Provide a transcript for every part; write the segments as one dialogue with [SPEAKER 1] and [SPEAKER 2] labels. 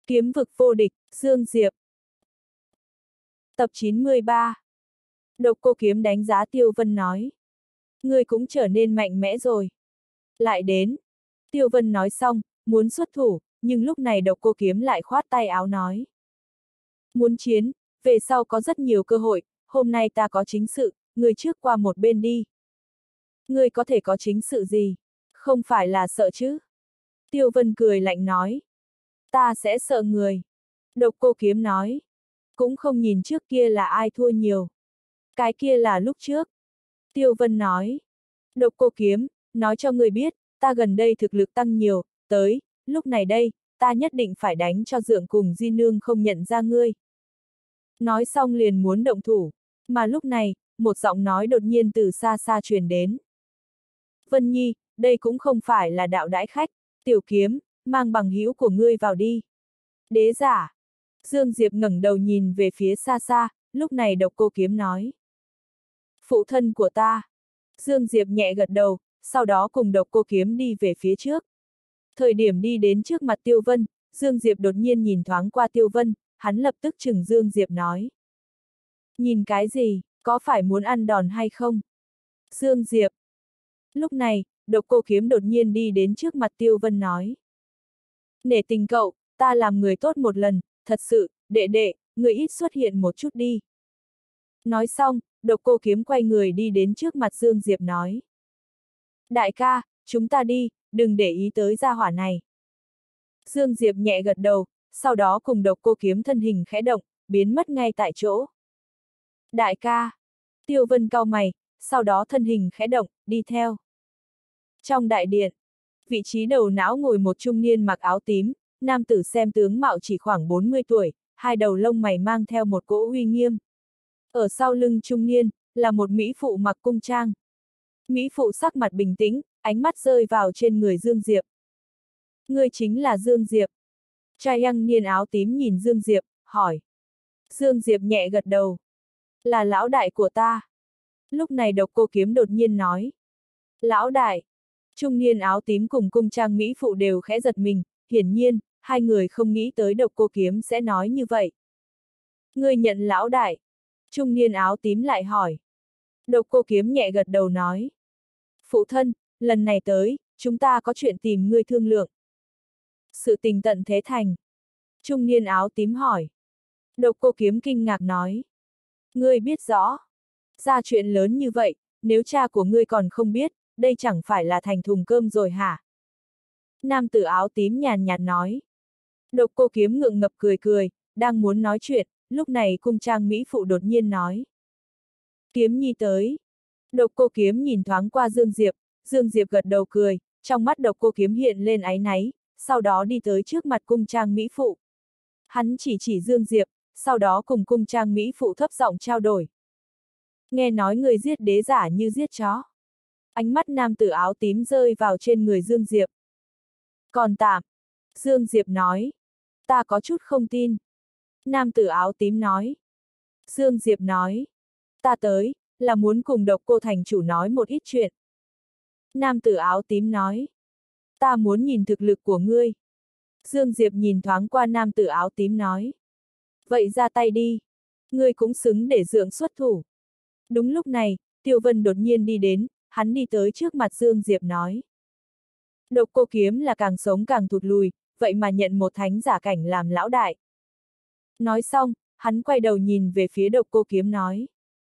[SPEAKER 1] Kiếm vực vô địch, Dương Diệp. Tập 93. Độc Cô Kiếm đánh giá Tiêu Vân nói. Ngươi cũng trở nên mạnh mẽ rồi. Lại đến. Tiêu Vân nói xong, muốn xuất thủ, nhưng lúc này Độc Cô Kiếm lại khoát tay áo nói. Muốn chiến, về sau có rất nhiều cơ hội, hôm nay ta có chính sự, ngươi trước qua một bên đi. Ngươi có thể có chính sự gì? Không phải là sợ chứ? Tiêu Vân cười lạnh nói. Ta sẽ sợ người. Độc Cô Kiếm nói. Cũng không nhìn trước kia là ai thua nhiều. Cái kia là lúc trước. Tiêu Vân nói. Độc Cô Kiếm, nói cho người biết, ta gần đây thực lực tăng nhiều, tới, lúc này đây, ta nhất định phải đánh cho Dượng cùng Di Nương không nhận ra ngươi. Nói xong liền muốn động thủ, mà lúc này, một giọng nói đột nhiên từ xa xa truyền đến. Vân Nhi, đây cũng không phải là đạo đãi khách, Tiểu Kiếm, mang bằng hữu của ngươi vào đi. Đế giả. Dương Diệp ngẩng đầu nhìn về phía xa xa, lúc này Độc Cô Kiếm nói. Phụ thân của ta. Dương Diệp nhẹ gật đầu, sau đó cùng Độc Cô Kiếm đi về phía trước. Thời điểm đi đến trước mặt Tiêu Vân, Dương Diệp đột nhiên nhìn thoáng qua Tiêu Vân, hắn lập tức chừng Dương Diệp nói. Nhìn cái gì, có phải muốn ăn đòn hay không? Dương Diệp. Lúc này, Độc Cô Kiếm đột nhiên đi đến trước mặt Tiêu Vân nói. Nể tình cậu, ta làm người tốt một lần, thật sự, đệ đệ, người ít xuất hiện một chút đi. Nói xong, Độc Cô Kiếm quay người đi đến trước mặt Dương Diệp nói. Đại ca, chúng ta đi, đừng để ý tới gia hỏa này. Dương Diệp nhẹ gật đầu, sau đó cùng Độc Cô Kiếm thân hình khẽ động, biến mất ngay tại chỗ. Đại ca. Tiêu Vân cau mày, sau đó thân hình khẽ động, đi theo. Trong đại điện, vị trí đầu não ngồi một trung niên mặc áo tím, nam tử xem tướng mạo chỉ khoảng 40 tuổi, hai đầu lông mày mang theo một cỗ uy nghiêm. Ở sau lưng trung niên, là một mỹ phụ mặc cung trang. Mỹ phụ sắc mặt bình tĩnh, ánh mắt rơi vào trên người Dương Diệp. Ngươi chính là Dương Diệp. Trai young niên áo tím nhìn Dương Diệp, hỏi. Dương Diệp nhẹ gật đầu. Là lão đại của ta. Lúc này Độc Cô Kiếm đột nhiên nói. Lão đại. Trung niên áo tím cùng cung trang mỹ phụ đều khẽ giật mình, hiển nhiên, hai người không nghĩ tới Độc Cô Kiếm sẽ nói như vậy. Ngươi nhận lão đại. Trung niên áo tím lại hỏi. Độc Cô Kiếm nhẹ gật đầu nói. Phụ thân, lần này tới, chúng ta có chuyện tìm ngươi thương lượng. Sự tình tận thế thành. Trung niên áo tím hỏi. Độc Cô Kiếm kinh ngạc nói. Ngươi biết rõ. Ra chuyện lớn như vậy, nếu cha của ngươi còn không biết, đây chẳng phải là thành thùng cơm rồi hả? Nam tử áo tím nhàn nhạt nói. Độc Cô Kiếm ngượng ngập cười cười, đang muốn nói chuyện, lúc này cung trang mỹ phụ đột nhiên nói. Kiếm Nhi tới. Độc Cô Kiếm nhìn thoáng qua Dương Diệp gật đầu cười, trong mắt Độc Cô Kiếm hiện lên áy náy, sau đó đi tới trước mặt cung trang mỹ phụ. Hắn chỉ Dương Diệp, sau đó cùng cung trang mỹ phụ thấp giọng trao đổi. Nghe nói người giết đế giả như giết chó. Ánh mắt nam tử áo tím rơi vào trên người Dương Diệp. Còn tạm. Dương Diệp nói. Ta có chút không tin. Nam tử áo tím nói. Dương Diệp nói. Ta tới, là muốn cùng Độc Cô thành chủ nói một ít chuyện. Nam tử áo tím nói. Ta muốn nhìn thực lực của ngươi. Dương Diệp nhìn thoáng qua nam tử áo tím nói. Vậy ra tay đi. Ngươi cũng xứng để Dượng xuất thủ. Đúng lúc này, Tiêu Vân đột nhiên đi đến, hắn đi tới trước mặt Dương Diệp nói. Độc Cô Kiếm là càng sống càng thụt lùi, vậy mà nhận một thánh giả cảnh làm lão đại. Nói xong, hắn quay đầu nhìn về phía Độc Cô Kiếm nói.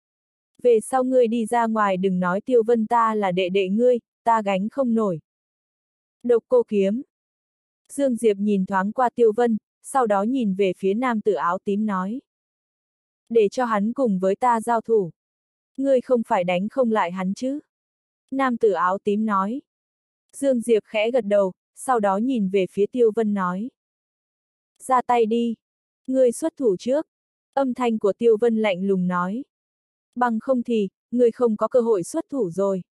[SPEAKER 1] Về sau ngươi đi ra ngoài đừng nói Tiêu Vân ta là đệ đệ ngươi, ta gánh không nổi. Độc Cô Kiếm. Dương Diệp nhìn thoáng qua Tiêu Vân, sau đó nhìn về phía nam tử áo tím nói. Để cho hắn cùng với ta giao thủ. Ngươi không phải đánh không lại hắn chứ? Nam tử áo tím nói. Dương Diệp khẽ gật đầu, sau đó nhìn về phía Tiêu Vân nói. Ra tay đi. Ngươi xuất thủ trước. Âm thanh của Tiêu Vân lạnh lùng nói. Bằng không thì, ngươi không có cơ hội xuất thủ rồi.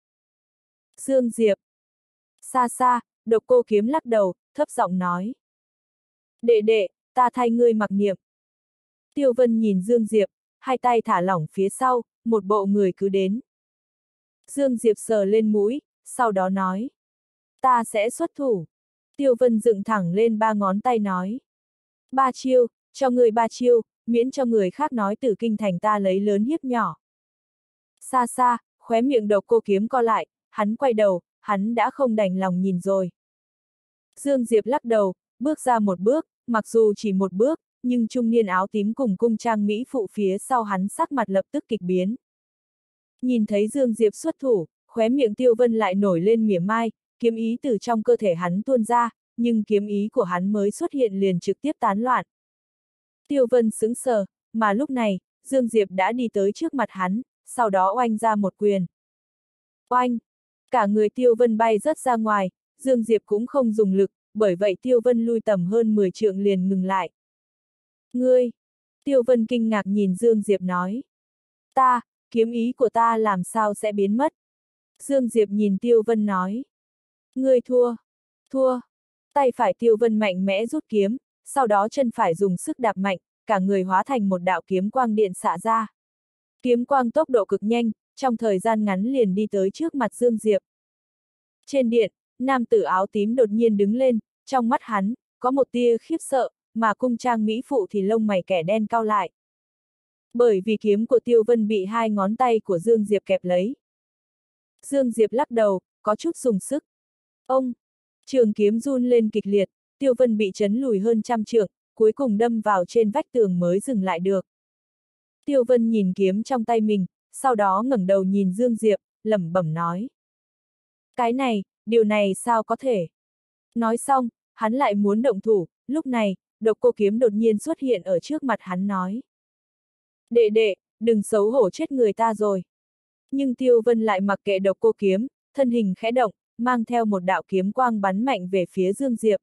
[SPEAKER 1] Dương Diệp. Xa xa, Độc Cô Kiếm lắc đầu, thấp giọng nói. Đệ đệ, ta thay ngươi mặc niệm. Tiêu Vân nhìn Dương Diệp, hai tay thả lỏng phía sau, một bộ người cứ đến. Dương Diệp sờ lên mũi, sau đó nói. Ta sẽ xuất thủ. Tiêu Vân dựng thẳng lên ba ngón tay nói. 3 chiêu, cho người 3 chiêu, miễn cho người khác nói Tử Kinh Thành ta lấy lớn hiếp nhỏ. Xa xa, khóe miệng Độc Cô Kiếm co lại, hắn quay đầu, hắn đã không đành lòng nhìn rồi. Dương Diệp lắc đầu, bước ra một bước, mặc dù chỉ một bước, nhưng trung niên áo tím cùng cung trang mỹ phụ phía sau hắn sắc mặt lập tức kịch biến. Nhìn thấy Dương Diệp xuất thủ, khóe miệng Tiêu Vân lại nổi lên mỉa mai, kiếm ý từ trong cơ thể hắn tuôn ra, nhưng kiếm ý của hắn mới xuất hiện liền trực tiếp tán loạn. Tiêu Vân sững sờ, mà lúc này, Dương Diệp đã đi tới trước mặt hắn, sau đó oanh ra một quyền. Oanh! Cả người Tiêu Vân bay rớt ra ngoài, Dương Diệp cũng không dùng lực, bởi vậy Tiêu Vân lui tầm hơn 10 trượng liền ngừng lại. Ngươi! Tiêu Vân kinh ngạc nhìn Dương Diệp nói. Ta, kiếm ý của ta làm sao sẽ biến mất? Dương Diệp nhìn Tiêu Vân nói. Ngươi thua! Thua! Tay phải Tiêu Vân mạnh mẽ rút kiếm, sau đó chân phải dùng sức đạp mạnh, cả người hóa thành một đạo kiếm quang điện xạ ra. Kiếm quang tốc độ cực nhanh, trong thời gian ngắn liền đi tới trước mặt Dương Diệp. Trên điện, nam tử áo tím đột nhiên đứng lên, trong mắt hắn, có một tia khiếp sợ, mà cung trang mỹ phụ thì lông mày kẻ đen cau lại. Bởi vì kiếm của Tiêu Vân bị hai ngón tay của Dương Diệp kẹp lấy. Dương Diệp lắc đầu, có chút dùng sức. Ông! Trường kiếm run lên kịch liệt, Tiêu Vân bị chấn lùi hơn 100 trượng, cuối cùng đâm vào trên vách tường mới dừng lại được. Tiêu Vân nhìn kiếm trong tay mình, sau đó ngẩng đầu nhìn Dương Diệp, lẩm bẩm nói. Cái này, điều này sao có thể? Nói xong, hắn lại muốn động thủ, lúc này, Độc Cô Kiếm đột nhiên xuất hiện ở trước mặt hắn nói. Đệ đệ, đừng xấu hổ chết người ta rồi. Nhưng Tiêu Vân lại mặc kệ Độc Cô Kiếm, thân hình khẽ động, mang theo một đạo kiếm quang bắn mạnh về phía Dương Diệp.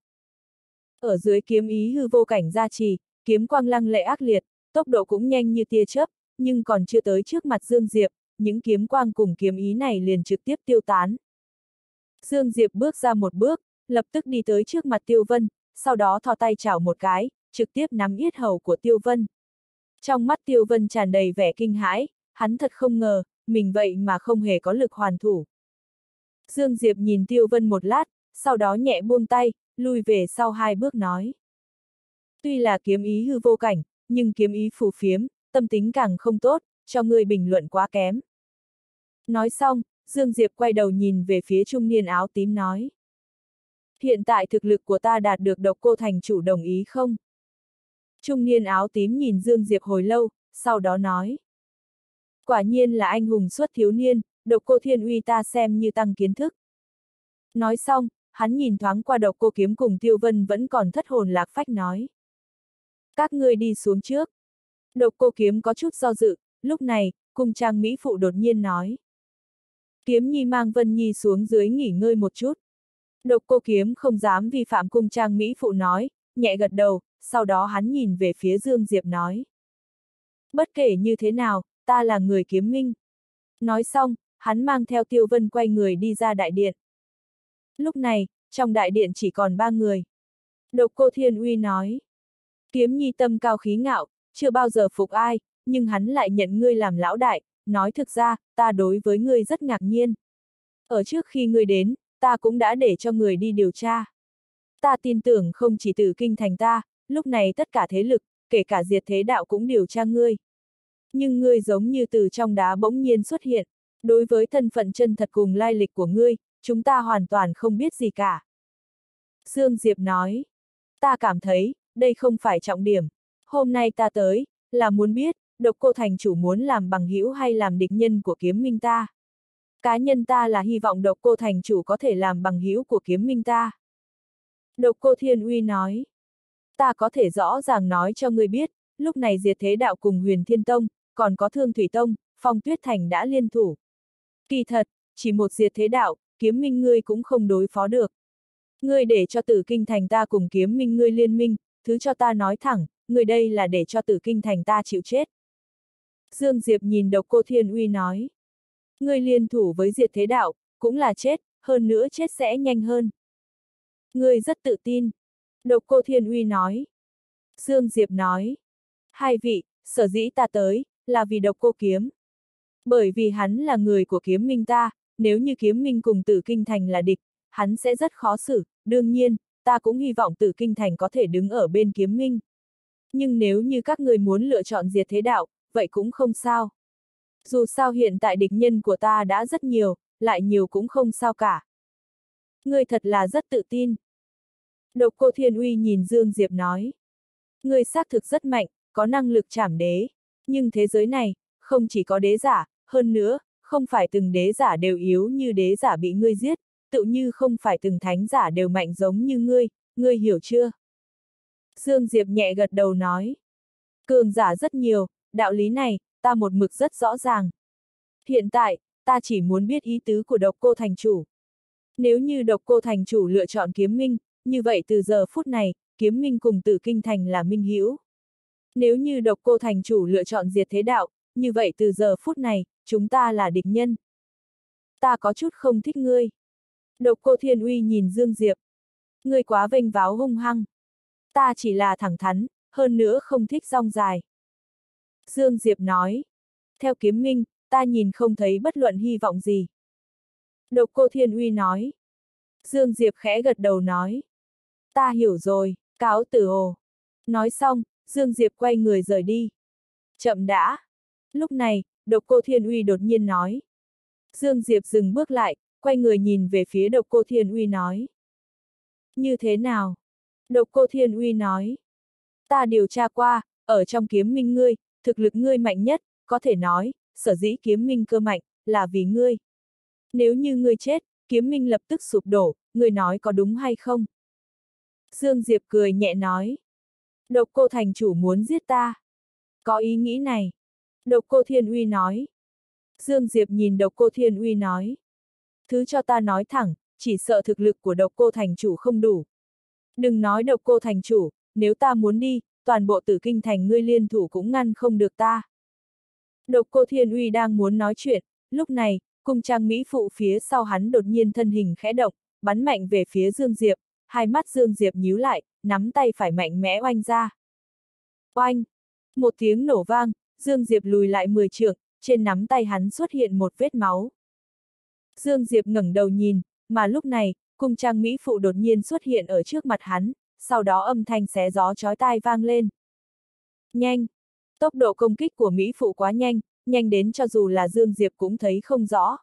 [SPEAKER 1] Ở dưới kiếm ý hư vô cảnh gia trì, kiếm quang lăng lệ ác liệt, tốc độ cũng nhanh như tia chớp, nhưng còn chưa tới trước mặt Dương Diệp, những kiếm quang cùng kiếm ý này liền trực tiếp tiêu tán. Dương Diệp bước ra một bước, lập tức đi tới trước mặt Tiêu Vân, sau đó thò tay chảo một cái, trực tiếp nắm yết hầu của Tiêu Vân. Trong mắt Tiêu Vân tràn đầy vẻ kinh hãi, hắn thật không ngờ, mình vậy mà không hề có lực hoàn thủ. Dương Diệp nhìn Tiêu Vân một lát, sau đó nhẹ buông tay, lui về sau 2 bước nói. Tuy là kiếm ý hư vô cảnh, nhưng kiếm ý phù phiếm, tâm tính càng không tốt, cho ngươi bình luận quá kém. Nói xong, Dương Diệp quay đầu nhìn về phía trung niên áo tím nói. Hiện tại thực lực của ta đạt được Độc Cô thành chủ đồng ý không? Trung niên áo tím nhìn Dương Diệp hồi lâu, sau đó nói. Quả nhiên là anh hùng xuất thiếu niên, Độc Cô thiên uy ta xem như tăng kiến thức. Nói xong, hắn nhìn thoáng qua Độc Cô Kiếm cùng Tiêu Vân vẫn còn thất hồn lạc phách nói. Các ngươi đi xuống trước. Độc Cô Kiếm có chút do dự, lúc này, cung trang mỹ phụ đột nhiên nói. Kiếm Nhi mang Vân Nhi xuống dưới nghỉ ngơi một chút. Độc Cô Kiếm không dám vi phạm cung trang mỹ phụ nói, nhẹ gật đầu, sau đó hắn nhìn về phía Dương Diệp nói. Bất kể như thế nào, ta là người kiếm minh. Nói xong, hắn mang theo Tiêu Vân quay người đi ra đại điện. Lúc này, trong đại điện chỉ còn 3 người. Độc Cô Thiên Uy nói. Kiếm Nhi tâm cao khí ngạo, chưa bao giờ phục ai, nhưng hắn lại nhận ngươi làm lão đại, nói thực ra, ta đối với ngươi rất ngạc nhiên. Ở trước khi ngươi đến, ta cũng đã để cho người đi điều tra. Ta tin tưởng không chỉ Tử Kinh thành ta, lúc này tất cả thế lực, kể cả Diệt Thế Đạo cũng điều tra ngươi. Nhưng ngươi giống như từ trong đá bỗng nhiên xuất hiện, đối với thân phận chân thật cùng lai lịch của ngươi, chúng ta hoàn toàn không biết gì cả. Dương Diệp nói, ta cảm thấy, đây không phải trọng điểm. Hôm nay ta tới, là muốn biết, Độc Cô thành chủ muốn làm bằng hữu hay làm địch nhân của kiếm minh ta. Cá nhân ta là hy vọng Độc Cô thành chủ có thể làm bằng hữu của kiếm minh ta. Độc Cô Thiên Uy nói, ta có thể rõ ràng nói cho ngươi biết, lúc này Diệt Thế Đạo cùng Huyền Thiên Tông, còn có Thương Thủy Tông, Phong Tuyết Thành đã liên thủ. Kỳ thật, chỉ một Diệt Thế Đạo, kiếm minh ngươi cũng không đối phó được. Ngươi để cho Tử Kinh thành ta cùng kiếm minh ngươi liên minh, thứ cho ta nói thẳng, ngươi đây là để cho Tử Kinh thành ta chịu chết. Dương Diệp nhìn Độc Cô Thiên Uy nói. Ngươi liên thủ với Diệt Thế Đạo, cũng là chết, hơn nữa chết sẽ nhanh hơn. Ngươi rất tự tin. Độc Cô Thiên Uy nói. Dương Diệp nói. Hai vị, sở dĩ ta tới, là vì Độc Cô Kiếm. Bởi vì hắn là người của kiếm minh ta, nếu như kiếm minh cùng Tử Kinh thành là địch, hắn sẽ rất khó xử, đương nhiên, ta cũng hy vọng Tử Kinh thành có thể đứng ở bên kiếm minh. Nhưng nếu như các người muốn lựa chọn diệt thế đạo, vậy cũng không sao. Dù sao hiện tại địch nhân của ta đã rất nhiều, lại nhiều cũng không sao cả. Ngươi thật là rất tự tin. Độc Cô Thiên Uy nhìn Dương Diệp nói. Ngươi xác thực rất mạnh, có năng lực trảm đế. Nhưng thế giới này, không chỉ có đế giả, hơn nữa, không phải từng đế giả đều yếu như đế giả bị ngươi giết, tự như không phải từng thánh giả đều mạnh giống như ngươi hiểu chưa? Dương Diệp nhẹ gật đầu nói. Cường giả rất nhiều, đạo lý này, ta một mực rất rõ ràng. Hiện tại, ta chỉ muốn biết ý tứ của Độc Cô thành chủ. Nếu như Độc Cô thành chủ lựa chọn Kiếm Minh, như vậy từ giờ phút này, Kiếm Minh cùng Tử Kinh Thành là minh hữu. Nếu như Độc Cô thành chủ lựa chọn diệt thế đạo, như vậy từ giờ phút này, chúng ta là địch nhân. Ta có chút không thích ngươi. Độc Cô Thiên Uy nhìn Dương Diệp. Ngươi quá vênh váo hung hăng. Ta chỉ là thẳng thắn, hơn nữa không thích rong dài. Dương Diệp nói. Theo Kiếm Minh, ta nhìn không thấy bất luận hy vọng gì. Độc Cô Thiên Uy nói. Dương Diệp khẽ gật đầu nói. Ta hiểu rồi, cáo từ ồ. Nói xong, Dương Diệp quay người rời đi. Chậm đã. Lúc này, Độc Cô Thiên Uy đột nhiên nói. Dương Diệp dừng bước lại, quay người nhìn về phía Độc Cô Thiên Uy nói. Như thế nào? Độc Cô Thiên Uy nói. Ta điều tra qua, ở trong Kiếm Minh ngươi, thực lực ngươi mạnh nhất, có thể nói, sở dĩ Kiếm Minh cơ mạnh, là vì ngươi. Nếu như ngươi chết, Kiếm Minh lập tức sụp đổ, ngươi nói có đúng hay không? Dương Diệp cười nhẹ nói. Độc Cô thành chủ muốn giết ta. Có ý nghĩ này. Độc Cô Thiên Uy nói. Dương Diệp nhìn Độc Cô Thiên Uy nói. Thứ cho ta nói thẳng, chỉ sợ thực lực của Độc Cô thành chủ không đủ. Đừng nói Độc Cô thành chủ, nếu ta muốn đi, toàn bộ Tử Kinh thành ngươi liên thủ cũng ngăn không được ta. Độc Cô Thiên Uy đang muốn nói chuyện, lúc này, cung trang mỹ phụ phía sau hắn đột nhiên thân hình khẽ động, bắn mạnh về phía Dương Diệp, hai mắt Dương Diệp nhíu lại, nắm tay phải mạnh mẽ oanh ra. Oanh! Một tiếng nổ vang, Dương Diệp lùi lại 10 trượng, trên nắm tay hắn xuất hiện một vết máu. Dương Diệp ngẩng đầu nhìn, mà lúc này, cung trang mỹ phụ đột nhiên xuất hiện ở trước mặt hắn, sau đó âm thanh xé gió chói tai vang lên. Nhanh! Tốc độ công kích của mỹ phụ quá nhanh, nhanh đến cho dù là Dương Diệp cũng thấy không rõ.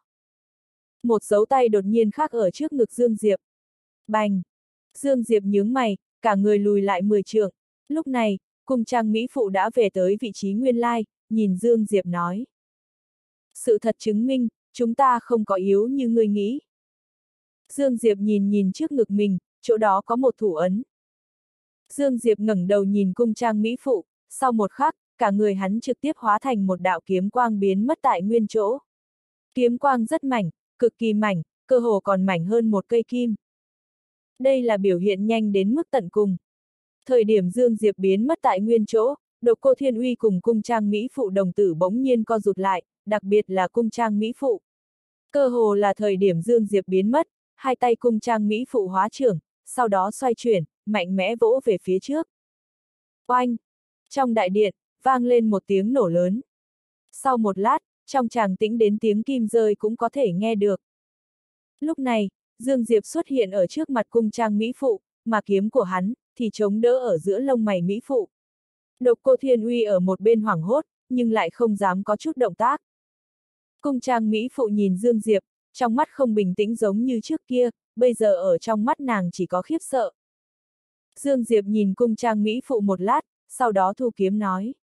[SPEAKER 1] Một dấu tay đột nhiên khắc ở trước ngực Dương Diệp. Bành! Dương Diệp nhướng mày, cả người lùi lại 10 trượng. Lúc này, cung trang mỹ phụ đã về tới vị trí nguyên lai, nhìn Dương Diệp nói. Sự thật chứng minh, chúng ta không có yếu như ngươi nghĩ. Dương Diệp nhìn trước ngực mình, chỗ đó có một thủ ấn. Dương Diệp ngẩng đầu nhìn cung trang mỹ phụ, sau một khắc, cả người hắn trực tiếp hóa thành một đạo kiếm quang biến mất tại nguyên chỗ. Kiếm quang rất mảnh, cực kỳ mảnh, cơ hồ còn mảnh hơn một cây kim. Đây là biểu hiện nhanh đến mức tận cùng. Thời điểm Dương Diệp biến mất tại nguyên chỗ, Độc Cô Thiên Uy cùng cung trang mỹ phụ đồng tử bỗng nhiên co rụt lại, đặc biệt là cung trang mỹ phụ. Cơ hồ là thời điểm Dương Diệp biến mất, hai tay cung trang mỹ phụ hóa trưởng, sau đó xoay chuyển, mạnh mẽ vỗ về phía trước. Oanh! Trong đại điện, vang lên một tiếng nổ lớn. Sau một lát, trong tràng tĩnh đến tiếng kim rơi cũng có thể nghe được. Lúc này, Dương Diệp xuất hiện ở trước mặt cung trang mỹ phụ, mà kiếm của hắn thì chống đỡ ở giữa lông mày mỹ phụ. Độc Cô Thiên Uy ở một bên hoảng hốt, nhưng lại không dám có chút động tác. Cung trang mỹ phụ nhìn Dương Diệp, trong mắt không bình tĩnh giống như trước kia, bây giờ ở trong mắt nàng chỉ có khiếp sợ. Dương Diệp nhìn cung trang mỹ phụ một lát, sau đó thu kiếm nói.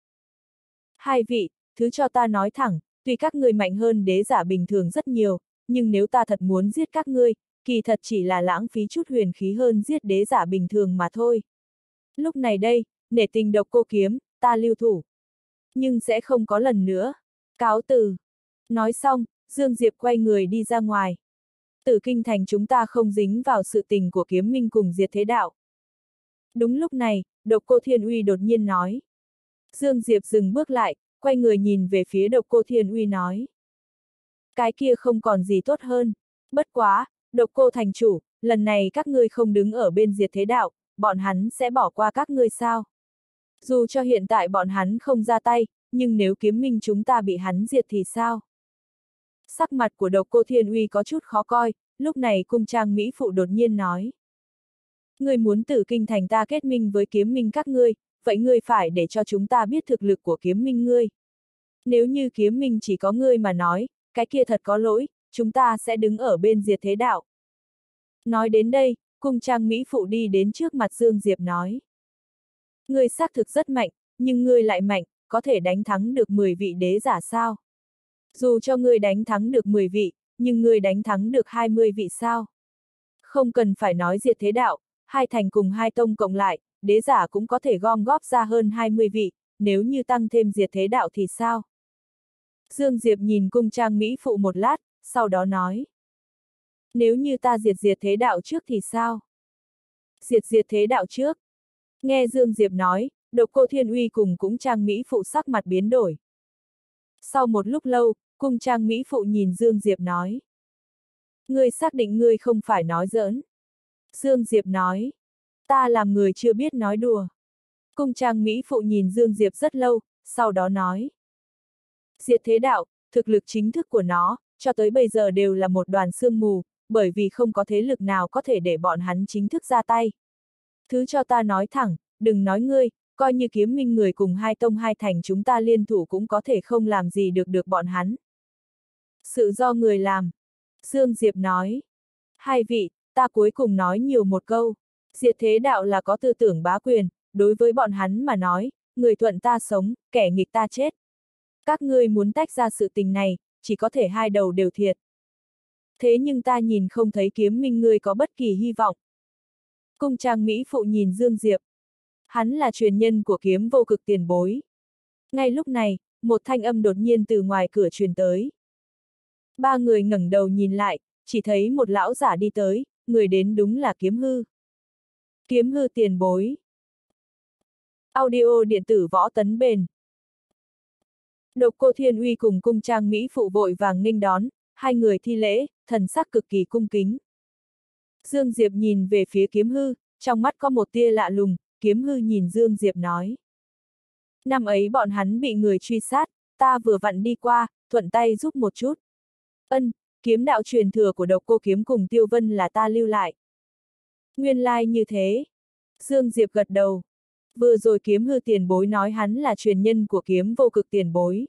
[SPEAKER 1] Hai vị, thứ cho ta nói thẳng, tuy các người mạnh hơn đế giả bình thường rất nhiều, nhưng nếu ta thật muốn giết các ngươi, kỳ thật chỉ là lãng phí chút huyền khí hơn giết đế giả bình thường mà thôi. Lúc này đây, nể tình Độc Cô kiếm, ta lưu thủ. Nhưng sẽ không có lần nữa. Cáo từ. Nói xong, Dương Diệp quay người đi ra ngoài. Tử Kinh thành chúng ta không dính vào sự tình của Kiếm Minh cùng diệt thế đạo. Đúng lúc này, Độc Cô Thiên Uy đột nhiên nói. Dương Diệp dừng bước lại, quay người nhìn về phía Độc Cô Thiên Uy nói. Cái kia không còn gì tốt hơn. Bất quá, Độc Cô thành chủ, lần này các ngươi không đứng ở bên diệt thế đạo, bọn hắn sẽ bỏ qua các ngươi sao? Dù cho hiện tại bọn hắn không ra tay, nhưng nếu Kiếm Minh chúng ta bị hắn diệt thì sao? Sắc mặt của Độc Cô Thiên Uy có chút khó coi, lúc này cung trang mỹ phụ đột nhiên nói. Ngươi muốn Tử Kinh thành ta kết minh với Kiếm Minh các ngươi, vậy ngươi phải để cho chúng ta biết thực lực của kiếm minh ngươi. Nếu như kiếm minh chỉ có ngươi mà nói, cái kia thật có lỗi, chúng ta sẽ đứng ở bên diệt thế đạo. Nói đến đây, cung trang mỹ phụ đi đến trước mặt Dương Diệp nói. Ngươi xác thực rất mạnh, nhưng ngươi lại mạnh, có thể đánh thắng được 10 vị đế giả sao? Dù cho ngươi đánh thắng được 10 vị, nhưng ngươi đánh thắng được 20 vị sao? Không cần phải nói diệt thế đạo, hai thành cùng hai tông cộng lại, đế giả cũng có thể gom góp ra hơn 20 vị, nếu như tăng thêm diệt thế đạo thì sao? Dương Diệp nhìn cung trang mỹ phụ một lát, sau đó nói. Nếu như ta diệt thế đạo trước thì sao? Diệt thế đạo trước. Nghe Dương Diệp nói, Độc Cô Thiên Uy cùng cung trang mỹ phụ sắc mặt biến đổi. Sau một lúc lâu, cung trang mỹ phụ nhìn Dương Diệp nói. Ngươi xác định ngươi không phải nói giỡn. Dương Diệp nói. Ta làm người chưa biết nói đùa. Cung trang mỹ phụ nhìn Dương Diệp rất lâu, sau đó nói. Diệt thế đạo, thực lực chính thức của nó, cho tới bây giờ đều là một đoàn sương mù, bởi vì không có thế lực nào có thể để bọn hắn chính thức ra tay. Thứ cho ta nói thẳng, đừng nói ngươi, coi như kiếm minh người cùng hai tông hai thành chúng ta liên thủ cũng có thể không làm gì được bọn hắn. Sự do người làm. Dương Diệp nói. Hai vị, ta cuối cùng nói nhiều một câu. Diệt thế đạo là có tư tưởng bá quyền, đối với bọn hắn mà nói, người thuận ta sống, kẻ nghịch ta chết. Các ngươi muốn tách ra sự tình này, chỉ có thể hai đầu đều thiệt. Thế nhưng ta nhìn không thấy kiếm minh ngươi có bất kỳ hy vọng. Cung trang mỹ phụ nhìn Dương Diệp. Hắn là truyền nhân của kiếm vô cực tiền bối. Ngay lúc này, một thanh âm đột nhiên từ ngoài cửa truyền tới. Ba người ngẩng đầu nhìn lại, chỉ thấy một lão giả đi tới, người đến đúng là Kiếm Hư. Kiếm Hư tiền bối. Audio điện tử võ tấn bền. Độc Cô Thiên Uy cùng cung trang mỹ phụ vội vàng nghênh đón, hai người thi lễ, thần sắc cực kỳ cung kính. Dương Diệp nhìn về phía Kiếm Hư, trong mắt có một tia lạ lùng, Kiếm Hư nhìn Dương Diệp nói. Năm ấy bọn hắn bị người truy sát, ta vừa vặn đi qua, thuận tay giúp một chút. Ân, kiếm đạo truyền thừa của Độc Cô Kiếm cùng Tiêu Vân là ta lưu lại. Nguyên lai như thế. Dương Diệp gật đầu. Vừa rồi Kiếm Hư tiền bối nói hắn là truyền nhân của kiếm vô cực tiền bối.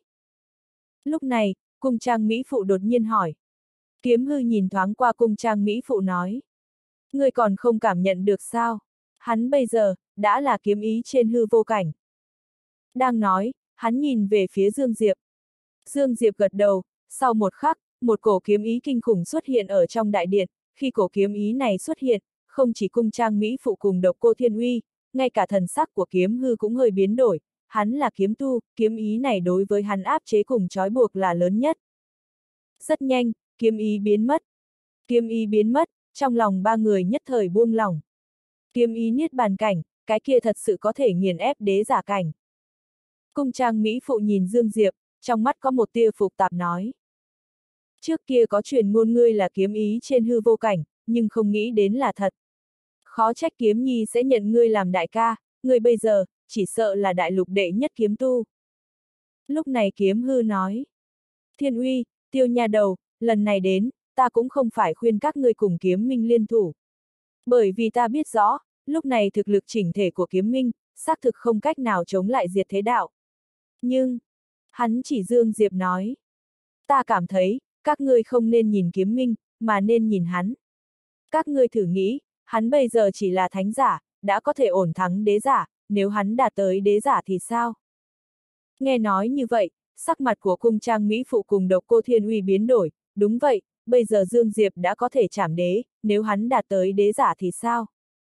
[SPEAKER 1] Lúc này, cung trang mỹ phụ đột nhiên hỏi. Kiếm Hư nhìn thoáng qua cung trang mỹ phụ nói. Ngươi còn không cảm nhận được sao? Hắn bây giờ, đã là kiếm ý trên hư vô cảnh. Đang nói, hắn nhìn về phía Dương Diệp. Dương Diệp gật đầu, sau một khắc, một cổ kiếm ý kinh khủng xuất hiện ở trong đại điện, khi cổ kiếm ý này xuất hiện, không chỉ cung trang mỹ phụ cùng Độc Cô Thiên Uy, ngay cả thần sắc của Kiếm Hư cũng hơi biến đổi, hắn là kiếm tu, kiếm ý này đối với hắn áp chế cùng trói buộc là lớn nhất. Rất nhanh, kiếm ý biến mất. Kiếm ý biến mất, trong lòng ba người nhất thời buông lỏng. Kiếm ý niết bàn cảnh, cái kia thật sự có thể nghiền ép đế giả cảnh. Cung trang mỹ phụ nhìn Dương Diệp, trong mắt có một tia phục tạp nói. Trước kia có truyền ngôn ngươi là kiếm ý trên hư vô cảnh, nhưng không nghĩ đến là thật. Khó trách Kiếm Nhi sẽ nhận ngươi làm đại ca, ngươi bây giờ, chỉ sợ là đại lục đệ nhất kiếm tu. Lúc này Kiếm Hư nói. Thiên Uy, Tiêu nha đầu, lần này đến, ta cũng không phải khuyên các ngươi cùng Kiếm Minh liên thủ. Bởi vì ta biết rõ, lúc này thực lực chỉnh thể của Kiếm Minh, xác thực không cách nào chống lại diệt thế đạo. Nhưng, hắn chỉ Dương Diệp nói. Ta cảm thấy, các ngươi không nên nhìn Kiếm Minh, mà nên nhìn hắn. Các ngươi thử nghĩ, hắn bây giờ chỉ là thánh giả, đã có thể ổn thắng đế giả, nếu hắn đạt tới đế giả thì sao? Nghe nói như vậy, sắc mặt của cung trang mỹ phụ cùng Độc Cô Thiên Uy biến đổi, đúng vậy, bây giờ Dương Diệp đã có thể chảm đế, nếu hắn đạt tới đế giả thì sao?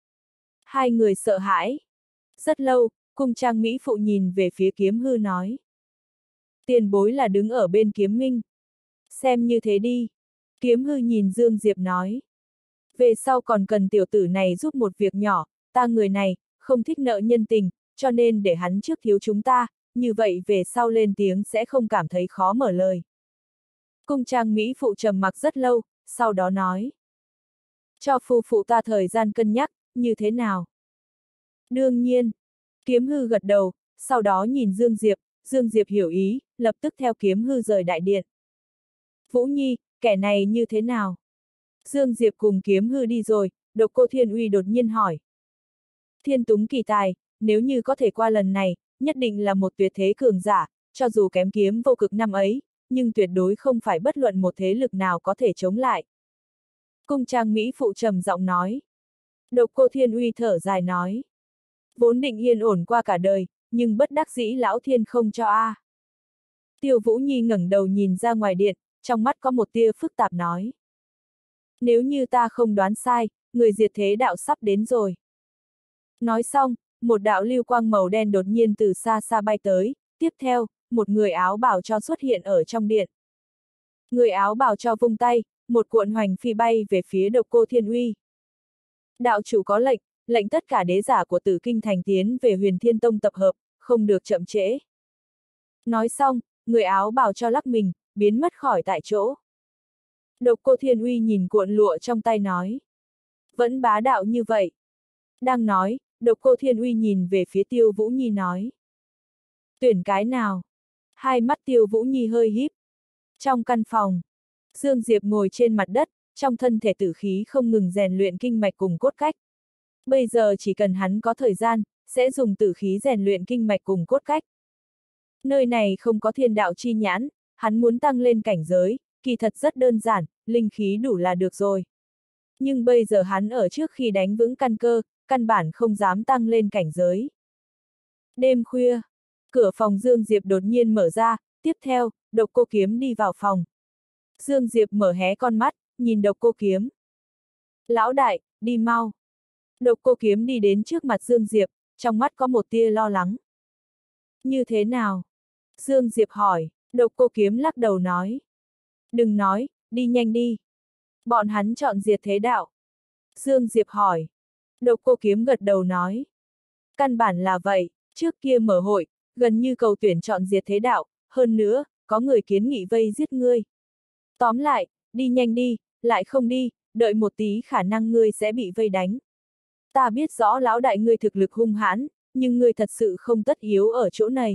[SPEAKER 1] Hai người sợ hãi. Rất lâu, cung trang mỹ phụ nhìn về phía Kiếm Hư nói. Tiền bối là đứng ở bên Kiếm Minh. Xem như thế đi. Kiếm Hư nhìn Dương Diệp nói. Về sau còn cần tiểu tử này giúp một việc nhỏ, ta người này, không thích nợ nhân tình, cho nên để hắn trước thiếu chúng ta, như vậy về sau lên tiếng sẽ không cảm thấy khó mở lời. Cung trang mỹ phụ trầm mặc rất lâu, sau đó nói. Cho phu phụ ta thời gian cân nhắc, như thế nào? Đương nhiên. Kiếm Hư gật đầu, sau đó nhìn Dương Diệp hiểu ý, lập tức theo Kiếm Hư rời đại điện. Vũ Nhi, kẻ này như thế nào? Dương Diệp cùng Kiếm Hư đi rồi, Độc Cô Thiên Uy đột nhiên hỏi. Thiên túng kỳ tài, nếu như có thể qua lần này, nhất định là một tuyệt thế cường giả, cho dù kém kiếm vô cực năm ấy, nhưng tuyệt đối không phải bất luận một thế lực nào có thể chống lại. Cung trang Mỹ phụ trầm giọng nói. Độc Cô Thiên Uy thở dài nói. Vốn định yên ổn qua cả đời, nhưng bất đắc dĩ lão thiên không cho a. Tiêu Vũ Nhi ngẩng đầu nhìn ra ngoài điện, trong mắt có một tia phức tạp nói. Nếu như ta không đoán sai, người diệt thế đạo sắp đến rồi. Nói xong, một đạo lưu quang màu đen đột nhiên từ xa xa bay tới, tiếp theo, một người áo bào cho xuất hiện ở trong điện. Người áo bào cho vung tay, một cuộn hoành phi bay về phía Độc Cô Thiên Uy. Đạo chủ có lệnh, lệnh tất cả đế giả của Tử Kinh Thành tiến về Huyền Thiên Tông tập hợp, không được chậm trễ. Nói xong, người áo bào cho lắc mình, biến mất khỏi tại chỗ. Độc Cô Thiên Uy nhìn cuộn lụa trong tay nói. Vẫn bá đạo như vậy. Đang nói, Độc Cô Thiên Uy nhìn về phía Tiêu Vũ Nhi nói. Tuyển cái nào? Hai mắt Tiêu Vũ Nhi hơi híp. Trong căn phòng, Dương Diệp ngồi trên mặt đất, trong thân thể tử khí không ngừng rèn luyện kinh mạch cùng cốt cách. Bây giờ chỉ cần hắn có thời gian, sẽ dùng tử khí rèn luyện kinh mạch cùng cốt cách. Nơi này không có thiên đạo chi nhãn, hắn muốn tăng lên cảnh giới, kỳ thật rất đơn giản, linh khí đủ là được rồi. Nhưng bây giờ hắn ở trước khi đánh vững căn cơ, căn bản không dám tăng lên cảnh giới. Đêm khuya, cửa phòng Dương Diệp đột nhiên mở ra, tiếp theo, Độc Cô Kiếm đi vào phòng. Dương Diệp mở hé con mắt, nhìn Độc Cô Kiếm. Lão đại, đi mau. Độc Cô Kiếm đi đến trước mặt Dương Diệp, trong mắt có một tia lo lắng. Như thế nào? Dương Diệp hỏi, Độc Cô Kiếm lắc đầu nói. Đừng nói, đi nhanh đi. Bọn hắn chọn diệt thế đạo. Dương Diệp hỏi. Độc Cô Kiếm gật đầu nói. Căn bản là vậy, trước kia mở hội, gần như cầu tuyển chọn diệt thế đạo, hơn nữa, có người kiến nghị vây giết ngươi. Tóm lại, đi nhanh đi, lại không đi, đợi một tí khả năng ngươi sẽ bị vây đánh. Ta biết rõ lão đại ngươi thực lực hung hãn, nhưng ngươi thật sự không tất yếu ở chỗ này.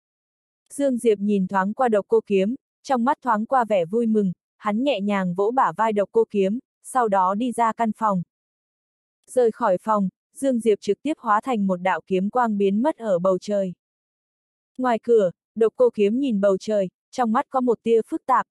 [SPEAKER 1] Dương Diệp nhìn thoáng qua Độc Cô Kiếm, trong mắt thoáng qua vẻ vui mừng, hắn nhẹ nhàng vỗ bả vai Độc Cô Kiếm, sau đó đi ra căn phòng. Rời khỏi phòng, Dương Diệp trực tiếp hóa thành một đạo kiếm quang biến mất ở bầu trời. Ngoài cửa, Độc Cô Kiếm nhìn bầu trời, trong mắt có một tia phức tạp.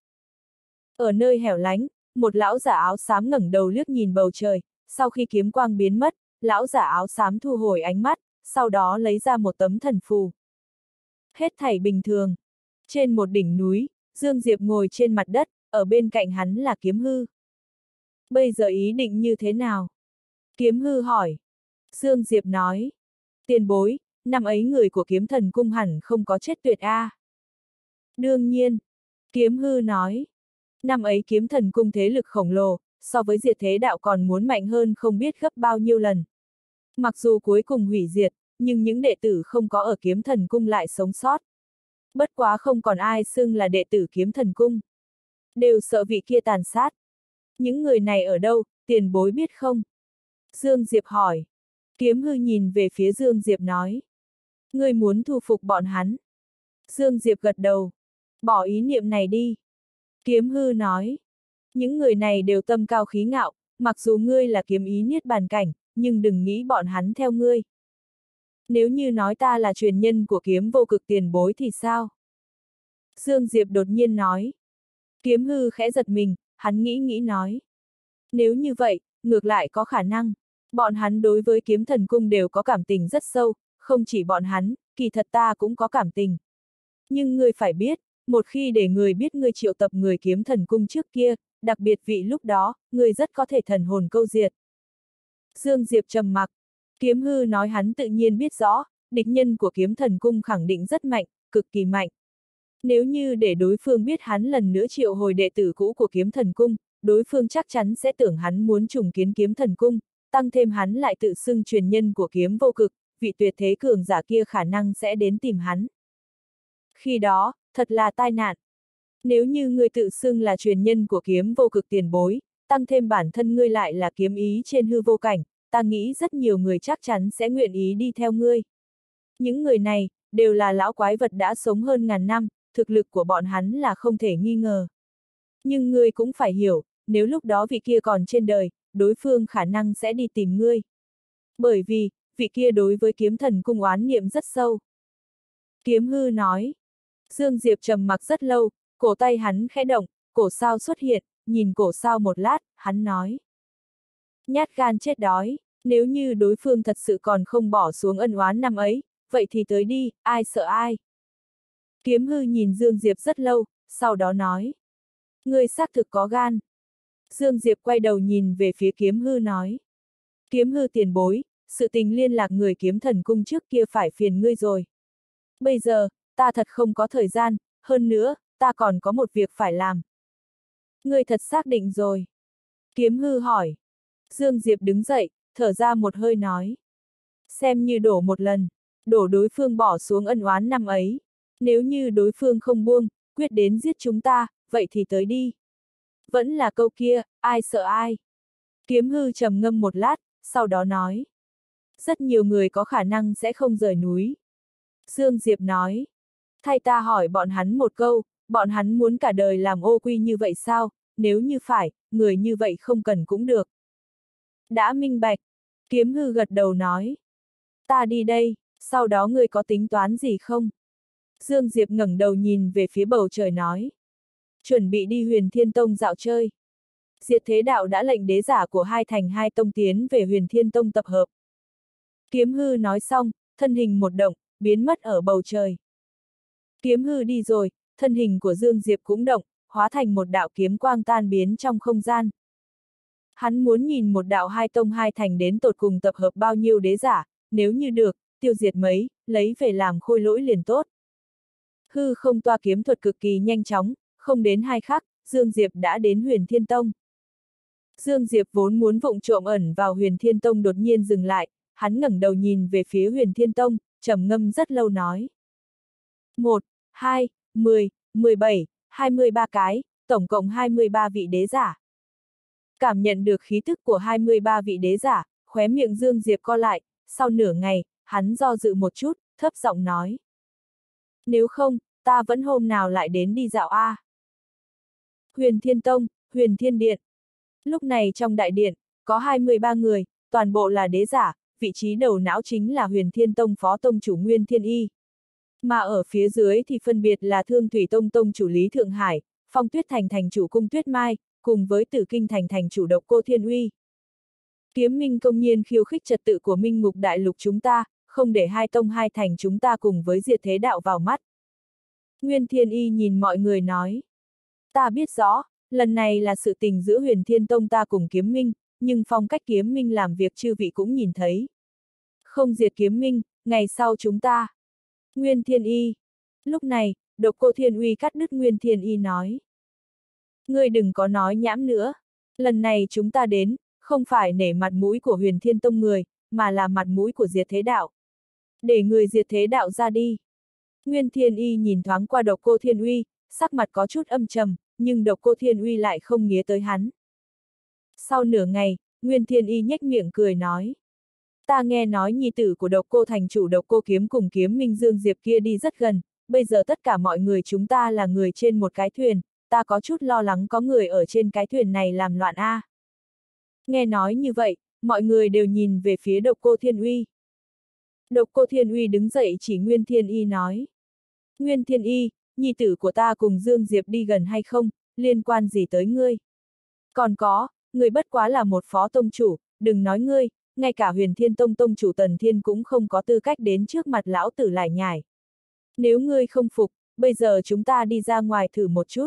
[SPEAKER 1] Ở nơi hẻo lánh, một lão giả áo xám ngẩng đầu liếc nhìn bầu trời, sau khi kiếm quang biến mất, lão giả áo xám thu hồi ánh mắt, sau đó lấy ra một tấm thần phù. Hết thảy bình thường. Trên một đỉnh núi, Dương Diệp ngồi trên mặt đất, ở bên cạnh hắn là Kiếm Hư. Bây giờ ý định như thế nào? Kiếm Hư hỏi. Dương Diệp nói. Tiền bối, năm ấy người của Kiếm Thần Cung hẳn không có chết tuyệt a. Đương nhiên. Kiếm Hư nói. Năm ấy Kiếm Thần Cung thế lực khổng lồ, so với diệt thế đạo còn muốn mạnh hơn không biết gấp bao nhiêu lần. Mặc dù cuối cùng hủy diệt, nhưng những đệ tử không có ở Kiếm Thần Cung lại sống sót. Bất quá không còn ai xưng là đệ tử Kiếm Thần Cung. Đều sợ vị kia tàn sát. Những người này ở đâu, tiền bối biết không? Dương Diệp hỏi. Kiếm Hư nhìn về phía Dương Diệp nói. Ngươi muốn thu phục bọn hắn. Dương Diệp gật đầu. Bỏ ý niệm này đi. Kiếm Hư nói. Những người này đều tâm cao khí ngạo, mặc dù ngươi là kiếm ý niết bàn cảnh, nhưng đừng nghĩ bọn hắn theo ngươi. Nếu như nói ta là truyền nhân của Kiếm Vô Cực tiền bối thì sao? Dương Diệp đột nhiên nói. Kiếm Hư khẽ giật mình, hắn nghĩ nói. Nếu như vậy, ngược lại có khả năng. Bọn hắn đối với Kiếm Thần Cung đều có cảm tình rất sâu, không chỉ bọn hắn, kỳ thật ta cũng có cảm tình. Nhưng ngươi phải biết, một khi để người biết ngươi triệu tập người Kiếm Thần Cung trước kia, đặc biệt vị lúc đó, ngươi rất có thể thần hồn câu diệt. Dương Diệp trầm mặc. Kiếm Hư nói hắn tự nhiên biết rõ, địch nhân của Kiếm Thần Cung khẳng định rất mạnh, cực kỳ mạnh. Nếu như để đối phương biết hắn lần nữa triệu hồi đệ tử cũ của Kiếm Thần Cung, đối phương chắc chắn sẽ tưởng hắn muốn trùng kiến Kiếm Thần Cung, tăng thêm hắn lại tự xưng truyền nhân của Kiếm Vô Cực, vị tuyệt thế cường giả kia khả năng sẽ đến tìm hắn. Khi đó, thật là tai nạn. Nếu như ngươi tự xưng là truyền nhân của Kiếm Vô Cực tiền bối, tăng thêm bản thân ngươi lại là kiếm ý trên hư vô cảnh, ta nghĩ rất nhiều người chắc chắn sẽ nguyện ý đi theo ngươi. Những người này, đều là lão quái vật đã sống hơn ngàn năm, thực lực của bọn hắn là không thể nghi ngờ. Nhưng ngươi cũng phải hiểu, nếu lúc đó vị kia còn trên đời, đối phương khả năng sẽ đi tìm ngươi. Bởi vì, vị kia đối với kiếm thần cung oán niệm rất sâu. Kiếm hư nói. Dương Diệp trầm mặc rất lâu, cổ tay hắn khẽ động, cổ sao xuất hiện, nhìn cổ sao một lát, hắn nói. Nhát gan chết đói, nếu như đối phương thật sự còn không bỏ xuống ân oán năm ấy, vậy thì tới đi, ai sợ ai. Kiếm hư nhìn Dương Diệp rất lâu, sau đó nói. Ngươi xác thực có gan. Dương Diệp quay đầu nhìn về phía kiếm hư nói. Kiếm hư tiền bối, sự tình liên lạc người kiếm thần cung trước kia phải phiền ngươi rồi. Bây giờ, ta thật không có thời gian, hơn nữa, ta còn có một việc phải làm. Ngươi thật xác định rồi. Kiếm hư hỏi. Dương Diệp đứng dậy, thở ra một hơi nói. Xem như đổ một lần, đổ đối phương bỏ xuống ân oán năm ấy. Nếu như đối phương không buông, quyết đến giết chúng ta, vậy thì tới đi. Vẫn là câu kia, ai sợ ai. Kiếm hư trầm ngâm một lát, sau đó nói. Rất nhiều người có khả năng sẽ không rời núi. Dương Diệp nói. Thay ta hỏi bọn hắn một câu, bọn hắn muốn cả đời làm ô quy như vậy sao, nếu như phải, người như vậy không cần cũng được. Đã minh bạch. Kiếm hư gật đầu nói. Ta đi đây, sau đó ngươi có tính toán gì không? Dương Diệp ngẩng đầu nhìn về phía bầu trời nói. Chuẩn bị đi Huyền Thiên Tông dạo chơi. Diệt Thế Đạo đã lệnh đế giả của hai thành hai tông tiến về Huyền Thiên Tông tập hợp. Kiếm hư nói xong, thân hình một động, biến mất ở bầu trời. Kiếm hư đi rồi, thân hình của Dương Diệp cũng động, hóa thành một đạo kiếm quang tan biến trong không gian. Hắn muốn nhìn một đạo hai tông hai thành đến tột cùng tập hợp bao nhiêu đế giả, nếu như được, tiêu diệt mấy, lấy về làm khôi lỗi liền tốt. Hư không toa kiếm thuật cực kỳ nhanh chóng, không đến 2 khắc, Dương Diệp đã đến Huyền Thiên Tông. Dương Diệp vốn muốn vụng trộm ẩn vào Huyền Thiên Tông đột nhiên dừng lại, hắn ngẩng đầu nhìn về phía Huyền Thiên Tông, trầm ngâm rất lâu nói. 1, 2, 10, 17, 23 cái, tổng cộng 23 vị đế giả. Cảm nhận được khí tức của 23 vị đế giả, khóe miệng Dương Diệp co lại, sau nửa ngày, hắn do dự một chút, thấp giọng nói. Nếu không, ta vẫn hôm nào lại đến đi dạo a. Huyền Thiên Tông, Huyền Thiên Điện. Lúc này trong đại điện, có 23 người, toàn bộ là đế giả, vị trí đầu não chính là Huyền Thiên Tông phó tông chủ Nguyên Thiên Y. Mà ở phía dưới thì phân biệt là Thương Thủy Tông tông chủ Lý Thượng Hải, Phong Tuyết Thành thành chủ Cung Tuyết Mai, cùng với Tử Kinh Thành thành chủ Độc Cô Thiên Uy. Kiếm Minh công nhiên khiêu khích trật tự của Minh Ngục Đại Lục chúng ta, không để hai tông hai thành chúng ta cùng với Diệt Thế Đạo vào mắt. Nguyên Thiên Y nhìn mọi người nói. Ta biết rõ, lần này là sự tình giữa Huyền Thiên Tông ta cùng Kiếm Minh, nhưng phong cách Kiếm Minh làm việc chư vị cũng nhìn thấy. Không diệt Kiếm Minh, ngày sau chúng ta. Nguyên Thiên Y. Lúc này, Độc Cô Thiên Uy cắt đứt Nguyên Thiên Y nói. Ngươi đừng có nói nhảm nữa. Lần này chúng ta đến, không phải nể mặt mũi của Huyền Thiên Tông người, mà là mặt mũi của Diệt Thế Đạo. Để người Diệt Thế Đạo ra đi. Nguyên Thiên Y nhìn thoáng qua Độc Cô Thiên Uy, sắc mặt có chút âm trầm, nhưng Độc Cô Thiên Uy lại không nghía tới hắn. Sau nửa ngày, Nguyên Thiên Y nhếch miệng cười nói. Ta nghe nói nhi tử của Độc Cô thành chủ Độc Cô Kiếm cùng Kiếm Minh Dương Diệp kia đi rất gần, bây giờ tất cả mọi người chúng ta là người trên một cái thuyền, ta có chút lo lắng có người ở trên cái thuyền này làm loạn a. Nghe nói như vậy, mọi người đều nhìn về phía Độc Cô Thiên Uy. Độc Cô Thiên Uy đứng dậy chỉ Nguyên Thiên Y nói. Nguyên Thiên Y, nhi tử của ta cùng Dương Diệp đi gần hay không, liên quan gì tới ngươi? Còn có, ngươi bất quá là một phó tông chủ, đừng nói ngươi, ngay cả Huyền Thiên Tông tông chủ Tần Thiên cũng không có tư cách đến trước mặt lão tử lải nhải. Nếu ngươi không phục, bây giờ chúng ta đi ra ngoài thử một chút.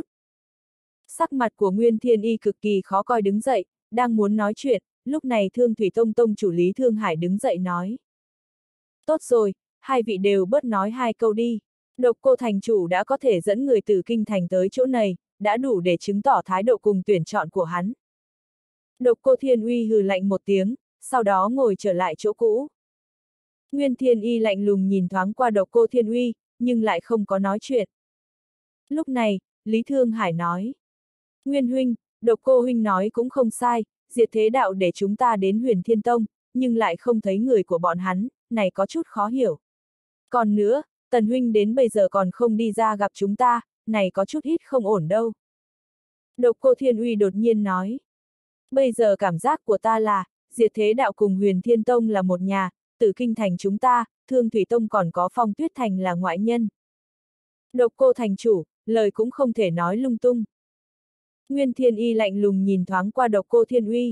[SPEAKER 1] Sắc mặt của Nguyên Thiên Y cực kỳ khó coi đứng dậy, đang muốn nói chuyện, lúc này Thương Thủy Tông tông chủ Lý Thương Hải đứng dậy nói. Tốt rồi, hai vị đều bớt nói hai câu đi. Độc Cô thành chủ đã có thể dẫn người từ kinh thành tới chỗ này, đã đủ để chứng tỏ thái độ cùng tuyển chọn của hắn. Độc Cô Thiên Uy hừ lạnh một tiếng, sau đó ngồi trở lại chỗ cũ. Nguyên Thiên Y lạnh lùng nhìn thoáng qua Độc Cô Thiên Uy, nhưng lại không có nói chuyện. Lúc này, Lý Thương Hải nói. Nguyên huynh, Độc Cô huynh nói cũng không sai, Diệt Thế Đạo để chúng ta đến Huyền Thiên Tông, nhưng lại không thấy người của bọn hắn, này có chút khó hiểu. Còn nữa, Tần huynh đến bây giờ còn không đi ra gặp chúng ta, này có chút ít không ổn đâu. Độc Cô Thiên Uy đột nhiên nói. Bây giờ cảm giác của ta là, Diệt Thế Đạo cùng Huyền Thiên Tông là một nhà, Tử Kinh Thành chúng ta, Thương Thủy Tông còn có Phong Tuyết Thành là ngoại nhân. Độc Cô thành chủ, lời cũng không thể nói lung tung. Nguyên Thiên Y lạnh lùng nhìn thoáng qua Độc Cô Thiên Uy.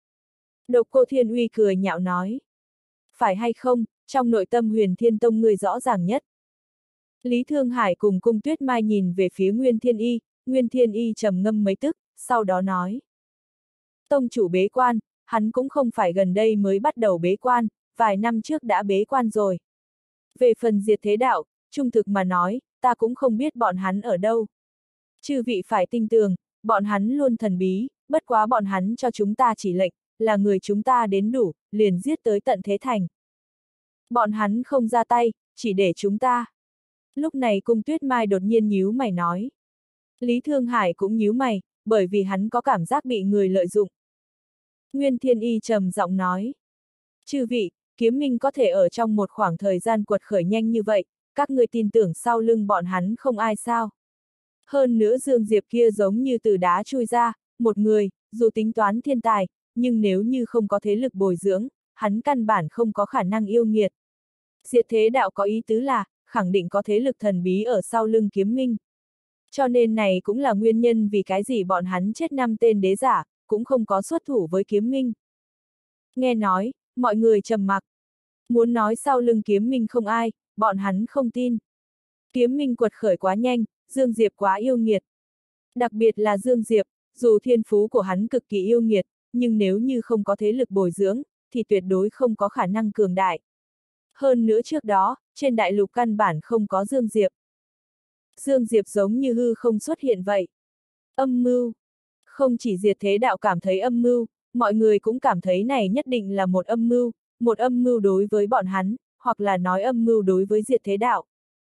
[SPEAKER 1] Độc Cô Thiên Uy cười nhạo nói. Phải hay không, trong nội tâm Huyền Thiên Tông người rõ ràng nhất. Lý Thương Hải cùng Cung Tuyết Mai nhìn về phía Nguyên Thiên Y trầm ngâm mấy tức, sau đó nói. Tông chủ bế quan, hắn cũng không phải gần đây mới bắt đầu bế quan, vài năm trước đã bế quan rồi. Về phần diệt thế đạo, trung thực mà nói, ta cũng không biết bọn hắn ở đâu. Chư vị phải tin tưởng, bọn hắn luôn thần bí, bất quá bọn hắn cho chúng ta chỉ lệnh, là người chúng ta đến đủ, liền giết tới tận thế thành. Bọn hắn không ra tay, chỉ để chúng ta. Lúc này Cung Tuyết Mai đột nhiên nhíu mày nói. Lý Thương Hải cũng nhíu mày, bởi vì hắn có cảm giác bị người lợi dụng. Nguyên Thiên Y trầm giọng nói. Chư vị, Kiếm Minh có thể ở trong một khoảng thời gian quật khởi nhanh như vậy, các người tin tưởng sau lưng bọn hắn không ai sao. Hơn nữa Dương Diệp kia giống như từ đá chui ra, một người, dù tính toán thiên tài, nhưng nếu như không có thế lực bồi dưỡng, hắn căn bản không có khả năng yêu nghiệt. Diệt thế đạo có ý tứ là, khẳng định có thế lực thần bí ở sau lưng Kiếm Minh. Cho nên này cũng là nguyên nhân vì cái gì bọn hắn chết 5 tên đế giả, cũng không có xuất thủ với Kiếm Minh. Nghe nói, mọi người trầm mặc. Muốn nói sau lưng Kiếm Minh không ai, bọn hắn không tin. Kiếm Minh quật khởi quá nhanh, Dương Diệp quá yêu nghiệt. Đặc biệt là Dương Diệp, dù thiên phú của hắn cực kỳ yêu nghiệt, nhưng nếu như không có thế lực bồi dưỡng, thì tuyệt đối không có khả năng cường đại. Hơn nữa trước đó, trên đại lục căn bản không có Dương Diệp. Dương Diệp giống như hư không xuất hiện vậy. Âm mưu. Không chỉ diệt thế đạo cảm thấy âm mưu, mọi người cũng cảm thấy này nhất định là một âm mưu đối với bọn hắn, hoặc là nói âm mưu đối với diệt thế đạo.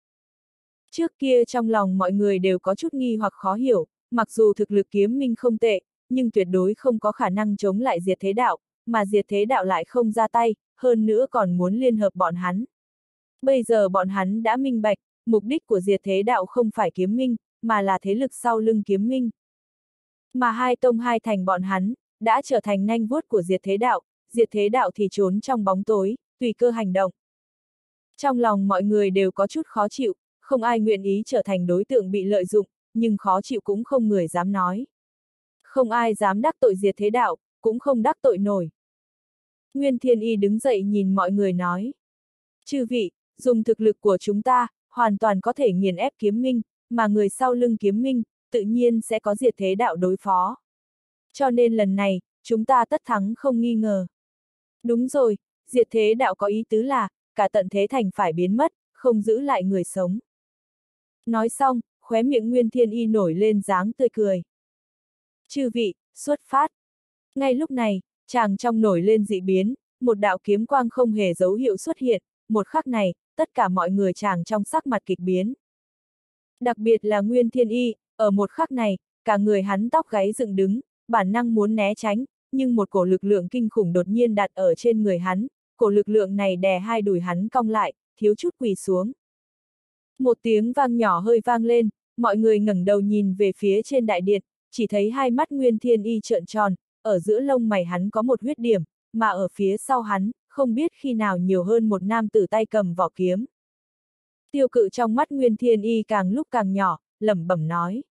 [SPEAKER 1] Trước kia trong lòng mọi người đều có chút nghi hoặc khó hiểu, mặc dù thực lực Kiếm Minh không tệ, nhưng tuyệt đối không có khả năng chống lại diệt thế đạo, mà diệt thế đạo lại không ra tay, hơn nữa còn muốn liên hợp bọn hắn. Bây giờ bọn hắn đã minh bạch, mục đích của diệt thế đạo không phải Kiếm Minh, mà là thế lực sau lưng Kiếm Minh. Mà hai tông hai thành bọn hắn, đã trở thành nanh vuốt của diệt thế đạo thì trốn trong bóng tối, tùy cơ hành động. Trong lòng mọi người đều có chút khó chịu, không ai nguyện ý trở thành đối tượng bị lợi dụng, nhưng khó chịu cũng không người dám nói. Không ai dám đắc tội diệt thế đạo, cũng không đắc tội nổi. Nguyên Thiên Y đứng dậy nhìn mọi người nói. Chư vị, dùng thực lực của chúng ta, hoàn toàn có thể nghiền ép Kiếm Minh, mà người sau lưng Kiếm Minh, tự nhiên sẽ có diệt thế đạo đối phó. Cho nên lần này, chúng ta tất thắng không nghi ngờ. Đúng rồi, diệt thế đạo có ý tứ là, cả tận thế thành phải biến mất, không giữ lại người sống. Nói xong, khóe miệng Nguyên Thiên Y nổi lên dáng tươi cười. Chư vị, xuất phát. Ngay lúc này, chàng trong nổi lên dị biến, một đạo kiếm quang không hề dấu hiệu xuất hiện, một khắc này, tất cả mọi người chàng trong sắc mặt kịch biến. Đặc biệt là Nguyên Thiên Y, ở một khắc này, cả người hắn tóc gáy dựng đứng, bản năng muốn né tránh, nhưng một cổ lực lượng kinh khủng đột nhiên đặt ở trên người hắn, cổ lực lượng này đè hai đùi hắn cong lại, thiếu chút quỳ xuống. Một tiếng vang nhỏ hơi vang lên, mọi người ngẩng đầu nhìn về phía trên đại điện, chỉ thấy hai mắt Nguyên Thiên Y trợn tròn, ở giữa lông mày hắn có một huyết điểm, mà ở phía sau hắn, không biết khi nào nhiều hơn một nam tử tay cầm vỏ kiếm. Tiêu cự trong mắt Nguyên Thiên Y càng lúc càng nhỏ, lẩm bẩm nói.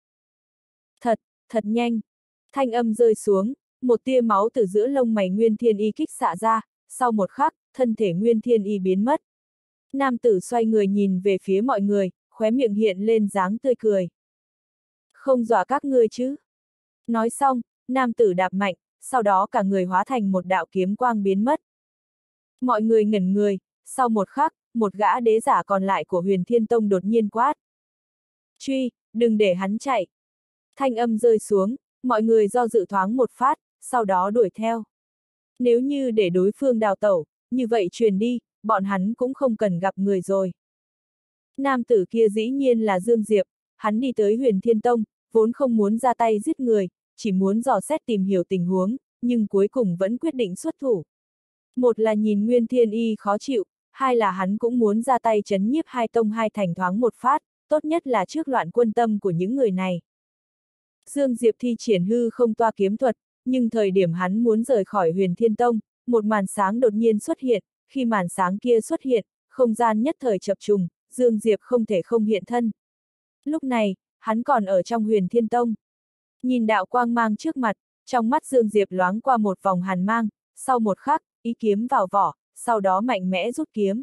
[SPEAKER 1] Thật nhanh. Thanh âm rơi xuống, một tia máu từ giữa lông mày Nguyên Thiên Y kích xạ ra, sau một khắc, thân thể Nguyên Thiên Y biến mất. Nam tử xoay người nhìn về phía mọi người, khóe miệng hiện lên dáng tươi cười. Không dọa các ngươi chứ. Nói xong, nam tử đạp mạnh, sau đó cả người hóa thành một đạo kiếm quang biến mất. Mọi người ngẩn người, sau một khắc, một gã đế giả còn lại của Huyền Thiên Tông đột nhiên quát. Truy, đừng để hắn chạy. Thanh âm rơi xuống, mọi người do dự thoáng một phát, sau đó đuổi theo. Nếu như để đối phương đào tẩu, như vậy truyền đi, bọn hắn cũng không cần gặp người rồi. Nam tử kia dĩ nhiên là Dương Diệp, hắn đi tới Huyền Thiên Tông, vốn không muốn ra tay giết người, chỉ muốn dò xét tìm hiểu tình huống, nhưng cuối cùng vẫn quyết định xuất thủ. Một là nhìn Nguyên Thiên Y khó chịu, hai là hắn cũng muốn ra tay trấn nhiếp hai tông hai thành thoáng một phát, tốt nhất là trước loạn quân tâm của những người này. Dương Diệp thi triển hư không toa kiếm thuật, nhưng thời điểm hắn muốn rời khỏi Huyền Thiên Tông, một màn sáng đột nhiên xuất hiện, khi màn sáng kia xuất hiện, không gian nhất thời chập trùng, Dương Diệp không thể không hiện thân. Lúc này, hắn còn ở trong Huyền Thiên Tông. Nhìn đạo quang mang trước mặt, trong mắt Dương Diệp loáng qua một vòng hàn mang, sau một khắc, ý kiếm vào vỏ, sau đó mạnh mẽ rút kiếm.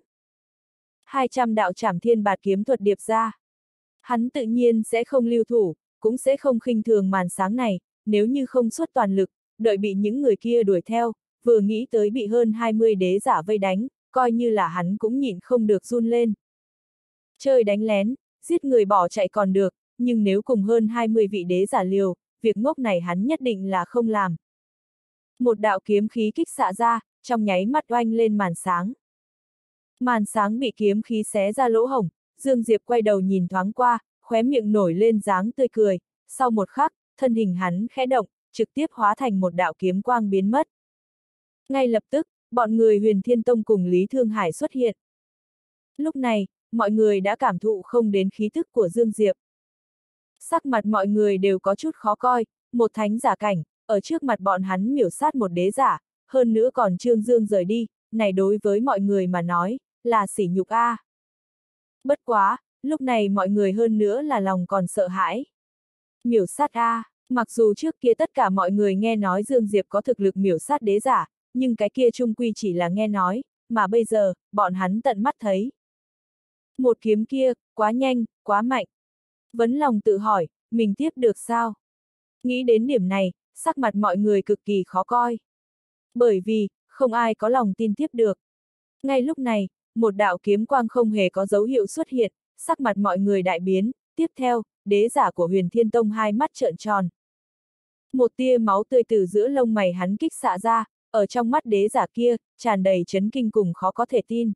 [SPEAKER 1] 200 đạo trảm thiên bạt kiếm thuật điệp ra. Hắn tự nhiên sẽ không lưu thủ, cũng sẽ không khinh thường màn sáng này, nếu như không xuất toàn lực, đợi bị những người kia đuổi theo, vừa nghĩ tới bị hơn 20 đế giả vây đánh, coi như là hắn cũng nhịn không được run lên. Chơi đánh lén, giết người bỏ chạy còn được, nhưng nếu cùng hơn 20 vị đế giả liều, việc ngốc này hắn nhất định là không làm. Một đạo kiếm khí kích xạ ra, trong nháy mắt oanh lên màn sáng. Màn sáng bị kiếm khí xé ra lỗ hổng, Dương Diệp quay đầu nhìn thoáng qua, khóe miệng nổi lên dáng tươi cười, sau một khắc, thân hình hắn khẽ động, trực tiếp hóa thành một đạo kiếm quang biến mất. Ngay lập tức, bọn người Huyền Thiên Tông cùng Lý Thương Hải xuất hiện. Lúc này, mọi người đã cảm thụ không đến khí thức của Dương Diệp. Sắc mặt mọi người đều có chút khó coi, một thánh giả cảnh, ở trước mặt bọn hắn miểu sát một đế giả, hơn nữa còn Trương Dương rời đi, này đối với mọi người mà nói, là sỉ nhục a. Bất quá, lúc này mọi người hơn nữa là lòng còn sợ hãi. Miểu sát a, mặc dù trước kia tất cả mọi người nghe nói Dương Diệp có thực lực miểu sát đế giả, nhưng cái kia chung quy chỉ là nghe nói, mà bây giờ, bọn hắn tận mắt thấy. Một kiếm kia, quá nhanh, quá mạnh. Vấn lòng tự hỏi, mình tiếp được sao? Nghĩ đến điểm này, sắc mặt mọi người cực kỳ khó coi. Bởi vì, không ai có lòng tin tiếp được. Ngay lúc này, một đạo kiếm quang không hề có dấu hiệu xuất hiện, sắc mặt mọi người đại biến, tiếp theo, đế giả của Huyền Thiên Tông hai mắt trợn tròn. Một tia máu tươi từ giữa lông mày hắn kích xạ ra, ở trong mắt đế giả kia, tràn đầy chấn kinh cùng khó có thể tin.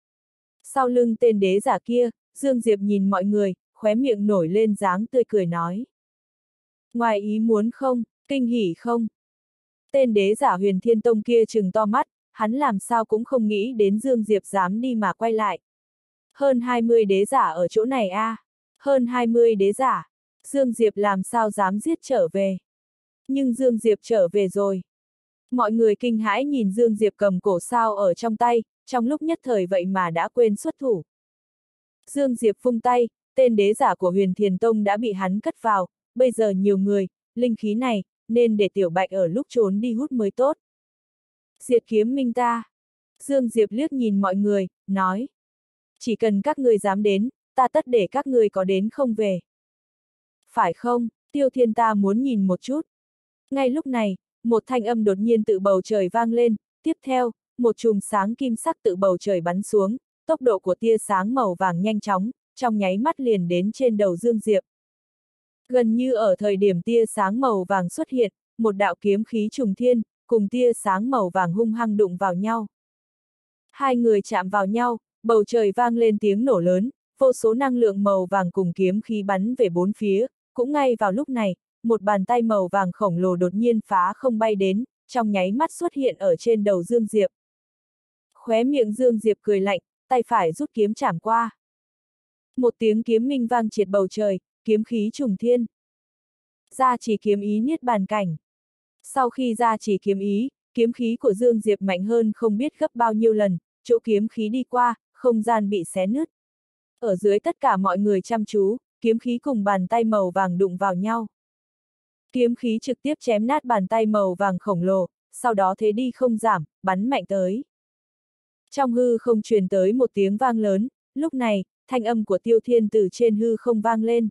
[SPEAKER 1] Sau lưng tên đế giả kia, Dương Diệp nhìn mọi người, khóe miệng nổi lên dáng tươi cười nói. Ngoài ý muốn không, kinh hỉ không? Tên đế giả Huyền Thiên Tông kia trừng to mắt, hắn làm sao cũng không nghĩ đến Dương Diệp dám đi mà quay lại. Hơn 20 đế giả ở chỗ này a, hơn 20 đế giả, Dương Diệp làm sao dám giết trở về. Nhưng Dương Diệp trở về rồi. Mọi người kinh hãi nhìn Dương Diệp cầm cổ sao ở trong tay, trong lúc nhất thời vậy mà đã quên xuất thủ. Dương Diệp vung tay, tên đế giả của Huyền Thiên Tông đã bị hắn cất vào, bây giờ nhiều người, linh khí này, nên để Tiểu Bạch ở lúc trốn đi hút mới tốt. Diệt kiếm minh ta. Dương Diệp liếc nhìn mọi người, nói. Chỉ cần các người dám đến, ta tất để các người có đến không về. Phải không, Tiêu Thiên ta muốn nhìn một chút. Ngay lúc này, một thanh âm đột nhiên tự bầu trời vang lên, tiếp theo, một chùm sáng kim sắc tự bầu trời bắn xuống, tốc độ của tia sáng màu vàng nhanh chóng, trong nháy mắt liền đến trên đầu Dương Diệp. Gần như ở thời điểm tia sáng màu vàng xuất hiện, một đạo kiếm khí trùng thiên, cùng tia sáng màu vàng hung hăng đụng vào nhau. Hai người chạm vào nhau, bầu trời vang lên tiếng nổ lớn, vô số năng lượng màu vàng cùng kiếm khí bắn về bốn phía, cũng ngay vào lúc này, một bàn tay màu vàng khổng lồ đột nhiên phá không bay đến, trong nháy mắt xuất hiện ở trên đầu Dương Diệp. Khóe miệng Dương Diệp cười lạnh, tay phải rút kiếm chảm qua. Một tiếng kiếm minh vang triệt bầu trời, kiếm khí trùng thiên. Gia chỉ kiếm ý niết bàn cảnh. Sau khi gia chỉ kiếm ý, kiếm khí của Dương Diệp mạnh hơn không biết gấp bao nhiêu lần, chỗ kiếm khí đi qua, không gian bị xé nứt. Ở dưới tất cả mọi người chăm chú, kiếm khí cùng bàn tay màu vàng đụng vào nhau. Kiếm khí trực tiếp chém nát bàn tay màu vàng khổng lồ, sau đó thế đi không giảm, bắn mạnh tới. Trong hư không truyền tới một tiếng vang lớn, lúc này, thanh âm của Tiêu Thiên từ trên hư không vang lên.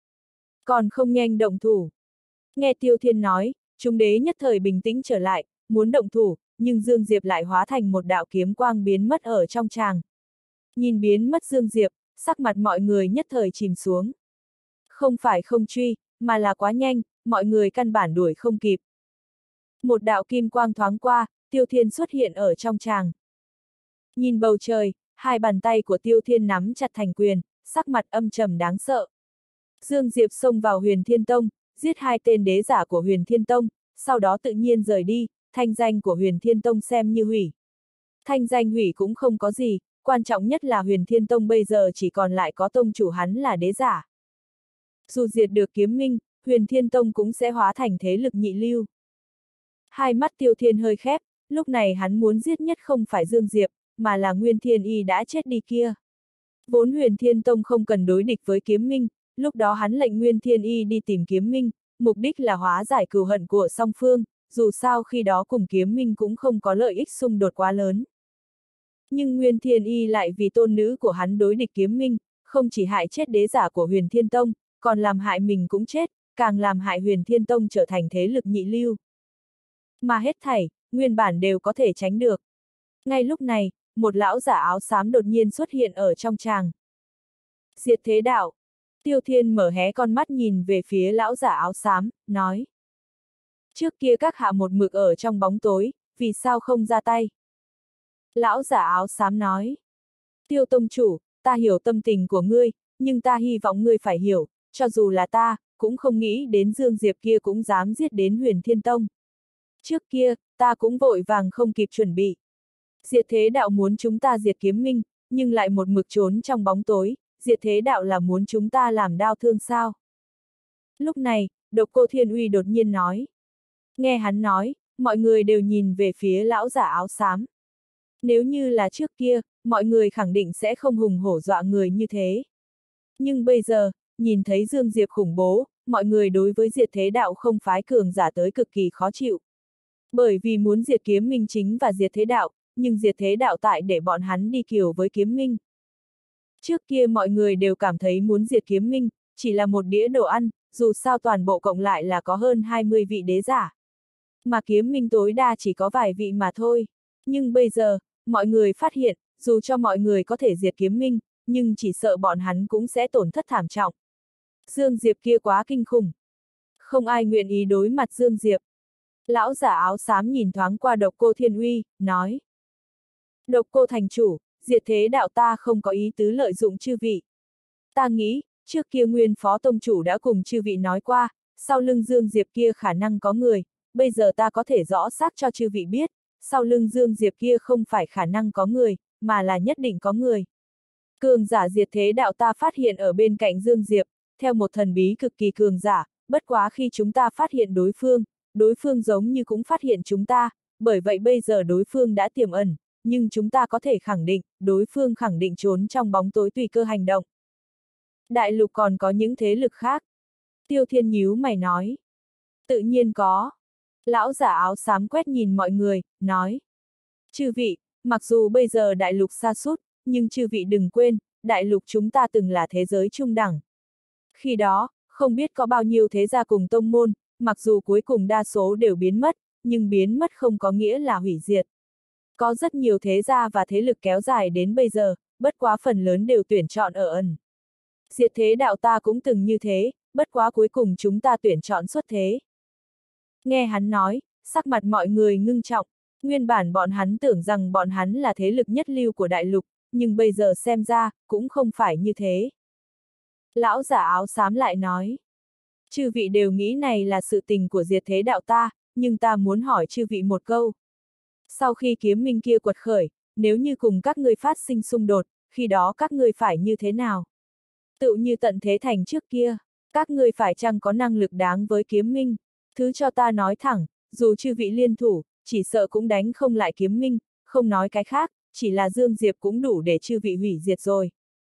[SPEAKER 1] Còn không nhanh động thủ. Nghe Tiêu Thiên nói, chúng đế nhất thời bình tĩnh trở lại, muốn động thủ, nhưng Dương Diệp lại hóa thành một đạo kiếm quang biến mất ở trong tràng. Nhìn biến mất Dương Diệp, sắc mặt mọi người nhất thời chìm xuống. Không phải không truy, mà là quá nhanh, mọi người căn bản đuổi không kịp. Một đạo kim quang thoáng qua, Tiêu Thiên xuất hiện ở trong tràng. Nhìn bầu trời, hai bàn tay của Tiêu Thiên nắm chặt thành quyền, sắc mặt âm trầm đáng sợ. Dương Diệp xông vào Huyền Thiên Tông, giết hai tên đế giả của Huyền Thiên Tông, sau đó tự nhiên rời đi, thanh danh của Huyền Thiên Tông xem như hủy. Thanh danh hủy cũng không có gì, quan trọng nhất là Huyền Thiên Tông bây giờ chỉ còn lại có tông chủ hắn là đế giả. Dù diệt được kiếm minh, Huyền Thiên Tông cũng sẽ hóa thành thế lực nhị lưu. Hai mắt Tiêu Thiên hơi khép, lúc này hắn muốn giết nhất không phải Dương Diệp, mà là Nguyên Thiên Y đã chết đi kia. Vốn Huyền Thiên Tông không cần đối địch với Kiếm Minh, lúc đó hắn lệnh Nguyên Thiên Y đi tìm Kiếm Minh, mục đích là hóa giải cừu hận của song phương, dù sao khi đó cùng Kiếm Minh cũng không có lợi ích xung đột quá lớn. Nhưng Nguyên Thiên Y lại vì tôn nữ của hắn đối địch Kiếm Minh, không chỉ hại chết đế giả của Huyền Thiên Tông, còn làm hại mình cũng chết, càng làm hại Huyền Thiên Tông trở thành thế lực nhị lưu. Mà hết thảy, nguyên bản đều có thể tránh được. Ngay lúc này, một lão giả áo xám đột nhiên xuất hiện ở trong tràng. Diệt thế đạo. Tiêu Thiên mở hé con mắt nhìn về phía lão giả áo xám, nói. Trước kia các hạ một mực ở trong bóng tối, vì sao không ra tay? Lão giả áo xám nói. Tiêu tông chủ, ta hiểu tâm tình của ngươi, nhưng ta hy vọng ngươi phải hiểu, cho dù là ta, cũng không nghĩ đến Dương Diệp kia cũng dám giết đến Huyền Thiên Tông. Trước kia, ta cũng vội vàng không kịp chuẩn bị. Diệt thế đạo muốn chúng ta diệt Kiếm Minh, nhưng lại một mực trốn trong bóng tối, diệt thế đạo là muốn chúng ta làm đau thương sao? Lúc này, Độc Cô Thiên Uy đột nhiên nói. Nghe hắn nói, mọi người đều nhìn về phía lão giả áo xám. Nếu như là trước kia, mọi người khẳng định sẽ không hùng hổ dọa người như thế. Nhưng bây giờ, nhìn thấy Dương Diệp khủng bố, mọi người đối với diệt thế đạo không phái cường giả tới cực kỳ khó chịu. Bởi vì muốn diệt Kiếm Minh chính và diệt thế đạo, nhưng diệt thế đạo tại để bọn hắn đi kiều với Kiếm Minh. Trước kia mọi người đều cảm thấy muốn diệt Kiếm Minh, chỉ là một đĩa đồ ăn, dù sao toàn bộ cộng lại là có hơn 20 vị đế giả. Mà Kiếm Minh tối đa chỉ có vài vị mà thôi. Nhưng bây giờ, mọi người phát hiện, dù cho mọi người có thể diệt Kiếm Minh, nhưng chỉ sợ bọn hắn cũng sẽ tổn thất thảm trọng. Dương Diệp kia quá kinh khủng. Không ai nguyện ý đối mặt Dương Diệp. Lão giả áo xám nhìn thoáng qua Độc Cô Thiên Uy, nói. Độc Cô thành chủ, diệt thế đạo ta không có ý tứ lợi dụng chư vị. Ta nghĩ, trước kia nguyên phó tông chủ đã cùng chư vị nói qua, sau lưng Dương Diệp kia khả năng có người, bây giờ ta có thể rõ xác cho chư vị biết, sau lưng Dương Diệp kia không phải khả năng có người, mà là nhất định có người. Cường giả diệt thế đạo ta phát hiện ở bên cạnh Dương Diệp, theo một thần bí cực kỳ cường giả, bất quá khi chúng ta phát hiện đối phương giống như cũng phát hiện chúng ta, bởi vậy bây giờ đối phương đã tiềm ẩn, nhưng chúng ta có thể khẳng định, đối phương khẳng định trốn trong bóng tối tùy cơ hành động. Đại lục còn có những thế lực khác. Tiêu Thiên nhíu mày nói. Tự nhiên có. Lão giả áo xám quét nhìn mọi người, nói. Chư vị, mặc dù bây giờ đại lục sa sút, nhưng chư vị đừng quên, đại lục chúng ta từng là thế giới trung đẳng. Khi đó, không biết có bao nhiêu thế gia cùng tông môn, mặc dù cuối cùng đa số đều biến mất, nhưng biến mất không có nghĩa là hủy diệt. Có rất nhiều thế gia và thế lực kéo dài đến bây giờ, bất quá phần lớn đều tuyển chọn ở ẩn. Diệt thế đạo ta cũng từng như thế, bất quá cuối cùng chúng ta tuyển chọn xuất thế. Nghe hắn nói, sắc mặt mọi người ngưng trọng, nguyên bản bọn hắn tưởng rằng bọn hắn là thế lực nhất lưu của đại lục, nhưng bây giờ xem ra, cũng không phải như thế. Lão giả áo xám lại nói, chư vị đều nghĩ này là sự tình của diệt thế đạo ta, nhưng ta muốn hỏi chư vị một câu. Sau khi Kiếm Minh kia quật khởi, nếu như cùng các ngươi phát sinh xung đột, khi đó các ngươi phải như thế nào? Tựu như tận thế thành trước kia, các ngươi phải chăng có năng lực đáng với Kiếm Minh? Thứ cho ta nói thẳng, dù chư vị liên thủ, chỉ sợ cũng đánh không lại Kiếm Minh, không nói cái khác, chỉ là Dương Diệp cũng đủ để chư vị hủy diệt rồi.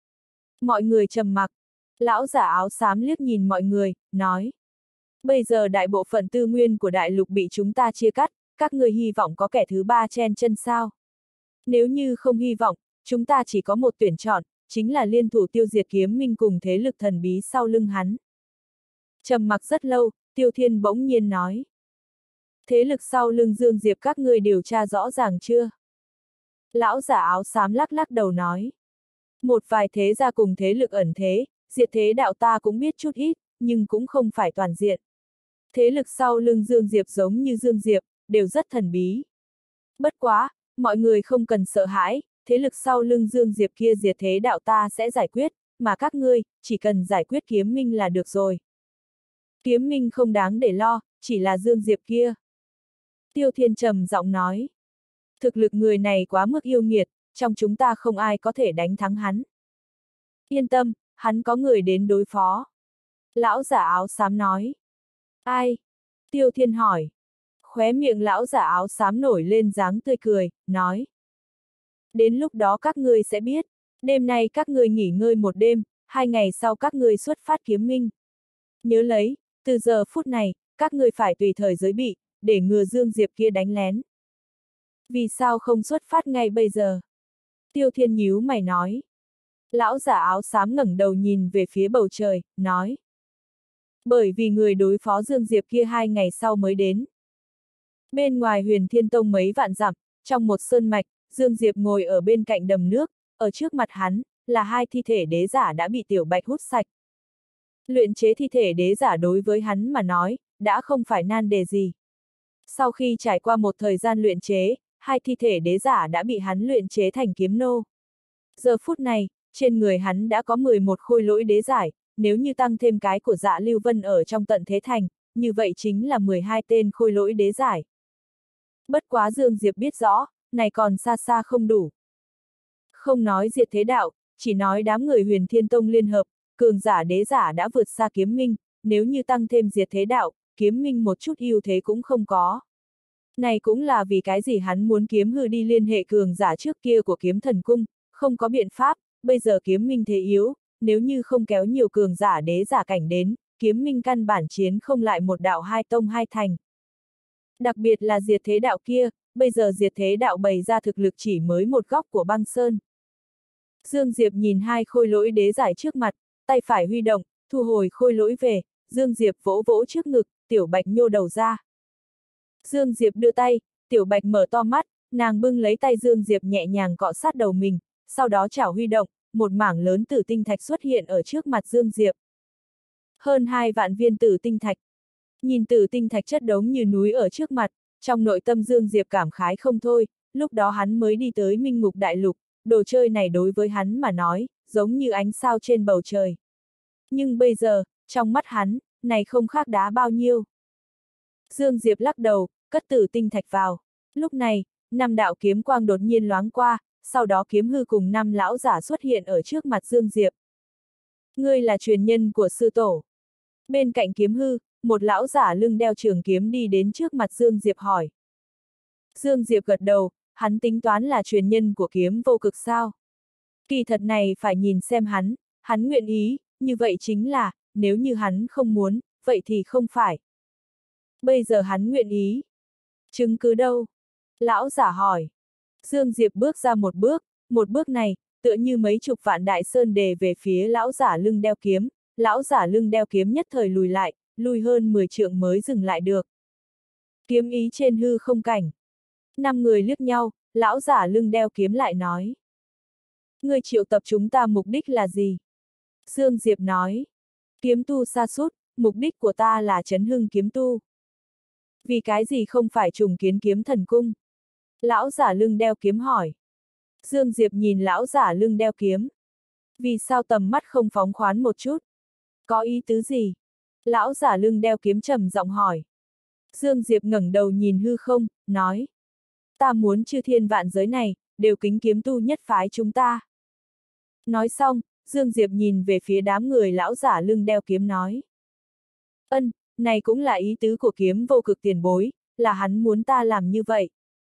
[SPEAKER 1] Mọi người trầm mặc, lão giả áo xám liếc nhìn mọi người, nói. Bây giờ đại bộ phận tư nguyên của đại lục bị chúng ta chia cắt, các người hy vọng có kẻ thứ ba chen chân sao? Nếu như không hy vọng, chúng ta chỉ có một tuyển chọn, chính là liên thủ tiêu diệt Kiếm Minh cùng thế lực thần bí sau lưng hắn. Trầm mặc rất lâu, Tiêu Thiên bỗng nhiên nói. Thế lực sau lưng Dương Diệp các ngươi điều tra rõ ràng chưa? Lão giả áo xám lắc lắc đầu nói. Một vài thế gia cùng thế lực ẩn thế, diệt thế đạo ta cũng biết chút ít, nhưng cũng không phải toàn diện. Thế lực sau lưng Dương Diệp giống như Dương Diệp, đều rất thần bí. Bất quá, mọi người không cần sợ hãi, thế lực sau lưng Dương Diệp kia diệt thế đạo ta sẽ giải quyết, mà các ngươi, chỉ cần giải quyết Kiếm Minh là được rồi. Kiếm Minh không đáng để lo, chỉ là Dương Diệp kia. Tiêu Thiên trầm giọng nói. Thực lực người này quá mức yêu nghiệt, trong chúng ta không ai có thể đánh thắng hắn. Yên tâm, hắn có người đến đối phó. Lão giả áo xám nói. Ai? Tiêu Thiên hỏi. Khóe miệng lão giả áo xám nổi lên dáng tươi cười, nói. Đến lúc đó các ngươi sẽ biết, đêm nay các ngươi nghỉ ngơi một đêm, 2 ngày sau các ngươi xuất phát kiếm minh. Nhớ lấy, từ giờ phút này, các ngươi phải tùy thời giới bị, để ngừa Dương Diệp kia đánh lén. Vì sao không xuất phát ngay bây giờ? Tiêu Thiên nhíu mày nói. Lão giả áo xám ngẩng đầu nhìn về phía bầu trời, nói. Bởi vì người đối phó Dương Diệp kia 2 ngày sau mới đến. Bên ngoài Huyền Thiên Tông mấy vạn dặm, trong một sơn mạch, Dương Diệp ngồi ở bên cạnh đầm nước, ở trước mặt hắn, là 2 thi thể đế giả đã bị Tiểu Bạch hút sạch. Luyện chế thi thể đế giả đối với hắn mà nói, đã không phải nan đề gì. Sau khi trải qua một thời gian luyện chế, 2 thi thể đế giả đã bị hắn luyện chế thành kiếm nô. Giờ phút này, trên người hắn đã có 11 khôi lỗi đế giải, nếu như tăng thêm cái của Dạ Lưu Vân ở trong tận thế thành, như vậy chính là 12 tên khôi lỗi đế giải. Bất quá Dương Diệp biết rõ, này còn xa xa không đủ. Không nói diệt thế đạo, chỉ nói đám người Huyền Thiên Tông liên hợp, cường giả đế giả đã vượt xa kiếm minh, nếu như tăng thêm diệt thế đạo, kiếm minh một chút ưu thế cũng không có. Này cũng là vì cái gì hắn muốn kiếm hư đi liên hệ cường giả trước kia của kiếm thần cung, không có biện pháp, bây giờ kiếm minh thế yếu, nếu như không kéo nhiều cường giả đế giả cảnh đến, kiếm minh căn bản chiến không lại một đạo 2 tông 2 thành. Đặc biệt là diệt thế đạo kia, bây giờ diệt thế đạo bày ra thực lực chỉ mới một góc của băng sơn. Dương Diệp nhìn 2 khôi lỗi đế giải trước mặt, tay phải huy động, thu hồi khôi lỗi về, Dương Diệp vỗ vỗ trước ngực, Tiểu Bạch nhô đầu ra. Dương Diệp đưa tay, Tiểu Bạch mở to mắt, nàng bưng lấy tay Dương Diệp nhẹ nhàng cọ sát đầu mình, sau đó chảo huy động, một mảng lớn tử tinh thạch xuất hiện ở trước mặt Dương Diệp. Hơn 2 vạn viên tử tinh thạch. Nhìn tử tinh thạch chất đống như núi ở trước mặt, trong nội tâm Dương Diệp cảm khái không thôi, lúc đó hắn mới đi tới Minh Ngục Đại Lục, đồ chơi này đối với hắn mà nói, giống như ánh sao trên bầu trời. Nhưng bây giờ, trong mắt hắn, này không khác đá bao nhiêu. Dương Diệp lắc đầu, cất tử tinh thạch vào. Lúc này, 5 đạo kiếm quang đột nhiên loáng qua, sau đó kiếm hư cùng 5 lão giả xuất hiện ở trước mặt Dương Diệp. Ngươi là truyền nhân của sư tổ. Bên cạnh kiếm hư, một lão giả lưng đeo trường kiếm đi đến trước mặt Dương Diệp hỏi. Dương Diệp gật đầu, hắn tính toán là truyền nhân của kiếm vô cực sao. Kỳ thật này phải nhìn xem hắn nguyện ý, như vậy chính là, nếu như hắn không muốn, vậy thì không phải. Bây giờ hắn nguyện ý. Chứng cứ đâu? Lão giả hỏi. Dương Diệp bước ra một bước này, tựa như mấy chục vạn đại sơn đề về phía lão giả lưng đeo kiếm, lão giả lưng đeo kiếm nhất thời lùi lại, lùi hơn 10 trượng mới dừng lại được. Kiếm ý trên hư không cảnh. 5 người liếc nhau, lão giả lưng đeo kiếm lại nói. Người triệu tập chúng ta mục đích là gì? Dương Diệp nói. Kiếm tu sa sút, mục đích của ta là chấn hưng kiếm tu. Vì cái gì không phải trùng kiến kiếm thần cung? Lão giả lưng đeo kiếm hỏi. Dương Diệp nhìn lão giả lưng đeo kiếm. Vì sao tầm mắt không phóng khoán một chút? Có ý tứ gì? Lão giả lưng đeo kiếm trầm giọng hỏi. Dương Diệp ngẩng đầu nhìn hư không, nói. Ta muốn chư thiên vạn giới này, đều kính kiếm tu nhất phái chúng ta. Nói xong, Dương Diệp nhìn về phía đám người lão giả lưng đeo kiếm nói. Ân, này cũng là ý tứ của kiếm vô cực tiền bối, là hắn muốn ta làm như vậy.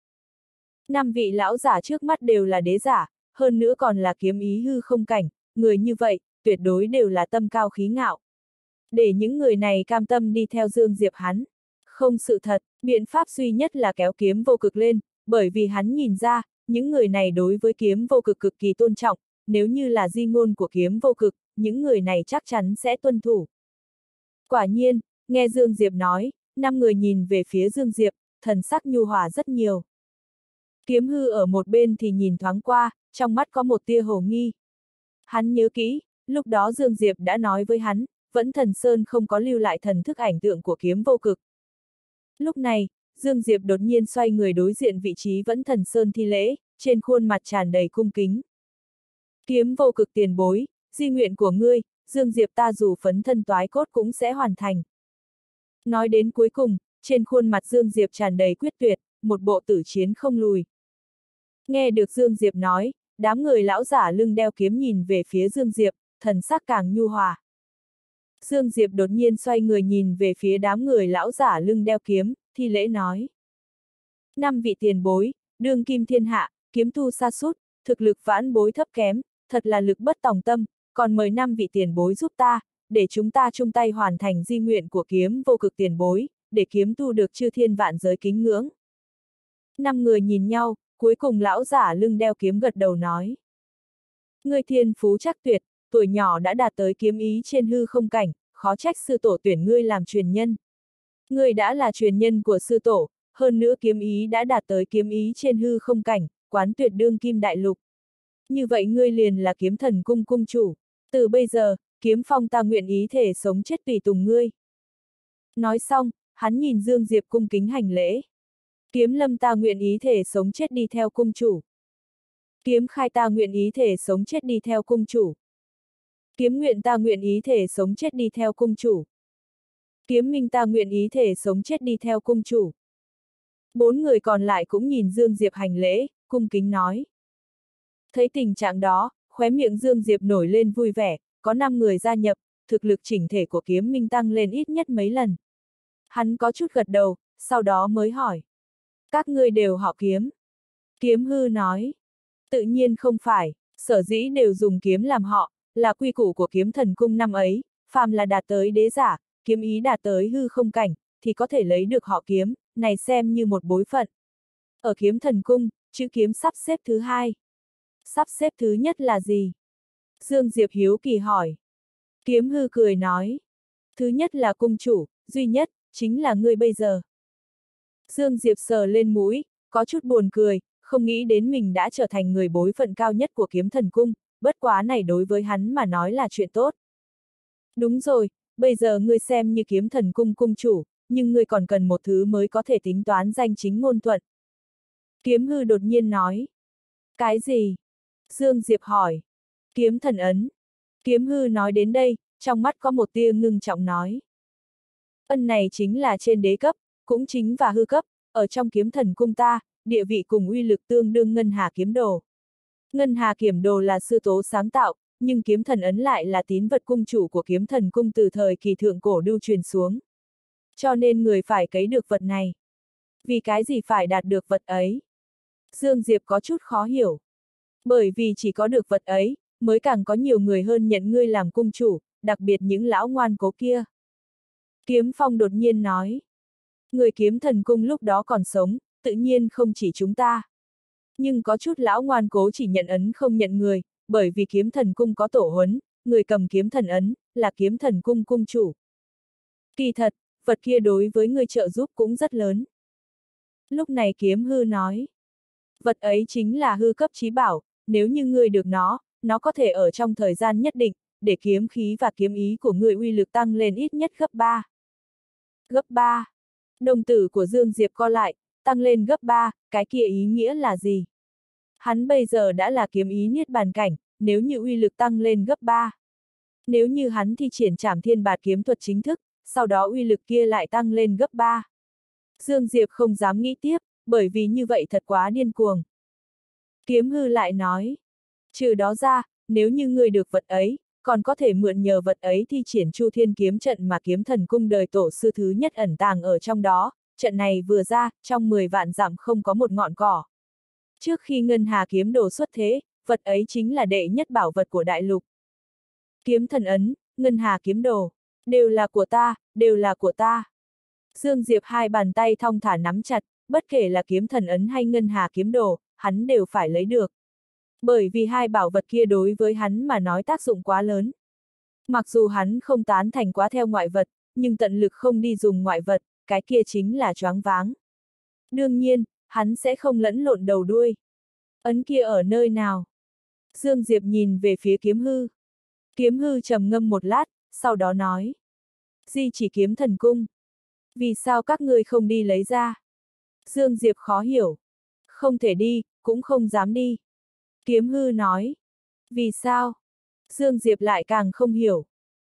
[SPEAKER 1] 5 vị lão giả trước mắt đều là đế giả, hơn nữa còn là kiếm ý hư không cảnh, người như vậy, tuyệt đối đều là tâm cao khí ngạo. Để những người này cam tâm đi theo Dương Diệp hắn. Không sự thật, biện pháp duy nhất là kéo kiếm vô cực lên, bởi vì hắn nhìn ra, những người này đối với kiếm vô cực cực kỳ tôn trọng, nếu như là di ngôn của kiếm vô cực, những người này chắc chắn sẽ tuân thủ. Quả nhiên, nghe Dương Diệp nói, 5 người nhìn về phía Dương Diệp, thần sắc nhu hòa rất nhiều. Kiếm hư ở một bên thì nhìn thoáng qua, trong mắt có một tia hồ nghi. Hắn nhớ kỹ, lúc đó Dương Diệp đã nói với hắn, Vẫn Thần Sơn không có lưu lại thần thức ảnh tượng của kiếm vô cực. Lúc này, Dương Diệp đột nhiên xoay người đối diện vị trí Vẫn Thần Sơn thi lễ, trên khuôn mặt tràn đầy cung kính. Kiếm vô cực tiền bối, di nguyện của ngươi, Dương Diệp ta dù phấn thân toái cốt cũng sẽ hoàn thành. Nói đến cuối cùng, trên khuôn mặt Dương Diệp tràn đầy quyết tuyệt, một bộ tử chiến không lùi. Nghe được Dương Diệp nói, đám người lão giả lưng đeo kiếm nhìn về phía Dương Diệp, thần sắc càng nhu hòa. Dương Diệp đột nhiên xoay người nhìn về phía đám người lão giả lưng đeo kiếm, thi lễ nói. 5 vị tiền bối, đương kim thiên hạ, kiếm tu sa sút, thực lực vãn bối thấp kém, thật là lực bất tòng tâm, còn mời 5 vị tiền bối giúp ta, để chúng ta chung tay hoàn thành di nguyện của kiếm vô cực tiền bối, để kiếm tu được chư thiên vạn giới kính ngưỡng. 5 người nhìn nhau, cuối cùng lão giả lưng đeo kiếm gật đầu nói. Ngươi thiên phú chắc tuyệt, tuổi nhỏ đã đạt tới kiếm ý trên hư không cảnh, khó trách sư tổ tuyển ngươi làm truyền nhân. Ngươi đã là truyền nhân của sư tổ, hơn nữa kiếm ý đã đạt tới kiếm ý trên hư không cảnh, quán tuyệt đương kim đại lục. Như vậy ngươi liền là kiếm thần cung cung chủ. Từ bây giờ, kiếm phong ta nguyện ý thể sống chết tùy tùng ngươi. Nói xong, hắn nhìn Dương Diệp cung kính hành lễ. Kiếm lâm ta nguyện ý thể sống chết đi theo cung chủ. Kiếm khai ta nguyện ý thể sống chết đi theo cung chủ. Kiếm nguyện ta nguyện ý thể sống chết đi theo cung chủ. Kiếm minh ta nguyện ý thể sống chết đi theo cung chủ. 4 người còn lại cũng nhìn Dương Diệp hành lễ, cung kính nói. Thấy tình trạng đó, khóe miệng Dương Diệp nổi lên vui vẻ, có 5 người gia nhập, thực lực chỉnh thể của kiếm minh tăng lên ít nhất mấy lần. Hắn có chút gật đầu, sau đó mới hỏi. Các ngươi đều họ Kiếm. Kiếm hư nói. Tự nhiên không phải, sở dĩ đều dùng kiếm làm họ, là quy củ của kiếm thần cung năm ấy, phàm là đạt tới đế giả, kiếm ý đạt tới hư không cảnh, thì có thể lấy được họ Kiếm, này xem như một bối phận. Ở kiếm thần cung, chữ kiếm sắp xếp thứ 2. Sắp xếp thứ nhất là gì? Dương Diệp hiếu kỳ hỏi. Kiếm hư cười nói. Thứ nhất là cung chủ, duy nhất, chính là ngươi bây giờ. Dương Diệp sờ lên mũi, có chút buồn cười, không nghĩ đến mình đã trở thành người bối phận cao nhất của kiếm thần cung, bất quá này đối với hắn mà nói là chuyện tốt. Đúng rồi, bây giờ ngươi xem như kiếm thần cung cung chủ, nhưng ngươi còn cần một thứ mới có thể tính toán danh chính ngôn thuận. Kiếm hư đột nhiên nói. Cái gì? Dương Diệp hỏi. Kiếm thần ấn. Kiếm hư nói đến đây, trong mắt có một tia ngưng trọng nói. Ân này chính là trên đế cấp, cũng chính và hư cấp, ở trong kiếm thần cung ta, địa vị cùng uy lực tương đương Ngân Hà kiếm đồ. Ngân Hà kiếm đồ là sư tố sáng tạo, nhưng kiếm thần ấn lại là tín vật cung chủ của kiếm thần cung từ thời kỳ thượng cổ lưu truyền xuống. Cho nên người phải cấy được vật này. Vì cái gì phải đạt được vật ấy? Dương Diệp có chút khó hiểu. Bởi vì chỉ có được vật ấy, mới càng có nhiều người hơn nhận ngươi làm cung chủ, đặc biệt những lão ngoan cố kia. Kiếm Phong đột nhiên nói. Người kiếm thần cung lúc đó còn sống, tự nhiên không chỉ chúng ta. Nhưng có chút lão ngoan cố chỉ nhận ấn không nhận người, bởi vì kiếm thần cung có tổ huấn, người cầm kiếm thần ấn, là kiếm thần cung cung chủ. Kỳ thật, vật kia đối với người trợ giúp cũng rất lớn. Lúc này kiếm hư nói. Vật ấy chính là hư cấp chí bảo, nếu như ngươi được nó có thể ở trong thời gian nhất định, để kiếm khí và kiếm ý của ngươi uy lực tăng lên ít nhất gấp 3. Gấp 3. Đồng tử của Dương Diệp co lại, tăng lên gấp 3, cái kia ý nghĩa là gì? Hắn bây giờ đã là kiếm ý niết bàn cảnh, nếu như uy lực tăng lên gấp 3. Nếu như hắn thi triển Trảm Thiên Bạt kiếm thuật chính thức, sau đó uy lực kia lại tăng lên gấp 3. Dương Diệp không dám nghĩ tiếp, bởi vì như vậy thật quá điên cuồng. Kiếm hư lại nói, trừ đó ra, nếu như ngươi được vật ấy, còn có thể mượn nhờ vật ấy thi triển Chu Thiên kiếm trận mà kiếm thần cung đời tổ sư thứ nhất ẩn tàng ở trong đó, trận này vừa ra, trong 10 vạn dặm không có một ngọn cỏ. Trước khi Ngân Hà kiếm đồ xuất thế, vật ấy chính là đệ nhất bảo vật của đại lục. Kiếm thần ấn, Ngân Hà kiếm đồ, đều là của ta, đều là của ta. Dương Diệp hai bàn tay thong thả nắm chặt, bất kể là kiếm thần ấn hay Ngân Hà kiếm đồ, hắn đều phải lấy được. Bởi vì hai bảo vật kia đối với hắn mà nói tác dụng quá lớn. Mặc dù hắn không tán thành quá theo ngoại vật, nhưng tận lực không đi dùng ngoại vật, cái kia chính là choáng váng. Đương nhiên, hắn sẽ không lẫn lộn đầu đuôi. Ấn kia ở nơi nào? Dương Diệp nhìn về phía kiếm hư. Kiếm hư trầm ngâm một lát, sau đó nói. Di chỉ kiếm thần cung. Vì sao các ngươi không đi lấy ra? Dương Diệp khó hiểu. Không thể đi, cũng không dám đi. Kiếm hư nói. Vì sao? Dương Diệp lại càng không hiểu.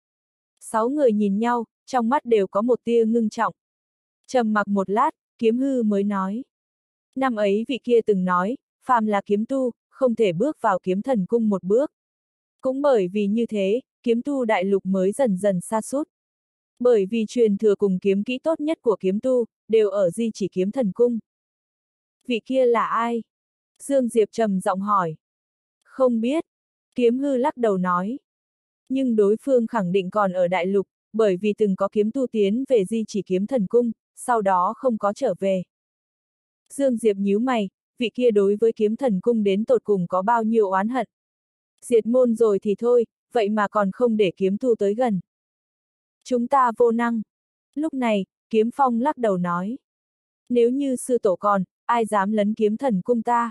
[SPEAKER 1] 6 người nhìn nhau, trong mắt đều có một tia ngưng trọng. Trầm mặc một lát, kiếm hư mới nói. Năm ấy vị kia từng nói, phàm là kiếm tu, không thể bước vào kiếm thần cung một bước. Cũng bởi vì như thế, kiếm tu đại lục mới dần dần sa sút. Bởi vì truyền thừa cùng kiếm kỹ tốt nhất của kiếm tu, đều ở di chỉ kiếm thần cung. Vị kia là ai? Dương Diệp trầm giọng hỏi. Không biết. Kiếm hư lắc đầu nói. Nhưng đối phương khẳng định còn ở đại lục, bởi vì từng có kiếm tu tiến về Di Chỉ Kiếm Thần Cung, sau đó không có trở về. Dương Diệp nhíu mày, vị kia đối với Kiếm Thần Cung đến tột cùng có bao nhiêu oán hận. Diệt môn rồi thì thôi, vậy mà còn không để kiếm tu tới gần. Chúng ta vô năng. Lúc này, Kiếm Phong lắc đầu nói. Nếu như sư tổ còn, ai dám lấn Kiếm Thần Cung ta?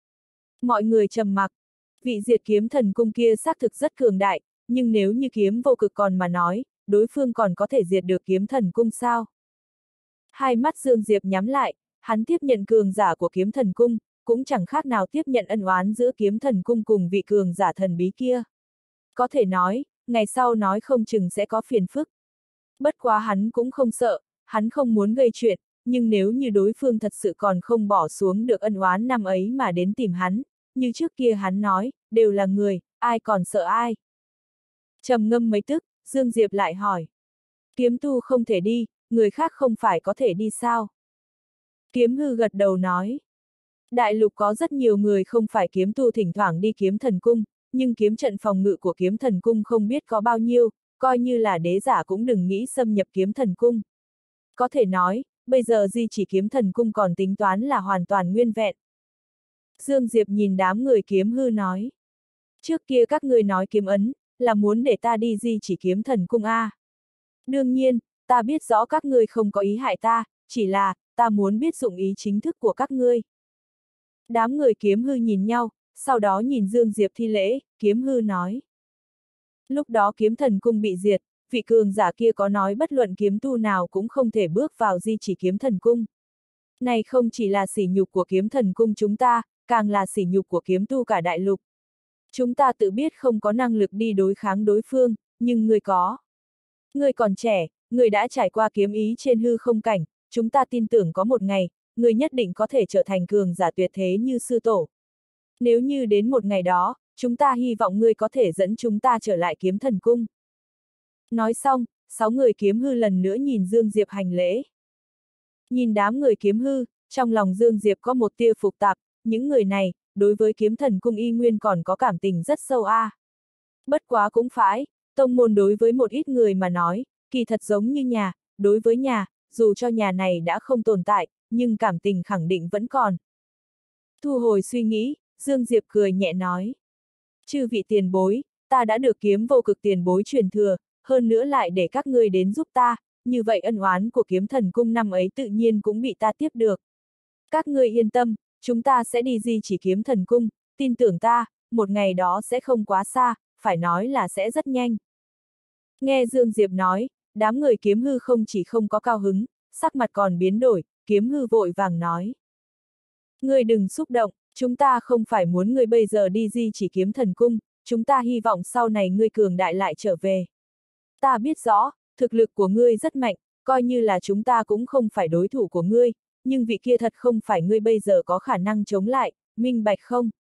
[SPEAKER 1] Mọi người trầm mặc. Vị diệt Kiếm Thần Cung kia xác thực rất cường đại, nhưng nếu như kiếm vô cực còn mà nói, đối phương còn có thể diệt được Kiếm Thần Cung sao? Hai mắt Dương Diệp nhắm lại, hắn tiếp nhận cường giả của Kiếm Thần Cung, cũng chẳng khác nào tiếp nhận ân oán giữa Kiếm Thần Cung cùng vị cường giả thần bí kia. Có thể nói, ngày sau nói không chừng sẽ có phiền phức. Bất quá hắn cũng không sợ, hắn không muốn gây chuyện, nhưng nếu như đối phương thật sự còn không bỏ xuống được ân oán năm ấy mà đến tìm hắn, như trước kia hắn nói, đều là người, ai còn sợ ai. Trầm ngâm mấy tức, Dương Diệp lại hỏi. Kiếm tu không thể đi, người khác không phải có thể đi sao? Kiếm hư gật đầu nói. Đại lục có rất nhiều người không phải kiếm tu thỉnh thoảng đi Kiếm Thần Cung, nhưng kiếm trận phòng ngự của Kiếm Thần Cung không biết có bao nhiêu, coi như là đế giả cũng đừng nghĩ xâm nhập Kiếm Thần Cung. Có thể nói, bây giờ Di Chỉ Kiếm Thần Cung còn tính toán là hoàn toàn nguyên vẹn. Dương Diệp nhìn đám người kiếm hư nói. Trước kia các ngươi nói kiếm ấn, là muốn để ta đi Di Chỉ Kiếm Thần Cung a. Đương nhiên, ta biết rõ các ngươi không có ý hại ta, chỉ là, ta muốn biết dụng ý chính thức của các ngươi. Đám người kiếm hư nhìn nhau, sau đó nhìn Dương Diệp thi lễ, kiếm hư nói. Lúc đó Kiếm Thần Cung bị diệt, vị cường giả kia có nói bất luận kiếm tu nào cũng không thể bước vào Di Chỉ Kiếm Thần Cung. Này không chỉ là sỉ nhục của Kiếm Thần Cung chúng ta, càng là sỉ nhục của kiếm tu cả đại lục. Chúng ta tự biết không có năng lực đi đối kháng đối phương, nhưng ngươi có. Ngươi còn trẻ, ngươi đã trải qua kiếm ý trên hư không cảnh, chúng ta tin tưởng có một ngày, ngươi nhất định có thể trở thành cường giả tuyệt thế như sư tổ. Nếu như đến một ngày đó, chúng ta hy vọng ngươi có thể dẫn chúng ta trở lại Kiếm Thần Cung. Nói xong, 6 người kiếm hư lần nữa nhìn Dương Diệp hành lễ. Nhìn đám người kiếm hư, trong lòng Dương Diệp có một tia phục tạp, những người này, đối với Kiếm Thần Cung y nguyên còn có cảm tình rất sâu a. Bất quá cũng phải, tông môn đối với một ít người mà nói, kỳ thật giống như nhà, đối với nhà, dù cho nhà này đã không tồn tại, nhưng cảm tình khẳng định vẫn còn. Thu hồi suy nghĩ, Dương Diệp cười nhẹ nói. Chư vị tiền bối, ta đã được Kiếm vô cực tiền bối truyền thừa, hơn nữa lại để các ngươi đến giúp ta, như vậy ân oán của Kiếm Thần Cung năm ấy tự nhiên cũng bị ta tiếp được. Các ngươi yên tâm, chúng ta sẽ đi Di Chỉ Kiếm Thần Cung, tin tưởng ta, một ngày đó sẽ không quá xa, phải nói là sẽ rất nhanh. Nghe Dương Diệp nói, đám người kiếm hư không chỉ không có cao hứng, sắc mặt còn biến đổi, kiếm hư vội vàng nói. Ngươi đừng xúc động, chúng ta không phải muốn ngươi bây giờ đi Di Chỉ Kiếm Thần Cung, chúng ta hy vọng sau này ngươi cường đại lại trở về. Ta biết rõ, thực lực của ngươi rất mạnh, coi như là chúng ta cũng không phải đối thủ của ngươi, nhưng vị kia thật không phải ngươi bây giờ có khả năng chống lại, minh bạch không?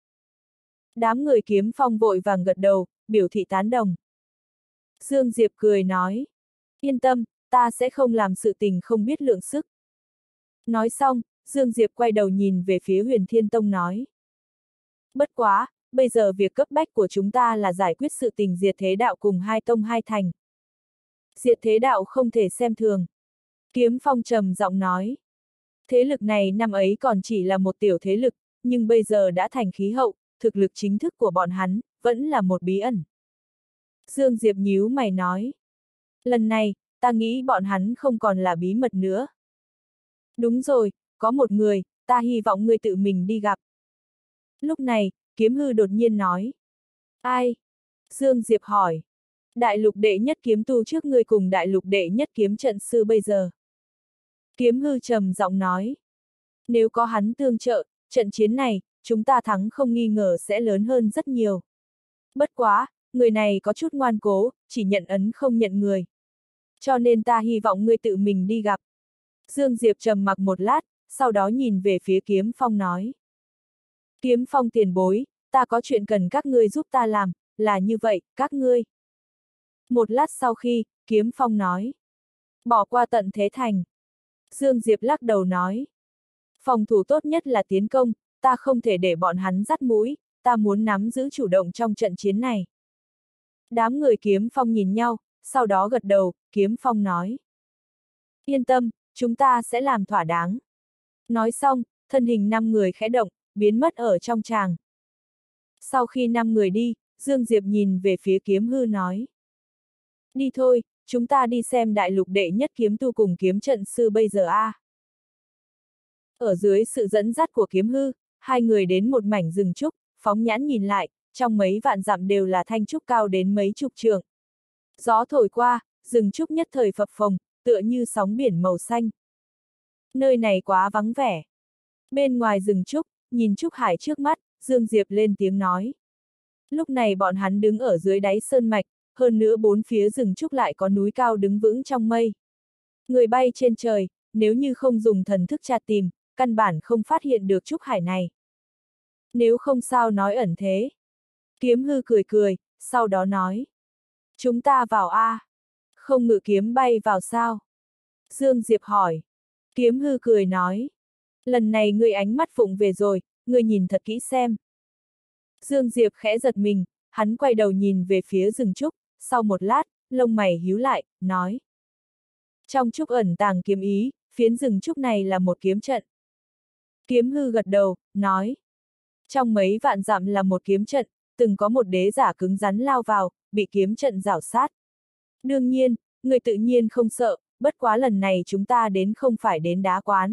[SPEAKER 1] Đám người kiếm phong vội vàng gật đầu, biểu thị tán đồng. Dương Diệp cười nói, yên tâm, ta sẽ không làm sự tình không biết lượng sức. Nói xong, Dương Diệp quay đầu nhìn về phía Huyền Thiên Tông nói. Bất quá, bây giờ việc cấp bách của chúng ta là giải quyết sự tình diệt thế đạo cùng hai tông hai thành. Diệt thế đạo không thể xem thường. Kiếm Phong trầm giọng nói. Thế lực này năm ấy còn chỉ là một tiểu thế lực, nhưng bây giờ đã thành khí hậu, thực lực chính thức của bọn hắn, vẫn là một bí ẩn. Dương Diệp nhíu mày nói. Lần này, ta nghĩ bọn hắn không còn là bí mật nữa. Đúng rồi, có một người, ta hy vọng ngươi tự mình đi gặp. Lúc này, kiếm hư đột nhiên nói. Ai? Dương Diệp hỏi. Đại lục đệ nhất kiếm tu trước ngươi cùng đại lục đệ nhất kiếm trận sư bây giờ. Kiếm hư trầm giọng nói. Nếu có hắn tương trợ, trận chiến này, chúng ta thắng không nghi ngờ sẽ lớn hơn rất nhiều. Bất quá, người này có chút ngoan cố, chỉ nhận ấn không nhận người. Cho nên ta hy vọng ngươi tự mình đi gặp. Dương Diệp trầm mặc một lát, sau đó nhìn về phía Kiếm Phong nói. Kiếm Phong tiền bối, ta có chuyện cần các ngươi giúp ta làm, là như vậy, các ngươi. Một lát sau khi, Kiếm Phong nói. Bỏ qua tận thế thành. Dương Diệp lắc đầu nói. Phòng thủ tốt nhất là tiến công, ta không thể để bọn hắn dắt mũi, ta muốn nắm giữ chủ động trong trận chiến này. Đám người Kiếm Phong nhìn nhau, sau đó gật đầu, Kiếm Phong nói. Yên tâm, chúng ta sẽ làm thỏa đáng. Nói xong, thân hình 5 người khẽ động, biến mất ở trong tràng. Sau khi 5 người đi, Dương Diệp nhìn về phía Kiếm Hư nói. Đi thôi, chúng ta đi xem đại lục đệ nhất kiếm tu cùng kiếm trận sư bây giờ a. Ở dưới sự dẫn dắt của Kiếm Hư, hai người đến một mảnh rừng trúc, phóng nhãn nhìn lại, trong mấy vạn dặm đều là thanh trúc cao đến mấy chục trượng. Gió thổi qua, rừng trúc nhất thời phập phồng, tựa như sóng biển màu xanh. Nơi này quá vắng vẻ. Bên ngoài rừng trúc, nhìn trúc hải trước mắt, Dương Diệp lên tiếng nói. Lúc này bọn hắn đứng ở dưới đáy sơn mạch, hơn nữa bốn phía rừng trúc lại có núi cao đứng vững trong mây. Người bay trên trời, nếu như không dùng thần thức tra tìm, căn bản không phát hiện được trúc hải này. Nếu không sao nói ẩn thế. Kiếm Hư cười cười, sau đó nói. Chúng ta vào a. Không ngự kiếm bay vào sao? Dương Diệp hỏi. Kiếm Hư cười nói. Lần này ngươi ánh mắt phụng về rồi, ngươi nhìn thật kỹ xem. Dương Diệp khẽ giật mình, hắn quay đầu nhìn về phía rừng trúc, sau một lát, lông mày híu lại, nói. Trong trúc ẩn tàng kiếm ý, phiến rừng trúc này là một kiếm trận. Kiếm Hư gật đầu, nói. Trong mấy vạn dặm là một kiếm trận, từng có một đế giả cứng rắn lao vào, bị kiếm trận rảo sát. Đương nhiên, người tự nhiên không sợ, bất quá lần này chúng ta đến không phải đến đá quán.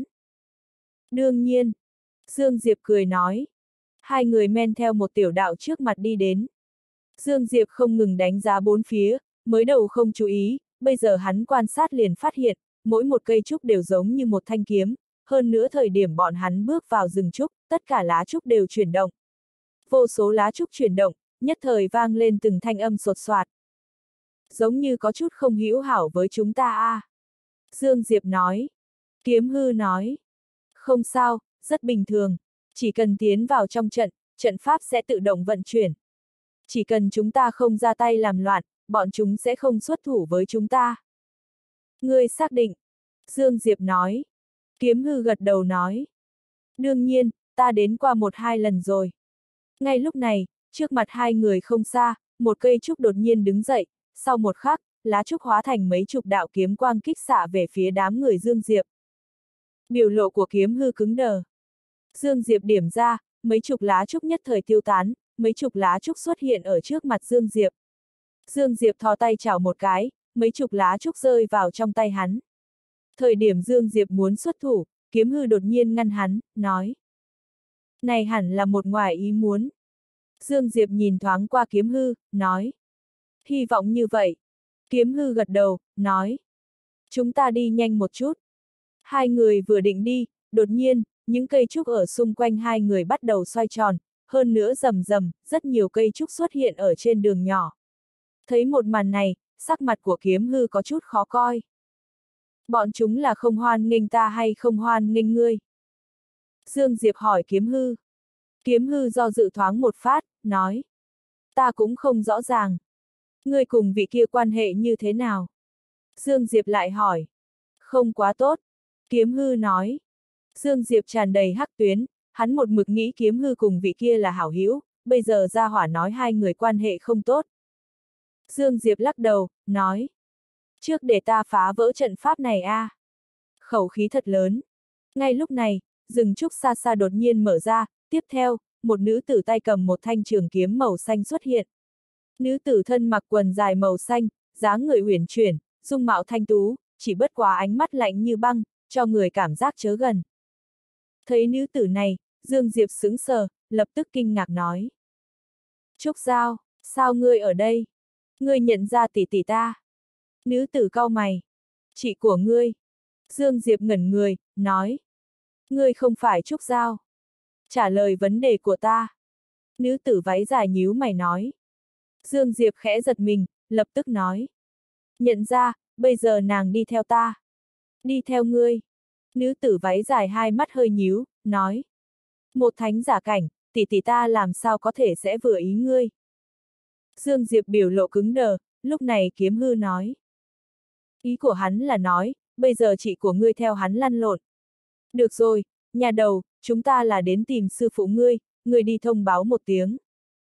[SPEAKER 1] Đương nhiên, Dương Diệp cười nói. Hai người men theo một tiểu đạo trước mặt đi đến. Dương Diệp không ngừng đánh giá bốn phía, mới đầu không chú ý, bây giờ hắn quan sát liền phát hiện, mỗi một cây trúc đều giống như một thanh kiếm, hơn nữa thời điểm bọn hắn bước vào rừng trúc, tất cả lá trúc đều chuyển động. Vô số lá trúc chuyển động, nhất thời vang lên từng thanh âm sột soạt. Giống như có chút không hữu hảo với chúng ta a. Dương Diệp nói. Kiếm Hư nói. Không sao, rất bình thường. Chỉ cần tiến vào trong trận, trận pháp sẽ tự động vận chuyển. Chỉ cần chúng ta không ra tay làm loạn, bọn chúng sẽ không xuất thủ với chúng ta. Ngươi xác định. Dương Diệp nói. Kiếm Hư gật đầu nói. Đương nhiên, ta đến qua 1-2 lần rồi. Ngay lúc này, trước mặt hai người không xa, một cây trúc đột nhiên đứng dậy, sau một khắc, lá trúc hóa thành mấy chục đạo kiếm quang kích xạ về phía đám người Dương Diệp. Biểu lộ của Kiếm Hư cứng đờ. Dương Diệp điểm ra, mấy chục lá trúc nhất thời tiêu tán, mấy chục lá trúc xuất hiện ở trước mặt Dương Diệp. Dương Diệp thò tay chảo một cái, mấy chục lá trúc rơi vào trong tay hắn. Thời điểm Dương Diệp muốn xuất thủ, Kiếm Hư đột nhiên ngăn hắn, nói. Này hẳn là một ngoài ý muốn. Dương Diệp nhìn thoáng qua Kiếm Hư, nói. Hy vọng như vậy. Kiếm Hư gật đầu, nói. Chúng ta đi nhanh một chút. Hai người vừa định đi, đột nhiên, những cây trúc ở xung quanh hai người bắt đầu xoay tròn, hơn nữa rầm rầm, rất nhiều cây trúc xuất hiện ở trên đường nhỏ. Thấy một màn này, sắc mặt của Kiếm Hư có chút khó coi. Bọn chúng là không hoan nghênh ta hay không hoan nghênh ngươi? Dương Diệp hỏi Kiếm Hư. Kiếm Hư do dự thoáng một phát, nói. Ta cũng không rõ ràng. Ngươi cùng vị kia quan hệ như thế nào? Dương Diệp lại hỏi. Không quá tốt. Kiếm Hư nói. Dương Diệp tràn đầy hắc tuyến, hắn một mực nghĩ Kiếm Hư cùng vị kia là hảo hữu, bây giờ ra hỏa nói hai người quan hệ không tốt. Dương Diệp lắc đầu, nói. Trước để ta phá vỡ trận pháp này a. Khẩu khí thật lớn. Ngay lúc này, rừng trúc xa xa đột nhiên mở ra, tiếp theo, một nữ tử tay cầm một thanh trường kiếm màu xanh xuất hiện. Nữ tử thân mặc quần dài màu xanh, dáng người uyển chuyển, dung mạo thanh tú, chỉ bất quá ánh mắt lạnh như băng, cho người cảm giác chớ gần. Thấy nữ tử này, Dương Diệp sững sờ, lập tức kinh ngạc nói. Trúc Giao, sao ngươi ở đây? Ngươi nhận ra tỷ tỷ ta. Nữ tử cau mày. Chị của ngươi. Dương Diệp ngẩn người, nói. Ngươi không phải Trúc Giao. Trả lời vấn đề của ta. Nữ tử váy dài nhíu mày nói. Dương Diệp khẽ giật mình, lập tức nói. Nhận ra, bây giờ nàng đi theo ta. Đi theo ngươi. Nữ tử váy dài hai mắt hơi nhíu, nói. Một thánh giả cảnh, tỷ tỷ ta làm sao có thể sẽ vừa ý ngươi. Dương Diệp biểu lộ cứng đờ, lúc này Kiếm Hư nói. Ý của hắn là nói, bây giờ chị của ngươi theo hắn lăn lộn. Được rồi, nhà đầu, chúng ta là đến tìm sư phụ ngươi, người đi thông báo một tiếng.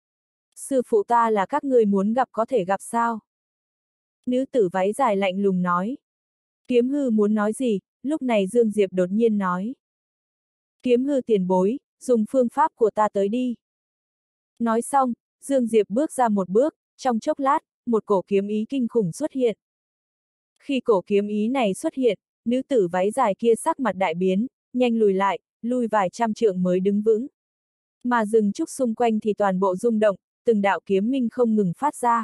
[SPEAKER 1] Sư phụ ta là các người muốn gặp có thể gặp sao? Nữ tử váy dài lạnh lùng nói. Kiếm hư muốn nói gì, lúc này Dương Diệp đột nhiên nói. Kiếm hư tiền bối, dùng phương pháp của ta tới đi. Nói xong, Dương Diệp bước ra một bước, trong chốc lát, một cổ kiếm ý kinh khủng xuất hiện. Khi cổ kiếm ý này xuất hiện, nữ tử váy dài kia sắc mặt đại biến, nhanh lùi lại, lui vài trăm trượng mới đứng vững. Mà rừng trúc xung quanh thì toàn bộ rung động, từng đạo kiếm minh không ngừng phát ra.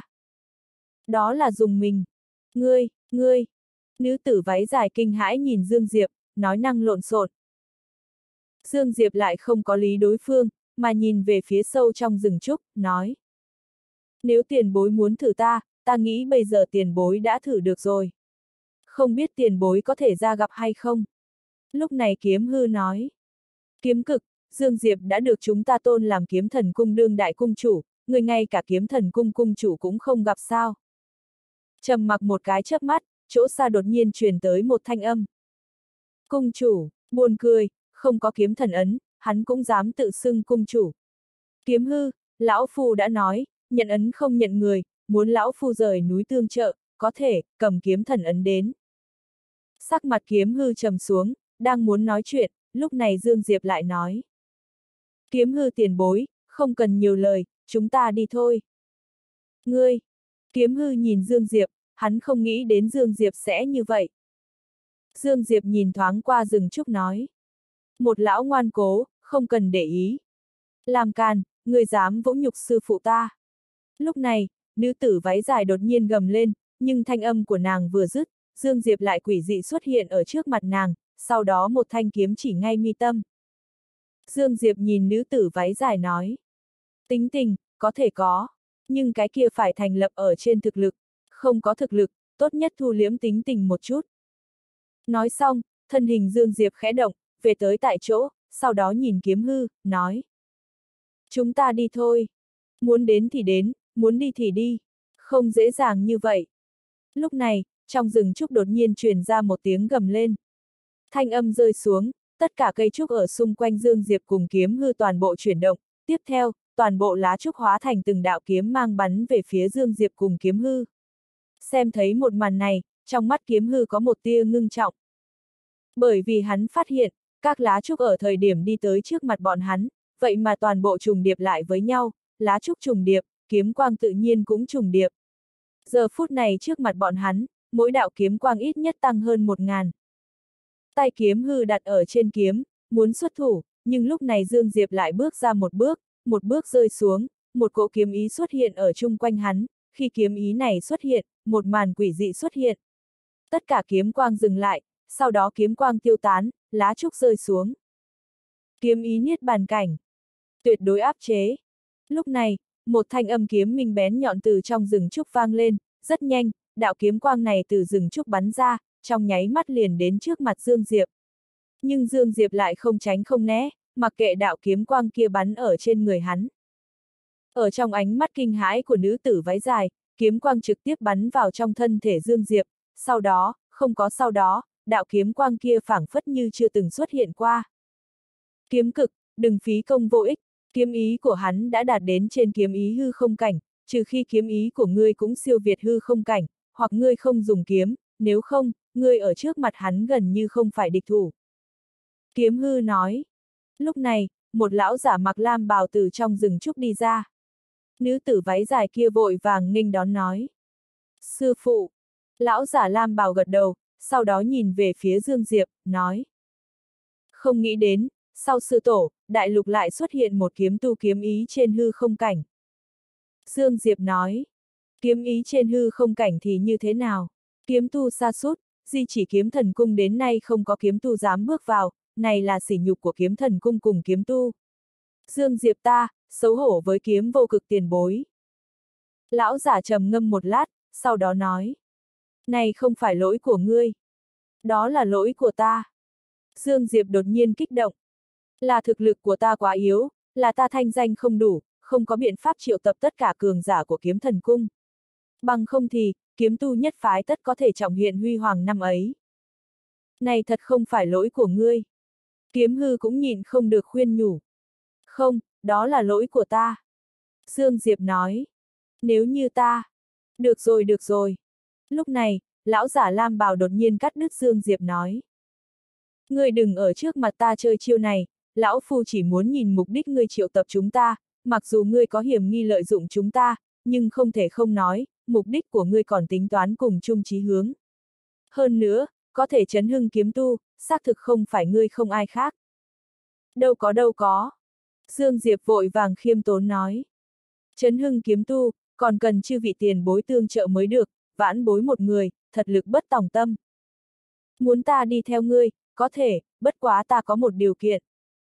[SPEAKER 1] Đó là dùng mình. Ngươi. Nữ tử váy dài kinh hãi nhìn Dương Diệp, nói năng lộn xộn. Dương Diệp lại không có lý đối phương, mà nhìn về phía sâu trong rừng trúc, nói. Nếu tiền bối muốn thử ta nghĩ bây giờ tiền bối đã thử được rồi. Không biết tiền bối có thể ra gặp hay không? Lúc này kiếm hư nói. Kiếm cực, Dương Diệp đã được chúng ta tôn làm kiếm thần cung đương đại cung chủ, người ngay cả kiếm thần cung cung chủ cũng không gặp sao. Trầm mặc một cái chớp mắt, chỗ xa đột nhiên truyền tới một thanh âm. Cung chủ, buồn cười, không có kiếm thần ấn, hắn cũng dám tự xưng cung chủ. Kiếm hư, lão phu đã nói, nhận ấn không nhận người, muốn lão phu rời núi tương trợ, có thể, cầm kiếm thần ấn đến. Sắc mặt kiếm hư trầm xuống, đang muốn nói chuyện, lúc này Dương Diệp lại nói. Kiếm hư tiền bối, không cần nhiều lời, chúng ta đi thôi. Ngươi! Kiếm hư nhìn Dương Diệp, hắn không nghĩ đến Dương Diệp sẽ như vậy. Dương Diệp nhìn thoáng qua rừng trúc nói. Một lão ngoan cố, không cần để ý. Làm càn, ngươi dám vỗ nhục sư phụ ta. Lúc này, nữ tử váy dài đột nhiên gầm lên, nhưng thanh âm của nàng vừa dứt, Dương Diệp lại quỷ dị xuất hiện ở trước mặt nàng, sau đó một thanh kiếm chỉ ngay mi tâm. Dương Diệp nhìn nữ tử váy dài nói. Tính tình, có thể có, nhưng cái kia phải thành lập ở trên thực lực, không có thực lực, tốt nhất thu liễm tính tình một chút. Nói xong, thân hình Dương Diệp khẽ động, về tới tại chỗ, sau đó nhìn kiếm hư, nói. Chúng ta đi thôi. Muốn đến thì đến, muốn đi thì đi. Không dễ dàng như vậy. Lúc này, trong rừng trúc đột nhiên truyền ra một tiếng gầm lên. Thanh âm rơi xuống, tất cả cây trúc ở xung quanh Dương Diệp cùng kiếm hư toàn bộ chuyển động. Tiếp theo, toàn bộ lá trúc hóa thành từng đạo kiếm mang bắn về phía Dương Diệp cùng kiếm hư. Xem thấy một màn này, trong mắt kiếm hư có một tia ngưng trọng. Bởi vì hắn phát hiện, các lá trúc ở thời điểm đi tới trước mặt bọn hắn, vậy mà toàn bộ trùng điệp lại với nhau, lá trúc trùng điệp, kiếm quang tự nhiên cũng trùng điệp. Giờ phút này trước mặt bọn hắn, mỗi đạo kiếm quang ít nhất tăng hơn 1000. Tay kiếm hư đặt ở trên kiếm, muốn xuất thủ, nhưng lúc này Dương Diệp lại bước ra một bước rơi xuống, một cỗ kiếm ý xuất hiện ở chung quanh hắn, khi kiếm ý này xuất hiện, một màn quỷ dị xuất hiện. Tất cả kiếm quang dừng lại, sau đó kiếm quang tiêu tán, lá trúc rơi xuống. Kiếm ý niết bàn cảnh. Tuyệt đối áp chế. Lúc này, một thanh âm kiếm minh bén nhọn từ trong rừng trúc vang lên, rất nhanh, đạo kiếm quang này từ rừng trúc bắn ra, trong nháy mắt liền đến trước mặt Dương Diệp. Nhưng Dương Diệp lại không tránh không né, mặc kệ đạo kiếm quang kia bắn ở trên người hắn. Ở trong ánh mắt kinh hãi của nữ tử váy dài, kiếm quang trực tiếp bắn vào trong thân thể Dương Diệp, sau đó, không có sau đó, đạo kiếm quang kia phảng phất như chưa từng xuất hiện qua. Kiếm cực, đừng phí công vô ích, kiếm ý của hắn đã đạt đến trên kiếm ý hư không cảnh, trừ khi kiếm ý của ngươi cũng siêu việt hư không cảnh, hoặc ngươi không dùng kiếm, nếu không, ngươi ở trước mặt hắn gần như không phải địch thủ. Kiếm hư nói. Lúc này, một lão giả mặc lam bào từ trong rừng trúc đi ra. Nữ tử váy dài kia vội vàng nghênh đón nói. Sư phụ. Lão giả lam bào gật đầu, sau đó nhìn về phía Dương Diệp, nói. Không nghĩ đến, sau sư tổ, đại lục lại xuất hiện một kiếm tu kiếm ý trên hư không cảnh. Dương Diệp nói. Kiếm ý trên hư không cảnh thì như thế nào? Kiếm tu sa sút, di chỉ kiếm thần cung đến nay không có kiếm tu dám bước vào, này là sỉ nhục của kiếm thần cung cùng kiếm tu. Dương Diệp ta, xấu hổ với kiếm vô cực tiền bối. Lão giả trầm ngâm một lát, sau đó nói. Này không phải lỗi của ngươi. Đó là lỗi của ta. Dương Diệp đột nhiên kích động. Là thực lực của ta quá yếu, là ta thanh danh không đủ, không có biện pháp triệu tập tất cả cường giả của kiếm thần cung. Bằng không thì, kiếm tu nhất phái tất có thể trọng hiện huy hoàng năm ấy. Này thật không phải lỗi của ngươi. Kiếm hư cũng nhịn không được khuyên nhủ. Không, đó là lỗi của ta. Dương Diệp nói. Nếu như ta... Được rồi, được rồi. Lúc này, lão giả lam bào đột nhiên cắt đứt Dương Diệp nói. Ngươi đừng ở trước mặt ta chơi chiêu này, lão phu chỉ muốn nhìn mục đích ngươi triệu tập chúng ta, mặc dù ngươi có hiểm nghi lợi dụng chúng ta, nhưng không thể không nói, mục đích của ngươi còn tính toán cùng chung chí hướng. Hơn nữa, có thể chấn hưng kiếm tu, xác thực không phải ngươi không ai khác. Đâu có đâu có. Dương Diệp vội vàng khiêm tốn nói. Chấn hưng kiếm tu, còn cần chư vị tiền bối tương trợ mới được, vãn bối một người, thật lực bất tòng tâm. Muốn ta đi theo ngươi, có thể, bất quá ta có một điều kiện.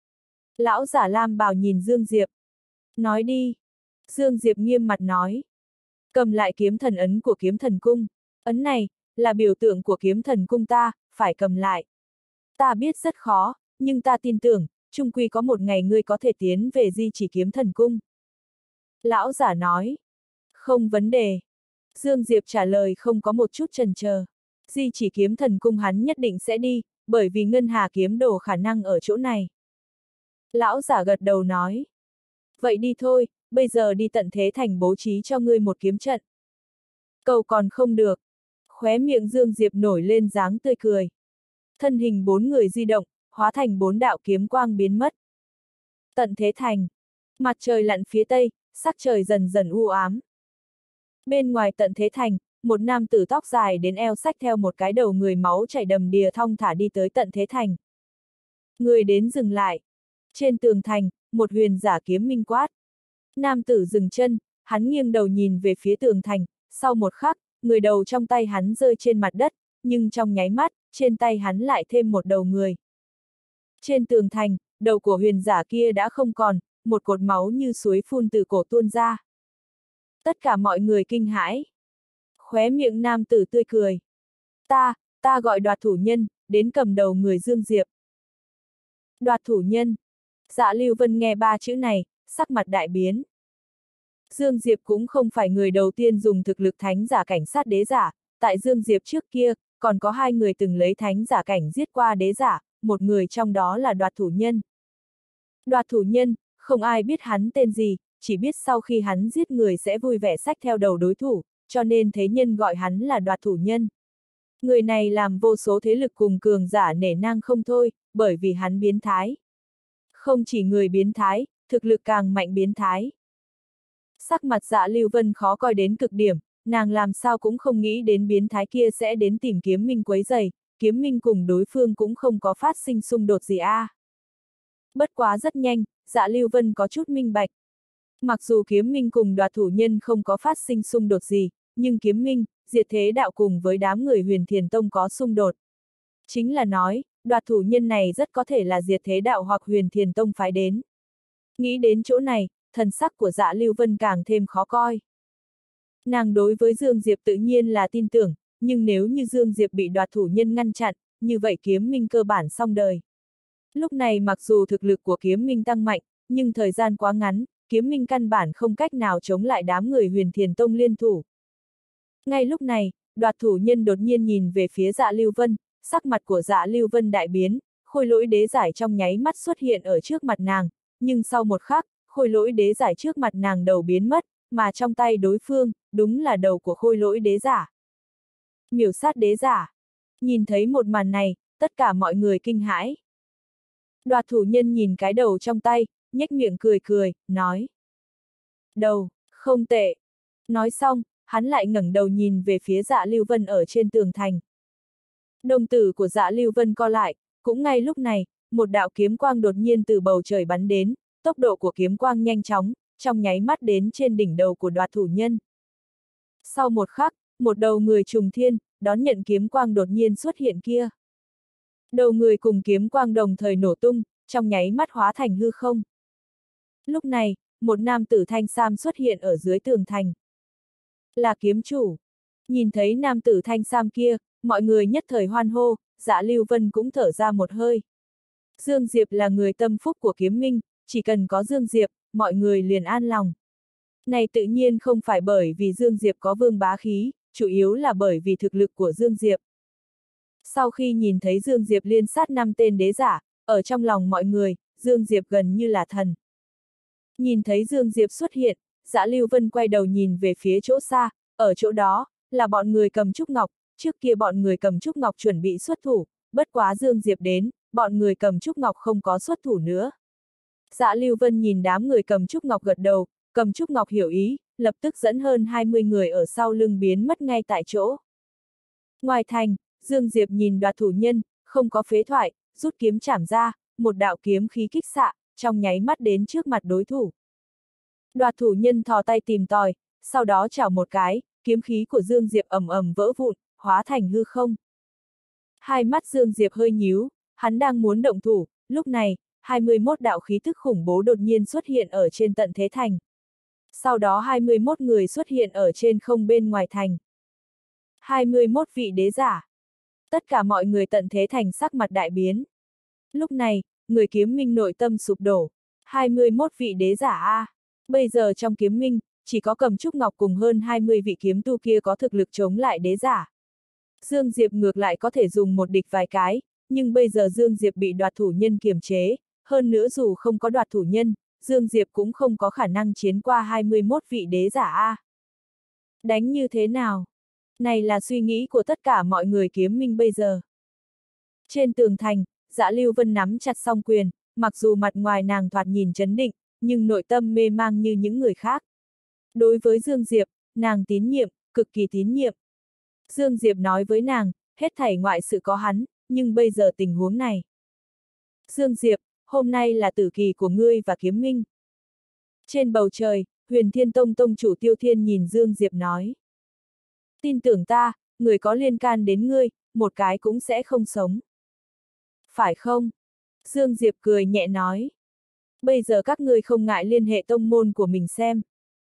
[SPEAKER 1] Lão giả lam bào nhìn Dương Diệp. Nói đi. Dương Diệp nghiêm mặt nói. Cầm lại kiếm thần ấn của kiếm thần cung. Ấn này, là biểu tượng của kiếm thần cung ta, phải cầm lại. Ta biết rất khó, nhưng ta tin tưởng, chung quy có một ngày ngươi có thể tiến về di chỉ kiếm thần cung. Lão giả nói. Không vấn đề. Dương Diệp trả lời không có một chút chần chờ. Di chỉ kiếm thần cung hắn nhất định sẽ đi, bởi vì ngân hà kiếm đồ khả năng ở chỗ này. Lão giả gật đầu nói. Vậy đi thôi, bây giờ đi tận thế thành bố trí cho ngươi một kiếm trận. Cầu còn không được. Khóe miệng Dương Diệp nổi lên dáng tươi cười. Thân hình 4 người di động, hóa thành 4 đạo kiếm quang biến mất. Tận thế thành. Mặt trời lặn phía tây, sắc trời dần dần u ám. Bên ngoài tận thế thành, một nam tử tóc dài đến eo xách theo một cái đầu người máu chảy đầm đìa thong thả đi tới tận thế thành. Người đến dừng lại. Trên tường thành, một huyền giả kiếm minh quát. Nam tử dừng chân, hắn nghiêng đầu nhìn về phía tường thành, sau một khắc, người đầu trong tay hắn rơi trên mặt đất, nhưng trong nháy mắt, trên tay hắn lại thêm một đầu người. Trên tường thành, đầu của huyền giả kia đã không còn, một cột máu như suối phun từ cổ tuôn ra. Tất cả mọi người kinh hãi. Khóe miệng nam tử tươi cười. Ta gọi Đoạt thủ nhân, đến cầm đầu người Dương Diệp. Đoạt thủ nhân. Dạ Lưu Vân nghe 3 chữ này, sắc mặt đại biến. Dương Diệp cũng không phải người đầu tiên dùng thực lực thánh giả cảnh sát đế giả, tại Dương Diệp trước kia, còn có 2 người từng lấy thánh giả cảnh giết qua đế giả, một người trong đó là Đoạt thủ nhân. Đoạt thủ nhân, không ai biết hắn tên gì, chỉ biết sau khi hắn giết người sẽ vui vẻ xách theo đầu đối thủ, cho nên thế nhân gọi hắn là Đoạt thủ nhân. Người này làm vô số thế lực cùng cường giả nể nang không thôi, bởi vì hắn biến thái. Không chỉ người biến thái, thực lực càng mạnh biến thái. Sắc mặt Dạ Lưu Vân khó coi đến cực điểm, nàng làm sao cũng không nghĩ đến biến thái kia sẽ đến tìm Kiếm Minh quấy rầy, Kiếm Minh cùng đối phương cũng không có phát sinh xung đột gì a. Bất quá rất nhanh, Dạ Lưu Vân có chút minh bạch. Mặc dù Kiếm Minh cùng Đoạt thủ nhân không có phát sinh xung đột gì, nhưng Kiếm Minh, Diệt Thế Đạo cùng với đám người Huyền Thiền Tông có xung đột. Chính là nói, Đoạt thủ nhân này rất có thể là Diệt Thế Đạo hoặc Huyền Thiền Tông phái đến. Nghĩ đến chỗ này, thần sắc của Dạ Lưu Vân càng thêm khó coi. Nàng đối với Dương Diệp tự nhiên là tin tưởng, nhưng nếu như Dương Diệp bị Đoạt thủ nhân ngăn chặn, như vậy Kiếm Minh cơ bản xong đời. Lúc này mặc dù thực lực của Kiếm Minh tăng mạnh, nhưng thời gian quá ngắn, Kiếm Minh căn bản không cách nào chống lại đám người Huyền Thiền Tông liên thủ. Ngay lúc này, Đoạt thủ nhân đột nhiên nhìn về phía Dạ Lưu Vân, sắc mặt của Dạ Lưu Vân đại biến, khôi lỗi đế giải trong nháy mắt xuất hiện ở trước mặt nàng, nhưng sau một khắc, khôi lỗi đế giải trước mặt nàng đầu biến mất, mà trong tay đối phương, đúng là đầu của khôi lỗi đế giả. Miểu sát đế giả. Nhìn thấy một màn này, tất cả mọi người kinh hãi. Đoạt thủ nhân nhìn cái đầu trong tay, nhếch miệng cười cười, nói. Đầu, không tệ. Nói xong, hắn lại ngẩng đầu nhìn về phía Dạ Lưu Vân ở trên tường thành. Đồng tử của Dạ Lưu Vân co lại, cũng ngay lúc này, một đạo kiếm quang đột nhiên từ bầu trời bắn đến, tốc độ của kiếm quang nhanh chóng, trong nháy mắt đến trên đỉnh đầu của Đoạt thủ nhân. Sau một khắc, một đầu người trùng thiên, đón nhận kiếm quang đột nhiên xuất hiện kia. Đầu người cùng kiếm quang đồng thời nổ tung, trong nháy mắt hóa thành hư không. Lúc này, một nam tử thanh sam xuất hiện ở dưới tường thành. Là kiếm chủ. Nhìn thấy nam tử thanh sam kia, mọi người nhất thời hoan hô, Dạ Lưu Vân cũng thở ra một hơi. Dương Diệp là người tâm phúc của Kiếm Minh, chỉ cần có Dương Diệp, mọi người liền an lòng. Này tự nhiên không phải bởi vì Dương Diệp có vương bá khí, chủ yếu là bởi vì thực lực của Dương Diệp. Sau khi nhìn thấy Dương Diệp liên sát 5 tên đế giả, ở trong lòng mọi người, Dương Diệp gần như là thần. Nhìn thấy Dương Diệp xuất hiện, Dã Lưu Vân quay đầu nhìn về phía chỗ xa, ở chỗ đó, là bọn người cầm trúc ngọc, trước kia bọn người cầm trúc ngọc chuẩn bị xuất thủ, bất quá Dương Diệp đến, bọn người cầm trúc ngọc không có xuất thủ nữa. Dã Lưu Vân nhìn đám người cầm trúc ngọc gật đầu, cầm trúc ngọc hiểu ý, lập tức dẫn hơn 20 người ở sau lưng biến mất ngay tại chỗ. Ngoài thành, Dương Diệp nhìn Đoạt thủ nhân, không có phế thoại, rút kiếm chảm ra, một đạo kiếm khí kích xạ, trong nháy mắt đến trước mặt đối thủ. Đoạt thủ nhân thò tay tìm tòi, sau đó chảo một cái, kiếm khí của Dương Diệp ầm ầm vỡ vụn, hóa thành hư không. Hai mắt Dương Diệp hơi nhíu, hắn đang muốn động thủ, lúc này, 21 đạo khí tức khủng bố đột nhiên xuất hiện ở trên tận thế thành. Sau đó 21 người xuất hiện ở trên không bên ngoài thành. 21 vị đế giả. Tất cả mọi người tận thế thành sắc mặt đại biến. Lúc này, người kiếm minh nội tâm sụp đổ. 21 vị đế giả a. Bây giờ trong kiếm minh, chỉ có Cầm Trúc Ngọc cùng hơn 20 vị kiếm tu kia có thực lực chống lại đế giả. Dương Diệp ngược lại có thể dùng một địch vài cái, nhưng bây giờ Dương Diệp bị đoạt thủ nhân kiềm chế, hơn nữa dù không có đoạt thủ nhân, Dương Diệp cũng không có khả năng chiến qua 21 vị đế giả a. Đánh như thế nào? Này là suy nghĩ của tất cả mọi người kiếm minh bây giờ. Trên tường thành, Dã Lưu Vân nắm chặt song quyền, mặc dù mặt ngoài nàng thoạt nhìn trấn định, nhưng nội tâm mê mang như những người khác. Đối với Dương Diệp, nàng tín nhiệm, cực kỳ tín nhiệm. Dương Diệp nói với nàng, hết thảy ngoại sự có hắn, nhưng bây giờ tình huống này. Dương Diệp, hôm nay là tử kỳ của ngươi và kiếm minh. Trên bầu trời, Huyền Thiên Tông tông chủ Tiêu Thiên nhìn Dương Diệp nói. Tin tưởng ta, người có liên can đến ngươi, một cái cũng sẽ không sống. Phải không? Dương Diệp cười nhẹ nói. Bây giờ các ngươi không ngại liên hệ tông môn của mình xem.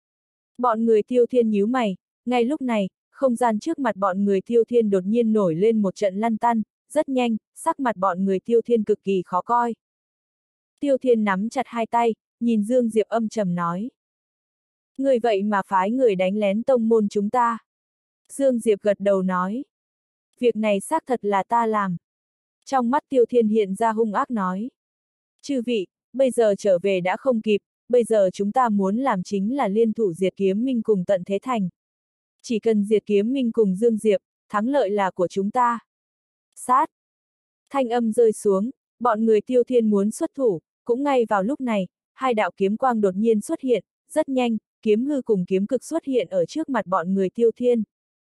[SPEAKER 1] Bọn người Tiêu Thiên nhíu mày, ngay lúc này, không gian trước mặt bọn người Tiêu Thiên đột nhiên nổi lên một trận lăn tăn, rất nhanh, sắc mặt bọn người Tiêu Thiên cực kỳ khó coi. Tiêu Thiên nắm chặt hai tay, nhìn Dương Diệp âm trầm nói. Người vậy mà phái người đánh lén tông môn chúng ta. Dương Diệp gật đầu nói. Việc này xác thật là ta làm. Trong mắt Tiêu Thiên hiện ra hung ác nói. Chư vị, bây giờ trở về đã không kịp, bây giờ chúng ta muốn làm chính là liên thủ diệt kiếm minh cùng tận thế thành. Chỉ cần diệt kiếm minh cùng Dương Diệp, thắng lợi là của chúng ta. Sát. Thanh âm rơi xuống, bọn người Tiêu Thiên muốn xuất thủ, cũng ngay vào lúc này, hai đạo kiếm quang đột nhiên xuất hiện, rất nhanh, kiếm hư cùng kiếm cực xuất hiện ở trước mặt bọn người Tiêu Thiên.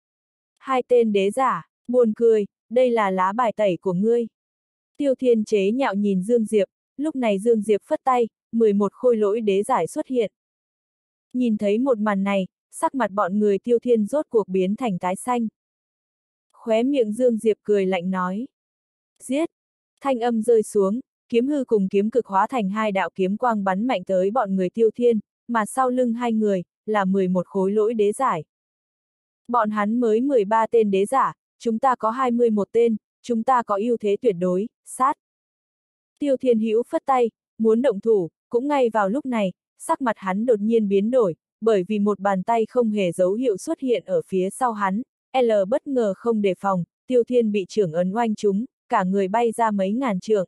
[SPEAKER 1] Hai tên đế giả, buồn cười, đây là lá bài tẩy của ngươi. Tiêu Thiên chế nhạo nhìn Dương Diệp, lúc này Dương Diệp phất tay, 11 khôi lỗi đế giải xuất hiện. Nhìn thấy một màn này, sắc mặt bọn người Tiêu Thiên rốt cuộc biến thành tái xanh. Khóe miệng Dương Diệp cười lạnh nói. Giết! Thanh âm rơi xuống, kiếm hư cùng kiếm cực hóa thành hai đạo kiếm quang bắn mạnh tới bọn người Tiêu Thiên, mà sau lưng hai người, là 11 khối lỗi đế giải. Bọn hắn mới 13 tên đế giả, chúng ta có 21 tên, chúng ta có ưu thế tuyệt đối, sát. Tiêu Thiên Hữu phất tay, muốn động thủ, cũng ngay vào lúc này, sắc mặt hắn đột nhiên biến đổi, bởi vì một bàn tay không hề dấu hiệu xuất hiện ở phía sau hắn, L bất ngờ không đề phòng, Tiêu Thiên bị trưởng ấn oanh trúng, cả người bay ra mấy ngàn trượng.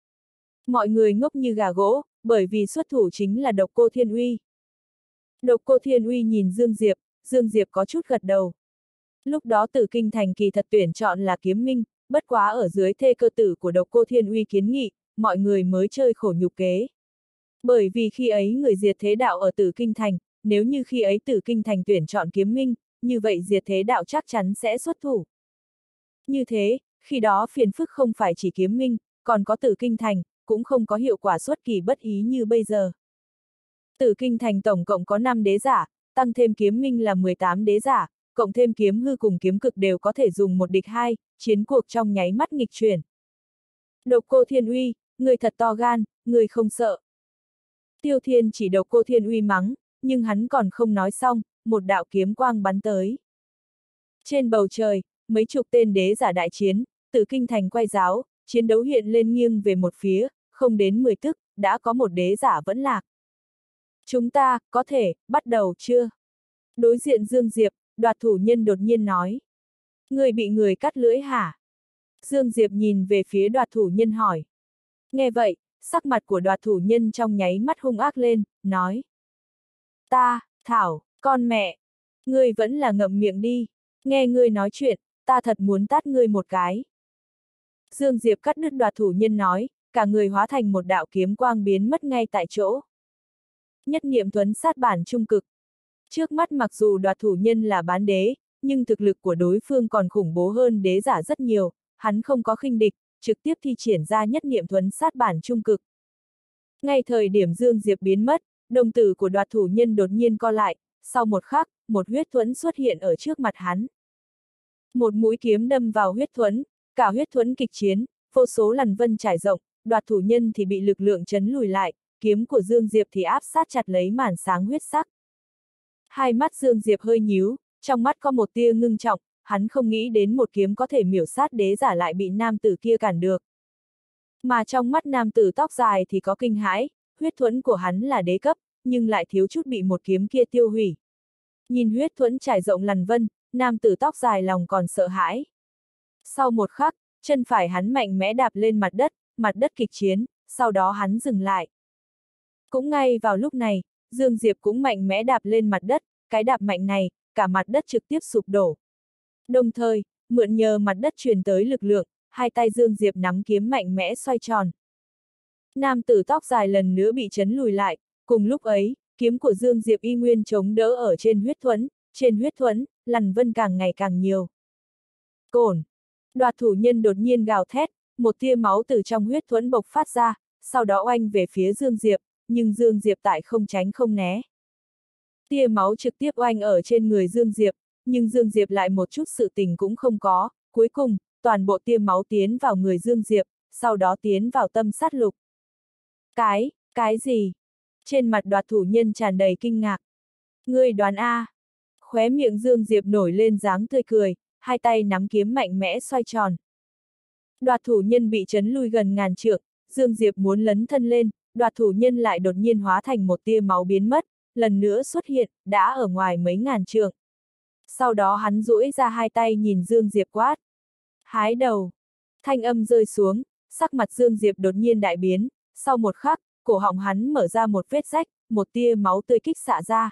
[SPEAKER 1] Mọi người ngốc như gà gỗ, bởi vì xuất thủ chính là Độc Cô Thiên Uy. Độc Cô Thiên Uy nhìn Dương Diệp có chút gật đầu. Lúc đó Tử Kinh Thành kỳ thật tuyển chọn là kiếm minh, bất quá ở dưới thê cơ tử của Độc Cô Thiên Uy kiến nghị, mọi người mới chơi khổ nhục kế. Bởi vì khi ấy người diệt thế đạo ở Tử Kinh Thành, nếu như khi ấy Tử Kinh Thành tuyển chọn kiếm minh, như vậy diệt thế đạo chắc chắn sẽ xuất thủ. Như thế, khi đó phiền phức không phải chỉ kiếm minh, còn có Tử Kinh Thành, cũng không có hiệu quả xuất kỳ bất ý như bây giờ. Tử Kinh Thành tổng cộng có 5 đế giả, tăng thêm kiếm minh là 18 đế giả, cộng thêm kiếm hư cùng kiếm cực đều có thể dùng một địch hai, chiến cuộc trong nháy mắt nghịch chuyển. Độc Cô Thiên Uy, người thật to gan, người không sợ. Tiêu Thiên chỉ Độc Cô Thiên Uy mắng, nhưng hắn còn không nói xong, một đạo kiếm quang bắn tới. Trên bầu trời, mấy chục tên đế giả đại chiến, Tử Kinh Thành quay giáo, chiến đấu hiện lên nghiêng về một phía, không đến 10 tức, đã có một đế giả vẫn lạc. Chúng ta, có thể, bắt đầu chưa? Đối diện Dương Diệp, Đoạt thủ nhân đột nhiên nói. Người bị người cắt lưỡi hả? Dương Diệp nhìn về phía Đoạt thủ nhân hỏi. Nghe vậy, Sắc mặt của Đoạt thủ nhân trong nháy mắt hung ác lên, nói. Thảo, con mẹ, ngươi vẫn là ngậm miệng đi, nghe ngươi nói chuyện, ta thật muốn tát ngươi một cái. Dương Diệp cắt đứt Đoạt thủ nhân nói, cả người hóa thành một đạo kiếm quang biến mất ngay tại chỗ. Nhất niệm thuấn sát bản trung cực. Trước mắt mặc dù Đoạt thủ nhân là bán đế, nhưng thực lực của đối phương còn khủng bố hơn đế giả rất nhiều, hắn không có khinh địch, trực tiếp thi triển ra nhất niệm thuấn sát bản trung cực. Ngay thời điểm Dương Diệp biến mất, đồng tử của Đoạt thủ nhân đột nhiên co lại, sau một khắc, một huyết thuẫn xuất hiện ở trước mặt hắn. Một mũi kiếm đâm vào huyết thuẫn, cả huyết thuẫn kịch chiến, vô số lằn vân trải rộng, Đoạt thủ nhân thì bị lực lượng chấn lùi lại, kiếm của Dương Diệp thì áp sát chặt lấy màn sáng huyết sắc. Hai mắt Dương Diệp hơi nhíu, trong mắt có một tia ngưng trọng, hắn không nghĩ đến một kiếm có thể miểu sát đế giả lại bị nam tử kia cản được. Mà trong mắt nam tử tóc dài thì có kinh hãi, huyết thuẫn của hắn là đế cấp, nhưng lại thiếu chút bị một kiếm kia tiêu hủy. Nhìn huyết thuẫn trải rộng lằn vân, nam tử tóc dài lòng còn sợ hãi. Sau một khắc, chân phải hắn mạnh mẽ đạp lên mặt đất kịch chiến, sau đó hắn dừng lại. Cũng ngay vào lúc này, Dương Diệp cũng mạnh mẽ đạp lên mặt đất, cái đạp mạnh này, cả mặt đất trực tiếp sụp đổ. Đồng thời, mượn nhờ mặt đất truyền tới lực lượng, hai tay Dương Diệp nắm kiếm mạnh mẽ xoay tròn. Nam tử tóc dài lần nữa bị chấn lùi lại, cùng lúc ấy, kiếm của Dương Diệp y nguyên chống đỡ ở trên huyết thuẫn, lằn vân càng ngày càng nhiều. Cổn! Đoạt thủ nhân đột nhiên gào thét, một tia máu từ trong huyết thuẫn bộc phát ra, sau đó oanh về phía Dương Diệp, nhưng Dương Diệp tại không tránh không né. Tia máu trực tiếp oanh ở trên người Dương Diệp, nhưng Dương Diệp lại một chút sự tình cũng không có, cuối cùng, toàn bộ tia máu tiến vào người Dương Diệp, sau đó tiến vào tâm sát lục. Cái gì? Trên mặt Đoạt thủ nhân tràn đầy kinh ngạc. Ngươi đoán a? Khóe miệng Dương Diệp nổi lên dáng tươi cười, hai tay nắm kiếm mạnh mẽ xoay tròn. Đoạt thủ nhân bị chấn lui gần ngàn trượng, Dương Diệp muốn lấn thân lên, Đoạt thủ nhân lại đột nhiên hóa thành một tia máu biến mất, lần nữa xuất hiện, đã ở ngoài mấy ngàn trượng. Sau đó hắn duỗi ra hai tay nhìn Dương Diệp quát. Hái đầu! Thanh âm rơi xuống, sắc mặt Dương Diệp đột nhiên đại biến, sau một khắc, cổ họng hắn mở ra một vết rách, một tia máu tươi kích xạ ra.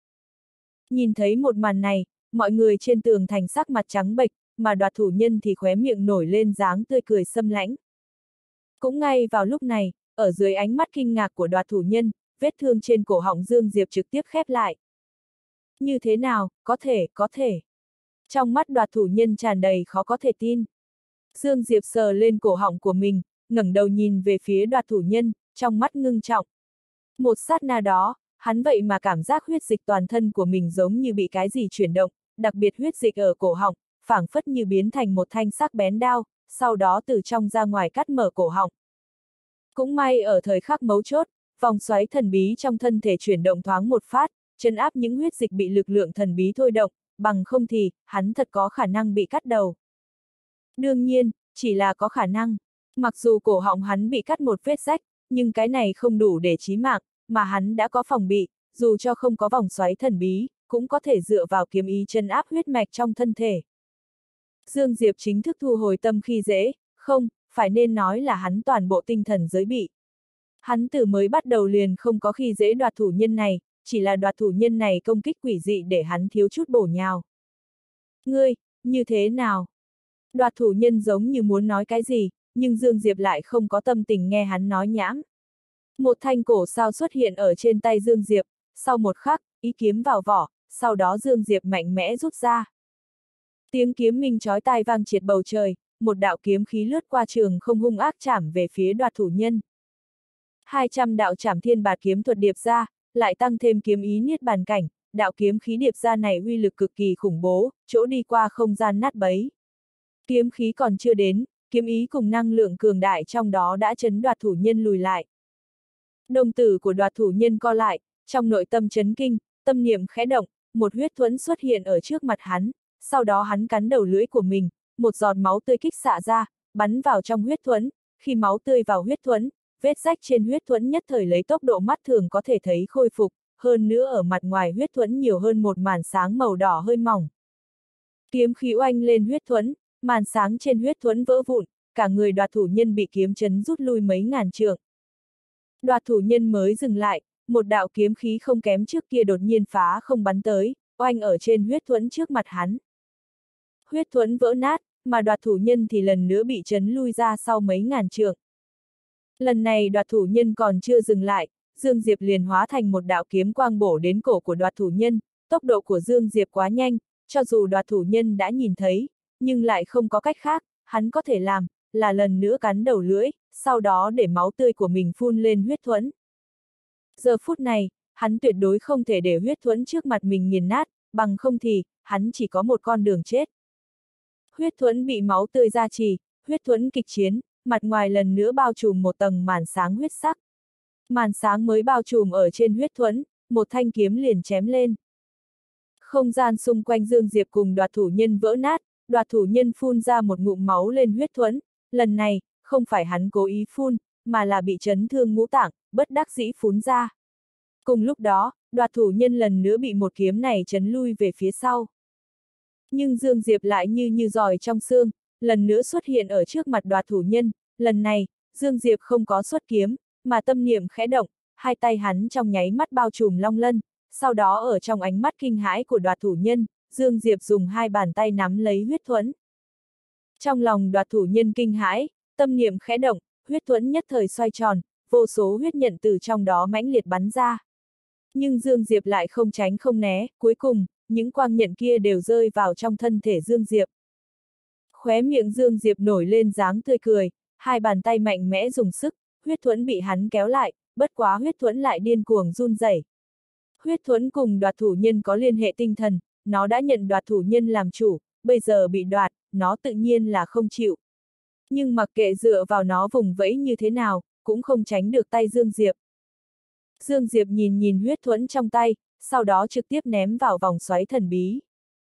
[SPEAKER 1] Nhìn thấy một màn này, mọi người trên tường thành sắc mặt trắng bệch, mà Đoạt thủ nhân thì khóe miệng nổi lên dáng tươi cười xâm lãnh. Cũng ngay vào lúc này, ở dưới ánh mắt kinh ngạc của Đoạt thủ nhân, vết thương trên cổ họng Dương Diệp trực tiếp khép lại. Như thế nào, có thể. Trong mắt Đoạt thủ nhân tràn đầy khó có thể tin. Dương Diệp sờ lên cổ họng của mình, ngẩng đầu nhìn về phía Đoạt thủ nhân, trong mắt ngưng trọng. Một sát na đó, hắn vậy mà cảm giác huyết dịch toàn thân của mình giống như bị cái gì chuyển động, đặc biệt huyết dịch ở cổ họng, phảng phất như biến thành một thanh sắc bén đao, sau đó từ trong ra ngoài cắt mở cổ họng. Cũng may ở thời khắc mấu chốt, vòng xoáy thần bí trong thân thể chuyển động thoáng một phát, trấn áp những huyết dịch bị lực lượng thần bí thôi động, bằng không thì, hắn thật có khả năng bị cắt đầu. Đương nhiên, chỉ là có khả năng. Mặc dù cổ họng hắn bị cắt một vết rách, nhưng cái này không đủ để chí mạng, mà hắn đã có phòng bị, dù cho không có vòng xoáy thần bí, cũng có thể dựa vào kiếm ý trấn áp huyết mạch trong thân thể. Dương Diệp chính thức thu hồi tâm khi dễ, không, phải nên nói là hắn toàn bộ tinh thần giới bị. Hắn từ mới bắt đầu liền không có khi dễ Đoạt thủ nhân này, chỉ là Đoạt thủ nhân này công kích quỷ dị để hắn thiếu chút bổ nhào. Ngươi, như thế nào? Đoạt thủ nhân giống như muốn nói cái gì, nhưng Dương Diệp lại không có tâm tình nghe hắn nói nhãm. Một thanh cổ sao xuất hiện ở trên tay Dương Diệp, sau một khắc, ý kiếm vào vỏ, sau đó Dương Diệp mạnh mẽ rút ra. Tiếng kiếm minh chói tai vang triệt bầu trời, một đạo kiếm khí lướt qua trường không hung ác chảm về phía Đoạt thủ nhân. 200 đạo trảm thiên bạt kiếm thuật điệp ra, lại tăng thêm kiếm ý niết bàn cảnh, đạo kiếm khí điệp ra này uy lực cực kỳ khủng bố, chỗ đi qua không gian nát bấy. Kiếm khí còn chưa đến, kiếm ý cùng năng lượng cường đại trong đó đã chấn Đoạt thủ nhân lùi lại. Đồng tử của Đoạt thủ nhân co lại, trong nội tâm chấn kinh, tâm niệm khẽ động, một huyết thuẫn xuất hiện ở trước mặt hắn, sau đó hắn cắn đầu lưỡi của mình, một giọt máu tươi kích xạ ra, bắn vào trong huyết thuẫn, khi máu tươi vào huyết thuẫn, vết rách trên huyết thuẫn nhất thời lấy tốc độ mắt thường có thể thấy khôi phục, hơn nữa ở mặt ngoài huyết thuẫn nhiều hơn một màn sáng màu đỏ hơi mỏng. Kiếm khí oanh lên huyết thuẫn, màn sáng trên huyết thuẫn vỡ vụn, cả người Đoạt thủ nhân bị kiếm chấn rút lui mấy ngàn trượng. Đoạt thủ nhân mới dừng lại, một đạo kiếm khí không kém trước kia đột nhiên phá không bắn tới, oanh ở trên huyết thuẫn trước mặt hắn. Huyết thuẫn vỡ nát, mà đoạt thủ nhân thì lần nữa bị chấn lui ra sau mấy ngàn trượng. Lần này đoạt thủ nhân còn chưa dừng lại, Dương Diệp liền hóa thành một đạo kiếm quang bổ đến cổ của đoạt thủ nhân, tốc độ của Dương Diệp quá nhanh, cho dù đoạt thủ nhân đã nhìn thấy, nhưng lại không có cách khác, hắn có thể làm, là lần nữa cắn đầu lưỡi, sau đó để máu tươi của mình phun lên huyết thuẫn. Giờ phút này, hắn tuyệt đối không thể để huyết thuẫn trước mặt mình nghiền nát, bằng không thì, hắn chỉ có một con đường chết. Huyết thuẫn bị máu tươi ra trì, huyết thuẫn kịch chiến, mặt ngoài lần nữa bao trùm một tầng màn sáng huyết sắc. Màn sáng mới bao trùm ở trên huyết thuẫn, một thanh kiếm liền chém lên. Không gian xung quanh Dương Diệp cùng đoạt thủ nhân vỡ nát, đoạt thủ nhân phun ra một ngụm máu lên huyết thuẫn, lần này, không phải hắn cố ý phun, mà là bị chấn thương ngũ tạng, bất đắc dĩ phun ra. Cùng lúc đó, đoạt thủ nhân lần nữa bị một kiếm này chấn lui về phía sau. Nhưng Dương Diệp lại như giỏi trong xương, lần nữa xuất hiện ở trước mặt đoạt thủ nhân, lần này, Dương Diệp không có xuất kiếm, mà tâm niệm khẽ động, hai tay hắn trong nháy mắt bao trùm long lân, sau đó ở trong ánh mắt kinh hãi của đoạt thủ nhân, Dương Diệp dùng hai bàn tay nắm lấy huyết thuẫn. Trong lòng đoạt thủ nhân kinh hãi, tâm niệm khẽ động, huyết thuẫn nhất thời xoay tròn, vô số huyết nhận từ trong đó mãnh liệt bắn ra. Nhưng Dương Diệp lại không tránh không né, cuối cùng, những quang nhận kia đều rơi vào trong thân thể Dương Diệp. Khóe miệng Dương Diệp nổi lên dáng tươi cười, hai bàn tay mạnh mẽ dùng sức, huyết thuẫn bị hắn kéo lại, bất quá huyết thuẫn lại điên cuồng run rẩy. Huyết thuẫn cùng đoạt thủ nhân có liên hệ tinh thần, nó đã nhận đoạt thủ nhân làm chủ, bây giờ bị đoạt, nó tự nhiên là không chịu. Nhưng mặc kệ dựa vào nó vùng vẫy như thế nào, cũng không tránh được tay Dương Diệp. Dương Diệp nhìn huyết thuẫn trong tay, sau đó trực tiếp ném vào vòng xoáy thần bí.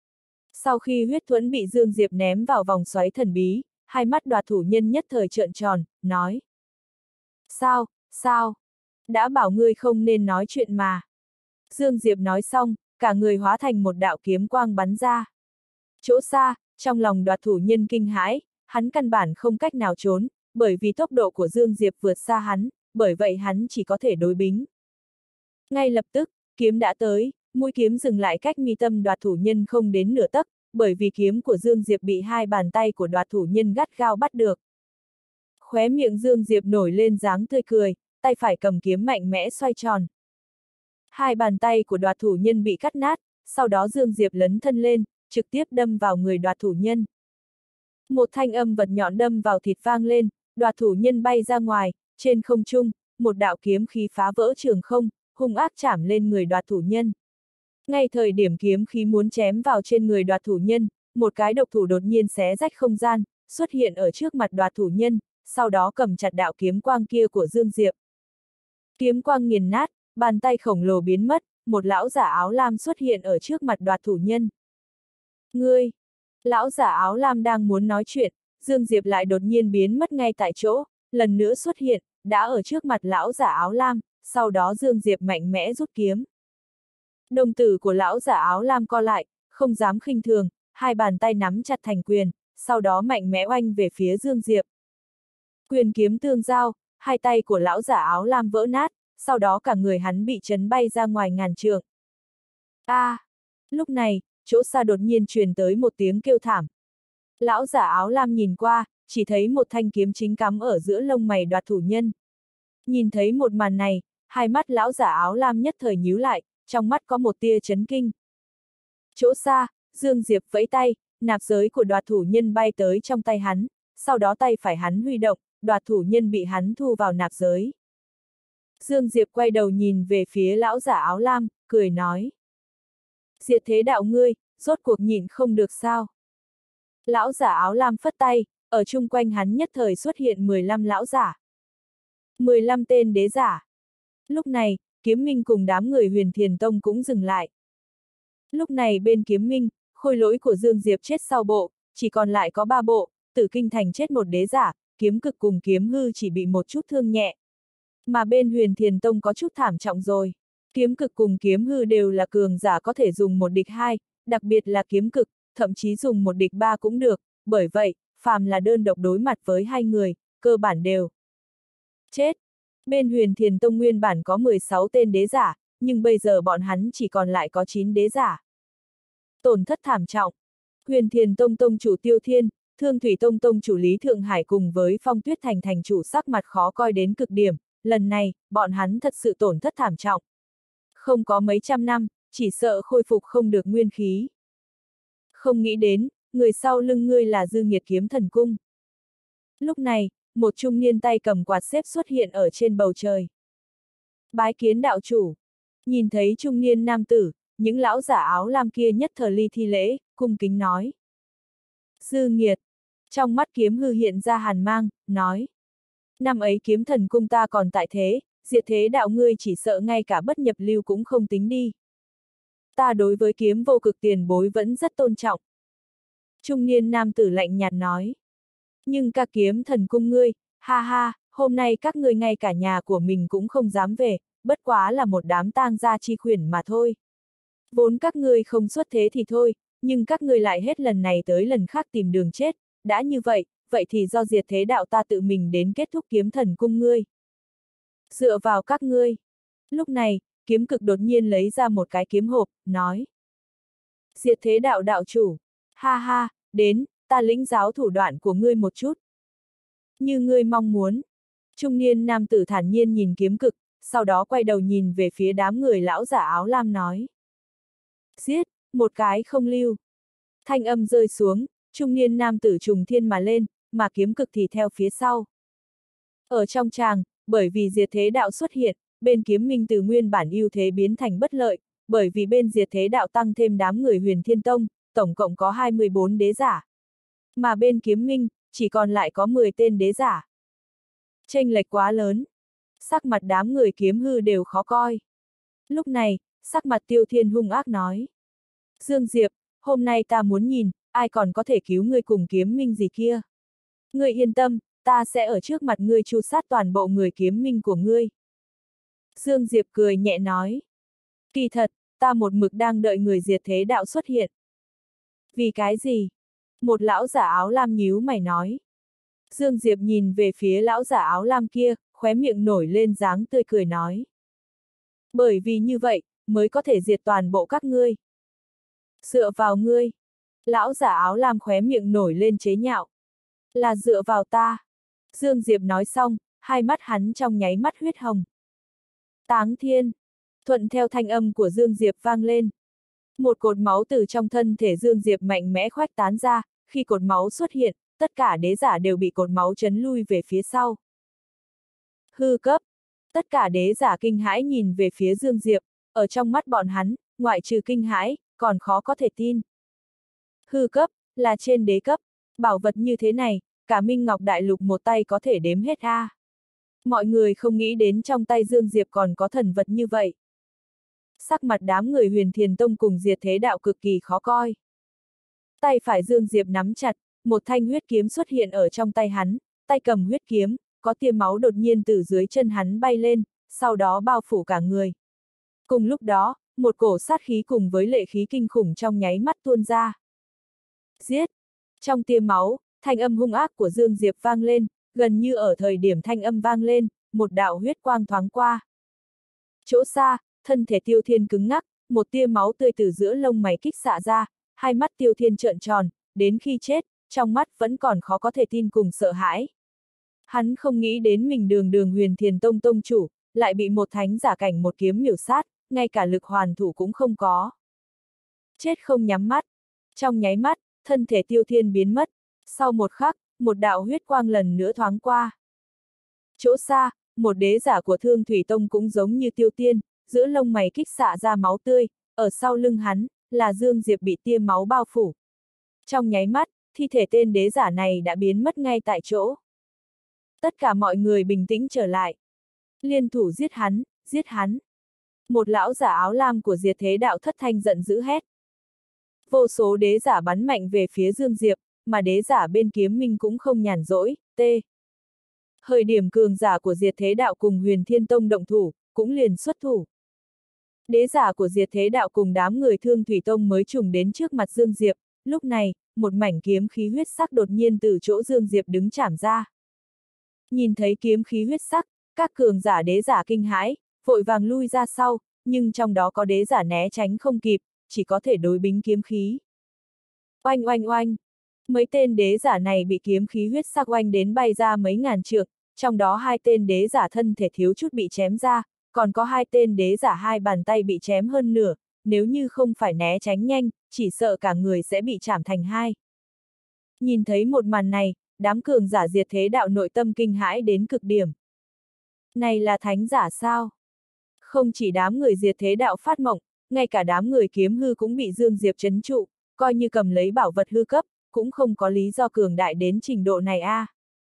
[SPEAKER 1] Sau khi huyết thuẫn bị Dương Diệp ném vào vòng xoáy thần bí, hai mắt đoạt thủ nhân nhất thời trợn tròn, nói. Sao? Đã bảo ngươi không nên nói chuyện mà. Dương Diệp nói xong, cả người hóa thành một đạo kiếm quang bắn ra. Chỗ xa, trong lòng đoạt thủ nhân kinh hãi, hắn căn bản không cách nào trốn, bởi vì tốc độ của Dương Diệp vượt xa hắn, bởi vậy hắn chỉ có thể đối bính. Ngay lập tức, kiếm đã tới, mũi kiếm dừng lại cách mi tâm đoạt thủ nhân không đến nửa tấc, bởi vì kiếm của Dương Diệp bị hai bàn tay của đoạt thủ nhân gắt gao bắt được. Khóe miệng Dương Diệp nổi lên dáng tươi cười, tay phải cầm kiếm mạnh mẽ xoay tròn. Hai bàn tay của đoạt thủ nhân bị cắt nát, sau đó Dương Diệp lấn thân lên, trực tiếp đâm vào người đoạt thủ nhân. Một thanh âm vật nhọn đâm vào thịt vang lên, đoạt thủ nhân bay ra ngoài, trên không trung, một đạo kiếm khí phá vỡ trường không, hung ác chảm lên người đoạt thủ nhân. Ngay thời điểm kiếm khí muốn chém vào trên người đoạt thủ nhân, một cái độc thủ đột nhiên xé rách không gian, xuất hiện ở trước mặt đoạt thủ nhân, sau đó cầm chặt đạo kiếm quang kia của Dương Diệp. Kiếm quang nghiền nát, bàn tay khổng lồ biến mất, một lão giả áo lam xuất hiện ở trước mặt đoạt thủ nhân. Ngươi! Lão giả áo lam đang muốn nói chuyện, Dương Diệp lại đột nhiên biến mất ngay tại chỗ, lần nữa xuất hiện, đã ở trước mặt lão giả áo lam, sau đó Dương Diệp mạnh mẽ rút kiếm. Đồng tử của lão giả áo lam co lại, không dám khinh thường, hai bàn tay nắm chặt thành quyền, sau đó mạnh mẽ oanh về phía Dương Diệp. Quyền kiếm tương giao, hai tay của lão giả áo lam vỡ nát, sau đó cả người hắn bị chấn bay ra ngoài ngàn trượng. Lúc này, chỗ xa đột nhiên truyền tới một tiếng kêu thảm. Lão giả áo lam nhìn qua, chỉ thấy một thanh kiếm chính cắm ở giữa lông mày đoạt thủ nhân. Nhìn thấy một màn này, hai mắt lão giả áo lam nhất thời nhíu lại, trong mắt có một tia chấn kinh. Chỗ xa, Dương Diệp vẫy tay, nạp giới của đoạt thủ nhân bay tới trong tay hắn, sau đó tay phải hắn huy động, đoạt thủ nhân bị hắn thu vào nạp giới. Dương Diệp quay đầu nhìn về phía lão giả áo lam, cười nói. Diệt thế đạo ngươi, rốt cuộc nhìn không được sao. Lão giả áo lam phất tay, ở chung quanh hắn nhất thời xuất hiện 15 lão giả. 15 tên đế giả. Lúc này, Kiếm Minh cùng đám người Huyền Thiền Tông cũng dừng lại. Lúc này bên Kiếm Minh, khôi lỗi của Dương Diệp chết sau bộ, chỉ còn lại có 3 bộ, Tử Kinh Thành chết một đế giả, Kiếm Cực cùng Kiếm Hư chỉ bị một chút thương nhẹ. Mà bên Huyền Thiền Tông có chút thảm trọng rồi. Kiếm Cực cùng Kiếm Hư đều là cường giả có thể dùng một địch hai, đặc biệt là Kiếm Cực, thậm chí dùng một địch ba cũng được, bởi vậy, phàm là đơn độc đối mặt với hai người, cơ bản đều chết. Bên Huyền Thiền Tông nguyên bản có 16 tên đế giả, nhưng bây giờ bọn hắn chỉ còn lại có 9 đế giả. Tổn thất thảm trọng. Huyền Thiền Tông tông chủ Tiêu Thiên, Thương Thủy Tông tông chủ Lý Thượng Hải cùng với Phong Tuyết Thành thành chủ sắc mặt khó coi đến cực điểm, lần này, bọn hắn thật sự tổn thất thảm trọng. Không có mấy trăm năm, chỉ sợ khôi phục không được nguyên khí. Không nghĩ đến, người sau lưng ngươi là Dư Nghiệt Kiếm Thần Cung. Lúc này, một trung niên tay cầm quạt xếp xuất hiện ở trên bầu trời. Bái kiến đạo chủ. Nhìn thấy trung niên nam tử, những lão giả áo lam kia nhất thời ly thi lễ, cung kính nói. Dư Nghiệt. Trong mắt Kiếm Hư hiện ra hàn mang, nói. Năm ấy Kiếm Thần Cung ta còn tại thế, diệt thế đạo ngươi chỉ sợ ngay cả bất nhập lưu cũng không tính đi. Ta đối với Kiếm Vô Cực tiền bối vẫn rất tôn trọng. Trung niên nam tử lạnh nhạt nói. Nhưng ca Kiếm Thần Cung ngươi, ha ha, hôm nay các ngươi ngay cả nhà của mình cũng không dám về, bất quá là một đám tang gia chi khuyển mà thôi. Vốn các ngươi không xuất thế thì thôi, nhưng các ngươi lại hết lần này tới lần khác tìm đường chết, đã như vậy, vậy thì do diệt thế đạo ta tự mình đến kết thúc Kiếm Thần Cung ngươi. Dựa vào các ngươi. Lúc này, Kiếm Cực đột nhiên lấy ra một cái kiếm hộp, nói. Diệt thế đạo đạo chủ, ha ha, đến, ta lĩnh giáo thủ đoạn của ngươi một chút. Như ngươi mong muốn. Trung niên nam tử thản nhiên nhìn Kiếm Cực, sau đó quay đầu nhìn về phía đám người lão giả áo lam nói. Giết, một cái không lưu. Thanh âm rơi xuống, trung niên nam tử trùng thiên mà lên, mà Kiếm Cực thì theo phía sau. Ở trong tràng, bởi vì diệt thế đạo xuất hiện, bên Kiếm Minh từ nguyên bản ưu thế biến thành bất lợi, bởi vì bên diệt thế đạo tăng thêm đám người Huyền Thiên Tông, tổng cộng có 24 đế giả. Mà bên Kiếm Minh, chỉ còn lại có 10 tên đế giả. Chênh lệch quá lớn. Sắc mặt đám người Kiếm Hư đều khó coi. Lúc này, sắc mặt Tiêu Thiên hung ác nói. Dương Diệp, hôm nay ta muốn nhìn, ai còn có thể cứu ngươi cùng Kiếm Minh gì kia. Ngươi yên tâm, ta sẽ ở trước mặt ngươi tru sát toàn bộ người Kiếm Minh của ngươi. Dương Diệp cười nhẹ nói. Kỳ thật, ta một mực đang đợi người diệt thế đạo xuất hiện. Vì cái gì? Một lão giả áo lam nhíu mày nói. Dương Diệp nhìn về phía lão giả áo lam kia, khóe miệng nổi lên dáng tươi cười nói. Bởi vì như vậy, mới có thể diệt toàn bộ các ngươi. Dựa vào ngươi. Lão giả áo lam khóe miệng nổi lên chế nhạo. Là dựa vào ta. Dương Diệp nói xong, hai mắt hắn trong nháy mắt huyết hồng. Táng thiên. Thuận theo thanh âm của Dương Diệp vang lên. Một cột máu từ trong thân thể Dương Diệp mạnh mẽ khuếch tán ra, khi cột máu xuất hiện, tất cả đế giả đều bị cột máu chấn lui về phía sau. Hư cấp. Tất cả đế giả kinh hãi nhìn về phía Dương Diệp, ở trong mắt bọn hắn, ngoại trừ kinh hãi, còn khó có thể tin. Hư cấp, là trên đế cấp, bảo vật như thế này, cả Minh Ngọc Đại Lục một tay có thể đếm hết a. Mọi người không nghĩ đến trong tay Dương Diệp còn có thần vật như vậy. Sắc mặt đám người Huyền Thiền Tông cùng diệt thế đạo cực kỳ khó coi. Tay phải Dương Diệp nắm chặt, một thanh huyết kiếm xuất hiện ở trong tay hắn, tay cầm huyết kiếm, có tia máu đột nhiên từ dưới chân hắn bay lên, sau đó bao phủ cả người. Cùng lúc đó, một cổ sát khí cùng với lệ khí kinh khủng trong nháy mắt tuôn ra. Giết! Trong tia máu, thanh âm hung ác của Dương Diệp vang lên, gần như ở thời điểm thanh âm vang lên, một đạo huyết quang thoáng qua. Chỗ xa, thân thể Tiêu Thiên cứng ngắc, một tia máu tươi từ giữa lông mày kích xạ ra, hai mắt Tiêu Thiên trợn tròn, đến khi chết, trong mắt vẫn còn khó có thể tin cùng sợ hãi. Hắn không nghĩ đến mình đường đường Huyền Thiền Tông tông chủ, lại bị một thánh giả cảnh một kiếm miểu sát, ngay cả lực hoàn thủ cũng không có. Chết không nhắm mắt. Trong nháy mắt, thân thể Tiêu Thiên biến mất, sau một khắc, một đạo huyết quang lần nữa thoáng qua. Chỗ xa, một đế giả của Thương Thủy Tông cũng giống như Tiêu Thiên, giữa lông mày kích xạ ra máu tươi, ở sau lưng hắn, là Dương Diệp bị tia máu bao phủ. Trong nháy mắt, thi thể tên đế giả này đã biến mất ngay tại chỗ. Tất cả mọi người bình tĩnh trở lại. Liên thủ giết hắn, giết hắn. Một lão giả áo lam của diệt thế đạo thất thanh giận dữ hét. Vô số đế giả bắn mạnh về phía Dương Diệp, mà đế giả bên Kiếm Minh cũng không nhàn rỗi, Thời điểm cường giả của diệt thế đạo cùng Huyền Thiên Tông động thủ, cũng liền xuất thủ. Đế giả của diệt thế đạo cùng đám người Thương Thủy Tông mới trùng đến trước mặt Dương Diệp, lúc này, một mảnh kiếm khí huyết sắc đột nhiên từ chỗ Dương Diệp đứng chảm ra. Nhìn thấy kiếm khí huyết sắc, các cường giả đế giả kinh hãi, vội vàng lui ra sau, nhưng trong đó có đế giả né tránh không kịp, chỉ có thể đối bính kiếm khí. Oanh oanh oanh! Mấy tên đế giả này bị kiếm khí huyết sắc oanh đến bay ra mấy ngàn trượng, trong đó 2 tên đế giả thân thể thiếu chút bị chém ra, còn có 2 tên đế giả 2 bàn tay bị chém hơn nửa, nếu như không phải né tránh nhanh, chỉ sợ cả người sẽ bị chảm thành hai. Nhìn thấy một màn này, đám cường giả diệt thế đạo nội tâm kinh hãi đến cực điểm. Này là thánh giả sao? Không chỉ đám người diệt thế đạo phát mộng, ngay cả đám người kiếm hư cũng bị Dương Diệp trấn trụ, coi như cầm lấy bảo vật hư cấp, cũng không có lý do cường đại đến trình độ này a.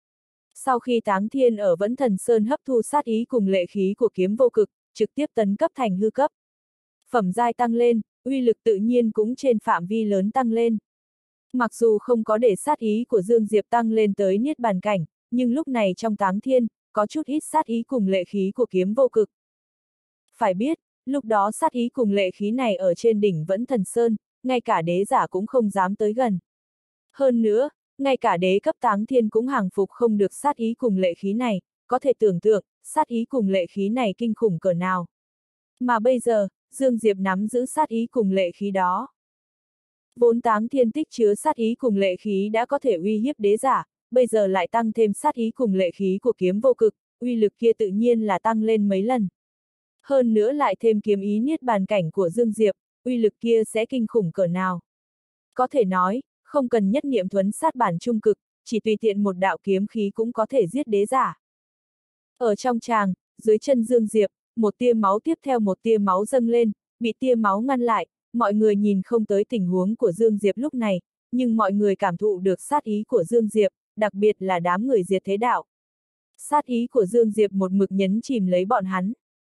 [SPEAKER 1] Sau khi Táng Thiên ở Vẫn Thần Sơn hấp thu sát ý cùng lệ khí của kiếm vô cực, trực tiếp tấn cấp thành hư cấp. Phẩm giai tăng lên, uy lực tự nhiên cũng trên phạm vi lớn tăng lên. Mặc dù không có để sát ý của Dương Diệp tăng lên tới niết bàn cảnh, nhưng lúc này trong Táng Thiên, có chút ít sát ý cùng lệ khí của kiếm vô cực. Phải biết, lúc đó sát ý cùng lệ khí này ở trên đỉnh Vẫn Thần Sơn, ngay cả đế giả cũng không dám tới gần. Hơn nữa, ngay cả đế cấp Táng Thiên cũng hàng phục không được sát ý cùng lệ khí này, có thể tưởng tượng, sát ý cùng lệ khí này kinh khủng cỡ nào. Mà bây giờ, Dương Diệp nắm giữ sát ý cùng lệ khí đó. Vốn Táng Thiên tích chứa sát ý cùng lệ khí đã có thể uy hiếp đế giả, bây giờ lại tăng thêm sát ý cùng lệ khí của kiếm vô cực, uy lực kia tự nhiên là tăng lên mấy lần. Hơn nữa lại thêm kiếm ý niết bàn cảnh của Dương Diệp, uy lực kia sẽ kinh khủng cỡ nào. Có thể nói, không cần nhất niệm thuấn sát bản trung cực, chỉ tùy tiện một đạo kiếm khí cũng có thể giết đế giả. Ở trong tràng, dưới chân Dương Diệp, một tia máu tiếp theo một tia máu dâng lên, bị tia máu ngăn lại, mọi người nhìn không tới tình huống của Dương Diệp lúc này, nhưng mọi người cảm thụ được sát ý của Dương Diệp, đặc biệt là đám người diệt thế đạo. Sát ý của Dương Diệp một mực nhấn chìm lấy bọn hắn.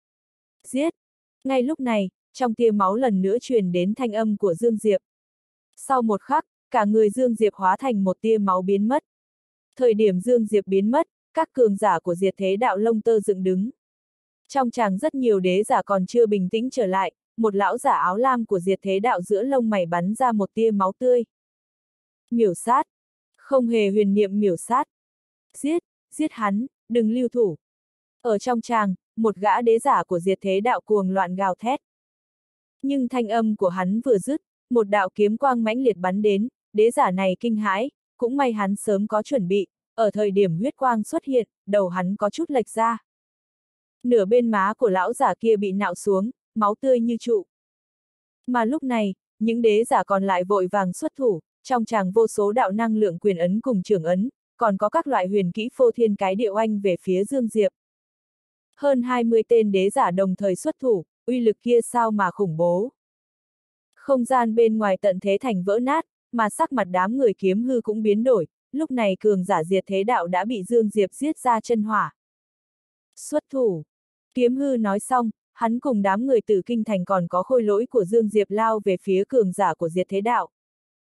[SPEAKER 1] Giết! Ngay lúc này, trong tia máu lần nữa truyền đến thanh âm của Dương Diệp. Sau một khắc, cả người Dương Diệp hóa thành một tia máu biến mất. Thời điểm Dương Diệp biến mất, các cường giả của diệt thế đạo lông tơ dựng đứng. Trong tràng rất nhiều đế giả còn chưa bình tĩnh trở lại, một lão giả áo lam của diệt thế đạo giữa lông mày bắn ra một tia máu tươi. Miểu sát! Không hề huyền niệm miểu sát! Giết! Giết hắn, đừng lưu thủ! Ở trong tràng, một gã đế giả của diệt thế đạo cuồng loạn gào thét. Nhưng thanh âm của hắn vừa dứt, một đạo kiếm quang mãnh liệt bắn đến, đế giả này kinh hãi, cũng may hắn sớm có chuẩn bị, ở thời điểm huyết quang xuất hiện, đầu hắn có chút lệch ra. Nửa bên má của lão giả kia bị nạo xuống, máu tươi như trụ. Mà lúc này, những đế giả còn lại vội vàng xuất thủ, trong tràng vô số đạo năng lượng quyền ấn cùng trưởng ấn, còn có các loại huyền kỹ phô thiên cái địa oanh về phía Dương Diệp. Hơn 20 tên đế giả đồng thời xuất thủ, uy lực kia sao mà khủng bố. Không gian bên ngoài tận thế thành vỡ nát, mà sắc mặt đám người kiếm hư cũng biến đổi, lúc này cường giả diệt thế đạo đã bị Dương Diệp giết ra chân hỏa. Xuất thủ! Kiếm hư nói xong, hắn cùng đám người Tử Kinh Thành còn có khôi lỗi của Dương Diệp lao về phía cường giả của diệt thế đạo.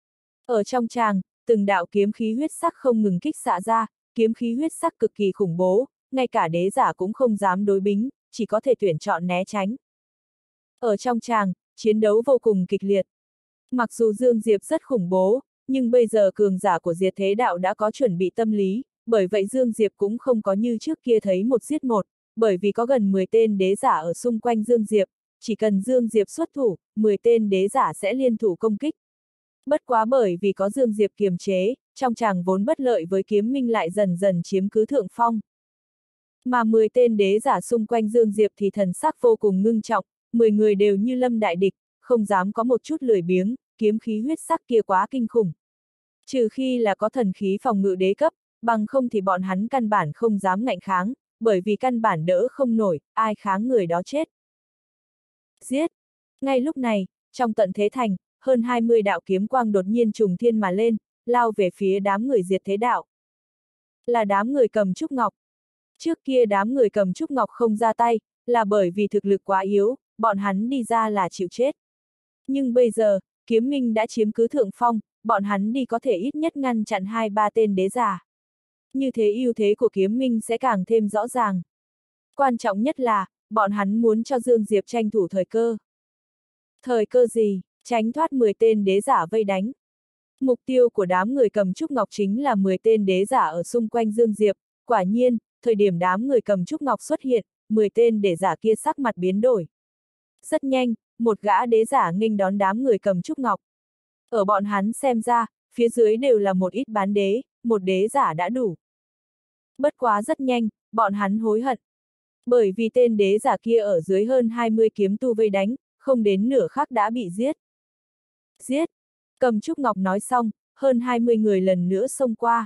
[SPEAKER 1] Ở trong tràng, từng đạo kiếm khí huyết sắc không ngừng kích xạ ra, kiếm khí huyết sắc cực kỳ khủng bố, ngay cả đế giả cũng không dám đối bính, chỉ có thể tuyển chọn né tránh. Ở trong tràng, chiến đấu vô cùng kịch liệt. Mặc dù Dương Diệp rất khủng bố, nhưng bây giờ cường giả của diệt thế đạo đã có chuẩn bị tâm lý, bởi vậy Dương Diệp cũng không có như trước kia thấy một giết một, bởi vì có gần 10 tên đế giả ở xung quanh Dương Diệp, chỉ cần Dương Diệp xuất thủ, 10 tên đế giả sẽ liên thủ công kích. Bất quá bởi vì có Dương Diệp kiềm chế, trong tràng vốn bất lợi với kiếm minh lại dần dần chiếm cứ thượng phong. Mà 10 tên đế giả xung quanh Dương Diệp thì thần sắc vô cùng ngưng trọng, 10 người đều như lâm đại địch, không dám có một chút lười biếng, kiếm khí huyết sắc kia quá kinh khủng. Trừ khi là có thần khí phòng ngự đế cấp, bằng không thì bọn hắn căn bản không dám ngạnh kháng, bởi vì căn bản đỡ không nổi, ai kháng người đó chết. Giết! Ngay lúc này, trong tận thế thành, hơn 20 đạo kiếm quang đột nhiên trùng thiên mà lên, lao về phía đám người diệt thế đạo. Là đám người cầm trúc ngọc. Trước kia đám người cầm trúc ngọc không ra tay, là bởi vì thực lực quá yếu, bọn hắn đi ra là chịu chết. Nhưng bây giờ, kiếm minh đã chiếm cứ thượng phong, bọn hắn đi có thể ít nhất ngăn chặn 2-3 tên đế giả. Như thế ưu thế của kiếm minh sẽ càng thêm rõ ràng. Quan trọng nhất là, bọn hắn muốn cho Dương Diệp tranh thủ thời cơ. Thời cơ gì? Tránh thoát 10 tên đế giả vây đánh. Mục tiêu của đám người cầm trúc ngọc chính là 10 tên đế giả ở xung quanh Dương Diệp, quả nhiên, thời điểm đám người cầm trúc ngọc xuất hiện, 10 tên đế giả kia sắc mặt biến đổi. Rất nhanh, một gã đế giả nghênh đón đám người cầm trúc ngọc. Ở bọn hắn xem ra, phía dưới đều là một ít bán đế, một đế giả đã đủ. Bất quá rất nhanh, bọn hắn hối hận. Bởi vì tên đế giả kia ở dưới hơn 20 kiếm tu vây đánh, không đến nửa khắc đã bị giết. Giết! Cầm trúc ngọc nói xong, hơn 20 người lần nữa xông qua.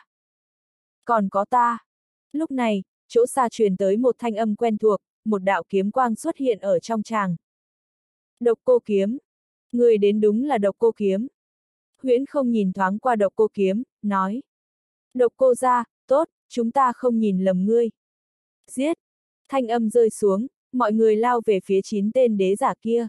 [SPEAKER 1] Còn có ta. Lúc này, chỗ xa truyền tới một thanh âm quen thuộc, một đạo kiếm quang xuất hiện ở trong tràng. Độc Cô Kiếm. Người đến đúng là Độc Cô Kiếm. Huyễn không nhìn thoáng qua Độc Cô Kiếm, nói. Độc Cô gia, tốt, chúng ta không nhìn lầm ngươi. Giết! Thanh âm rơi xuống, mọi người lao về phía 9 tên đế giả kia.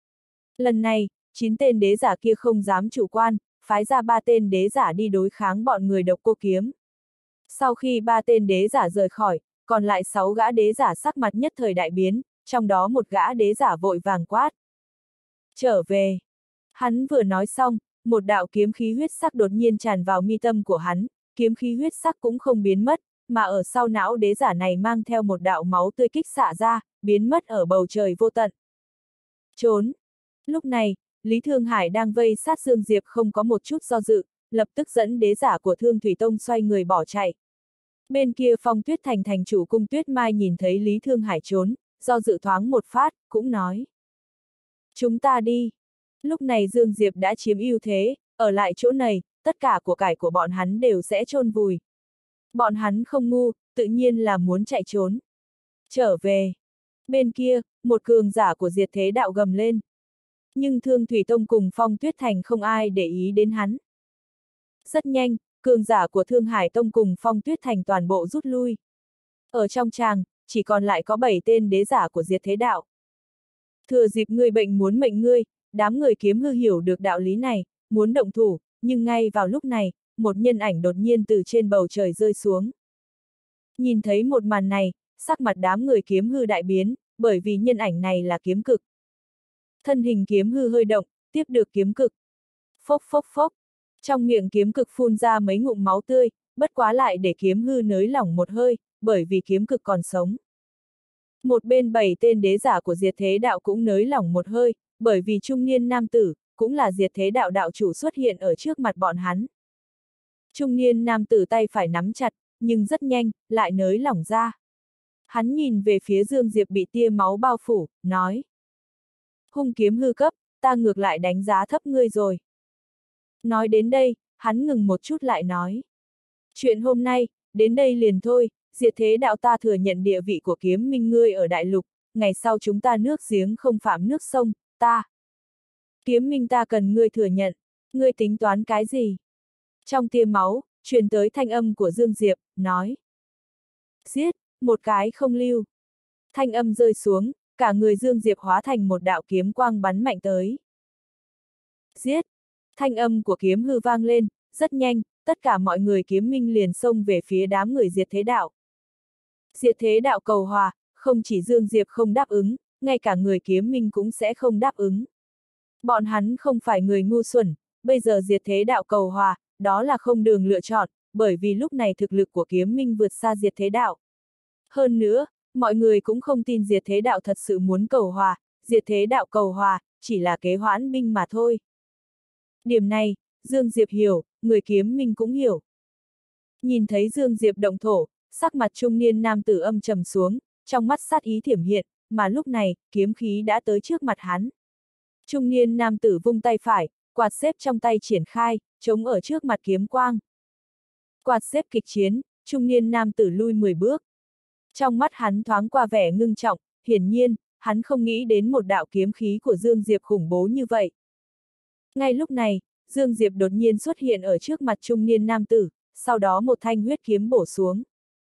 [SPEAKER 1] Lần này, 9 tên đế giả kia không dám chủ quan, phái ra 3 tên đế giả đi đối kháng bọn người Độc Cô Kiếm. Sau khi 3 tên đế giả rời khỏi, còn lại 6 gã đế giả sắc mặt nhất thời đại biến, trong đó một gã đế giả vội vàng quát. Trở về! Hắn vừa nói xong, một đạo kiếm khí huyết sắc đột nhiên tràn vào mi tâm của hắn, kiếm khí huyết sắc cũng không biến mất, mà ở sau não đế giả này mang theo một đạo máu tươi kích xạ ra, biến mất ở bầu trời vô tận. Trốn! Lúc này, Lý Thương Hải đang vây sát Dương Diệp không có một chút do dự, lập tức dẫn đế giả của Thương Thủy Tông xoay người bỏ chạy. Bên kia Phong Tuyết Thành thành chủ Cung Tuyết Mai nhìn thấy Lý Thương Hải trốn, do dự thoáng một phát, cũng nói. Chúng ta đi. Lúc này Dương Diệp đã chiếm ưu thế, ở lại chỗ này, tất cả của cải của bọn hắn đều sẽ chôn vùi. Bọn hắn không ngu, tự nhiên là muốn chạy trốn. Trở về. Bên kia, một cường giả của Diệt Thế Đạo gầm lên. Nhưng Thương Thủy Tông cùng Phong Tuyết Thành không ai để ý đến hắn. Rất nhanh, cường giả của Thương Hải Tông cùng Phong Tuyết Thành toàn bộ rút lui. Ở trong tràng, chỉ còn lại có 7 tên đế giả của Diệt Thế Đạo. Thừa dịp ngươi bệnh muốn mệnh ngươi, đám người Kiếm Hư hiểu được đạo lý này, muốn động thủ, nhưng ngay vào lúc này, một nhân ảnh đột nhiên từ trên bầu trời rơi xuống. Nhìn thấy một màn này, sắc mặt đám người Kiếm Hư đại biến, bởi vì nhân ảnh này là Kiếm Cực. Thân hình Kiếm Hư hơi động, tiếp được Kiếm Cực. Phốc phốc phốc, trong miệng Kiếm Cực phun ra mấy ngụm máu tươi, bất quá lại để Kiếm Hư nới lỏng một hơi, bởi vì Kiếm Cực còn sống. Một bên 7 tên đế giả của Diệt Thế Đạo cũng nới lỏng một hơi, bởi vì trung niên nam tử, cũng là Diệt Thế Đạo đạo chủ xuất hiện ở trước mặt bọn hắn. Trung niên nam tử tay phải nắm chặt, nhưng rất nhanh, lại nới lỏng ra. Hắn nhìn về phía Dương Diệp bị tia máu bao phủ, nói. Hung kiếm hư cấp, ta ngược lại đánh giá thấp ngươi rồi. Nói đến đây, hắn ngừng một chút lại nói. Chuyện hôm nay, đến đây liền thôi, Diệt Thế Đạo ta thừa nhận địa vị của kiếm minh ngươi ở đại lục, ngày sau chúng ta nước giếng không phạm nước sông, ta. Kiếm minh ta cần ngươi thừa nhận, ngươi tính toán cái gì? Trong tia máu, truyền tới thanh âm của Dương Diệp, nói. Giết, một cái không lưu. Thanh âm rơi xuống, cả người Dương Diệp hóa thành một đạo kiếm quang bắn mạnh tới. Giết! Thanh âm của Kiếm Hư vang lên, rất nhanh, tất cả mọi người kiếm minh liền xông về phía đám người Diệt Thế Đạo. Diệt Thế Đạo cầu hòa, không chỉ Dương Diệp không đáp ứng, ngay cả người kiếm minh cũng sẽ không đáp ứng. Bọn hắn không phải người ngu xuẩn, bây giờ Diệt Thế Đạo cầu hòa, đó là không đường lựa chọn, bởi vì lúc này thực lực của kiếm minh vượt xa Diệt Thế Đạo. Hơn nữa, mọi người cũng không tin Diệt Thế Đạo thật sự muốn cầu hòa, Diệt Thế Đạo cầu hòa, chỉ là kế hoãn binh mà thôi. Điểm này, Dương Diệp hiểu, người kiếm minh cũng hiểu. Nhìn thấy Dương Diệp động thổ, sắc mặt trung niên nam tử âm trầm xuống, trong mắt sát ý thiểm hiện, mà lúc này, kiếm khí đã tới trước mặt hắn. Trung niên nam tử vung tay phải, quạt xếp trong tay triển khai, chống ở trước mặt kiếm quang. Quạt xếp kịch chiến, trung niên nam tử lui 10 bước. Trong mắt hắn thoáng qua vẻ ngưng trọng, hiển nhiên, hắn không nghĩ đến một đạo kiếm khí của Dương Diệp khủng bố như vậy. Ngay lúc này, Dương Diệp đột nhiên xuất hiện ở trước mặt trung niên nam tử, sau đó một thanh huyết kiếm bổ xuống.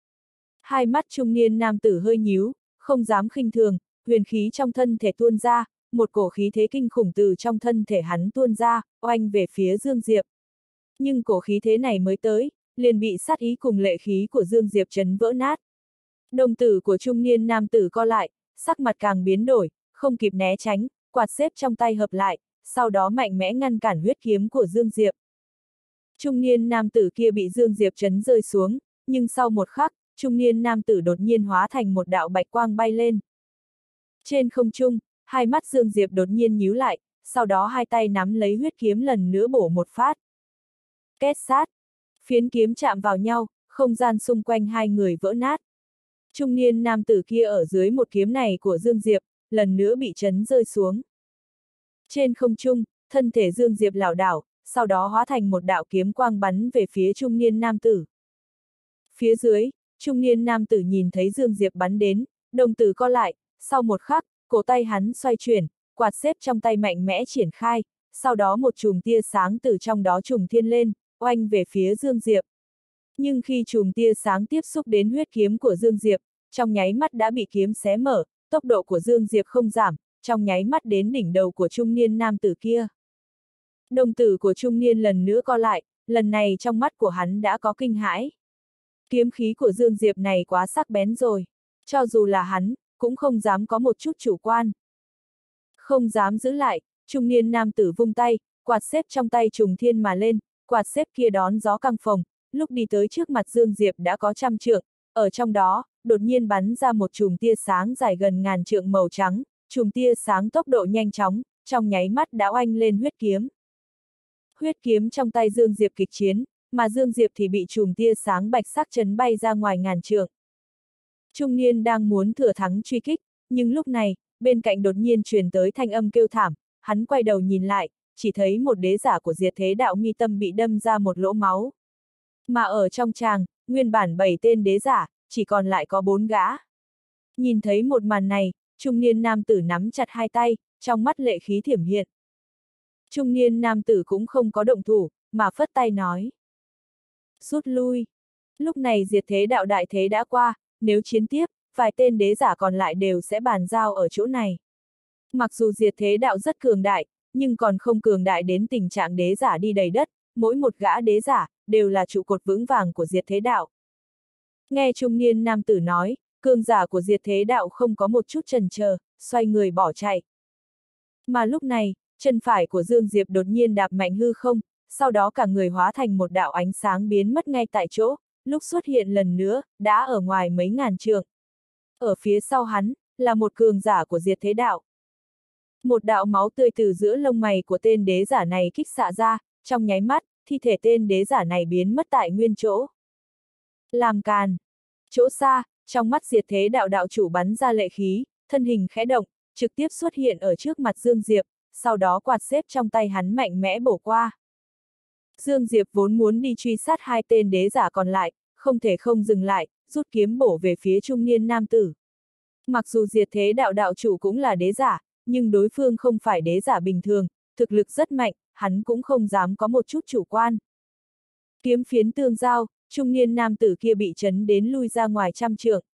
[SPEAKER 1] Hai mắt trung niên nam tử hơi nhíu, không dám khinh thường, huyền khí trong thân thể tuôn ra, một cổ khí thế kinh khủng từ trong thân thể hắn tuôn ra, oanh về phía Dương Diệp. Nhưng cổ khí thế này mới tới, liền bị sát ý cùng lệ khí của Dương Diệp chấn vỡ nát. Đồng tử của trung niên nam tử co lại, sắc mặt càng biến đổi, không kịp né tránh, quạt xếp trong tay hợp lại, sau đó mạnh mẽ ngăn cản huyết kiếm của Dương Diệp. Trung niên nam tử kia bị Dương Diệp chấn rơi xuống, nhưng sau một khắc, trung niên nam tử đột nhiên hóa thành một đạo bạch quang bay lên. Trên không trung, hai mắt Dương Diệp đột nhiên nhíu lại, sau đó hai tay nắm lấy huyết kiếm lần nữa bổ một phát. Két sát, phiến kiếm chạm vào nhau, không gian xung quanh hai người vỡ nát. Trung niên nam tử kia ở dưới một kiếm này của Dương Diệp, lần nữa bị chấn rơi xuống. Trên không trung, thân thể Dương Diệp lảo đảo, sau đó hóa thành một đạo kiếm quang bắn về phía trung niên nam tử. Phía dưới, trung niên nam tử nhìn thấy Dương Diệp bắn đến, đồng tử co lại, sau một khắc, cổ tay hắn xoay chuyển, quạt xếp trong tay mạnh mẽ triển khai, sau đó một chùm tia sáng từ trong đó trùng thiên lên, oanh về phía Dương Diệp. Nhưng khi chùm tia sáng tiếp xúc đến huyết kiếm của Dương Diệp, trong nháy mắt đã bị kiếm xé mở, tốc độ của Dương Diệp không giảm, trong nháy mắt đến đỉnh đầu của trung niên nam tử kia. Đồng tử của trung niên lần nữa co lại, lần này trong mắt của hắn đã có kinh hãi. Kiếm khí của Dương Diệp này quá sắc bén rồi, cho dù là hắn, cũng không dám có một chút chủ quan. Không dám giữ lại, trung niên nam tử vung tay, quạt xếp trong tay trùng thiên mà lên, quạt xếp kia đón gió căng phồng, lúc đi tới trước mặt Dương Diệp đã có 100 trượng, ở trong đó, đột nhiên bắn ra một chùm tia sáng dài gần 1000 trượng màu trắng, chùm tia sáng tốc độ nhanh chóng, trong nháy mắt đã oanh lên huyết kiếm. Huyết kiếm trong tay Dương Diệp kịch chiến, mà Dương Diệp thì bị chùm tia sáng bạch sắc chấn bay ra ngoài 1000 trượng. Trung niên đang muốn thừa thắng truy kích, nhưng lúc này, bên cạnh đột nhiên truyền tới thanh âm kêu thảm, hắn quay đầu nhìn lại, chỉ thấy một đế giả của Diệt Thế Đạo mi tâm bị đâm ra một lỗ máu. Mà ở trong tràng, nguyên bản 7 tên đế giả, chỉ còn lại có 4 gã. Nhìn thấy một màn này, trung niên nam tử nắm chặt hai tay, trong mắt lệ khí thiểm hiện. Trung niên nam tử cũng không có động thủ, mà phất tay nói. Rút lui. Lúc này Diệt Thế Đạo đại thế đã qua, nếu chiến tiếp, vài tên đế giả còn lại đều sẽ bàn giao ở chỗ này. Mặc dù Diệt Thế Đạo rất cường đại, nhưng còn không cường đại đến tình trạng đế giả đi đầy đất, mỗi một gã đế giả, đều là trụ cột vững vàng của Diệt Thế Đạo. Nghe trung niên nam tử nói, cường giả của Diệt Thế Đạo không có một chút chần chờ, xoay người bỏ chạy. Mà lúc này, chân phải của Dương Diệp đột nhiên đạp mạnh hư không, sau đó cả người hóa thành một đạo ánh sáng biến mất ngay tại chỗ, lúc xuất hiện lần nữa, đã ở ngoài mấy ngàn trượng. Ở phía sau hắn, là một cường giả của Diệt Thế Đạo. Một đạo máu tươi từ giữa lông mày của tên đế giả này kích xạ ra, trong nháy mắt, thi thể tên đế giả này biến mất tại nguyên chỗ. Làm càn. Chỗ xa, trong mắt Diệt Thế Đạo đạo chủ bắn ra lệ khí, thân hình khẽ động, trực tiếp xuất hiện ở trước mặt Dương Diệp, sau đó quạt xếp trong tay hắn mạnh mẽ bổ qua. Dương Diệp vốn muốn đi truy sát hai tên đế giả còn lại, không thể không dừng lại, rút kiếm bổ về phía trung niên nam tử. Mặc dù Diệt Thế Đạo đạo chủ cũng là đế giả, nhưng đối phương không phải đế giả bình thường, thực lực rất mạnh, hắn cũng không dám có một chút chủ quan. Kiếm phiến tương giao, trung niên nam tử kia bị chấn đến lui ra ngoài 100 trượng.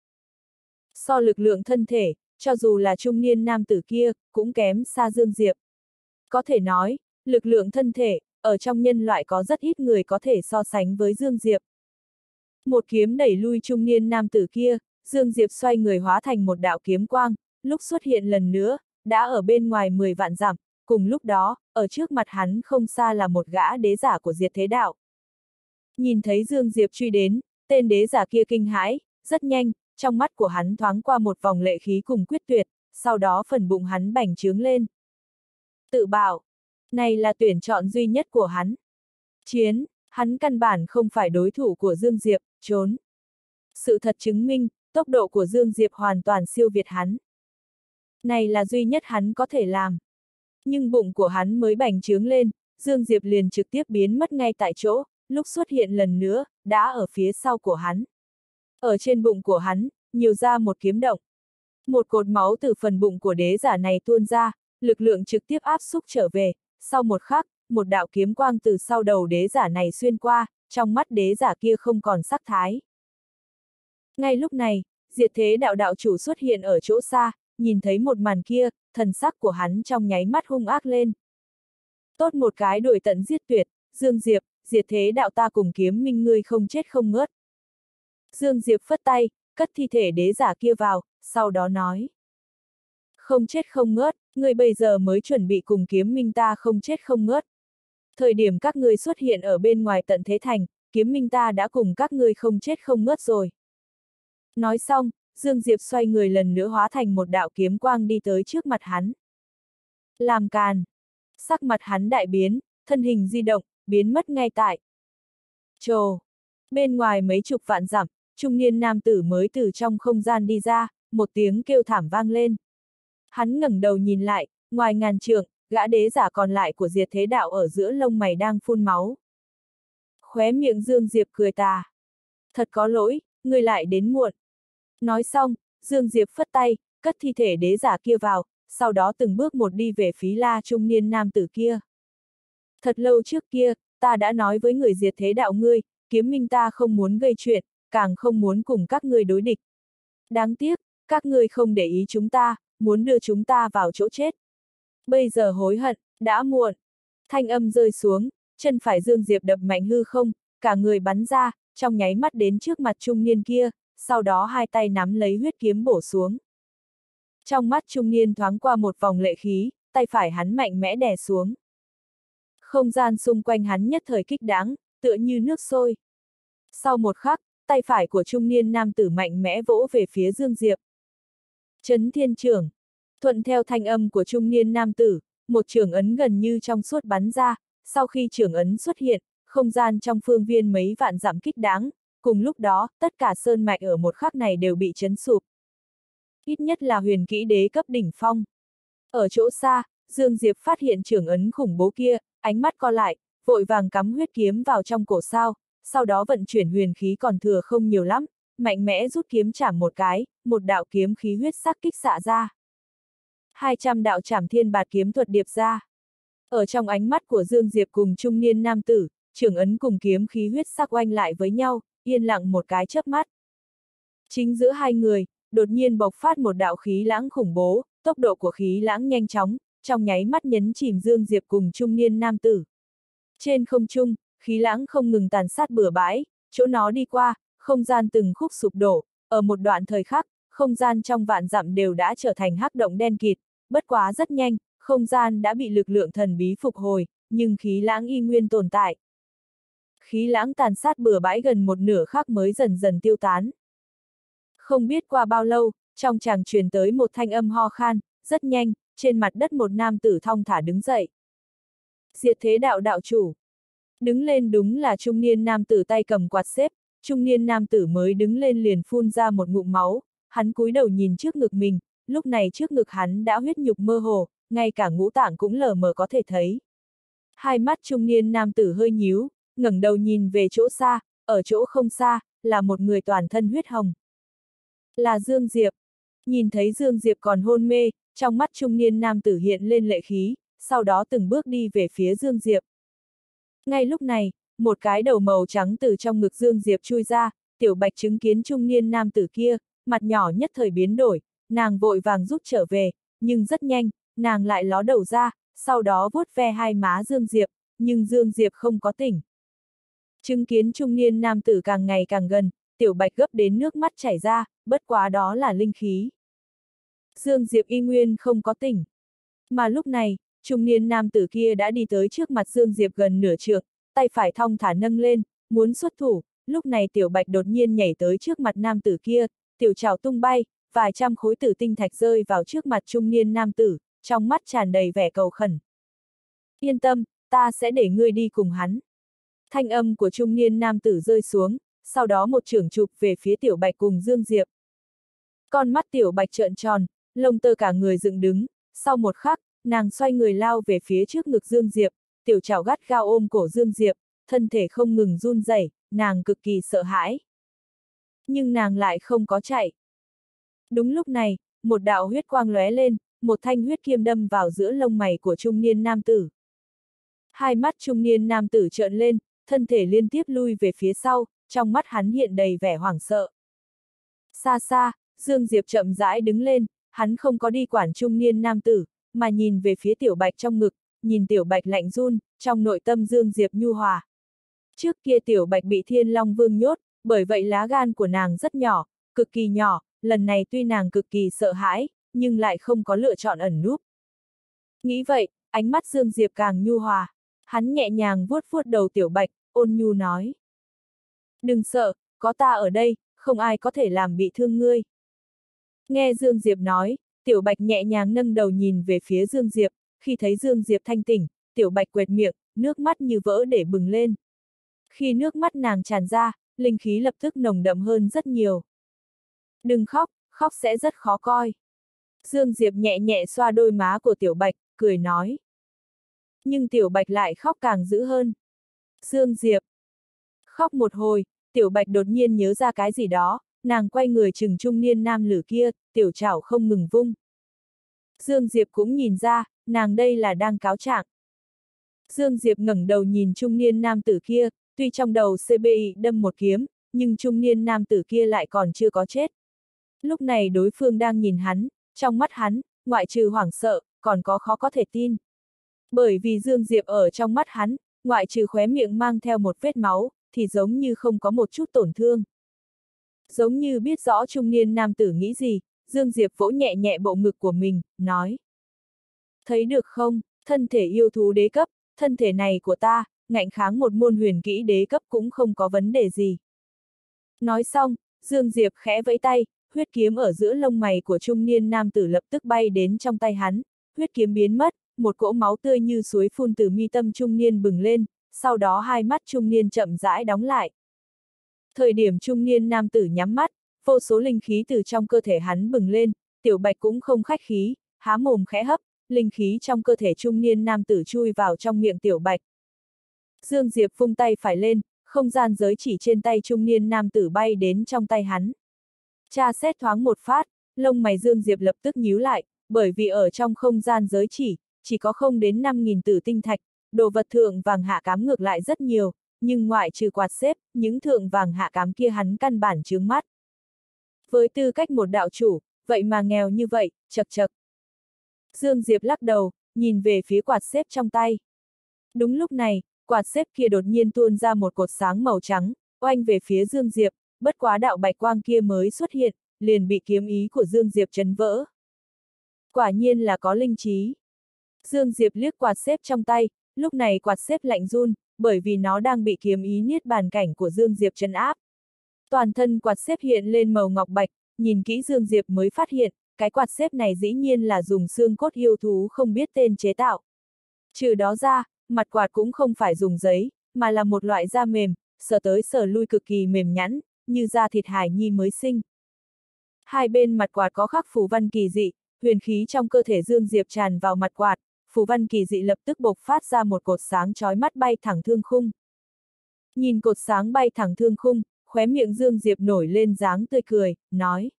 [SPEAKER 1] So lực lượng thân thể, cho dù là trung niên nam tử kia, cũng kém xa Dương Diệp. Có thể nói, lực lượng thân thể, ở trong nhân loại có rất ít người có thể so sánh với Dương Diệp. Một kiếm đẩy lui trung niên nam tử kia, Dương Diệp xoay người hóa thành một đạo kiếm quang, lúc xuất hiện lần nữa, đã ở bên ngoài 10 vạn dặm, cùng lúc đó, ở trước mặt hắn không xa là một gã đế giả của Diệt Thế Đạo. Nhìn thấy Dương Diệp truy đến, tên đế giả kia kinh hãi, rất nhanh, trong mắt của hắn thoáng qua một vòng lệ khí cùng quyết tuyệt, sau đó phần bụng hắn bành trướng lên. Tự bảo, này là tuyển chọn duy nhất của hắn. Chiến, hắn căn bản không phải đối thủ của Dương Diệp, trốn. Sự thật chứng minh, tốc độ của Dương Diệp hoàn toàn siêu việt hắn. Này là duy nhất hắn có thể làm. Nhưng bụng của hắn mới bành trướng lên, Dương Diệp liền trực tiếp biến mất ngay tại chỗ, lúc xuất hiện lần nữa, đã ở phía sau của hắn. Ở trên bụng của hắn, nhiều ra một kiếm động. Một cột máu từ phần bụng của đế giả này tuôn ra, lực lượng trực tiếp áp xúc trở về, sau một khắc, một đạo kiếm quang từ sau đầu đế giả này xuyên qua, trong mắt đế giả kia không còn sắc thái. Ngay lúc này, Diệt Thế Đạo đạo chủ xuất hiện ở chỗ xa, nhìn thấy một màn kia, thần sắc của hắn trong nháy mắt hung ác lên. Tốt một cái đuổi tận giết tuyệt, Dương Diệp, Diệt Thế Đạo ta cùng kiếm minh ngươi không chết không ngớt. Dương Diệp phất tay, cất thi thể đế giả kia vào, sau đó nói. Không chết không ngớt, ngươi bây giờ mới chuẩn bị cùng kiếm minh ta không chết không ngớt. Thời điểm các ngươi xuất hiện ở bên ngoài tận thế thành, kiếm minh ta đã cùng các ngươi không chết không ngớt rồi. Nói xong, Dương Diệp xoay người lần nữa hóa thành một đạo kiếm quang đi tới trước mặt hắn. Làm càn. Sắc mặt hắn đại biến, thân hình di động, biến mất ngay tại. Trồ. Bên ngoài mấy chục vạn dặm, trung niên nam tử mới từ trong không gian đi ra, một tiếng kêu thảm vang lên. Hắn ngẩng đầu nhìn lại, ngoài ngàn trượng, gã đế giả còn lại của Diệt Thế Đạo ở giữa lông mày đang phun máu. Khóe miệng Dương Diệp cười tà. Thật có lỗi, ngươi lại đến muộn. Nói xong, Dương Diệp phất tay, cất thi thể đế giả kia vào, sau đó từng bước một đi về phía la trung niên nam tử kia. Thật lâu trước kia, ta đã nói với người Diệt Thế Đạo ngươi, kiếm minh ta không muốn gây chuyện, càng không muốn cùng các ngươi đối địch. Đáng tiếc, các ngươi không để ý chúng ta, muốn đưa chúng ta vào chỗ chết. Bây giờ hối hận, đã muộn. Thanh âm rơi xuống, chân phải Dương Diệp đập mạnh hư không, cả người bắn ra, trong nháy mắt đến trước mặt trung niên kia, sau đó hai tay nắm lấy huyết kiếm bổ xuống. Trong mắt trung niên thoáng qua một vòng lệ khí, tay phải hắn mạnh mẽ đè xuống. Không gian xung quanh hắn nhất thời kích đáng, tựa như nước sôi. Sau một khắc, tay phải của trung niên nam tử mạnh mẽ vỗ về phía Dương Diệp. Chấn thiên trưởng. Thuận theo thanh âm của trung niên nam tử, một trưởng ấn gần như trong suốt bắn ra, sau khi trưởng ấn xuất hiện, không gian trong phương viên mấy vạn dặm kích đáng, cùng lúc đó, tất cả sơn mạch ở một khắc này đều bị chấn sụp. Ít nhất là huyền kỹ đế cấp đỉnh phong. Ở chỗ xa, Dương Diệp phát hiện trưởng ấn khủng bố kia, ánh mắt co lại, vội vàng cắm huyết kiếm vào trong cổ sao, sau đó vận chuyển huyền khí còn thừa không nhiều lắm, mạnh mẽ rút kiếm chảm một cái, một đạo kiếm khí huyết sắc kích xạ ra. 200 đạo trảm thiên bạt kiếm thuật điệp ra. Ở trong ánh mắt của Dương Diệp cùng trung niên nam tử, trưởng ấn cùng kiếm khí huyết sắc oanh lại với nhau, yên lặng một cái chớp mắt. Chính giữa hai người, đột nhiên bộc phát một đạo khí lãng khủng bố, tốc độ của khí lãng nhanh chóng, trong nháy mắt nhấn chìm Dương Diệp cùng trung niên nam tử. Trên không trung, khí lãng không ngừng tàn sát bừa bãi, chỗ nó đi qua, không gian từng khúc sụp đổ, ở một đoạn thời khắc, không gian trong vạn dặm đều đã trở thành hắc động đen kịt, bất quá rất nhanh, không gian đã bị lực lượng thần bí phục hồi, nhưng khí lãng y nguyên tồn tại. Khí lãng tàn sát bừa bãi gần một nửa khắc mới dần dần tiêu tán. Không biết qua bao lâu, trong tràng truyền tới một thanh âm ho khan, rất nhanh, trên mặt đất một nam tử thong thả đứng dậy. Diệt Thế Đạo đạo chủ. Đứng lên đúng là trung niên nam tử tay cầm quạt xếp, trung niên nam tử mới đứng lên liền phun ra một ngụm máu, hắn cúi đầu nhìn trước ngực mình, lúc này trước ngực hắn đã huyết nhục mơ hồ, ngay cả ngũ tạng cũng lờ mờ có thể thấy. Hai mắt trung niên nam tử hơi nhíu, ngẩng đầu nhìn về chỗ xa, ở chỗ không xa, là một người toàn thân huyết hồng. Là Dương Diệp. Nhìn thấy Dương Diệp còn hôn mê, trong mắt trung niên nam tử hiện lên lệ khí, sau đó từng bước đi về phía Dương Diệp. Ngay lúc này, một cái đầu màu trắng từ trong ngực Dương Diệp chui ra, Tiểu Bạch chứng kiến trung niên nam tử kia, mặt nhỏ nhất thời biến đổi, nàng vội vàng rút trở về, nhưng rất nhanh, nàng lại ló đầu ra, sau đó vuốt ve hai má Dương Diệp, nhưng Dương Diệp không có tỉnh. Chứng kiến trung niên nam tử càng ngày càng gần, Tiểu Bạch gấp đến nước mắt chảy ra, bất quá đó là linh khí. Dương Diệp y nguyên không có tỉnh. Mà lúc này, trung niên nam tử kia đã đi tới trước mặt Dương Diệp gần nửa trượng, tay phải thong thả nâng lên, muốn xuất thủ, lúc này Tiểu Bạch đột nhiên nhảy tới trước mặt nam tử kia, tiểu trảo tung bay, vài trăm khối tử tinh thạch rơi vào trước mặt trung niên nam tử, trong mắt tràn đầy vẻ cầu khẩn. Yên tâm, ta sẽ để ngươi đi cùng hắn. Thanh âm của trung niên nam tử rơi xuống, sau đó một chưởng chụp về phía Tiểu Bạch cùng Dương Diệp. Con mắt Tiểu Bạch trợn tròn, lông tơ cả người dựng đứng, sau một khắc, nàng xoay người lao về phía trước ngực Dương Diệp, tiểu trảo gắt gao ôm cổ Dương Diệp, thân thể không ngừng run rẩy, nàng cực kỳ sợ hãi. Nhưng nàng lại không có chạy. Đúng lúc này, một đạo huyết quang lóe lên, một thanh huyết kiếm đâm vào giữa lông mày của trung niên nam tử. Hai mắt trung niên nam tử trợn lên, thân thể liên tiếp lui về phía sau, trong mắt hắn hiện đầy vẻ hoảng sợ. Xa xa, Dương Diệp chậm rãi đứng lên, hắn không có đi quản trung niên nam tử, mà nhìn về phía Tiểu Bạch trong ngực, nhìn Tiểu Bạch lạnh run, trong nội tâm Dương Diệp nhu hòa. Trước kia Tiểu Bạch bị Thiên Long Vương nhốt, bởi vậy lá gan của nàng rất nhỏ, cực kỳ nhỏ, lần này tuy nàng cực kỳ sợ hãi, nhưng lại không có lựa chọn ẩn núp. Nghĩ vậy, ánh mắt Dương Diệp càng nhu hòa, hắn nhẹ nhàng vuốt vuốt đầu Tiểu Bạch, ôn nhu nói. Đừng sợ, có ta ở đây, không ai có thể làm bị thương ngươi. Nghe Dương Diệp nói, Tiểu Bạch nhẹ nhàng nâng đầu nhìn về phía Dương Diệp, khi thấy Dương Diệp thanh tỉnh, Tiểu Bạch quệt miệng, nước mắt như vỡ để bừng lên. Khi nước mắt nàng tràn ra, linh khí lập tức nồng đậm hơn rất nhiều. Đừng khóc, khóc sẽ rất khó coi. Dương Diệp nhẹ nhẹ xoa đôi má của Tiểu Bạch, cười nói. Nhưng Tiểu Bạch lại khóc càng dữ hơn. Dương Diệp khóc một hồi, Tiểu Bạch đột nhiên nhớ ra cái gì đó, nàng quay người chừng trung niên nam lử kia, tiểu chảo không ngừng vung. Dương Diệp cũng nhìn ra, nàng đây là đang cáo trạng. Dương Diệp ngẩng đầu nhìn trung niên nam tử kia, tuy trong đầu CBI đâm một kiếm, nhưng trung niên nam tử kia lại còn chưa có chết. Lúc này đối phương đang nhìn hắn, trong mắt hắn, ngoại trừ hoảng sợ, còn có khó có thể tin. Bởi vì Dương Diệp ở trong mắt hắn, ngoại trừ khóe miệng mang theo một vết máu, thì giống như không có một chút tổn thương. Giống như biết rõ trung niên nam tử nghĩ gì, Dương Diệp vỗ nhẹ nhẹ bộ ngực của mình, nói. Thấy được không, thân thể yêu thú đế cấp, thân thể này của ta, ngạnh kháng một môn huyền kỹ đế cấp cũng không có vấn đề gì. Nói xong, Dương Diệp khẽ vẫy tay, huyết kiếm ở giữa lông mày của trung niên nam tử lập tức bay đến trong tay hắn, huyết kiếm biến mất, một cỗ máu tươi như suối phun từ mi tâm trung niên bừng lên, sau đó hai mắt trung niên chậm rãi đóng lại. Thời điểm trung niên nam tử nhắm mắt, vô số linh khí từ trong cơ thể hắn bừng lên, Tiểu Bạch cũng không khách khí, há mồm khẽ hấp, linh khí trong cơ thể trung niên nam tử chui vào trong miệng Tiểu Bạch. Dương Diệp vung tay phải lên, không gian giới chỉ trên tay trung niên nam tử bay đến trong tay hắn. Tra xét thoáng một phát, lông mày Dương Diệp lập tức nhíu lại, bởi vì ở trong không gian giới chỉ có không đến 5.000 tử tinh thạch, đồ vật thượng vàng hạ cám ngược lại rất nhiều, nhưng ngoại trừ quạt xếp, những thượng vàng hạ cám kia hắn căn bản chướng mắt. Với tư cách một đạo chủ, vậy mà nghèo như vậy, chật chật. Dương Diệp lắc đầu, nhìn về phía quạt xếp trong tay. Đúng lúc này, quạt xếp kia đột nhiên tuôn ra một cột sáng màu trắng, oanh về phía Dương Diệp, bất quá đạo bạch quang kia mới xuất hiện, liền bị kiếm ý của Dương Diệp chấn vỡ. Quả nhiên là có linh trí. Dương Diệp liếc quạt xếp trong tay, lúc này quạt xếp lạnh run, bởi vì nó đang bị kiếm ý niết bàn cảnh của Dương Diệp trấn áp. Toàn thân quạt xếp hiện lên màu ngọc bạch, nhìn kỹ Dương Diệp mới phát hiện, cái quạt xếp này dĩ nhiên là dùng xương cốt yêu thú không biết tên chế tạo. Trừ đó ra, mặt quạt cũng không phải dùng giấy, mà là một loại da mềm, sờ tới sờ lui cực kỳ mềm nhẵn, như da thịt hài nhi mới sinh. Hai bên mặt quạt có khắc phù văn kỳ dị, huyền khí trong cơ thể Dương Diệp tràn vào mặt quạt, phù văn kỳ dị lập tức bộc phát ra một cột sáng chói mắt bay thẳng thương khung. Nhìn cột sáng bay thẳng thương khung, khóe miệng Dương Diệp nổi lên dáng tươi cười, nói.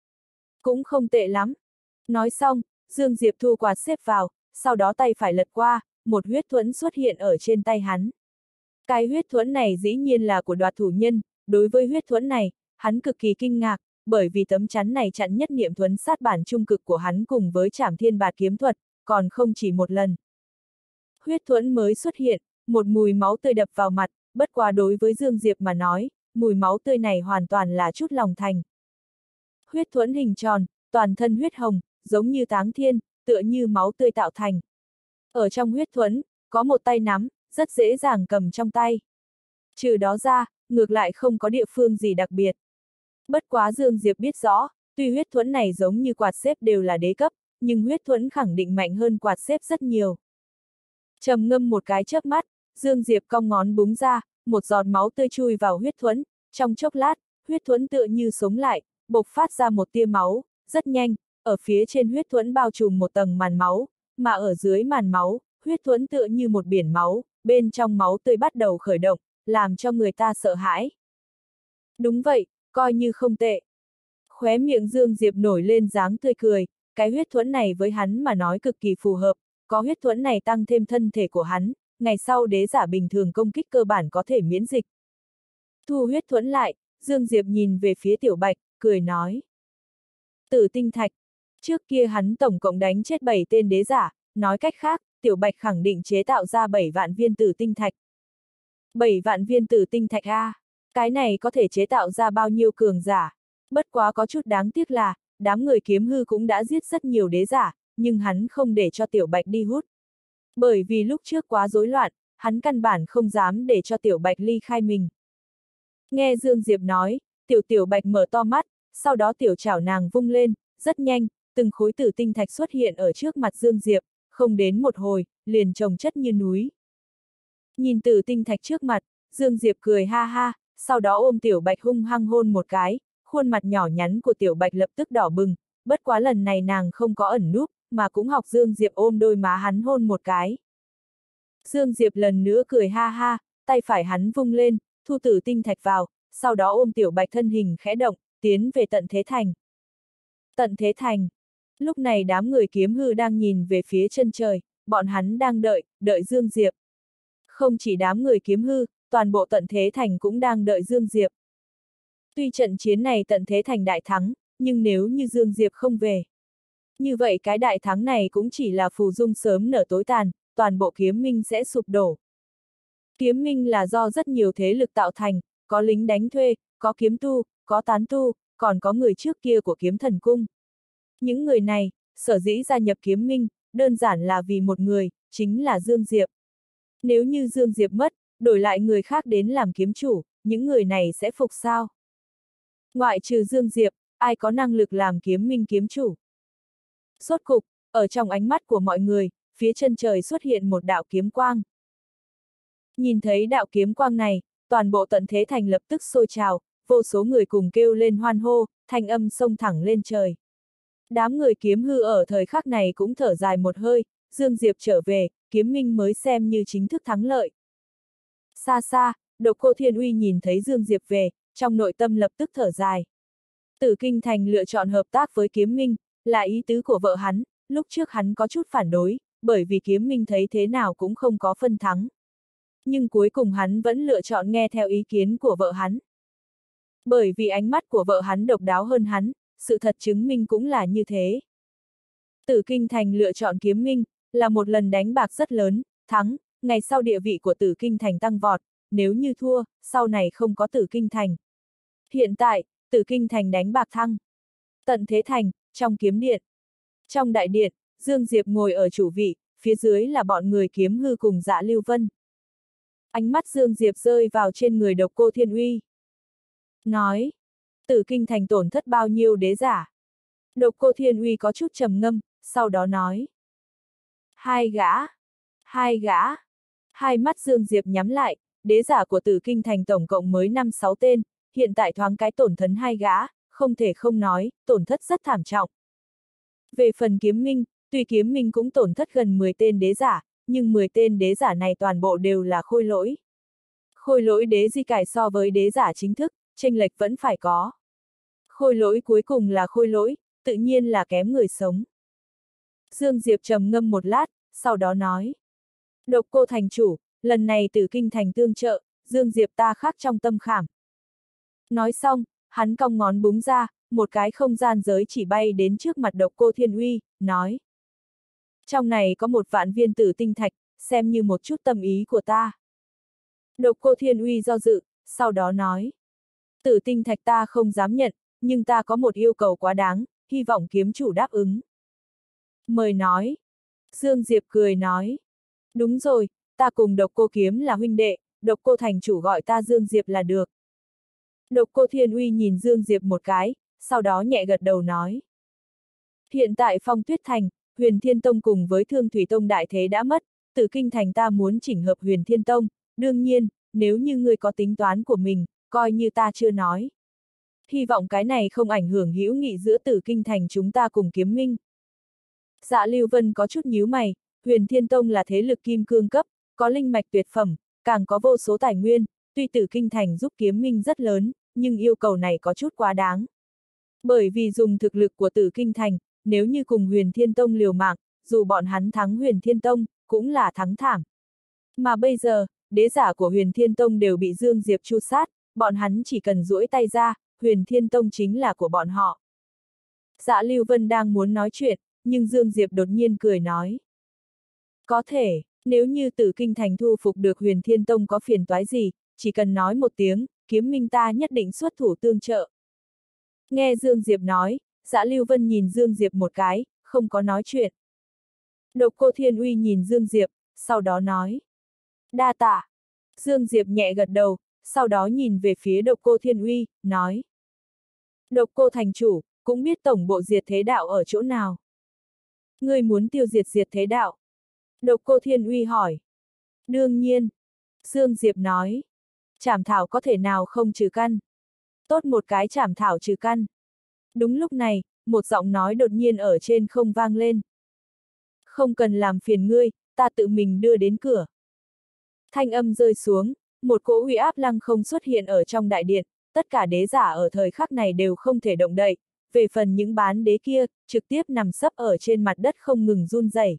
[SPEAKER 1] Cũng không tệ lắm. Nói xong, Dương Diệp thu quạt xếp vào, sau đó tay phải lật qua, một huyết thuẫn xuất hiện ở trên tay hắn. Cái huyết thuẫn này dĩ nhiên là của Đoạt Thủ Nhân, đối với huyết thuẫn này, hắn cực kỳ kinh ngạc, bởi vì tấm chắn này chặn nhất niệm thuẫn sát bản trung cực của hắn cùng với Trảm Thiên Bạt kiếm thuật, còn không chỉ một lần. Huyết thuẫn mới xuất hiện, một mùi máu tươi đập vào mặt, bất quá đối với Dương Diệp mà nói, mùi máu tươi này hoàn toàn là chút lòng thành. Huyết thuẫn hình tròn, toàn thân huyết hồng, giống như táng thiên, tựa như máu tươi tạo thành. Ở trong huyết thuẫn, có một tay nắm, rất dễ dàng cầm trong tay. Trừ đó ra, ngược lại không có địa phương gì đặc biệt. Bất quá Dương Diệp biết rõ, tuy huyết thuẫn này giống như quạt xếp đều là đế cấp, nhưng huyết thuẫn khẳng định mạnh hơn quạt xếp rất nhiều. Trầm ngâm một cái chớp mắt, Dương Diệp cong ngón búng ra, một giọt máu tươi chui vào huyết thuẫn, trong chốc lát, huyết thuẫn tựa như sống lại, bộc phát ra một tia máu, rất nhanh, ở phía trên huyết thuẫn bao trùm một tầng màn máu, mà ở dưới màn máu, huyết thuẫn tựa như một biển máu, bên trong máu tươi bắt đầu khởi động, làm cho người ta sợ hãi. Đúng vậy, coi như không tệ. Khóe miệng Dương Diệp nổi lên dáng tươi cười, cái huyết thuẫn này với hắn mà nói cực kỳ phù hợp, có huyết thuẫn này tăng thêm thân thể của hắn, ngày sau đế giả bình thường công kích cơ bản có thể miễn dịch. Thu huyết thuẫn lại, Dương Diệp nhìn về phía Tiểu Bạch, cười nói. Tử tinh thạch. Trước kia hắn tổng cộng đánh chết 7 tên đế giả, nói cách khác, Tiểu Bạch khẳng định chế tạo ra 7 vạn viên tử tinh thạch. 7 vạn viên tử tinh thạch a, cái này có thể chế tạo ra bao nhiêu cường giả. Bất quá có chút đáng tiếc là, đám người kiếm hư cũng đã giết rất nhiều đế giả, nhưng hắn không để cho Tiểu Bạch đi hút. Bởi vì lúc trước quá rối loạn, hắn căn bản không dám để cho Tiểu Bạch ly khai mình. Nghe Dương Diệp nói, Tiểu Bạch mở to mắt, sau đó tiểu chảo nàng vung lên, rất nhanh, từng khối tử tinh thạch xuất hiện ở trước mặt Dương Diệp, không đến một hồi, liền chồng chất như núi. Nhìn tử tinh thạch trước mặt, Dương Diệp cười ha ha, sau đó ôm Tiểu Bạch hung hăng hôn một cái, khuôn mặt nhỏ nhắn của Tiểu Bạch lập tức đỏ bừng, bất quá lần này nàng không có ẩn núp, mà cũng học Dương Diệp ôm đôi má hắn hôn một cái. Dương Diệp lần nữa cười ha ha, tay phải hắn vung lên, thu tử tinh thạch vào, sau đó ôm Tiểu Bạch thân hình khẽ động, tiến về Tận Thế Thành. Tận Thế Thành. Lúc này đám người kiếm hư đang nhìn về phía chân trời, bọn hắn đang đợi Dương Diệp. Không chỉ đám người kiếm hư, toàn bộ Tận Thế Thành cũng đang đợi Dương Diệp. Tuy trận chiến này Tận Thế Thành đại thắng, nhưng nếu như Dương Diệp không về, như vậy cái đại thắng này cũng chỉ là phù dung sớm nở tối tàn, toàn bộ kiếm minh sẽ sụp đổ. Kiếm minh là do rất nhiều thế lực tạo thành, có lính đánh thuê, có kiếm tu, có tán tu, còn có người trước kia của kiếm thần cung. Những người này, sở dĩ gia nhập kiếm minh, đơn giản là vì một người, chính là Dương Diệp. Nếu như Dương Diệp mất, đổi lại người khác đến làm kiếm chủ, những người này sẽ phục sao? Ngoại trừ Dương Diệp, ai có năng lực làm kiếm minh kiếm chủ? Rốt cục, ở trong ánh mắt của mọi người, phía chân trời xuất hiện một đạo kiếm quang. Nhìn thấy đạo kiếm quang này, toàn bộ Tận Thế Thành lập tức sôi trào, vô số người cùng kêu lên hoan hô, thanh âm xông thẳng lên trời. Đám người kiếm hư ở thời khắc này cũng thở dài một hơi, Dương Diệp trở về, kiếm minh mới xem như chính thức thắng lợi. Xa xa, Độc Cô Thiên Uy nhìn thấy Dương Diệp về, trong nội tâm lập tức thở dài. Tử Kinh Thành lựa chọn hợp tác với kiếm minh, là ý tứ của vợ hắn, lúc trước hắn có chút phản đối, bởi vì kiếm minh thấy thế nào cũng không có phân thắng. Nhưng cuối cùng hắn vẫn lựa chọn nghe theo ý kiến của vợ hắn. Bởi vì ánh mắt của vợ hắn độc đáo hơn hắn, sự thật chứng minh cũng là như thế. Tử Kinh Thành lựa chọn kiếm minh, là một lần đánh bạc rất lớn, thắng, ngày sau địa vị của Tử Kinh Thành tăng vọt, nếu như thua, sau này không có Tử Kinh Thành. Hiện tại, Tử Kinh Thành đánh bạc thăng. Tận Thế Thành, trong kiếm điện. Trong đại điện, Dương Diệp ngồi ở chủ vị, phía dưới là bọn người kiếm hư cùng Dạ Lưu Vân. Ánh mắt Dương Diệp rơi vào trên người Độc Cô Thiên Uy. Nói, Tử Kinh Thành tổn thất bao nhiêu đế giả? Độc Cô Thiên Uy có chút trầm ngâm, sau đó nói. Hai gã. Hai mắt Dương Diệp nhắm lại, đế giả của Tử Kinh Thành tổng cộng mới 5-6 tên, hiện tại thoáng cái tổn thất 2 gã, không thể không nói, tổn thất rất thảm trọng. Về phần kiếm minh, tuy kiếm minh cũng tổn thất gần 10 tên đế giả, nhưng 10 tên đế giả này toàn bộ đều là khôi lỗi. Khôi lỗi đế di cải so với đế giả chính thức, chênh lệch vẫn phải có. Khôi lỗi cuối cùng là khôi lỗi, tự nhiên là kém người sống. Dương Diệp trầm ngâm một lát, sau đó nói. Độc Cô thành chủ, lần này Tử Kinh Thành tương trợ, Dương Diệp ta khắc trong tâm khảm. Nói xong, hắn cong ngón búng ra, một cái không gian giới chỉ bay đến trước mặt Độc Cô Thiên Uy, nói. Trong này có 1.000.000 viên tử tinh thạch, xem như một chút tâm ý của ta. Độc Cô Thiên Uy do dự, sau đó nói. Tử tinh thạch ta không dám nhận, nhưng ta có một yêu cầu quá đáng, hy vọng kiếm chủ đáp ứng. Mời nói. Dương Diệp cười nói. Đúng rồi, ta cùng Độc Cô kiếm là huynh đệ, Độc Cô thành chủ gọi ta Dương Diệp là được. Độc Cô Thiên Uy nhìn Dương Diệp một cái, sau đó nhẹ gật đầu nói. Hiện tại Phong Tuyết Thành, Huyền Thiên Tông cùng với Thương Thủy Tông đại thế đã mất, Tử Kinh Thành ta muốn chỉnh hợp Huyền Thiên Tông, đương nhiên, nếu như ngươi có tính toán của mình, coi như ta chưa nói. Hy vọng cái này không ảnh hưởng hữu nghị giữa Tử Kinh Thành chúng ta cùng kiếm minh. Dạ Lưu Vân có chút nhíu mày, Huyền Thiên Tông là thế lực kim cương cấp, có linh mạch tuyệt phẩm, càng có vô số tài nguyên, tuy Tử Kinh Thành giúp kiếm minh rất lớn, nhưng yêu cầu này có chút quá đáng. Bởi vì dùng thực lực của Tử Kinh Thành, nếu như cùng Huyền Thiên Tông liều mạng, dù bọn hắn thắng Huyền Thiên Tông, cũng là thắng thảm. Mà bây giờ, đế giả của Huyền Thiên Tông đều bị Dương Diệp tru sát, bọn hắn chỉ cần duỗi tay ra, Huyền Thiên Tông chính là của bọn họ. Dạ Lưu Vân đang muốn nói chuyện, nhưng Dương Diệp đột nhiên cười nói. Có thể, nếu như Tử Kinh Thành thu phục được Huyền Thiên Tông có phiền toái gì, chỉ cần nói một tiếng, kiếm minh ta nhất định xuất thủ tương trợ. Nghe Dương Diệp nói, Dạ Lưu Vân nhìn Dương Diệp một cái, không có nói chuyện. Độc Cô Thiên Uy nhìn Dương Diệp, sau đó nói. Đa tạ. Dương Diệp nhẹ gật đầu, sau đó nhìn về phía Độc Cô Thiên Uy, nói. Độc Cô thành chủ, cũng biết tổng bộ diệt thế đạo ở chỗ nào. Ngươi muốn tiêu diệt diệt thế đạo? Độc Cô Thiên Uy hỏi. Đương nhiên. Dương Diệp nói. Trảm thảo có thể nào không trừ căn? Tốt một cái trảm thảo trừ căn. Đúng lúc này, một giọng nói đột nhiên ở trên không vang lên. Không cần làm phiền ngươi, ta tự mình đưa đến cửa. Thanh âm rơi xuống, một cỗ uy áp lăng không xuất hiện ở trong đại điện, tất cả đế giả ở thời khắc này đều không thể động đậy, về phần những bán đế kia, trực tiếp nằm sấp ở trên mặt đất không ngừng run rẩy.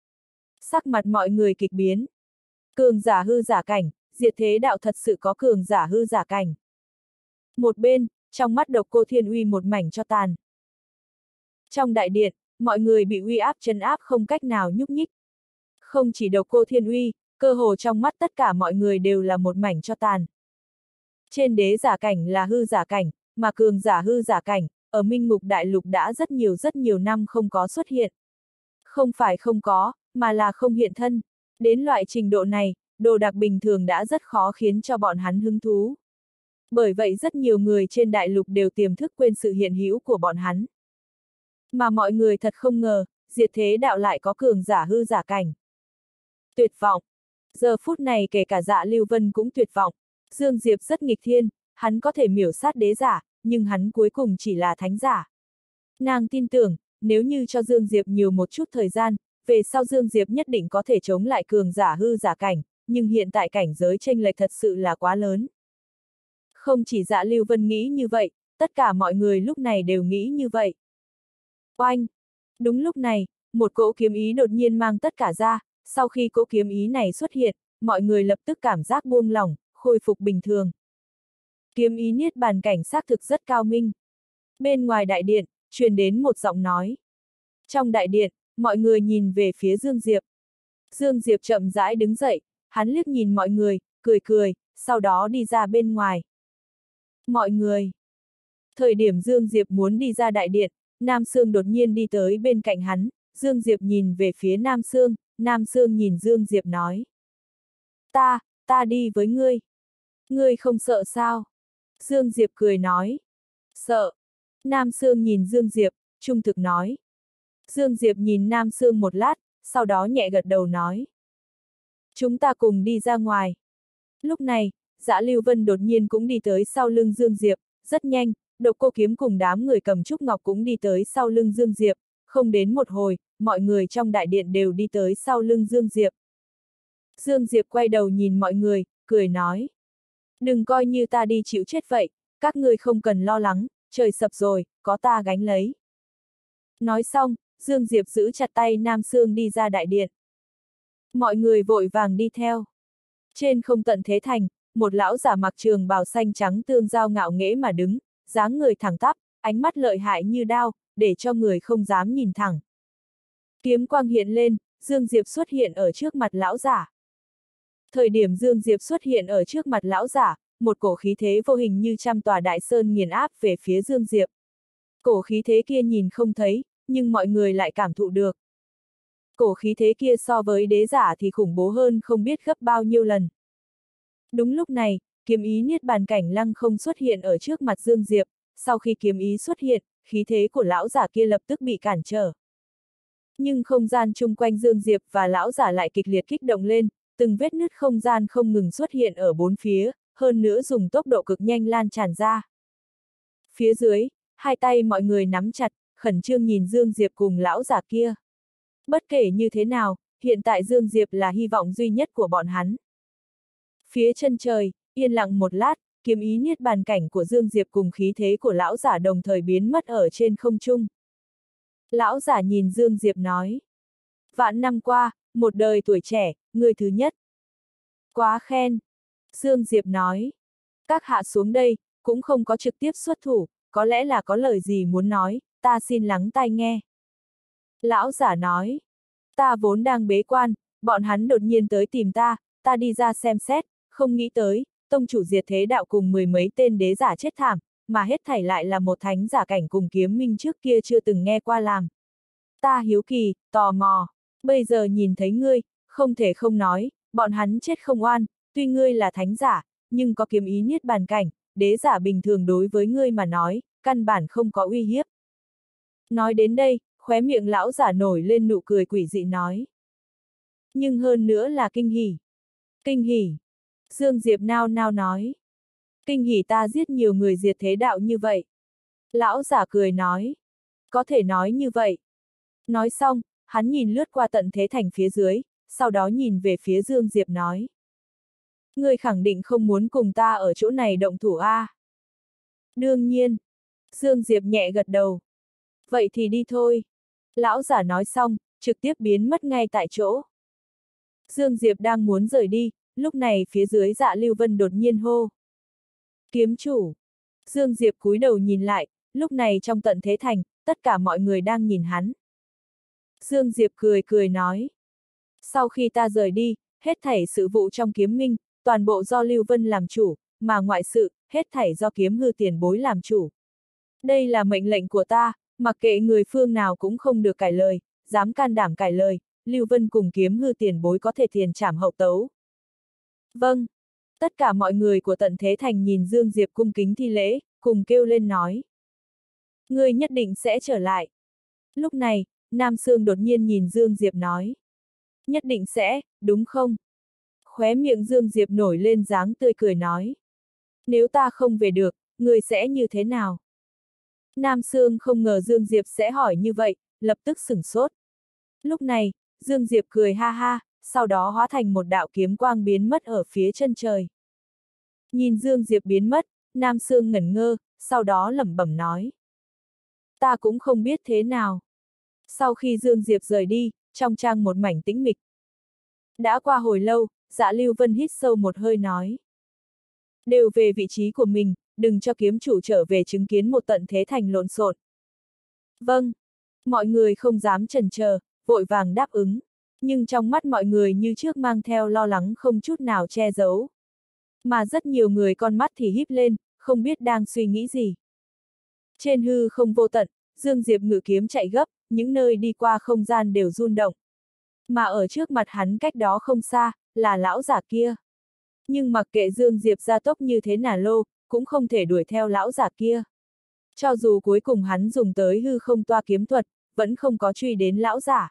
[SPEAKER 1] Sắc mặt mọi người kịch biến. Cường giả hư giả cảnh, diệt thế đạo thật sự có cường giả hư giả cảnh. Một bên, trong mắt Độc Cô Thiên Uy một mảnh cho tàn. Trong đại điện, mọi người bị uy áp trấn áp không cách nào nhúc nhích. Không chỉ Độc Cô Thiên Uy, cơ hồ trong mắt tất cả mọi người đều là một mảnh cho tàn. Trên đế giả cảnh là hư giả cảnh, mà cường giả hư giả cảnh, ở Minh Ngục Đại Lục đã rất nhiều năm không có xuất hiện. Không phải không có, mà là không hiện thân. Đến loại trình độ này, đồ đạc bình thường đã rất khó khiến cho bọn hắn hứng thú. Bởi vậy rất nhiều người trên đại lục đều tiềm thức quên sự hiện hữu của bọn hắn. Mà mọi người thật không ngờ, diệt thế đạo lại có cường giả hư giả cảnh. Tuyệt vọng. Giờ phút này kể cả Dạ Lưu Vân cũng tuyệt vọng. Dương Diệp rất nghịch thiên, hắn có thể miểu sát đế giả, nhưng hắn cuối cùng chỉ là thánh giả. Nàng tin tưởng, nếu như cho Dương Diệp nhiều một chút thời gian, về sau Dương Diệp nhất định có thể chống lại cường giả hư giả cảnh, nhưng hiện tại cảnh giới chênh lệch thật sự là quá lớn. Không chỉ Dạ Lưu Vân nghĩ như vậy, tất cả mọi người lúc này đều nghĩ như vậy. Oanh! Đúng lúc này, một cỗ kiếm ý đột nhiên mang tất cả ra, sau khi cỗ kiếm ý này xuất hiện, mọi người lập tức cảm giác buông lỏng, khôi phục bình thường. Kiếm ý niết bàn cảnh xác thực rất cao minh. Bên ngoài đại điện, truyền đến một giọng nói. Trong đại điện, mọi người nhìn về phía Dương Diệp. Dương Diệp chậm rãi đứng dậy, hắn liếc nhìn mọi người, cười cười, sau đó đi ra bên ngoài. Mọi người! Thời điểm Dương Diệp muốn đi ra đại điện, Nam Sương đột nhiên đi tới bên cạnh hắn, Dương Diệp nhìn về phía Nam Sương, Nam Sương nhìn Dương Diệp nói. Ta đi với ngươi. Ngươi không sợ sao? Dương Diệp cười nói. Sợ. Nam Sương nhìn Dương Diệp, trung thực nói. Dương Diệp nhìn Nam Sương một lát, sau đó nhẹ gật đầu nói. Chúng ta cùng đi ra ngoài. Lúc này, Dã Lưu Vân đột nhiên cũng đi tới sau lưng Dương Diệp, rất nhanh, Độc Cô Kiếm cùng đám người cầm trúc ngọc cũng đi tới sau lưng Dương Diệp, không đến một hồi, mọi người trong đại điện đều đi tới sau lưng Dương Diệp. Dương Diệp quay đầu nhìn mọi người, cười nói. Đừng coi như ta đi chịu chết vậy, các ngươi không cần lo lắng, trời sập rồi, có ta gánh lấy. Nói xong, Dương Diệp giữ chặt tay Nam Sương đi ra đại điện. Mọi người vội vàng đi theo. Trên không tận thế thành, một lão giả mặc trường bào xanh trắng tương giao ngạo nghễ mà đứng, dáng người thẳng tắp, ánh mắt lợi hại như đao, để cho người không dám nhìn thẳng. Kiếm quang hiện lên, Dương Diệp xuất hiện ở trước mặt lão giả. Thời điểm Dương Diệp xuất hiện ở trước mặt lão giả, một cổ khí thế vô hình như trăm tòa đại sơn nghiền áp về phía Dương Diệp. Cổ khí thế kia nhìn không thấy, nhưng mọi người lại cảm thụ được. Cổ khí thế kia so với đế giả thì khủng bố hơn không biết gấp bao nhiêu lần. Đúng lúc này, kiếm ý niết bàn cảnh lăng không xuất hiện ở trước mặt Dương Diệp, sau khi kiếm ý xuất hiện, khí thế của lão giả kia lập tức bị cản trở. Nhưng không gian chung quanh Dương Diệp và lão giả lại kịch liệt kích động lên, từng vết nứt không gian không ngừng xuất hiện ở bốn phía, hơn nữa dùng tốc độ cực nhanh lan tràn ra. Phía dưới, hai tay mọi người nắm chặt, khẩn trương nhìn Dương Diệp cùng lão giả kia. Bất kể như thế nào, hiện tại Dương Diệp là hy vọng duy nhất của bọn hắn. Phía chân trời, yên lặng một lát, kiếm ý niết bàn cảnh của Dương Diệp cùng khí thế của lão giả đồng thời biến mất ở trên không trung. Lão giả nhìn Dương Diệp nói. Vạn năm qua, một đời tuổi trẻ, người thứ nhất. Quá khen. Dương Diệp nói. Các hạ xuống đây, cũng không có trực tiếp xuất thủ, có lẽ là có lời gì muốn nói, ta xin lắng tai nghe. Lão giả nói. Ta vốn đang bế quan, bọn hắn đột nhiên tới tìm ta đi ra xem xét, không nghĩ tới, tông chủ diệt thế đạo cùng mười mấy tên đế giả chết thảm, mà hết thảy lại là một thánh giả cảnh cùng kiếm minh trước kia chưa từng nghe qua làm. Ta hiếu kỳ, tò mò, bây giờ nhìn thấy ngươi, không thể không nói, bọn hắn chết không oan, tuy ngươi là thánh giả, nhưng có kiếm ý niết bàn cảnh, đế giả bình thường đối với ngươi mà nói, căn bản không có uy hiếp. Nói đến đây, khóe miệng lão giả nổi lên nụ cười quỷ dị nói. Nhưng hơn nữa là kinh hỉ. Kinh hỉ. Dương Diệp nao nao nói. Kinh hỉ ta giết nhiều người diệt thế đạo như vậy. Lão giả cười nói. Có thể nói như vậy. Nói xong, hắn nhìn lướt qua tận thế thành phía dưới, sau đó nhìn về phía Dương Diệp nói. Ngươi khẳng định không muốn cùng ta ở chỗ này động thủ a? Đương nhiên. Dương Diệp nhẹ gật đầu. Vậy thì đi thôi. Lão giả nói xong, trực tiếp biến mất ngay tại chỗ. Dương Diệp đang muốn rời đi, lúc này phía dưới Dạ Lưu Vân đột nhiên hô. Kiếm chủ. Dương Diệp cúi đầu nhìn lại, lúc này trong tận thế thành, tất cả mọi người đang nhìn hắn. Dương Diệp cười cười nói. Sau khi ta rời đi, hết thảy sự vụ trong kiếm minh, toàn bộ do Lưu Vân làm chủ, mà ngoại sự, hết thảy do kiếm hư tiền bối làm chủ. Đây là mệnh lệnh của ta, mặc kệ người phương nào cũng không được cãi lời, dám can đảm cãi lời, Lưu Vân cùng kiếm hư tiền bối có thể tiền trảm hậu tấu. Vâng. Tất cả mọi người của tận thế thành nhìn Dương Diệp cung kính thi lễ, cùng kêu lên nói. Ngươi nhất định sẽ trở lại. Lúc này, Nam Sương đột nhiên nhìn Dương Diệp nói. Nhất định sẽ, đúng không? Khóe miệng Dương Diệp nổi lên dáng tươi cười nói. Nếu ta không về được, ngươi sẽ như thế nào? Nam Sương không ngờ Dương Diệp sẽ hỏi như vậy, lập tức sửng sốt. Lúc này, Dương Diệp cười ha ha, sau đó hóa thành một đạo kiếm quang biến mất ở phía chân trời. Nhìn Dương Diệp biến mất, Nam Sương ngẩn ngơ, sau đó lẩm bẩm nói. Ta cũng không biết thế nào. Sau khi Dương Diệp rời đi, trong trang một mảnh tĩnh mịch. Đã qua hồi lâu, Dạ Lưu Vân hít sâu một hơi nói. Đều về vị trí của mình, đừng cho kiếm chủ trở về chứng kiến một tận thế thành lộn xộn. Vâng. Mọi người không dám chần chờ, vội vàng đáp ứng. Nhưng trong mắt mọi người như trước mang theo lo lắng không chút nào che giấu. Mà rất nhiều người con mắt thì híp lên, không biết đang suy nghĩ gì. Trên hư không vô tận, Dương Diệp ngự kiếm chạy gấp, những nơi đi qua không gian đều run động. Mà ở trước mặt hắn cách đó không xa, là lão giả kia. Nhưng mặc kệ Dương Diệp gia tốc như thế nào lô, cũng không thể đuổi theo lão giả kia. Cho dù cuối cùng hắn dùng tới hư không toa kiếm thuật, vẫn không có truy đến lão giả.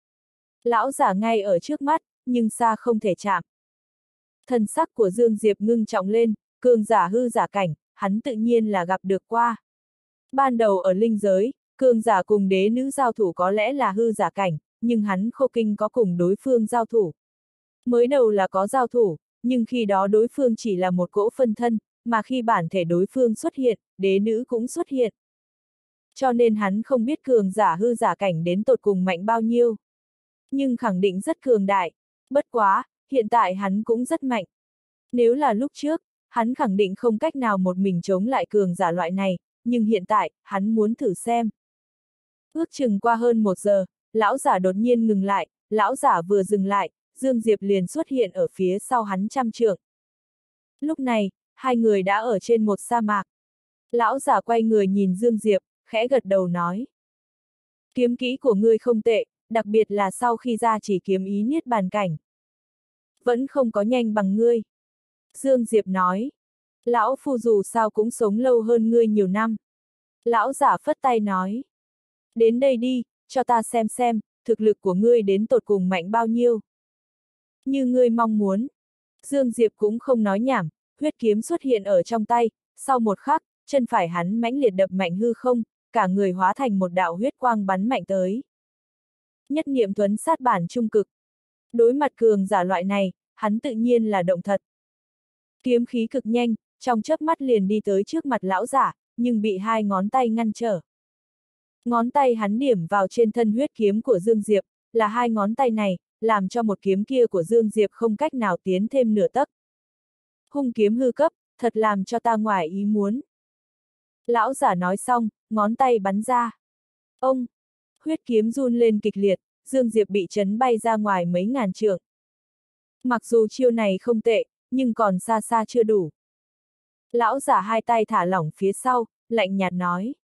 [SPEAKER 1] Lão giả ngay ở trước mắt, nhưng xa không thể chạm. Thần sắc của Dương Diệp ngưng trọng lên, cường giả hư giả cảnh, hắn tự nhiên là gặp được qua. Ban đầu ở linh giới, cường giả cùng đế nữ giao thủ có lẽ là hư giả cảnh, nhưng hắn Khô Kinh có cùng đối phương giao thủ. Mới đầu là có giao thủ, nhưng khi đó đối phương chỉ là một cỗ phân thân, mà khi bản thể đối phương xuất hiện, đế nữ cũng xuất hiện. Cho nên hắn không biết cường giả hư giả cảnh đến tột cùng mạnh bao nhiêu. Nhưng khẳng định rất cường đại. Bất quá, hiện tại hắn cũng rất mạnh. Nếu là lúc trước, hắn khẳng định không cách nào một mình chống lại cường giả loại này, nhưng hiện tại, hắn muốn thử xem. Ước chừng qua hơn 1 giờ, lão giả đột nhiên ngừng lại, lão giả vừa dừng lại, Dương Diệp liền xuất hiện ở phía sau hắn 100 trượng. Lúc này, hai người đã ở trên một sa mạc. Lão giả quay người nhìn Dương Diệp, khẽ gật đầu nói. Kiếm kỹ của ngươi không tệ, đặc biệt là sau khi ra chỉ kiếm ý niết bàn cảnh. Vẫn không có nhanh bằng ngươi. Dương Diệp nói. Lão phu dù sao cũng sống lâu hơn ngươi nhiều năm. Lão giả phất tay nói. Đến đây đi, cho ta xem, thực lực của ngươi đến tột cùng mạnh bao nhiêu. Như ngươi mong muốn. Dương Diệp cũng không nói nhảm, huyết kiếm xuất hiện ở trong tay, sau một khắc, chân phải hắn mãnh liệt đập mạnh hư không, cả người hóa thành một đạo huyết quang bắn mạnh tới. Nhất niệm thuấn sát bản trung cực. Đối mặt cường giả loại này, hắn tự nhiên là động thật. Kiếm khí cực nhanh, trong chớp mắt liền đi tới trước mặt lão giả, nhưng bị 2 ngón tay ngăn trở. Ngón tay hắn điểm vào trên thân huyết kiếm của Dương Diệp, là 2 ngón tay này, làm cho một kiếm kia của Dương Diệp không cách nào tiến thêm nửa tấc. Hung kiếm hư cấp, thật làm cho ta ngoài ý muốn. Lão giả nói xong, ngón tay bắn ra. Ông! Huyết kiếm run lên kịch liệt, Dương Diệp bị chấn bay ra ngoài mấy ngàn trượng. Mặc dù chiêu này không tệ, nhưng còn xa xa chưa đủ. Lão giả 2 tay thả lỏng phía sau, lạnh nhạt nói.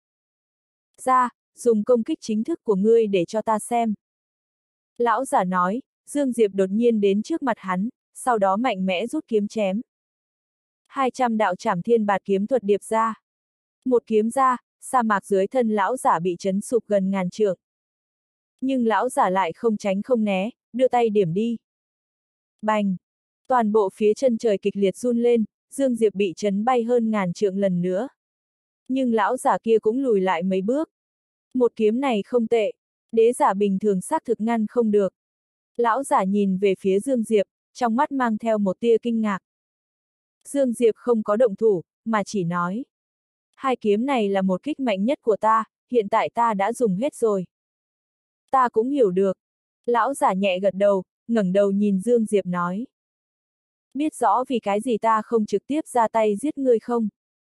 [SPEAKER 1] Ra, dùng công kích chính thức của ngươi để cho ta xem. Lão giả nói, Dương Diệp đột nhiên đến trước mặt hắn, sau đó mạnh mẽ rút kiếm chém. 200 đạo trảm thiên bạt kiếm thuật điệp ra. Một kiếm ra, sa mạc dưới thân lão giả bị chấn sụp gần ngàn trượng. Nhưng lão giả lại không tránh không né, đưa tay điểm đi. Bành! Toàn bộ phía chân trời kịch liệt run lên, Dương Diệp bị chấn bay hơn ngàn trượng lần nữa. Nhưng lão giả kia cũng lùi lại mấy bước. Một kiếm này không tệ, đế giả bình thường xác thực ngăn không được. Lão giả nhìn về phía Dương Diệp, trong mắt mang theo một tia kinh ngạc. Dương Diệp không có động thủ, mà chỉ nói. Hai kiếm này là một kích mạnh nhất của ta, hiện tại ta đã dùng hết rồi. Ta cũng hiểu được. Lão giả nhẹ gật đầu, ngẩng đầu nhìn Dương Diệp nói. Biết rõ vì cái gì ta không trực tiếp ra tay giết ngươi không?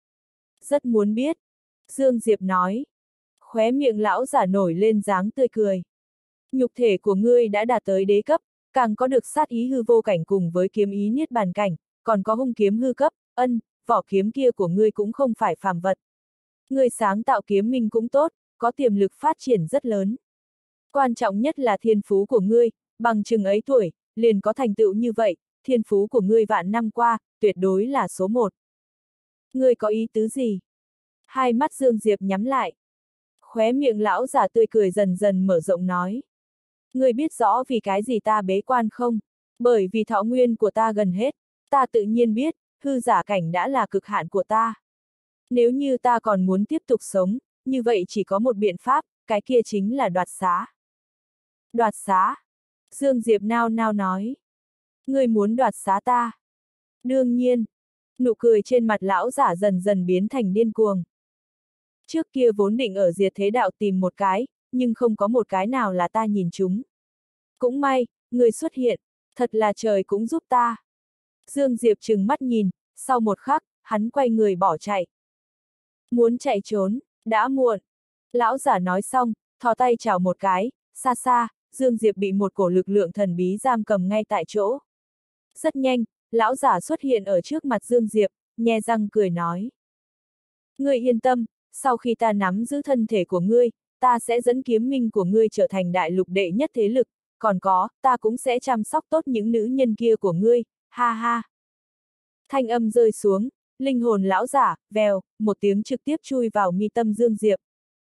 [SPEAKER 1] Rất muốn biết. Dương Diệp nói. Khóe miệng lão giả nổi lên dáng tươi cười. Nhục thể của ngươi đã đạt tới đế cấp, càng có được sát ý hư vô cảnh cùng với kiếm ý niết bàn cảnh, còn có hung kiếm hư cấp, vỏ kiếm kia của ngươi cũng không phải phàm vật. Ngươi sáng tạo kiếm minh cũng tốt, có tiềm lực phát triển rất lớn. Quan trọng nhất là thiên phú của ngươi, bằng chừng ấy tuổi, liền có thành tựu như vậy, thiên phú của ngươi vạn năm qua, tuyệt đối là số một. Ngươi có ý tứ gì? Hai mắt Dương Diệp nhắm lại. Khóe miệng lão giả tươi cười dần dần mở rộng nói. Ngươi biết rõ vì cái gì ta bế quan không? Bởi vì thọ nguyên của ta gần hết, ta tự nhiên biết, hư giả cảnh đã là cực hạn của ta. Nếu như ta còn muốn tiếp tục sống, như vậy chỉ có một biện pháp, cái kia chính là đoạt xá. Đoạt xá? Dương Diệp nao nao nói. Ngươi muốn đoạt xá ta? Đương nhiên. Nụ cười trên mặt lão giả dần dần biến thành điên cuồng. Trước kia vốn định ở diệt thế đạo tìm một cái, nhưng không có một cái nào là ta nhìn chúng. Cũng may, người xuất hiện, thật là trời cũng giúp ta. Dương Diệp trừng mắt nhìn, sau một khắc, hắn quay người bỏ chạy. Muốn chạy trốn, đã muộn. Lão giả nói xong, thò tay chào một cái, xa xa, Dương Diệp bị một cổ lực lượng thần bí giam cầm ngay tại chỗ. Rất nhanh, lão giả xuất hiện ở trước mặt Dương Diệp, nhe răng cười nói. Ngươi yên tâm, sau khi ta nắm giữ thân thể của ngươi, ta sẽ dẫn kiếm minh của ngươi trở thành đại lục đệ nhất thế lực, còn có, ta cũng sẽ chăm sóc tốt những nữ nhân kia của ngươi, ha ha. Thanh âm rơi xuống, linh hồn lão giả, vèo, một tiếng trực tiếp chui vào mi tâm Dương Diệp.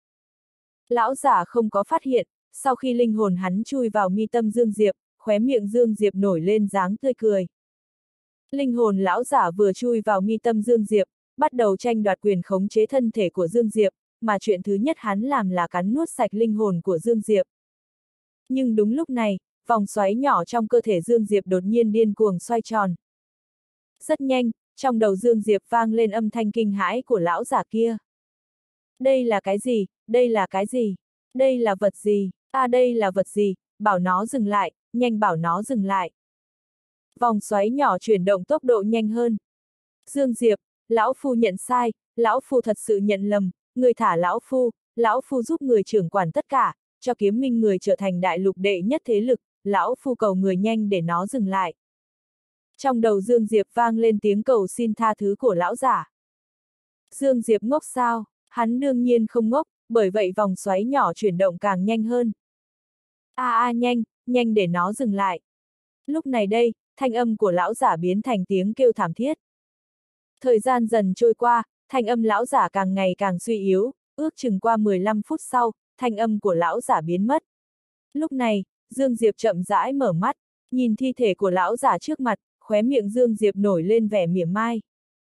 [SPEAKER 1] Lão giả không có phát hiện, sau khi linh hồn hắn chui vào mi tâm Dương Diệp, khóe miệng Dương Diệp nổi lên dáng tươi cười. Linh hồn lão giả vừa chui vào mi tâm Dương Diệp, bắt đầu tranh đoạt quyền khống chế thân thể của Dương Diệp, mà chuyện thứ nhất hắn làm là cắn nuốt sạch linh hồn của Dương Diệp. Nhưng đúng lúc này, vòng xoáy nhỏ trong cơ thể Dương Diệp đột nhiên điên cuồng xoay tròn. Rất nhanh, trong đầu Dương Diệp vang lên âm thanh kinh hãi của lão giả kia. Đây là cái gì? Đây là cái gì? Đây là vật gì? À đây là vật gì? Bảo nó dừng lại, nhanh bảo nó dừng lại. Vòng xoáy nhỏ chuyển động tốc độ nhanh hơn. Dương Diệp, lão phu nhận sai, lão phu thật sự nhận lầm, người thả lão phu giúp người trưởng quản tất cả, cho kiếm minh người trở thành đại lục đệ nhất thế lực, lão phu cầu người nhanh để nó dừng lại. Trong đầu Dương Diệp vang lên tiếng cầu xin tha thứ của lão giả. Dương Diệp ngốc sao? Hắn đương nhiên không ngốc, bởi vậy vòng xoáy nhỏ chuyển động càng nhanh hơn. Nhanh, nhanh để nó dừng lại. Lúc này đây, thanh âm của lão giả biến thành tiếng kêu thảm thiết. Thời gian dần trôi qua, thanh âm lão giả càng ngày càng suy yếu, ước chừng qua 15 phút sau, thanh âm của lão giả biến mất. Lúc này, Dương Diệp chậm rãi mở mắt, nhìn thi thể của lão giả trước mặt, khóe miệng Dương Diệp nổi lên vẻ mỉa mai.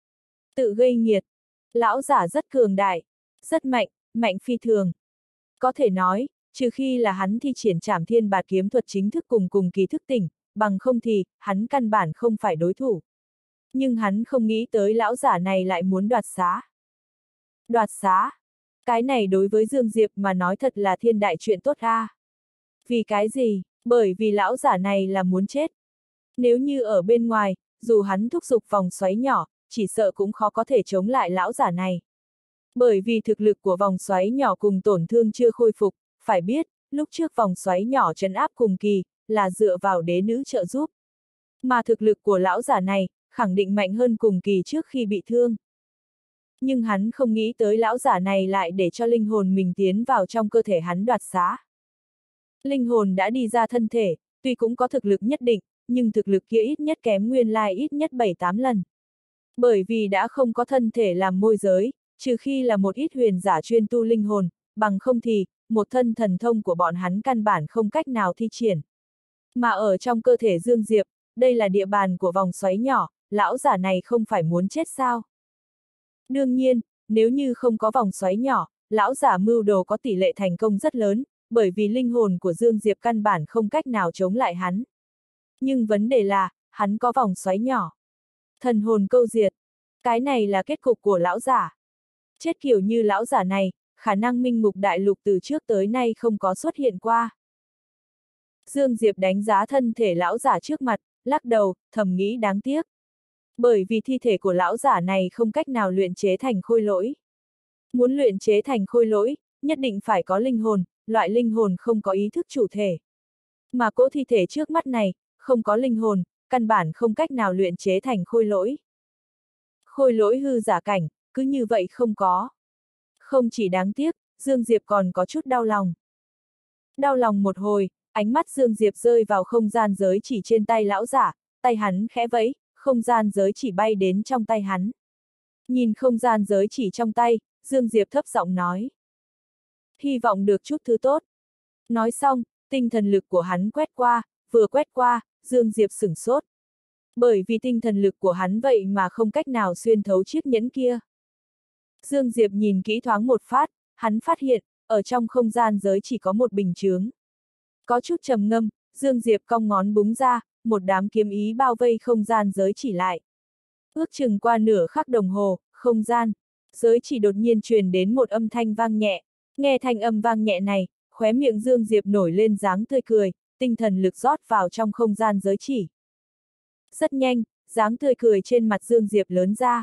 [SPEAKER 1] Tự gây nghiệt. Lão giả rất cường đại, rất mạnh, mạnh phi thường. Có thể nói, trừ khi là hắn thi triển trảm thiên bạt kiếm thuật chính thức cùng kỳ thức tỉnh, bằng không thì, hắn căn bản không phải đối thủ. Nhưng hắn không nghĩ tới lão giả này lại muốn đoạt xá. Đoạt xá? Cái này đối với Dương Diệp mà nói thật là thiên đại chuyện tốt a. Vì cái gì? Bởi vì lão giả này là muốn chết. Nếu như ở bên ngoài, dù hắn thúc giục vòng xoáy nhỏ, chỉ sợ cũng khó có thể chống lại lão giả này. Bởi vì thực lực của vòng xoáy nhỏ cùng tổn thương chưa khôi phục, phải biết, lúc trước vòng xoáy nhỏ trấn áp cùng kỳ, là dựa vào đế nữ trợ giúp. Mà thực lực của lão giả này, khẳng định mạnh hơn cùng kỳ trước khi bị thương. Nhưng hắn không nghĩ tới lão giả này lại để cho linh hồn mình tiến vào trong cơ thể hắn đoạt xá. Linh hồn đã đi ra thân thể, tuy cũng có thực lực nhất định, nhưng thực lực kia ít nhất kém nguyên lai ít nhất 7-8 lần. Bởi vì đã không có thân thể làm môi giới, trừ khi là một ít huyền giả chuyên tu linh hồn, bằng không thì, một thân thần thông của bọn hắn căn bản không cách nào thi triển. Mà ở trong cơ thể Dương Diệp, đây là địa bàn của vòng xoáy nhỏ, lão giả này không phải muốn chết sao? Đương nhiên, nếu như không có vòng xoáy nhỏ, lão giả mưu đồ có tỷ lệ thành công rất lớn, bởi vì linh hồn của Dương Diệp căn bản không cách nào chống lại hắn. Nhưng vấn đề là, hắn có vòng xoáy nhỏ. Thần hồn câu diệt. Cái này là kết cục của lão giả. Chết kiểu như lão giả này, khả năng minh ngục đại lục từ trước tới nay không có xuất hiện qua. Dương Diệp đánh giá thân thể lão giả trước mặt, lắc đầu, thầm nghĩ đáng tiếc. Bởi vì thi thể của lão giả này không cách nào luyện chế thành khôi lỗi. Muốn luyện chế thành khôi lỗi, nhất định phải có linh hồn, loại linh hồn không có ý thức chủ thể. Mà cỗ thi thể trước mắt này, không có linh hồn, căn bản không cách nào luyện chế thành khôi lỗi. Khôi lỗi hư giả cảnh, cứ như vậy không có. Không chỉ đáng tiếc, Dương Diệp còn có chút đau lòng. Đau lòng một hồi, ánh mắt Dương Diệp rơi vào không gian giới chỉ trên tay lão giả, tay hắn khẽ vẫy, không gian giới chỉ bay đến trong tay hắn. Nhìn không gian giới chỉ trong tay, Dương Diệp thấp giọng nói. Hy vọng được chút thứ tốt. Nói xong, tinh thần lực của hắn quét qua, vừa quét qua, Dương Diệp sửng sốt. Bởi vì tinh thần lực của hắn vậy mà không cách nào xuyên thấu chiếc nhẫn kia. Dương Diệp nhìn kỹ thoáng một phát, hắn phát hiện, ở trong không gian giới chỉ có một bình chướng. Có chút trầm ngâm, Dương Diệp cong ngón búng ra, một đám kiếm ý bao vây không gian giới chỉ lại. Ước chừng qua nửa khắc đồng hồ, không gian, giới chỉ đột nhiên truyền đến một âm thanh vang nhẹ. Nghe thanh âm vang nhẹ này, khóe miệng Dương Diệp nổi lên dáng tươi cười, tinh thần lực rót vào trong không gian giới chỉ. Rất nhanh, dáng tươi cười trên mặt Dương Diệp lớn ra.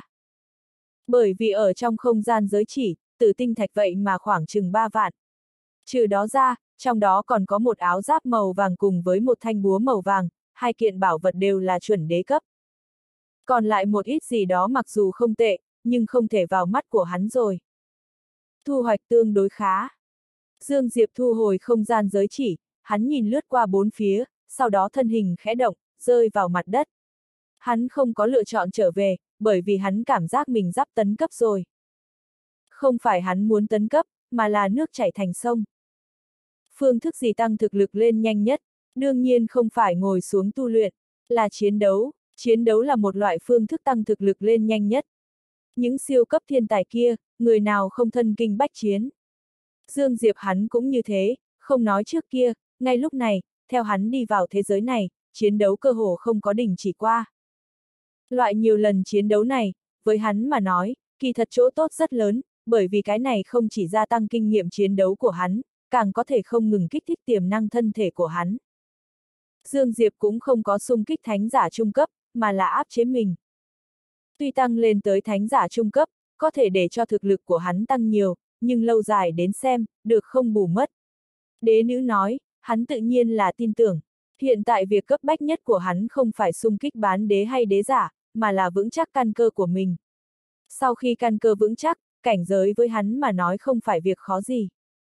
[SPEAKER 1] Bởi vì ở trong không gian giới chỉ, tử tinh thạch vậy mà khoảng chừng 3 vạn. Trừ đó ra, trong đó còn có một áo giáp màu vàng cùng với một thanh búa màu vàng, hai kiện bảo vật đều là chuẩn đế cấp. Còn lại một ít gì đó mặc dù không tệ, nhưng không thể vào mắt của hắn rồi. Thu hoạch tương đối khá. Dương Diệp thu hồi không gian giới chỉ, hắn nhìn lướt qua bốn phía, sau đó thân hình khẽ động, rơi vào mặt đất. Hắn không có lựa chọn trở về, bởi vì hắn cảm giác mình sắp tấn cấp rồi. Không phải hắn muốn tấn cấp, mà là nước chảy thành sông. Phương thức gì tăng thực lực lên nhanh nhất, đương nhiên không phải ngồi xuống tu luyện, là chiến đấu. Chiến đấu là một loại phương thức tăng thực lực lên nhanh nhất. Những siêu cấp thiên tài kia, người nào không thân kinh bách chiến. Dương Diệp hắn cũng như thế, không nói trước kia, ngay lúc này, theo hắn đi vào thế giới này, chiến đấu cơ hồ không có đình chỉ qua. Loại nhiều lần chiến đấu này, với hắn mà nói, kỳ thật chỗ tốt rất lớn, bởi vì cái này không chỉ gia tăng kinh nghiệm chiến đấu của hắn, càng có thể không ngừng kích thích tiềm năng thân thể của hắn. Dương Diệp cũng không có xung kích thánh giả trung cấp, mà là áp chế mình. Tuy tăng lên tới thánh giả trung cấp, có thể để cho thực lực của hắn tăng nhiều, nhưng lâu dài đến xem, được không bù mất. Đế nữ nói, hắn tự nhiên là tin tưởng. Hiện tại việc cấp bách nhất của hắn không phải xung kích bán đế hay đế giả, mà là vững chắc căn cơ của mình. Sau khi căn cơ vững chắc, cảnh giới với hắn mà nói không phải việc khó gì.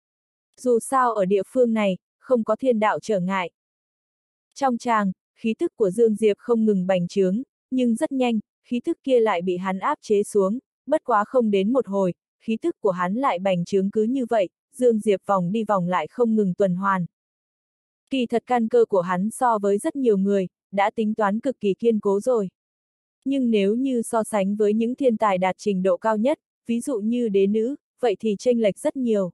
[SPEAKER 1] Dù sao ở địa phương này, không có thiên đạo trở ngại. Trong tràng, khí tức của Dương Diệp không ngừng bành trướng, nhưng rất nhanh, khí tức kia lại bị hắn áp chế xuống, bất quá không đến một hồi, khí tức của hắn lại bành trướng cứ như vậy, Dương Diệp vòng đi vòng lại không ngừng tuần hoàn. Kỳ thật căn cơ của hắn so với rất nhiều người, đã tính toán cực kỳ kiên cố rồi. Nhưng nếu như so sánh với những thiên tài đạt trình độ cao nhất, ví dụ như đế nữ, vậy thì chênh lệch rất nhiều.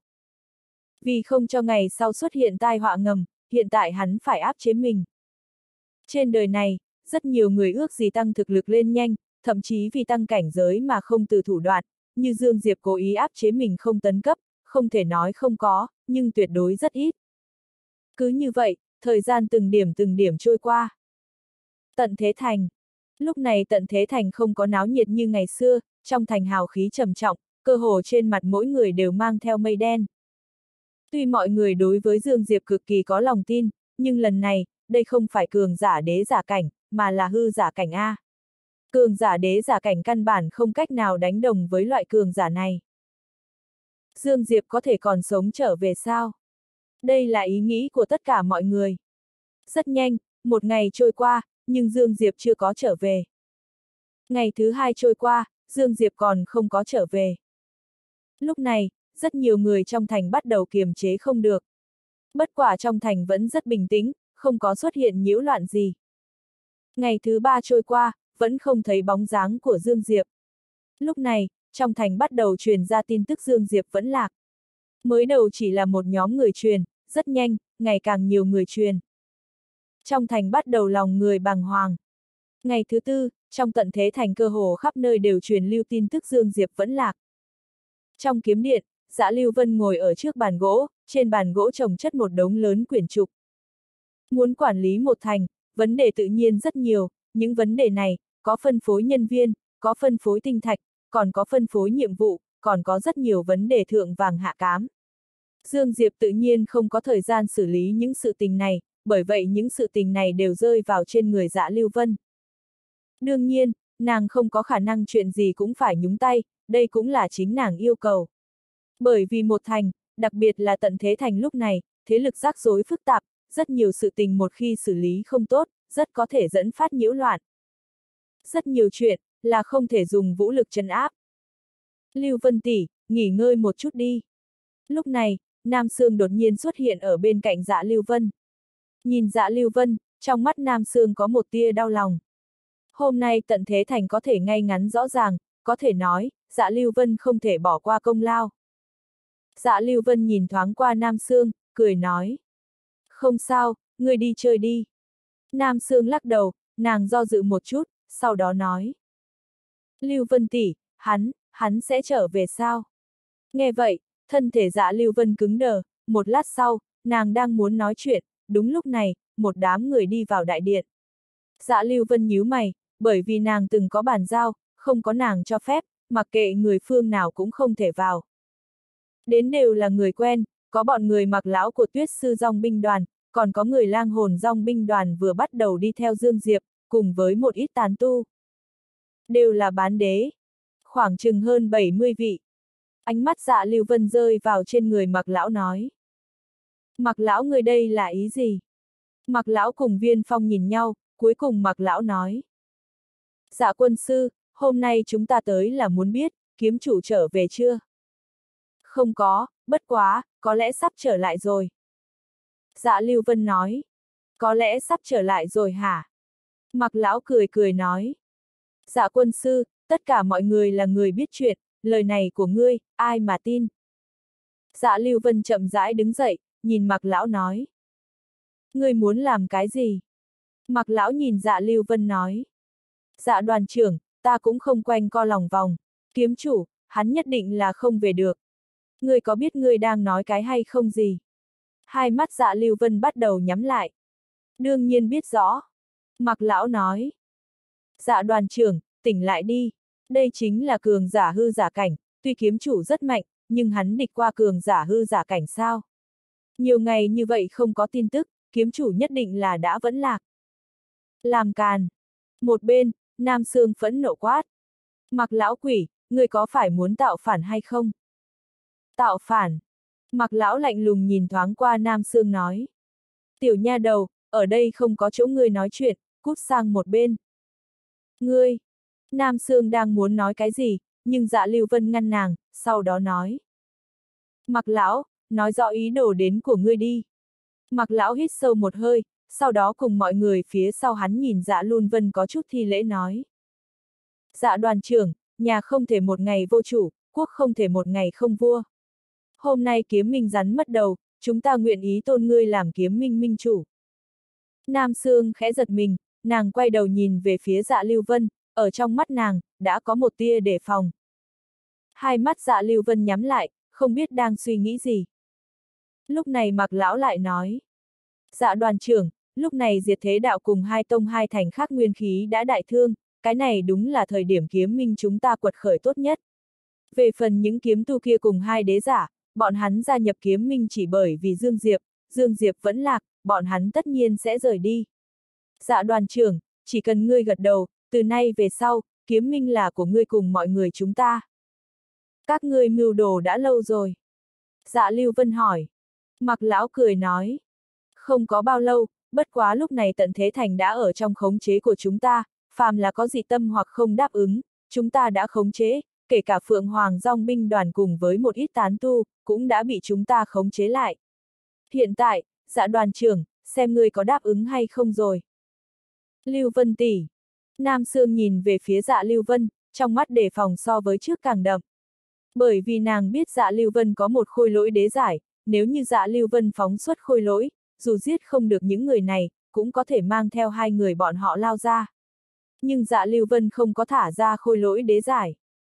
[SPEAKER 1] Vì không cho ngày sau xuất hiện tai họa ngầm, hiện tại hắn phải áp chế mình. Trên đời này, rất nhiều người ước gì tăng thực lực lên nhanh, thậm chí vì tăng cảnh giới mà không từ thủ đoạn, như Dương Diệp cố ý áp chế mình không tấn cấp, không thể nói không có, nhưng tuyệt đối rất ít. Cứ như vậy, thời gian từng điểm trôi qua. Tận Thế Thành. Lúc này Tận Thế Thành không có náo nhiệt như ngày xưa, trong thành hào khí trầm trọng, cơ hồ trên mặt mỗi người đều mang theo mây đen. Tuy mọi người đối với Dương Diệp cực kỳ có lòng tin, nhưng lần này, đây không phải cường giả đế giả cảnh, mà là hư giả cảnh A. Cường giả đế giả cảnh căn bản không cách nào đánh đồng với loại cường giả này. Dương Diệp có thể còn sống trở về sao? Đây là ý nghĩ của tất cả mọi người. Rất nhanh, một ngày trôi qua, nhưng Dương Diệp chưa có trở về. Ngày thứ hai trôi qua, Dương Diệp còn không có trở về. Lúc này, rất nhiều người trong thành bắt đầu kiềm chế không được. Bất quả trong thành vẫn rất bình tĩnh, không có xuất hiện nhiễu loạn gì. Ngày thứ ba trôi qua, vẫn không thấy bóng dáng của Dương Diệp. Lúc này, trong thành bắt đầu truyền ra tin tức Dương Diệp vẫn lạc. Mới đầu chỉ là một nhóm người truyền, rất nhanh, ngày càng nhiều người truyền. Trong thành bắt đầu lòng người bàng hoàng. Ngày thứ tư, trong tận thế thành cơ hồ khắp nơi đều truyền lưu tin tức Dương Diệp vẫn lạc. Trong kiếm điện, Dã Lưu Vân ngồi ở trước bàn gỗ, trên bàn gỗ chồng chất một đống lớn quyển trục. Muốn quản lý một thành, vấn đề tự nhiên rất nhiều, những vấn đề này, có phân phối nhân viên, có phân phối tinh thạch, còn có phân phối nhiệm vụ, còn có rất nhiều vấn đề thượng vàng hạ cám. Dương Diệp tự nhiên không có thời gian xử lý những sự tình này, bởi vậy những sự tình này đều rơi vào trên người Dã Lưu Vân. Đương nhiên, nàng không có khả năng chuyện gì cũng phải nhúng tay, đây cũng là chính nàng yêu cầu. Bởi vì một thành, đặc biệt là tận thế thành lúc này, thế lực rắc rối phức tạp, rất nhiều sự tình một khi xử lý không tốt, rất có thể dẫn phát nhiễu loạn. Rất nhiều chuyện, là không thể dùng vũ lực trấn áp. Lưu Vân tỷ, nghỉ ngơi một chút đi. Lúc này, Nam Sương đột nhiên xuất hiện ở bên cạnh Dã Lưu Vân. Nhìn Dã Lưu Vân, trong mắt Nam Sương có một tia đau lòng. Hôm nay tận thế thành có thể ngay ngắn rõ ràng, có thể nói, Dã Lưu Vân không thể bỏ qua công lao. Dã Lưu Vân nhìn thoáng qua Nam Sương, cười nói. Không sao, ngươi đi chơi đi. Nam Sương lắc đầu, nàng do dự một chút, sau đó nói. Lưu Vân tỷ, hắn sẽ trở về sao? Nghe vậy, thân thể Dã Lưu Vân cứng đờ, một lát sau, nàng đang muốn nói chuyện, đúng lúc này, một đám người đi vào đại điện. Dã Lưu Vân nhíu mày, bởi vì nàng từng có bàn giao, không có nàng cho phép, mặc kệ người phương nào cũng không thể vào. Đến đều là người quen, có bọn người mặc lão của Tuyết sư dòng binh đoàn, còn có người lang hồn dòng binh đoàn vừa bắt đầu đi theo Dương Diệp, cùng với một ít tán tu. Đều là bán đế, khoảng chừng hơn 70 vị. Ánh mắt Dã Lưu Vân rơi vào trên người mặc lão nói. Mặc lão người đây là ý gì? Mặc lão cùng Viên Phong nhìn nhau, cuối cùng mặc lão nói. Dạ quân sư, hôm nay chúng ta tới là muốn biết, kiếm chủ trở về chưa? Không có, bất quá, có lẽ sắp trở lại rồi. Dạ Lưu Vân nói. Có lẽ sắp trở lại rồi hả? Mặc lão cười cười nói. Dạ quân sư, tất cả mọi người là người biết chuyện, lời này của ngươi, ai mà tin? Dạ Lưu Vân chậm rãi đứng dậy, nhìn mặc lão nói. Ngươi muốn làm cái gì? Mặc lão nhìn Dạ Lưu Vân nói. Dạ đoàn trưởng, ta cũng không quanh co lòng vòng, kiếm chủ, hắn nhất định là không về được. Ngươi có biết ngươi đang nói cái hay không gì? Hai mắt Dạ Lưu Vân bắt đầu nhắm lại. Đương nhiên biết rõ. Mặc lão nói. Dạ đoàn trưởng, tỉnh lại đi. Đây chính là cường giả hư giả cảnh, tuy kiếm chủ rất mạnh, nhưng hắn địch qua cường giả hư giả cảnh sao? Nhiều ngày như vậy không có tin tức, kiếm chủ nhất định là đã vẫn lạc. Làm càn. Một bên, Nam Sương phẫn nộ quát. Mặc lão quỷ, người có phải muốn tạo phản hay không? Tạo phản. Mặc lão lạnh lùng nhìn thoáng qua Nam Sương nói. Tiểu nha đầu, ở đây không có chỗ ngươi nói chuyện, cút sang một bên. Ngươi. Nam Sương đang muốn nói cái gì, nhưng Dạ Lưu Vân ngăn nàng, sau đó nói. Mặc lão, nói rõ ý đồ đến của ngươi đi. Mặc lão hít sâu một hơi, sau đó cùng mọi người phía sau hắn nhìn Dạ Lưu Vân có chút thi lễ nói. Dạ đoàn trưởng, nhà không thể một ngày vô chủ, quốc không thể một ngày không vua. Hôm nay kiếm minh rắn mất đầu, chúng ta nguyện ý tôn ngươi làm kiếm minh minh chủ. Nam Sương khẽ giật mình, nàng quay đầu nhìn về phía Dạ Lưu Vân, ở trong mắt nàng, đã có một tia đề phòng. Hai mắt Dạ Lưu Vân nhắm lại, không biết đang suy nghĩ gì. Lúc này Mặc lão lại nói. Dạ đoàn trưởng, lúc này Diệt Thế Đạo cùng hai tông hai thành khác nguyên khí đã đại thương, cái này đúng là thời điểm kiếm minh chúng ta quật khởi tốt nhất. Về phần những kiếm tu kia cùng hai đế giả, bọn hắn gia nhập kiếm minh chỉ bởi vì Dương Diệp vẫn lạc, bọn hắn tất nhiên sẽ rời đi. Dạ đoàn trưởng, chỉ cần ngươi gật đầu, từ nay về sau, kiếm minh là của ngươi cùng mọi người chúng ta. Các ngươi mưu đồ đã lâu rồi. Dạ Lưu Vân hỏi. Mặc lão cười nói. Không có bao lâu, bất quá lúc này tận thế thành đã ở trong khống chế của chúng ta, phàm là có dị tâm hoặc không đáp ứng, chúng ta đã khống chế, kể cả Phượng Hoàng Dòng binh đoàn cùng với một ít tán tu, cũng đã bị chúng ta khống chế lại. Hiện tại, Dạ đoàn trưởng, xem ngươi có đáp ứng hay không rồi. Lưu Vân tỷ. Nam Sương nhìn về phía Dạ Lưu Vân, trong mắt đề phòng so với trước càng đậm. Bởi vì nàng biết Dạ Lưu Vân có một khôi lỗi đế giải, nếu như Dạ Lưu Vân phóng xuất khôi lỗi, dù giết không được những người này, cũng có thể mang theo hai người bọn họ lao ra. Nhưng Dạ Lưu Vân không có thả ra khôi lỗi đế giải.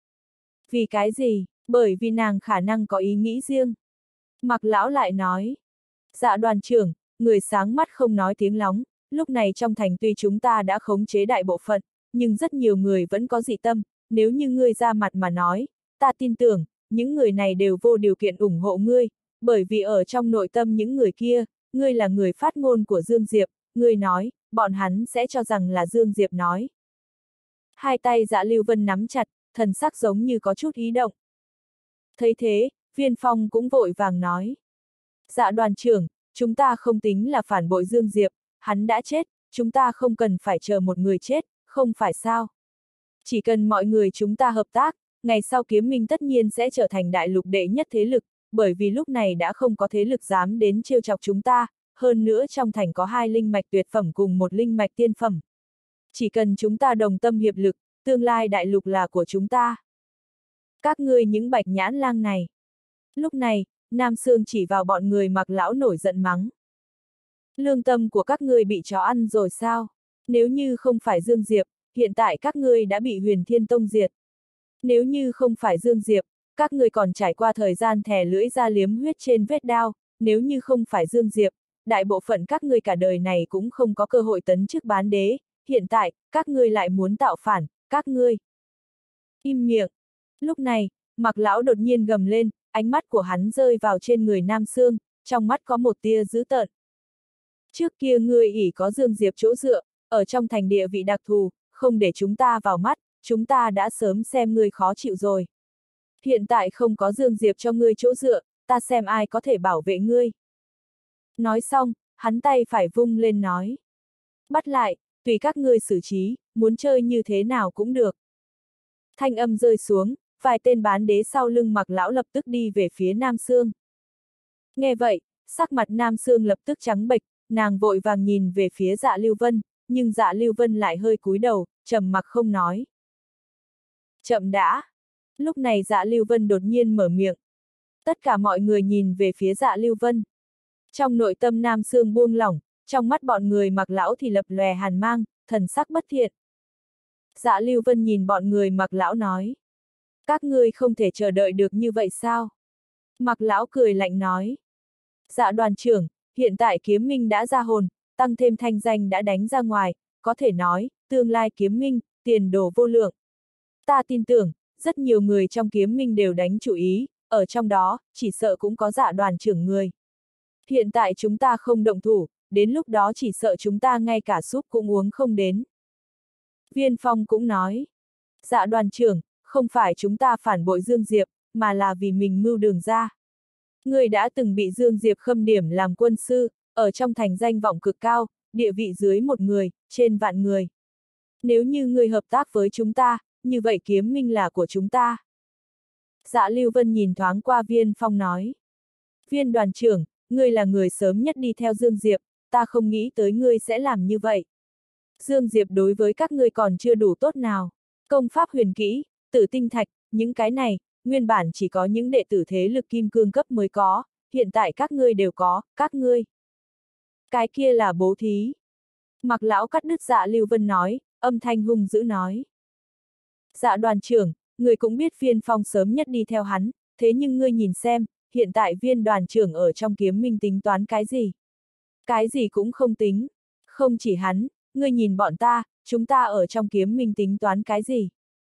[SPEAKER 1] Vì cái gì? Bởi vì nàng khả năng có ý nghĩ riêng. Mạc Lão lại nói. Dạ đoàn trưởng, người sáng mắt không nói tiếng lóng, lúc này trong thành tuy chúng ta đã khống chế đại bộ phận, nhưng rất nhiều người vẫn có dị tâm, nếu như ngươi ra mặt mà nói, ta tin tưởng, những người này đều vô điều kiện ủng hộ ngươi, bởi vì ở trong nội tâm những người kia, ngươi là người phát ngôn của Dương Diệp, ngươi nói, bọn hắn sẽ cho rằng là Dương Diệp nói. Hai tay Dạ Lưu Vân nắm chặt, thần sắc giống như có chút ý động. Thấy thế, Viên Phong cũng vội vàng nói. Dạ đoàn trưởng, chúng ta không tính là phản bội Dương Diệp, hắn đã chết, chúng ta không cần phải chờ một người chết, không phải sao. Chỉ cần mọi người chúng ta hợp tác, ngày sau Kiếm Minh tất nhiên sẽ trở thành đại lục đệ nhất thế lực, bởi vì lúc này đã không có thế lực dám đến trêu chọc chúng ta, hơn nữa trong thành có 2 linh mạch tuyệt phẩm cùng 1 linh mạch tiên phẩm. Chỉ cần chúng ta đồng tâm hiệp lực, tương lai đại lục là của chúng ta. Các ngươi những bạch nhãn lang này. Lúc này, Nam Sương chỉ vào bọn người Mạc Lão nổi giận mắng. Lương tâm của các ngươi bị chó ăn rồi sao? Nếu như không phải Dương Diệp, hiện tại các ngươi đã bị Huyền Thiên Tông diệt. Nếu như không phải Dương Diệp, các ngươi còn trải qua thời gian thè lưỡi ra liếm huyết trên vết đao, nếu như không phải Dương Diệp, đại bộ phận các ngươi cả đời này cũng không có cơ hội tấn chức bán đế, hiện tại, các ngươi lại muốn tạo phản, các ngươi. Im miệng. Lúc này, Mạc Lão đột nhiên gầm lên, ánh mắt của hắn rơi vào trên người Nam Sương, trong mắt có một tia dữ tợn. Trước kia ngươi ỷ có Dương Diệp chỗ dựa, ở trong thành địa vị đặc thù, không để chúng ta vào mắt, chúng ta đã sớm xem ngươi khó chịu rồi. Hiện tại không có Dương Diệp cho ngươi chỗ dựa, ta xem ai có thể bảo vệ ngươi. Nói xong, hắn tay phải vung lên nói. Bắt lại, tùy các ngươi xử trí, muốn chơi như thế nào cũng được. Thanh âm rơi xuống, vài tên bán đế sau lưng Mạc Lão lập tức đi về phía Nam Sương. Nghe vậy, sắc mặt Nam Sương lập tức trắng bệch, nàng vội vàng nhìn về phía Dạ Lưu Vân, nhưng Dạ Lưu Vân lại hơi cúi đầu, trầm mặc không nói. Chậm đã. Lúc này Dạ Lưu Vân đột nhiên mở miệng. Tất cả mọi người nhìn về phía Dạ Lưu Vân. Trong nội tâm Nam Sương buông lỏng, trong mắt bọn người Mạc Lão thì lập lòe hàn mang, thần sắc bất thiện. Dạ Lưu Vân nhìn bọn người Mạc Lão nói. Các ngươi không thể chờ đợi được như vậy sao? Mạc Lão cười lạnh nói. Dạ đoàn trưởng, hiện tại Kiếm Minh đã ra hồn, tăng thêm thanh danh đã đánh ra ngoài, có thể nói, tương lai Kiếm Minh, tiền đồ vô lượng. Ta tin tưởng, rất nhiều người trong Kiếm Minh đều đánh chủ ý, ở trong đó, chỉ sợ cũng có Dạ đoàn trưởng người. Hiện tại chúng ta không động thủ, đến lúc đó chỉ sợ chúng ta ngay cả súp cũng uống không đến. Viên Phong cũng nói. Dạ đoàn trưởng, không phải chúng ta phản bội Dương Diệp, mà là vì mình mưu đường ra. Người đã từng bị Dương Diệp khâm điểm làm quân sư, ở trong thành danh vọng cực cao, địa vị dưới 1 người, trên vạn người. Nếu như người hợp tác với chúng ta, như vậy Kiếm Minh là của chúng ta. Dạ Lưu Vân nhìn thoáng qua Viên Phong nói. Viên đoàn trưởng, ngươi là người sớm nhất đi theo Dương Diệp, ta không nghĩ tới ngươi sẽ làm như vậy. Dương Diệp đối với các ngươi còn chưa đủ tốt nào. Công pháp huyền kỹ, tử tinh thạch, những cái này, nguyên bản chỉ có những đệ tử thế lực kim cương cấp mới có, hiện tại các ngươi đều có, các ngươi. Cái kia là bố thí. Mạc Lão cắt đứt Dạ Lưu Vân nói, âm thanh hung dữ nói. Dạ đoàn trưởng, người cũng biết Viên Phong sớm nhất đi theo hắn, thế nhưng ngươi nhìn xem, hiện tại Viên đoàn trưởng ở trong Kiếm Minh tính toán cái gì? Cái gì cũng không tính. Không chỉ hắn, ngươi nhìn bọn ta, chúng ta ở trong Kiếm Minh tính toán cái gì?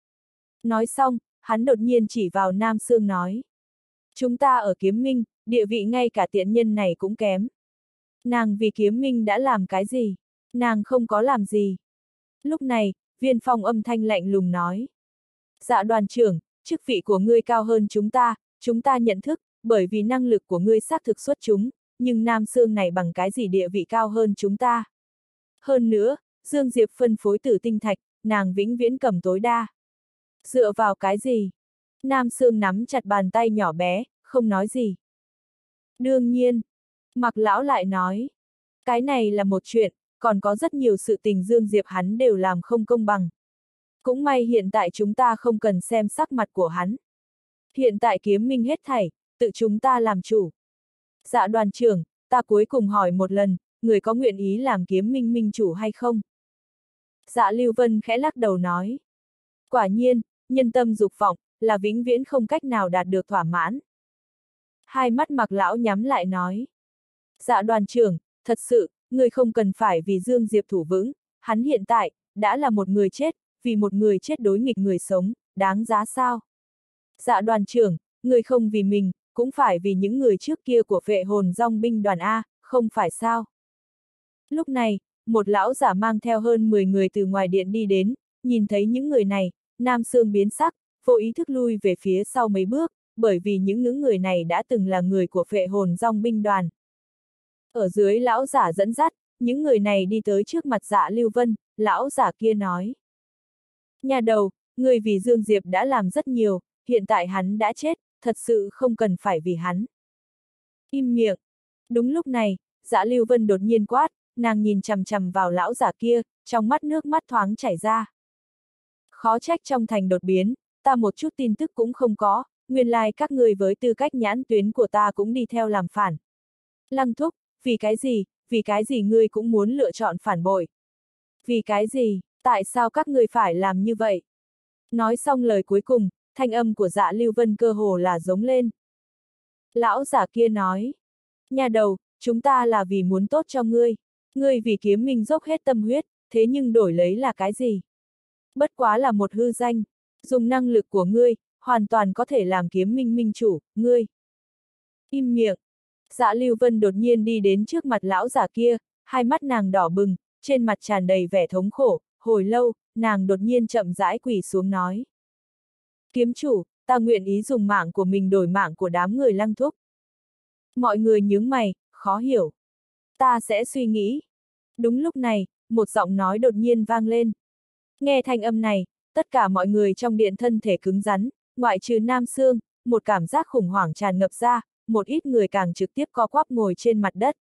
[SPEAKER 1] Nói xong, hắn đột nhiên chỉ vào Nam Sương nói. Chúng ta ở Kiếm Minh, địa vị ngay cả tiện nhân này cũng kém. Nàng vì Kiếm Minh đã làm cái gì? Nàng không có làm gì. Lúc này, Viên Phong âm thanh lạnh lùng nói. Dạ đoàn trưởng, chức vị của ngươi cao hơn chúng ta nhận thức, bởi vì năng lực của ngươi xác thực xuất chúng, nhưng Nam Sương này bằng cái gì địa vị cao hơn chúng ta? Hơn nữa, Dương Diệp phân phối tử tinh thạch, nàng vĩnh viễn cầm tối đa. Dựa vào cái gì? Nam Sương nắm chặt bàn tay nhỏ bé, không nói gì. Đương nhiên, Mạc Lão lại nói, cái này là một chuyện, còn có rất nhiều sự tình Dương Diệp hắn đều làm không công bằng. Cũng may hiện tại chúng ta không cần xem sắc mặt của hắn. Hiện tại kiếm minh hết thảy, tự chúng ta làm chủ. Dạ đoàn trưởng, ta cuối cùng hỏi một lần, người có nguyện ý làm kiếm minh minh chủ hay không? Dạ Lưu Vân khẽ lắc đầu nói. Quả nhiên, nhân tâm dục vọng, là vĩnh viễn không cách nào đạt được thỏa mãn. Hai mắt Mạc Lão nhắm lại nói. Dạ đoàn trưởng, thật sự, người không cần phải vì Dương Diệp thủ vững, hắn hiện tại, đã là một người chết, vì một người chết đối nghịch người sống, đáng giá sao? Dạ đoàn trưởng, người không vì mình, cũng phải vì những người trước kia của vệ hồn dòng binh đoàn A, không phải sao? Lúc này, một lão giả mang theo hơn 10 người từ ngoài điện đi đến, nhìn thấy những người này, Nam Sương biến sắc, vô ý thức lui về phía sau mấy bước, bởi vì những người này đã từng là người của vệ hồn dòng binh đoàn. Ở dưới lão giả dẫn dắt, những người này đi tới trước mặt Dạ Lưu Vân, lão giả kia nói. Nhà đầu, người vì Dương Diệp đã làm rất nhiều, hiện tại hắn đã chết, thật sự không cần phải vì hắn. Im miệng. Đúng lúc này, Dạ Lưu Vân đột nhiên quát, nàng nhìn chằm chằm vào lão giả kia, trong mắt nước mắt thoáng chảy ra. Khó trách trong thành đột biến, ta một chút tin tức cũng không có, nguyên lai các người với tư cách nhãn tuyến của ta cũng đi theo làm phản. Lăng thúc, vì cái gì ngươi cũng muốn lựa chọn phản bội? Vì cái gì, tại sao các ngươi phải làm như vậy? Nói xong lời cuối cùng, thanh âm của Dạ Lưu Vân cơ hồ là giống lên. Lão giả kia nói, nhà đầu, chúng ta là vì muốn tốt cho ngươi, ngươi vì kiếm minh dốc hết tâm huyết, thế nhưng đổi lấy là cái gì? Bất quá là một hư danh, dùng năng lực của ngươi, hoàn toàn có thể làm kiếm minh minh chủ, ngươi. Im miệng. Dạ Lưu Vân đột nhiên đi đến trước mặt lão giả kia, hai mắt nàng đỏ bừng, trên mặt tràn đầy vẻ thống khổ, hồi lâu, nàng đột nhiên chậm rãi quỳ xuống nói. Kiếm chủ, ta nguyện ý dùng mạng của mình đổi mạng của đám người Lăng thúc. Mọi người nhướng mày, khó hiểu. Ta sẽ suy nghĩ. Đúng lúc này, một giọng nói đột nhiên vang lên. Nghe thanh âm này, tất cả mọi người trong điện thân thể cứng rắn, ngoại trừ Nam Sương, một cảm giác khủng hoảng tràn ngập ra, một ít người càng trực tiếp co quắp ngồi trên mặt đất.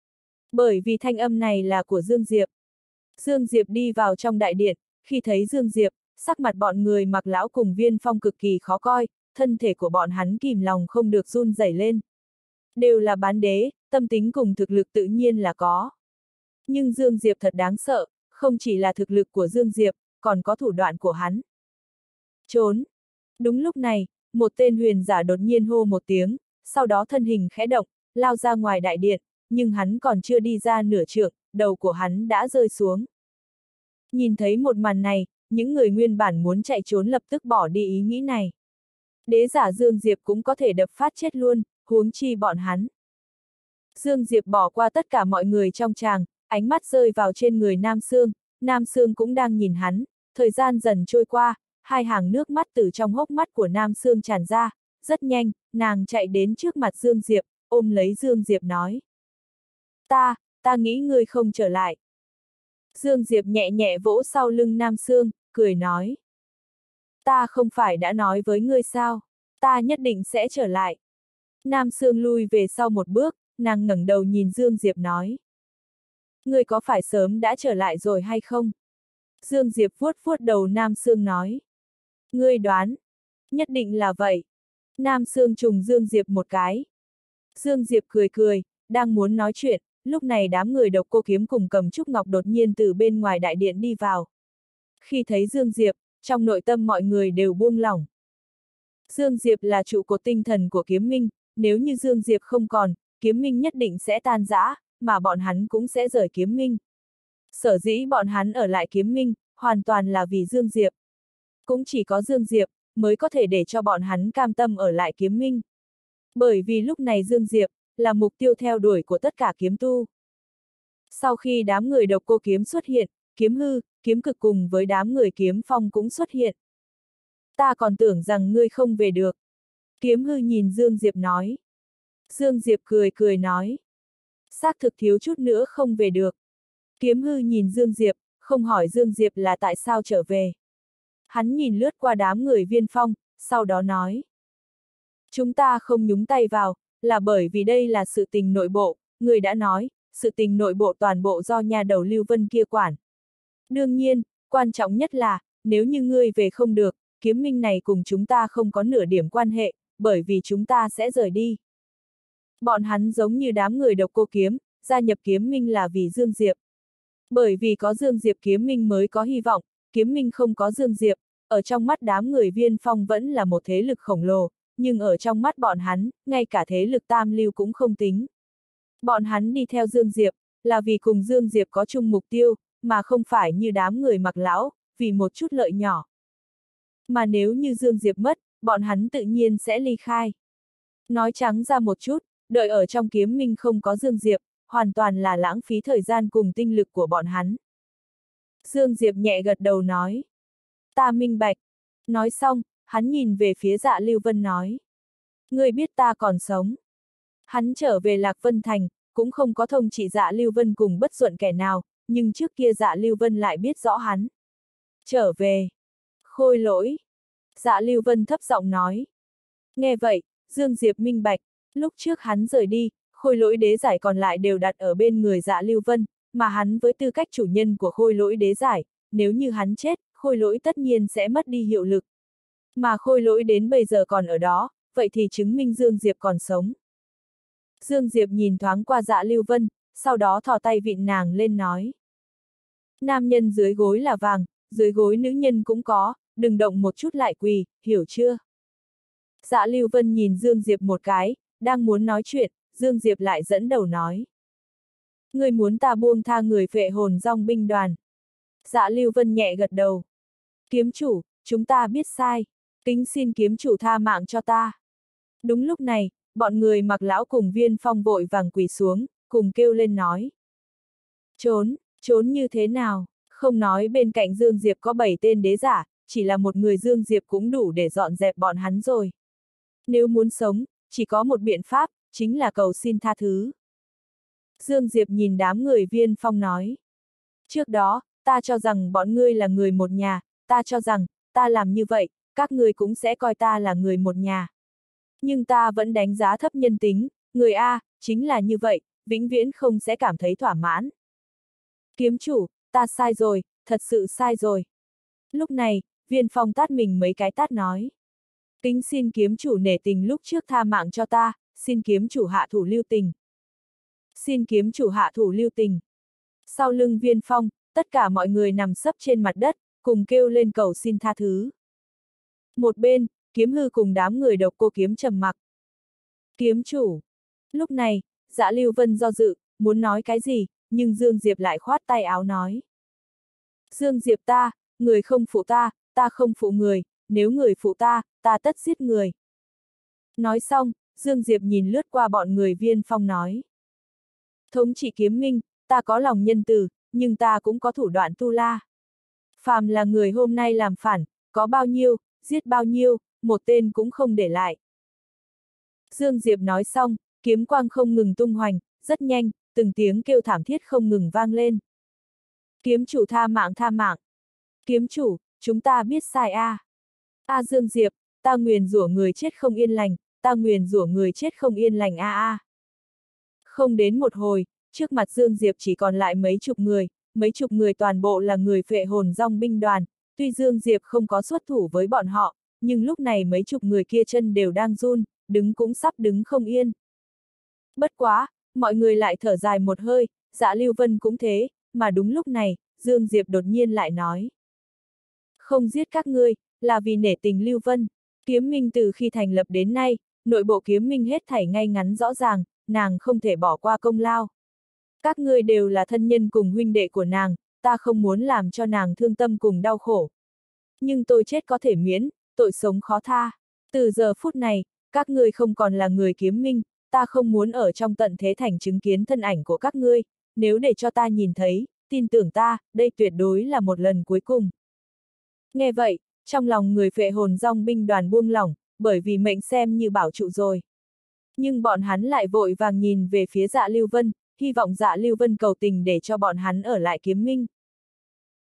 [SPEAKER 1] Bởi vì thanh âm này là của Dương Diệp. Dương Diệp đi vào trong đại điện, khi thấy Dương Diệp, sắc mặt bọn người Mặc Lão cùng Viên Phong cực kỳ khó coi, thân thể của bọn hắn kìm lòng không được run rẩy lên. Đều là bán đế, tâm tính cùng thực lực tự nhiên là có. Nhưng Dương Diệp thật đáng sợ, không chỉ là thực lực của Dương Diệp, còn có thủ đoạn của hắn. Trốn! Đúng lúc này, một tên huyền giả đột nhiên hô một tiếng, sau đó thân hình khẽ động, lao ra ngoài đại điện, nhưng hắn còn chưa đi ra nửa trượng, đầu của hắn đã rơi xuống. Nhìn thấy một màn này, những người nguyên bản muốn chạy trốn lập tức bỏ đi ý nghĩ này. Đế giả Dương Diệp cũng có thể đập phát chết luôn, huống chi bọn hắn. Dương Diệp bỏ qua tất cả mọi người trong tràng, ánh mắt rơi vào trên người Nam Sương cũng đang nhìn hắn, thời gian dần trôi qua, hai hàng nước mắt từ trong hốc mắt của Nam Sương tràn ra, rất nhanh, nàng chạy đến trước mặt Dương Diệp, ôm lấy Dương Diệp nói. Ta nghĩ ngươi không trở lại. Dương Diệp nhẹ nhẹ vỗ sau lưng Nam Sương, cười nói. Ta không phải đã nói với ngươi sao, ta nhất định sẽ trở lại. Nam Sương lui về sau một bước, nàng ngẩng đầu nhìn Dương Diệp nói. Ngươi có phải sớm đã trở lại rồi hay không? Dương Diệp vuốt vuốt đầu Nam Sương nói. Ngươi đoán. Nhất định là vậy. Nam Sương trùng Dương Diệp một cái. Dương Diệp cười cười, đang muốn nói chuyện, lúc này đám người Độc Cô Kiếm cùng Cầm Trúc Ngọc đột nhiên từ bên ngoài đại điện đi vào. Khi thấy Dương Diệp, trong nội tâm mọi người đều buông lỏng. Dương Diệp là trụ cột tinh thần của Kiếm Minh, nếu như Dương Diệp không còn, Kiếm Minh nhất định sẽ tan rã, mà bọn hắn cũng sẽ rời Kiếm Minh. Sở dĩ bọn hắn ở lại Kiếm Minh, hoàn toàn là vì Dương Diệp. Cũng chỉ có Dương Diệp, mới có thể để cho bọn hắn cam tâm ở lại Kiếm Minh. Bởi vì lúc này Dương Diệp, là mục tiêu theo đuổi của tất cả kiếm tu. Sau khi đám người Độc Cô Kiếm xuất hiện, Kiếm Hư, Kiếm Cực cùng với đám người Kiếm Phong cũng xuất hiện. Ta còn tưởng rằng ngươi không về được. Kiếm Hư nhìn Dương Diệp nói. Dương Diệp cười cười nói. Xác thực thiếu chút nữa không về được. Kiếm Hư nhìn Dương Diệp, không hỏi Dương Diệp là tại sao trở về. Hắn nhìn lướt qua đám người Viên Phong, sau đó nói. Chúng ta không nhúng tay vào, là bởi vì đây là sự tình nội bộ, người đã nói, sự tình nội bộ toàn bộ do nhà đầu Lưu Vân kia quản. Đương nhiên, quan trọng nhất là, nếu như ngươi về không được, kiếm minh này cùng chúng ta không có nửa điểm quan hệ, bởi vì chúng ta sẽ rời đi. Bọn hắn giống như đám người Độc Cô Kiếm, gia nhập kiếm minh là vì Dương Diệp. Bởi vì có Dương Diệp kiếm minh mới có hy vọng, kiếm minh không có Dương Diệp, ở trong mắt đám người Viên Phong vẫn là một thế lực khổng lồ, nhưng ở trong mắt bọn hắn, ngay cả thế lực tam lưu cũng không tính. Bọn hắn đi theo Dương Diệp, là vì cùng Dương Diệp có chung mục tiêu, mà không phải như đám người Mặc lão, vì một chút lợi nhỏ. Mà nếu như Dương Diệp mất, bọn hắn tự nhiên sẽ ly khai. Nói trắng ra một chút, đợi ở trong kiếm minh không có Dương Diệp, hoàn toàn là lãng phí thời gian cùng tinh lực của bọn hắn. Dương Diệp nhẹ gật đầu nói. Ta minh bạch. Nói xong, hắn nhìn về phía Dạ Lưu Vân nói. Ngươi biết ta còn sống. Hắn trở về Lạc Vân Thành, cũng không có thông chỉ Dạ Lưu Vân cùng bất luận kẻ nào, nhưng trước kia Dạ Lưu Vân lại biết rõ hắn. Trở về. Khôi lỗi. Dạ Lưu Vân thấp giọng nói. Nghe vậy, Dương Diệp minh bạch, lúc trước hắn rời đi, khôi lỗi đế giải còn lại đều đặt ở bên người Dạ Lưu Vân, mà hắn với tư cách chủ nhân của khôi lỗi đế giải, nếu như hắn chết, khôi lỗi tất nhiên sẽ mất đi hiệu lực. Mà khôi lỗi đến bây giờ còn ở đó, vậy thì chứng minh Dương Diệp còn sống. Dương Diệp nhìn thoáng qua Dạ Lưu Vân, sau đó thò tay vịn nàng lên nói. Nam nhân dưới gối là vàng, dưới gối nữ nhân cũng có, đừng động một chút lại quỳ, hiểu chưa? Dạ Lưu Vân nhìn Dương Diệp một cái, đang muốn nói chuyện, Dương Diệp lại dẫn đầu nói. Người muốn ta buông tha người phệ hồn dòng binh đoàn. Dạ Lưu Vân nhẹ gật đầu. Kiếm chủ, chúng ta biết sai. Kính xin kiếm chủ tha mạng cho ta. Đúng lúc này, bọn người Mặc lão cùng Viên Phong vội vàng quỳ xuống, cùng kêu lên nói. Trốn, trốn như thế nào? Không nói bên cạnh Dương Diệp có 7 tên đế giả, chỉ là một người Dương Diệp cũng đủ để dọn dẹp bọn hắn rồi. Nếu muốn sống, chỉ có một biện pháp, chính là cầu xin tha thứ. Dương Diệp nhìn đám người Viên Phong nói. Trước đó, ta cho rằng bọn ngươi là người một nhà, ta cho rằng, ta làm như vậy, các ngươi cũng sẽ coi ta là người một nhà. Nhưng ta vẫn đánh giá thấp nhân tính, người A, chính là như vậy, vĩnh viễn không sẽ cảm thấy thỏa mãn. Kiếm chủ, ta sai rồi, thật sự sai rồi. Lúc này, Viên Phong tát mình mấy cái tát nói. Kính xin kiếm chủ nể tình lúc trước tha mạng cho ta, xin kiếm chủ hạ thủ lưu tình. Xin kiếm chủ hạ thủ lưu tình. Sau lưng Viên Phong, tất cả mọi người nằm sấp trên mặt đất, cùng kêu lên cầu xin tha thứ. Một bên, Kiếm Hư cùng đám người Độc Cô Kiếm trầm mặc. Kiếm chủ. Lúc này, Dạ Lưu Vân do dự, muốn nói cái gì, nhưng Dương Diệp lại khoát tay áo nói. Dương Diệp ta, người không phụ ta, ta không phụ người, nếu người phụ ta, ta tất giết người. Nói xong, Dương Diệp nhìn lướt qua bọn người Viên Phong nói. Thống trị kiếm minh, ta có lòng nhân từ, nhưng ta cũng có thủ đoạn tu la. Phàm là người hôm nay làm phản, có bao nhiêu, giết bao nhiêu, một tên cũng không để lại. Dương Diệp nói xong, kiếm quang không ngừng tung hoành, rất nhanh, từng tiếng kêu thảm thiết không ngừng vang lên. Kiếm chủ tha mạng tha mạng. Kiếm chủ, chúng ta biết sai a. A Dương Diệp, ta nguyền rủa người chết không yên lành, ta nguyền rủa người chết không yên lành a a. Không đến một hồi, trước mặt Dương Diệp chỉ còn lại mấy chục người toàn bộ là người phệ hồn dòng binh đoàn, tuy Dương Diệp không có xuất thủ với bọn họ, nhưng lúc này mấy chục người kia chân đều đang run, đứng cũng sắp đứng không yên. Bất quá, mọi người lại thở dài một hơi, Dạ Lưu Vân cũng thế, mà đúng lúc này, Dương Diệp đột nhiên lại nói. Không giết các ngươi, là vì nể tình Lưu Vân. Kiếm minh từ khi thành lập đến nay, nội bộ kiếm minh hết thảy ngay ngắn rõ ràng, nàng không thể bỏ qua công lao. Các ngươi đều là thân nhân cùng huynh đệ của nàng, ta không muốn làm cho nàng thương tâm cùng đau khổ. Nhưng tôi chết có thể miễn, tội sống khó tha. Từ giờ phút này, các ngươi không còn là người kiếm minh, ta không muốn ở trong tận thế thành chứng kiến thân ảnh của các ngươi, nếu để cho ta nhìn thấy, tin tưởng ta, đây tuyệt đối là một lần cuối cùng. Nghe vậy, trong lòng người phệ hồn dòng binh đoàn buông lỏng, bởi vì mệnh xem như bảo trụ rồi. Nhưng bọn hắn lại vội vàng nhìn về phía Dạ Lưu Vân, hy vọng Dạ Lưu Vân cầu tình để cho bọn hắn ở lại kiếm minh.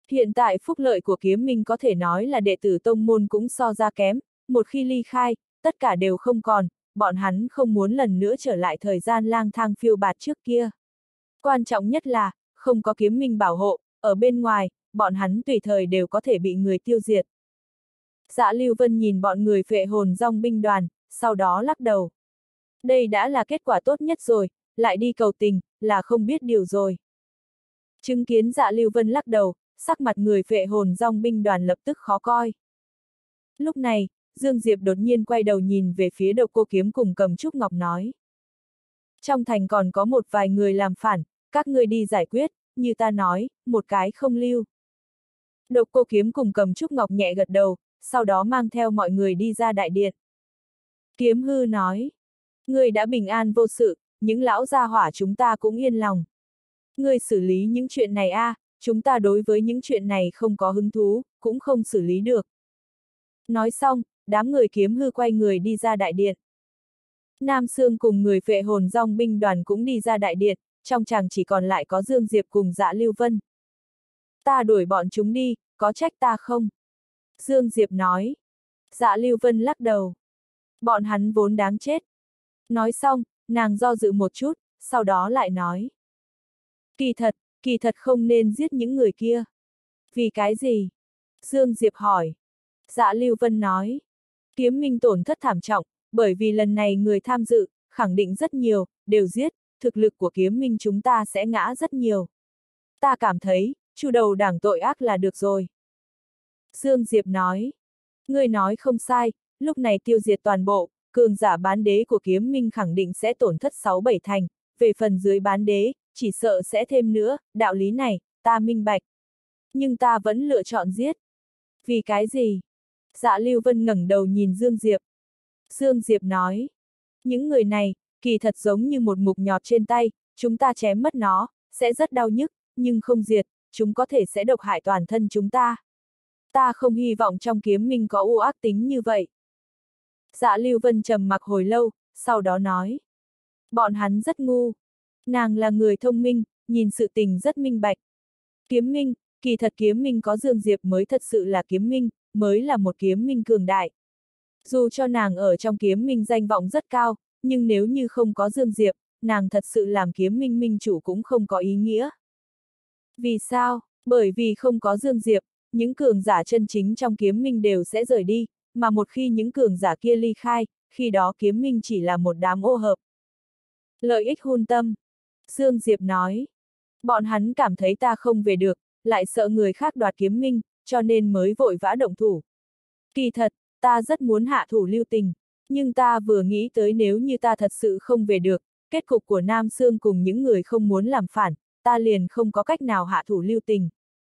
[SPEAKER 1] Hiện tại phúc lợi của kiếm minh có thể nói là đệ tử tông môn cũng so ra kém, một khi ly khai, tất cả đều không còn, bọn hắn không muốn lần nữa trở lại thời gian lang thang phiêu bạt trước kia. Quan trọng nhất là, không có kiếm minh bảo hộ, ở bên ngoài, bọn hắn tùy thời đều có thể bị người tiêu diệt. Dạ Lưu Vân nhìn bọn người phệ hồn dòng binh đoàn, sau đó lắc đầu. Đây đã là kết quả tốt nhất rồi, lại đi cầu tình, là không biết điều rồi. Chứng kiến Dạ Lưu Vân lắc đầu, sắc mặt người phệ hồn dòng binh đoàn lập tức khó coi. Lúc này, Dương Diệp đột nhiên quay đầu nhìn về phía Độc Cô Kiếm cùng Cầm Trúc Ngọc nói. Trong thành còn có một vài người làm phản, các ngươi đi giải quyết, như ta nói, một cái không lưu. Độc Cô Kiếm cùng Cầm Trúc Ngọc nhẹ gật đầu, sau đó mang theo mọi người đi ra đại điện. Kiếm Hư nói, ngươi đã bình an vô sự, những lão gia hỏa chúng ta cũng yên lòng. Ngươi xử lý những chuyện này chúng ta đối với những chuyện này không có hứng thú, cũng không xử lý được. Nói xong, đám người Kiếm Hư quay người đi ra đại điện. Nam Sương cùng người phệ hồn dòng binh đoàn cũng đi ra đại điện, trong chàng chỉ còn lại có Dương Diệp cùng Dạ Lưu Vân. Ta đuổi bọn chúng đi, có trách ta không? Dương Diệp nói. Dạ Lưu Vân lắc đầu. Bọn hắn vốn đáng chết. Nói xong, nàng do dự một chút, sau đó lại nói. Kỳ thật không nên giết những người kia. Vì cái gì? Dương Diệp hỏi. Dạ Lưu Vân nói. Kiếm minh tổn thất thảm trọng, bởi vì lần này người tham dự, khẳng định rất nhiều, đều giết, thực lực của kiếm minh chúng ta sẽ ngã rất nhiều. Ta cảm thấy, chu đầu đảng tội ác là được rồi. Dương Diệp nói. Ngươi nói không sai, lúc này tiêu diệt toàn bộ, cường giả bán đế của kiếm minh khẳng định sẽ tổn thất 6-7 thành, về phần dưới bán đế, chỉ sợ sẽ thêm nữa, đạo lý này, ta minh bạch. Nhưng ta vẫn lựa chọn giết. Vì cái gì? Dạ Lưu Vân ngẩng đầu nhìn Dương Diệp. Dương Diệp nói. Những người này, kỳ thật giống như một mục nhọt trên tay, chúng ta chém mất nó, sẽ rất đau nhức, nhưng không diệt, chúng có thể sẽ độc hại toàn thân chúng ta. Ta không hy vọng trong kiếm minh có u ác tính như vậy. Dạ Lưu Vân trầm mặc hồi lâu, sau đó nói. Bọn hắn rất ngu. Nàng là người thông minh, nhìn sự tình rất minh bạch. Kiếm minh, kỳ thật kiếm minh có Dương Diệp mới thật sự là kiếm minh, mới là một kiếm minh cường đại. Dù cho nàng ở trong kiếm minh danh vọng rất cao, nhưng nếu như không có Dương Diệp, nàng thật sự làm kiếm minh minh chủ cũng không có ý nghĩa. Vì sao? Bởi vì không có Dương Diệp, những cường giả chân chính trong kiếm minh đều sẽ rời đi, mà một khi những cường giả kia ly khai, khi đó kiếm minh chỉ là một đám ô hợp. Lợi ích hun tâm. Dương Diệp nói. Bọn hắn cảm thấy ta không về được, lại sợ người khác đoạt kiếm minh, cho nên mới vội vã động thủ. Kỳ thật, ta rất muốn hạ thủ lưu tình, nhưng ta vừa nghĩ tới nếu như ta thật sự không về được, kết cục của Nam Sương cùng những người không muốn làm phản, ta liền không có cách nào hạ thủ lưu tình.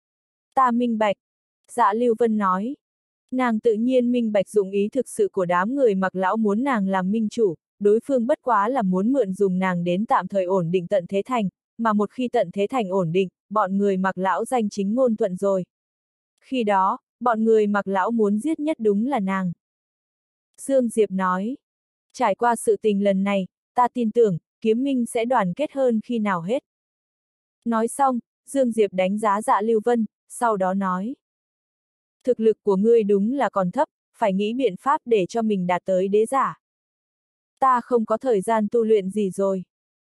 [SPEAKER 1] Ta minh bạch. Dạ Lưu Vân nói. Nàng tự nhiên minh bạch dụng ý thực sự của đám người Mặc lão muốn nàng làm minh chủ, đối phương bất quá là muốn mượn dùng nàng đến tạm thời ổn định tận thế thành, mà một khi tận thế thành ổn định, bọn người Mặc lão danh chính ngôn thuận rồi. Khi đó, bọn người Mặc lão muốn giết nhất đúng là nàng. Dương Diệp nói. Trải qua sự tình lần này, ta tin tưởng, kiếm minh sẽ đoàn kết hơn khi nào hết. Nói xong, Dương Diệp đánh giá Dạ Lưu Vân, sau đó nói. Thực lực của ngươi đúng là còn thấp, phải nghĩ biện pháp để cho mình đạt tới đế giả. Ta không có thời gian tu luyện gì rồi.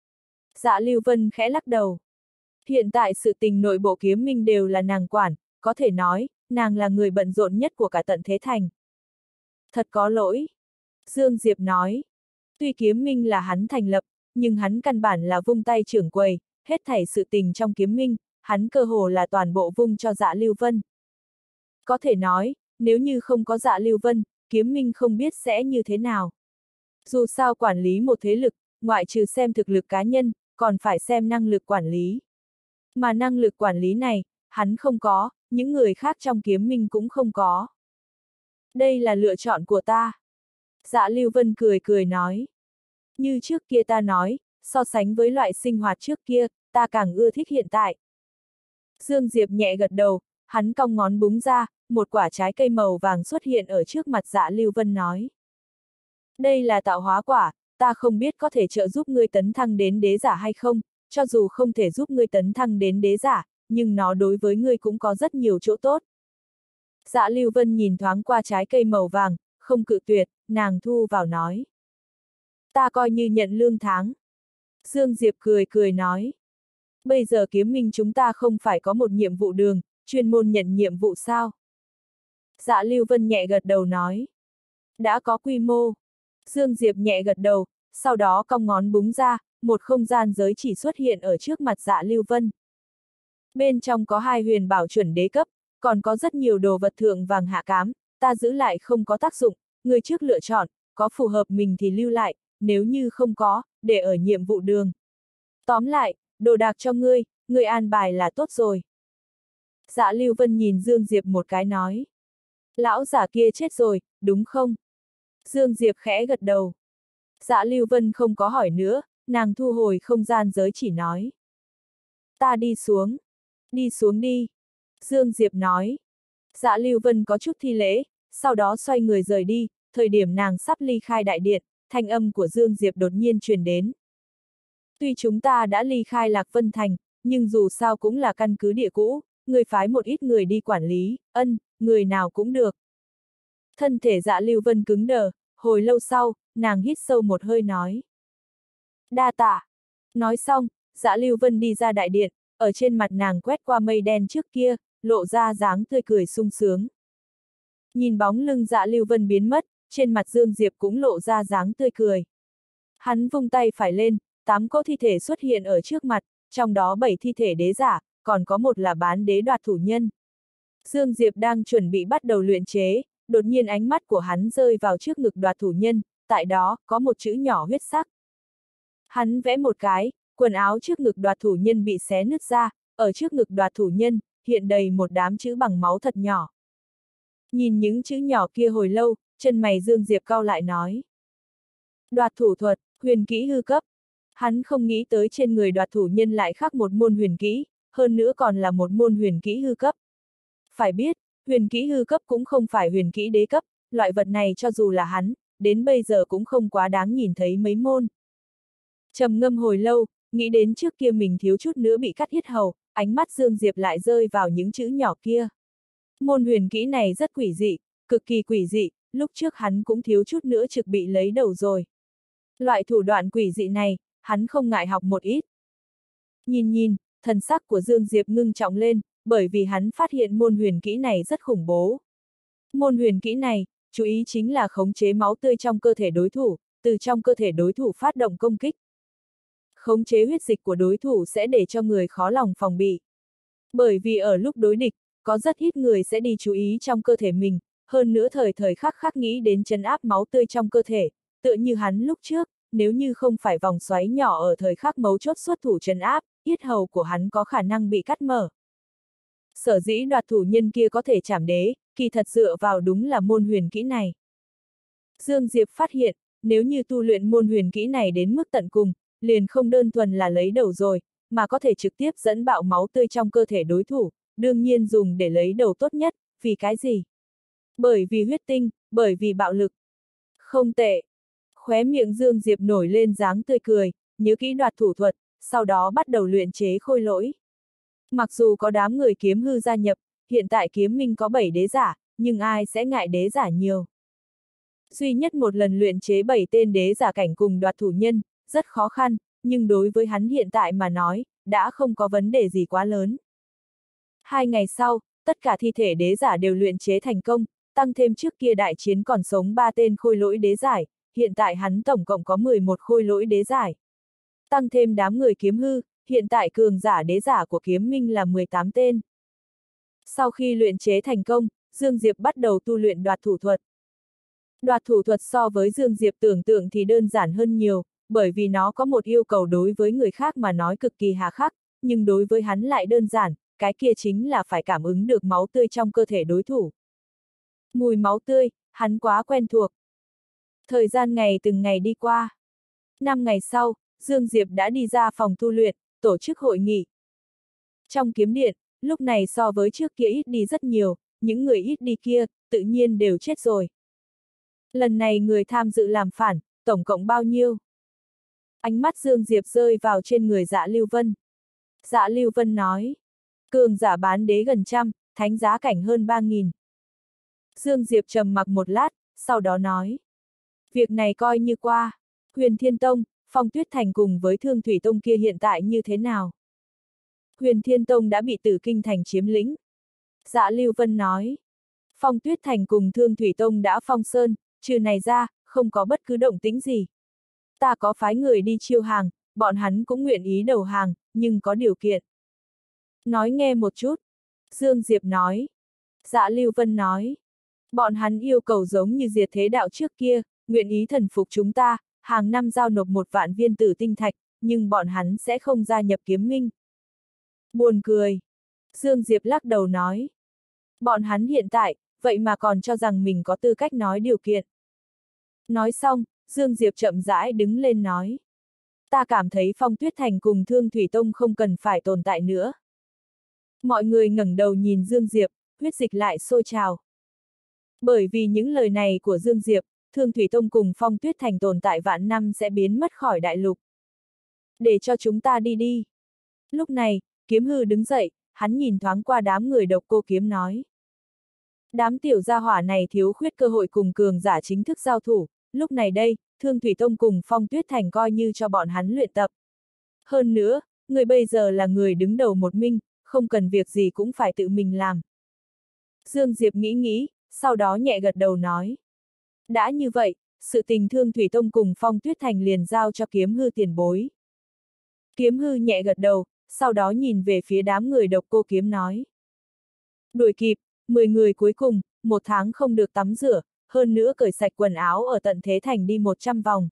[SPEAKER 1] Dạ Lưu Vân khẽ lắc đầu. Hiện tại sự tình nội bộ kiếm minh đều là nàng quản, có thể nói, nàng là người bận rộn nhất của cả tận thế thành. Thật có lỗi. Dương Diệp nói. Tuy kiếm minh là hắn thành lập, nhưng hắn căn bản là vung tay trưởng quầy, hết thảy sự tình trong kiếm minh, hắn cơ hồ là toàn bộ vung cho Dạ Lưu Vân. Có thể nói, nếu như không có Dạ Lưu Vân, kiếm minh không biết sẽ như thế nào. Dù sao quản lý một thế lực, ngoại trừ xem thực lực cá nhân, còn phải xem năng lực quản lý. Mà năng lực quản lý này, hắn không có, những người khác trong kiếm minh cũng không có. Đây là lựa chọn của ta. Dạ Lưu Vân cười cười nói. Như trước kia ta nói, so sánh với loại sinh hoạt trước kia, ta càng ưa thích hiện tại. Dương Diệp nhẹ gật đầu, hắn cong ngón búng ra, một quả trái cây màu vàng xuất hiện ở trước mặt Dạ Lưu Vân nói. Đây là tạo hóa quả, ta không biết có thể trợ giúp ngươi tấn thăng đến đế giả hay không, cho dù không thể giúp ngươi tấn thăng đến đế giả, nhưng nó đối với ngươi cũng có rất nhiều chỗ tốt. Dạ Lưu Vân nhìn thoáng qua trái cây màu vàng, không cự tuyệt, nàng thu vào nói. Ta coi như nhận lương tháng. Dương Diệp cười cười nói. Bây giờ kiếm minh chúng ta không phải có một nhiệm vụ đường, chuyên môn nhận nhiệm vụ sao? Dạ Lưu Vân nhẹ gật đầu nói. Đã có quy mô. Dương Diệp nhẹ gật đầu, sau đó cong ngón búng ra, một không gian giới chỉ xuất hiện ở trước mặt Dạ Lưu Vân. Bên trong có 2 huyền bảo chuẩn đế cấp, còn có rất nhiều đồ vật thượng vàng hạ cám, ta giữ lại không có tác dụng, người trước lựa chọn, có phù hợp mình thì lưu lại, nếu như không có, để ở nhiệm vụ đường. Tóm lại, đồ đạc cho ngươi an bài là tốt rồi. Dạ Lưu Vân nhìn Dương Diệp một cái nói. Lão giả kia chết rồi, đúng không? Dương Diệp khẽ gật đầu. Dạ Lưu Vân không có hỏi nữa, nàng thu hồi không gian giới chỉ nói. Ta đi xuống. Đi xuống đi. Dương Diệp nói. Dạ Lưu Vân có chút thi lễ, sau đó xoay người rời đi, thời điểm nàng sắp ly khai đại điện, thanh âm của Dương Diệp đột nhiên truyền đến. Tuy chúng ta đã ly khai Lạc Vân Thành, nhưng dù sao cũng là căn cứ địa cũ, người phái một ít người đi quản lý, người nào cũng được. Thân thể Dạ Lưu Vân cứng đờ, hồi lâu sau, nàng hít sâu một hơi nói. Đa tạ. Nói xong, Dạ Lưu Vân đi ra đại điện, ở trên mặt nàng quét qua mây đen trước kia, lộ ra dáng tươi cười sung sướng. Nhìn bóng lưng Dạ Lưu Vân biến mất, trên mặt Dương Diệp cũng lộ ra dáng tươi cười. Hắn vung tay phải lên, 8 cỗ thi thể xuất hiện ở trước mặt, trong đó 7 thi thể đế giả, còn có một là bán đế đoạt thủ nhân. Dương Diệp đang chuẩn bị bắt đầu luyện chế, đột nhiên ánh mắt của hắn rơi vào trước ngực đoạt thủ nhân, tại đó, có một chữ nhỏ huyết sắc. Hắn vẽ một cái, quần áo trước ngực đoạt thủ nhân bị xé nứt ra, ở trước ngực đoạt thủ nhân, hiện đầy một đám chữ bằng máu thật nhỏ. Nhìn những chữ nhỏ kia hồi lâu, chân mày Dương Diệp cau lại nói. Đoạt thủ thuật, huyền kỹ hư cấp. Hắn không nghĩ tới trên người đoạt thủ nhân lại khắc một môn huyền kỹ, hơn nữa còn là một môn huyền kỹ hư cấp. Phải biết, huyền kỹ hư cấp cũng không phải huyền kỹ đế cấp, loại vật này cho dù là hắn, đến bây giờ cũng không quá đáng nhìn thấy mấy môn. Trầm ngâm hồi lâu, nghĩ đến trước kia mình thiếu chút nữa bị cắt yết hầu, ánh mắt Dương Diệp lại rơi vào những chữ nhỏ kia. Môn huyền kỹ này rất quỷ dị, cực kỳ quỷ dị, lúc trước hắn cũng thiếu chút nữa trực bị lấy đầu rồi. Loại thủ đoạn quỷ dị này, hắn không ngại học một ít. Nhìn, thần sắc của Dương Diệp ngưng trọng lên, bởi vì hắn phát hiện môn huyền kỹ này rất khủng bố. Môn huyền kỹ này, chú ý chính là khống chế máu tươi trong cơ thể đối thủ, từ trong cơ thể đối thủ phát động công kích. Khống chế huyết dịch của đối thủ sẽ để cho người khó lòng phòng bị. Bởi vì ở lúc đối địch, có rất ít người sẽ đi chú ý trong cơ thể mình, hơn nữa thời thời khắc khắc nghĩ đến trấn áp máu tươi trong cơ thể, tựa như hắn lúc trước, nếu như không phải vòng xoáy nhỏ ở thời khắc mấu chốt xuất thủ trấn áp, yết hầu của hắn có khả năng bị cắt mở. Sở dĩ đoạt thủ nhân kia có thể chảm đế, kỳ thật dựa vào đúng là môn huyền kỹ này. Dương Diệp phát hiện, nếu như tu luyện môn huyền kỹ này đến mức tận cùng, liền không đơn thuần là lấy đầu rồi, mà có thể trực tiếp dẫn bạo máu tươi trong cơ thể đối thủ, đương nhiên dùng để lấy đầu tốt nhất, vì cái gì? Bởi vì huyết tinh, bởi vì bạo lực. Không tệ. Khóe miệng Dương Diệp nổi lên dáng tươi cười, nhớ kỹ đoạt thủ thuật, sau đó bắt đầu luyện chế khôi lỗi. Mặc dù có đám người kiếm hư gia nhập, hiện tại kiếm minh có 7 đế giả, nhưng ai sẽ ngại đế giả nhiều. Duy nhất một lần luyện chế 7 tên đế giả cảnh cùng đoạt thủ nhân, rất khó khăn, nhưng đối với hắn hiện tại mà nói, đã không có vấn đề gì quá lớn. 2 ngày sau, tất cả thi thể đế giả đều luyện chế thành công, tăng thêm trước kia đại chiến còn sống 3 tên khôi lỗi đế giải, hiện tại hắn tổng cộng có 11 khôi lỗi đế giải. Tăng thêm đám người kiếm hư, hiện tại cường giả đế giả của kiếm minh là 18 tên. Sau khi luyện chế thành công, Dương Diệp bắt đầu tu luyện đoạt thủ thuật. Đoạt thủ thuật so với Dương Diệp tưởng tượng thì đơn giản hơn nhiều, bởi vì nó có một yêu cầu đối với người khác mà nói cực kỳ hà khắc, nhưng đối với hắn lại đơn giản, cái kia chính là phải cảm ứng được máu tươi trong cơ thể đối thủ. Mùi máu tươi, hắn quá quen thuộc. Thời gian ngày từng ngày đi qua. 5 ngày sau, Dương Diệp đã đi ra phòng tu luyện, tổ chức hội nghị. Trong kiếm điện, lúc này so với trước kia ít đi rất nhiều, những người ít đi kia, tự nhiên đều chết rồi. Lần này người tham dự làm phản, tổng cộng bao nhiêu? Ánh mắt Dương Diệp rơi vào trên người Dạ Lưu Vân. Dạ Lưu Vân nói. Cường giả bán đế gần trăm, thánh giá cảnh hơn 3.000. Dương Diệp trầm mặc một lát, sau đó nói. Việc này coi như qua. Huyền Thiên Tông, Phong Tuyết Thành cùng với Thương Thủy Tông kia hiện tại như thế nào? Huyền Thiên Tông đã bị Tử Kinh Thành chiếm lĩnh. Dạ Lưu Vân nói. Phong Tuyết Thành cùng Thương Thủy Tông đã phong sơn, trừ này ra, không có bất cứ động tĩnh gì. Ta có phái người đi chiêu hàng, bọn hắn cũng nguyện ý đầu hàng, nhưng có điều kiện. Nói nghe một chút. Dương Diệp nói. Dạ Lưu Vân nói. Bọn hắn yêu cầu giống như diệt thế đạo trước kia, nguyện ý thần phục chúng ta, hàng năm giao nộp 1 vạn viên tử tinh thạch, nhưng bọn hắn sẽ không gia nhập kiếm minh. Buồn cười. Dương Diệp lắc đầu nói. Bọn hắn hiện tại, vậy mà còn cho rằng mình có tư cách nói điều kiện. Nói xong, Dương Diệp chậm rãi đứng lên nói. Ta cảm thấy Phong Tuyết Thành cùng Thương Thủy Tông không cần phải tồn tại nữa. Mọi người ngẩng đầu nhìn Dương Diệp, huyết dịch lại sôi trào. Bởi vì những lời này của Dương Diệp, Thương Thủy Tông cùng Phong Tuyết Thành tồn tại vạn năm sẽ biến mất khỏi đại lục. Để cho chúng ta đi đi. Lúc này, Kiếm Hư đứng dậy, hắn nhìn thoáng qua đám người Độc Cô Kiếm nói. Đám tiểu gia hỏa này thiếu khuyết cơ hội cùng cường giả chính thức giao thủ, lúc này đây, Thương Thủy Tông cùng Phong Tuyết Thành coi như cho bọn hắn luyện tập. Hơn nữa, người bây giờ là người đứng đầu một minh, không cần việc gì cũng phải tự mình làm. Dương Diệp nghĩ nghĩ, sau đó nhẹ gật đầu nói. Đã như vậy, sự tình Thương Thủy Tông cùng Phong Tuyết Thành liền giao cho Kiếm Hư tiền bối. Kiếm Hư nhẹ gật đầu, sau đó nhìn về phía đám người Độc Cô Kiếm nói. Đuổi kịp, 10 người cuối cùng, 1 tháng không được tắm rửa, hơn nữa cởi sạch quần áo ở tận thế thành đi 100 vòng.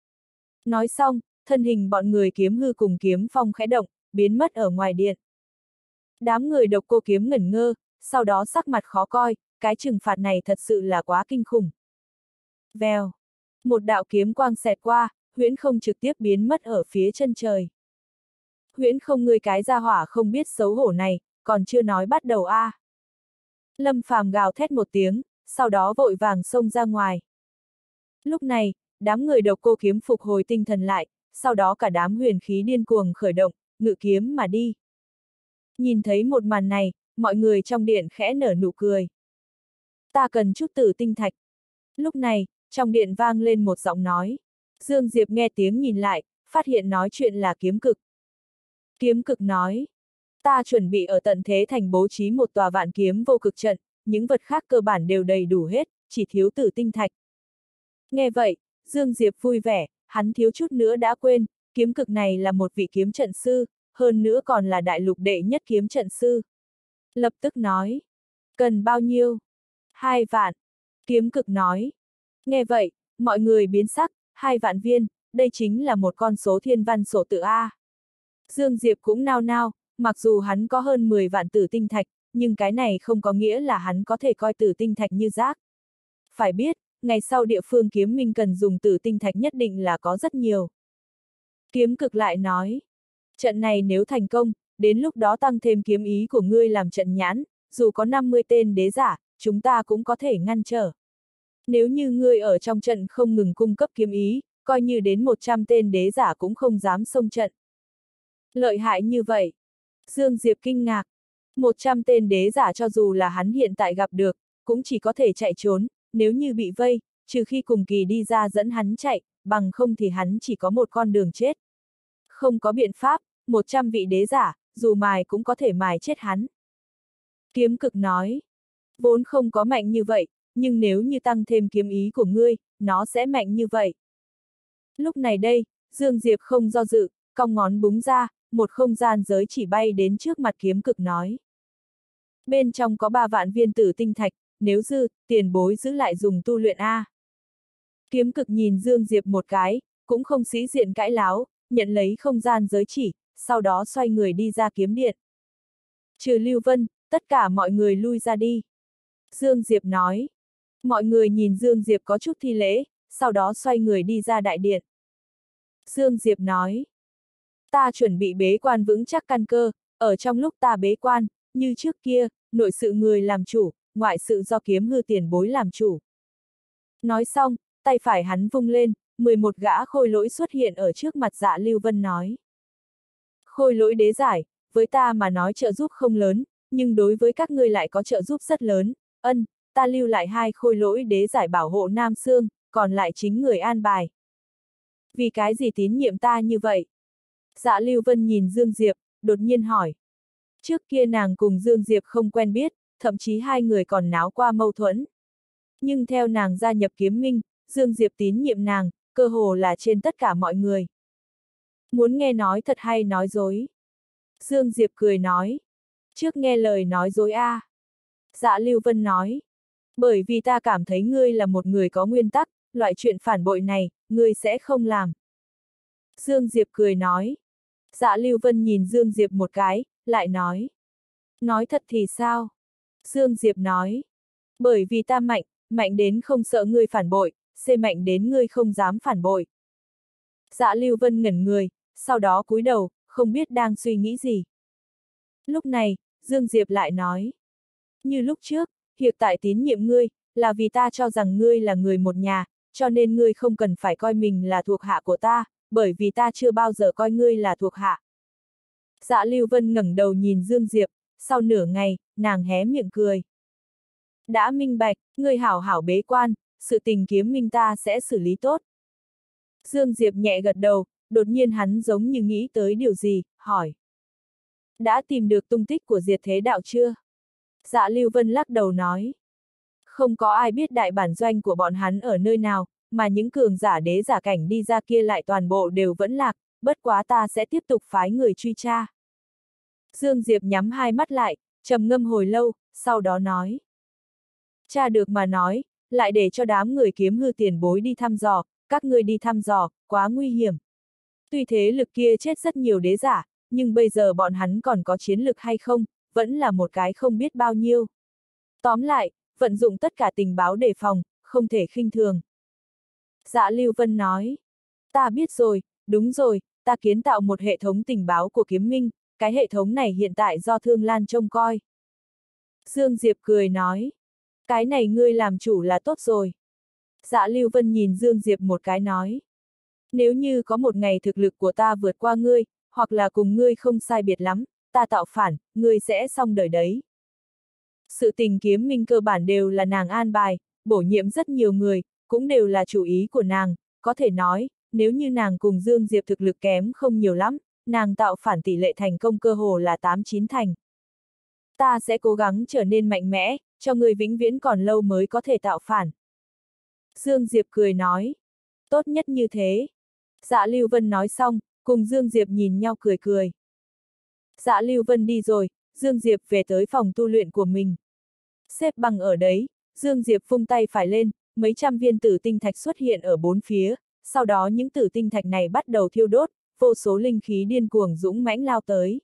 [SPEAKER 1] Nói xong, thân hình bọn người Kiếm Hư cùng Kiếm Phong khẽ động, biến mất ở ngoài điện. Đám người Độc Cô Kiếm ngẩn ngơ, sau đó sắc mặt khó coi, cái trừng phạt này thật sự là quá kinh khủng. Vèo, một đạo kiếm quang xẹt qua, Huyễn Không trực tiếp biến mất ở phía chân trời. Huyễn Không, ngươi cái gia hỏa không biết xấu hổ này, còn chưa nói bắt đầu a. Lâm Phàm gào thét một tiếng, sau đó vội vàng xông ra ngoài. Lúc này, đám người Độc Cô Kiếm phục hồi tinh thần lại, sau đó cả đám huyền khí điên cuồng khởi động, ngự kiếm mà đi. Nhìn thấy một màn này, mọi người trong điện khẽ nở nụ cười. Ta cần chút tử tinh thạch. Lúc này, trong điện vang lên một giọng nói. Dương Diệp nghe tiếng nhìn lại, phát hiện nói chuyện là Kiếm Cực. Kiếm Cực nói. Ta chuẩn bị ở tận thế thành bố trí một tòa vạn kiếm vô cực trận, những vật khác cơ bản đều đầy đủ hết, chỉ thiếu tử tinh thạch. Nghe vậy, Dương Diệp vui vẻ, hắn thiếu chút nữa đã quên, Kiếm Cực này là một vị kiếm trận sư, hơn nữa còn là đại lục đệ nhất kiếm trận sư. Lập tức nói. Cần bao nhiêu? 2 vạn. Kiếm Cực nói. Nghe vậy, mọi người biến sắc, 2 vạn viên, đây chính là một con số thiên văn sổ tự A. Dương Diệp cũng nao nao, mặc dù hắn có hơn 10 vạn tử tinh thạch, nhưng cái này không có nghĩa là hắn có thể coi tử tinh thạch như rác. Phải biết, ngày sau địa phương kiếm minh cần dùng tử tinh thạch nhất định là có rất nhiều. Kiếm Cực lại nói. Trận này nếu thành công, đến lúc đó tăng thêm kiếm ý của ngươi làm trận nhãn, dù có 50 tên đế giả, chúng ta cũng có thể ngăn trở. Nếu như ngươi ở trong trận không ngừng cung cấp kiếm ý, coi như đến 100 tên đế giả cũng không dám xông trận. Lợi hại như vậy. Dương Diệp kinh ngạc. 100 tên đế giả cho dù là hắn hiện tại gặp được, cũng chỉ có thể chạy trốn, nếu như bị vây, trừ khi cùng kỳ đi ra dẫn hắn chạy, bằng không thì hắn chỉ có một con đường chết. Không có biện pháp, 100 vị đế giả, dù mài cũng có thể mài chết hắn. Kiếm Cực nói. Vốn không có mạnh như vậy, nhưng nếu như tăng thêm kiếm ý của ngươi, nó sẽ mạnh như vậy. Lúc này đây, Dương Diệp không do dự, cong ngón búng ra, một không gian giới chỉ bay đến trước mặt Kiếm Cực nói. Bên trong có 3 vạn viên tử tinh thạch, nếu dư, tiền bối giữ lại dùng tu luyện A. Kiếm Cực nhìn Dương Diệp một cái, cũng không sĩ diện cãi láo, nhận lấy không gian giới chỉ, sau đó xoay người đi ra kiếm điện. Trừ Lưu Vân, tất cả mọi người lui ra đi. Dương Diệp nói. Mọi người nhìn Dương Diệp có chút thi lễ, sau đó xoay người đi ra đại điện. Dương Diệp nói. Ta chuẩn bị bế quan vững chắc căn cơ, ở trong lúc ta bế quan, như trước kia, nội sự người làm chủ, ngoại sự do Kiếm Hư tiền bối làm chủ. Nói xong, tay phải hắn vung lên, 11 gã khôi lỗi xuất hiện ở trước mặt Dạ Lưu Vân nói. Khôi lỗi đế giải, với ta mà nói trợ giúp không lớn, nhưng đối với các ngươi lại có trợ giúp rất lớn. Ta lưu lại 2 khôi lỗi đế giải bảo hộ Nam Sương, còn lại chính người an bài. Vì cái gì tín nhiệm ta như vậy? Dạ Lưu Vân nhìn Dương Diệp, đột nhiên hỏi. Trước kia nàng cùng Dương Diệp không quen biết, thậm chí hai người còn náo qua mâu thuẫn. Nhưng theo nàng gia nhập Kiếm Minh, Dương Diệp tín nhiệm nàng, cơ hồ là trên tất cả mọi người. Muốn nghe nói thật hay nói dối? Dương Diệp cười nói. Trước nghe lời nói dối a. Dạ Lưu Vân nói. Bởi vì ta cảm thấy ngươi là một người có nguyên tắc, loại chuyện phản bội này, ngươi sẽ không làm. Dương Diệp cười nói. Dạ Lưu Vân nhìn Dương Diệp một cái, lại nói. Nói thật thì sao? Dương Diệp nói. Bởi vì ta mạnh, mạnh đến không sợ ngươi phản bội, mạnh đến ngươi không dám phản bội. Dạ Lưu Vân ngẩn người, sau đó cúi đầu, không biết đang suy nghĩ gì. Lúc này, Dương Diệp lại nói. Như lúc trước, hiện tại tín nhiệm ngươi, là vì ta cho rằng ngươi là người một nhà, cho nên ngươi không cần phải coi mình là thuộc hạ của ta, bởi vì ta chưa bao giờ coi ngươi là thuộc hạ. Dạ Lưu Vân ngẩng đầu nhìn Dương Diệp, sau nửa ngày, nàng hé miệng cười. Đã minh bạch, ngươi hảo hảo bế quan, sự tình Kiếm Minh ta sẽ xử lý tốt. Dương Diệp nhẹ gật đầu, đột nhiên hắn giống như nghĩ tới điều gì, hỏi. Đã tìm được tung tích của Diệt Thế Đạo chưa? Dạ Lưu Vân lắc đầu nói. Không có ai biết đại bản doanh của bọn hắn ở nơi nào, mà những cường giả đế giả cảnh đi ra kia lại toàn bộ đều vẫn lạc, bất quá ta sẽ tiếp tục phái người truy tra. Dương Diệp nhắm hai mắt lại, trầm ngâm hồi lâu, sau đó nói. Tra được mà nói, lại để cho đám người Kiếm Hư tiền bối đi thăm dò, các ngươi đi thăm dò, quá nguy hiểm. Tuy thế lực kia chết rất nhiều đế giả, nhưng bây giờ bọn hắn còn có chiến lực hay không, vẫn là một cái không biết bao nhiêu. Tóm lại, vận dụng tất cả tình báo đề phòng, không thể khinh thường. Dạ Lưu Vân nói. Ta biết rồi, đúng rồi, ta kiến tạo một hệ thống tình báo của Kiếm Minh, cái hệ thống này hiện tại do Thương Lan trông coi. Dương Diệp cười nói. Cái này ngươi làm chủ là tốt rồi. Dạ Lưu Vân nhìn Dương Diệp một cái nói. Nếu như có một ngày thực lực của ta vượt qua ngươi, hoặc là cùng ngươi không sai biệt lắm, ta tạo phản, ngươi sẽ xong đời đấy. Sự tình Kiếm Minh cơ bản đều là nàng an bài, bổ nhiệm rất nhiều người, cũng đều là chủ ý của nàng, có thể nói, nếu như nàng cùng Dương Diệp thực lực kém không nhiều lắm, nàng tạo phản tỷ lệ thành công cơ hồ là 8-9 thành. Ta sẽ cố gắng trở nên mạnh mẽ, cho người vĩnh viễn còn lâu mới có thể tạo phản. Dương Diệp cười nói. Tốt nhất như thế. Dạ Lưu Vân nói xong, cùng Dương Diệp nhìn nhau cười cười. Dạ Lưu Vân đi rồi, Dương Diệp về tới phòng tu luyện của mình. Xếp bằng ở đấy, Dương Diệp vung tay phải lên, mấy trăm viên tử tinh thạch xuất hiện ở bốn phía, sau đó những tử tinh thạch này bắt đầu thiêu đốt, vô số linh khí điên cuồng dũng mãnh lao tới.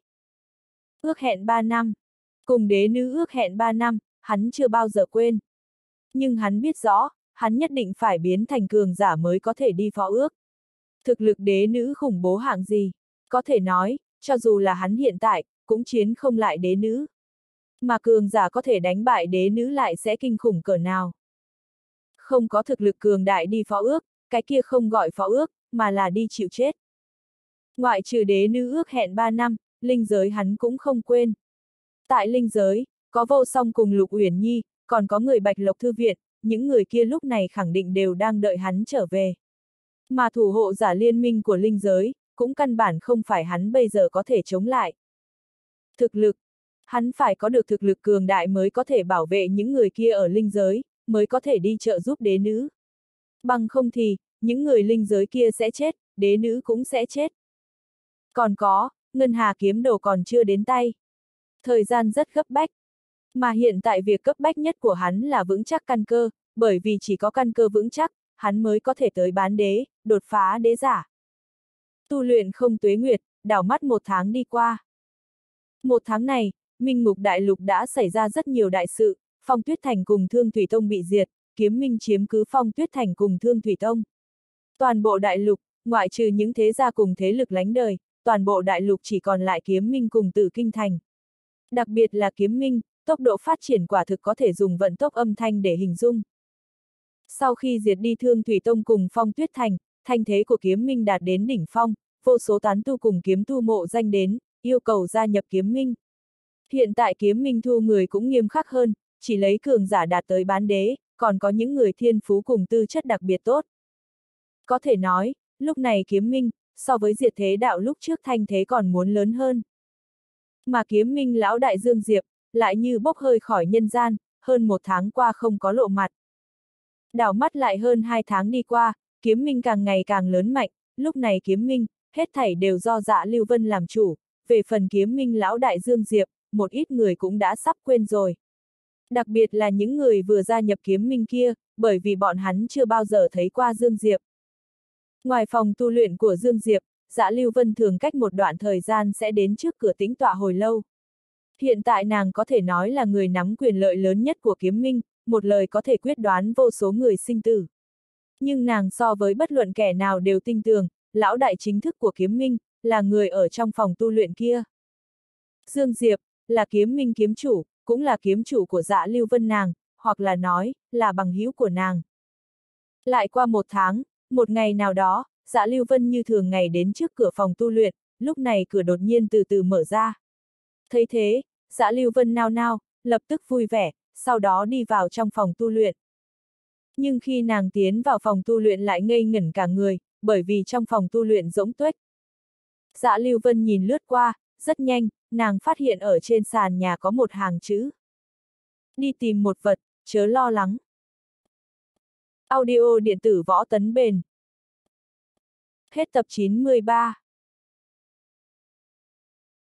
[SPEAKER 1] Ước hẹn 3 năm. Cùng đế nữ ước hẹn 3 năm, hắn chưa bao giờ quên. Nhưng hắn biết rõ, hắn nhất định phải biến thành cường giả mới có thể đi phó ước. Thực lực đế nữ khủng bố hạng gì, có thể nói, cho dù là hắn hiện tại, cũng chiến không lại đế nữ. Mà cường giả có thể đánh bại đế nữ lại sẽ kinh khủng cỡ nào. Không có thực lực cường đại đi phó ước, cái kia không gọi phó ước, mà là đi chịu chết. Ngoại trừ đế nữ ước hẹn 3 năm, linh giới hắn cũng không quên. Tại linh giới, có Vô Song cùng Lục Uyển Nhi, còn có người Bạch Lộc Thư Viện, những người kia lúc này khẳng định đều đang đợi hắn trở về. Mà thủ hộ giả liên minh của linh giới, cũng căn bản không phải hắn bây giờ có thể chống lại. Thực lực. Hắn phải có được thực lực cường đại mới có thể bảo vệ những người kia ở linh giới, mới có thể đi trợ giúp đế nữ. Bằng không thì, những người linh giới kia sẽ chết, đế nữ cũng sẽ chết. Còn có, Ngân Hà kiếm đồ còn chưa đến tay. Thời gian rất gấp bách. Mà hiện tại việc cấp bách nhất của hắn là vững chắc căn cơ, bởi vì chỉ có căn cơ vững chắc, hắn mới có thể tới bán đế, đột phá đế giả. Tu luyện không tuế nguyệt, đảo mắt 1 tháng đi qua. 1 tháng này, Minh Ngục Đại Lục đã xảy ra rất nhiều đại sự, Phong Tuyết Thành cùng Thương Thủy Tông bị diệt, Kiếm Minh chiếm cứ Phong Tuyết Thành cùng Thương Thủy Tông. Toàn bộ đại lục, ngoại trừ những thế gia cùng thế lực lánh đời, toàn bộ đại lục chỉ còn lại Kiếm Minh cùng Tử Kinh Thành. Đặc biệt là Kiếm Minh, tốc độ phát triển quả thực có thể dùng vận tốc âm thanh để hình dung. Sau khi diệt đi Thương Thủy Tông cùng Phong Tuyết Thành, thanh thế của Kiếm Minh đạt đến đỉnh phong, vô số tán tu cùng kiếm tu mộ danh đến, yêu cầu gia nhập kiếm minh. Hiện tại kiếm minh thu người cũng nghiêm khắc hơn, chỉ lấy cường giả đạt tới bán đế, còn có những người thiên phú cùng tư chất đặc biệt tốt. Có thể nói, lúc này kiếm minh, so với diệt thế đạo lúc trước thanh thế còn muốn lớn hơn. Mà kiếm minh lão đại Dương Diệp, lại như bốc hơi khỏi nhân gian, hơn 1 tháng qua không có lộ mặt. Đảo mắt lại hơn 2 tháng đi qua, kiếm minh càng ngày càng lớn mạnh, lúc này kiếm minh, hết thảy đều do Dạ Lưu Vân làm chủ, về phần kiếm minh lão đại Dương Diệp, một ít người cũng đã sắp quên rồi. Đặc biệt là những người vừa gia nhập kiếm minh kia, bởi vì bọn hắn chưa bao giờ thấy qua Dương Diệp. Ngoài phòng tu luyện của Dương Diệp, Dạ Lưu Vân thường cách một đoạn thời gian sẽ đến trước cửa tĩnh tọa hồi lâu. Hiện tại nàng có thể nói là người nắm quyền lợi lớn nhất của kiếm minh, một lời có thể quyết đoán vô số người sinh tử. Nhưng nàng so với bất luận kẻ nào đều tin tưởng, lão đại chính thức của kiếm minh, là người ở trong phòng tu luyện kia. Dương Diệp, là kiếm minh kiếm chủ, cũng là kiếm chủ của Dạ Lưu Vân nàng, hoặc là nói, là bằng hữu của nàng. Lại qua 1 tháng, một ngày nào đó, Dạ Lưu Vân như thường ngày đến trước cửa phòng tu luyện, lúc này cửa đột nhiên từ từ mở ra. Thấy thế, Dạ Lưu Vân nao nao, lập tức vui vẻ, sau đó đi vào trong phòng tu luyện. Nhưng khi nàng tiến vào phòng tu luyện lại ngây ngẩn cả người, bởi vì trong phòng tu luyện rỗng tuếch. Dạ Lưu Vân nhìn lướt qua, rất nhanh, nàng phát hiện ở trên sàn nhà có một hàng chữ. Đi tìm một vật, chớ lo lắng. Audio điện tử Võ Tấn Bền. Hết tập 93.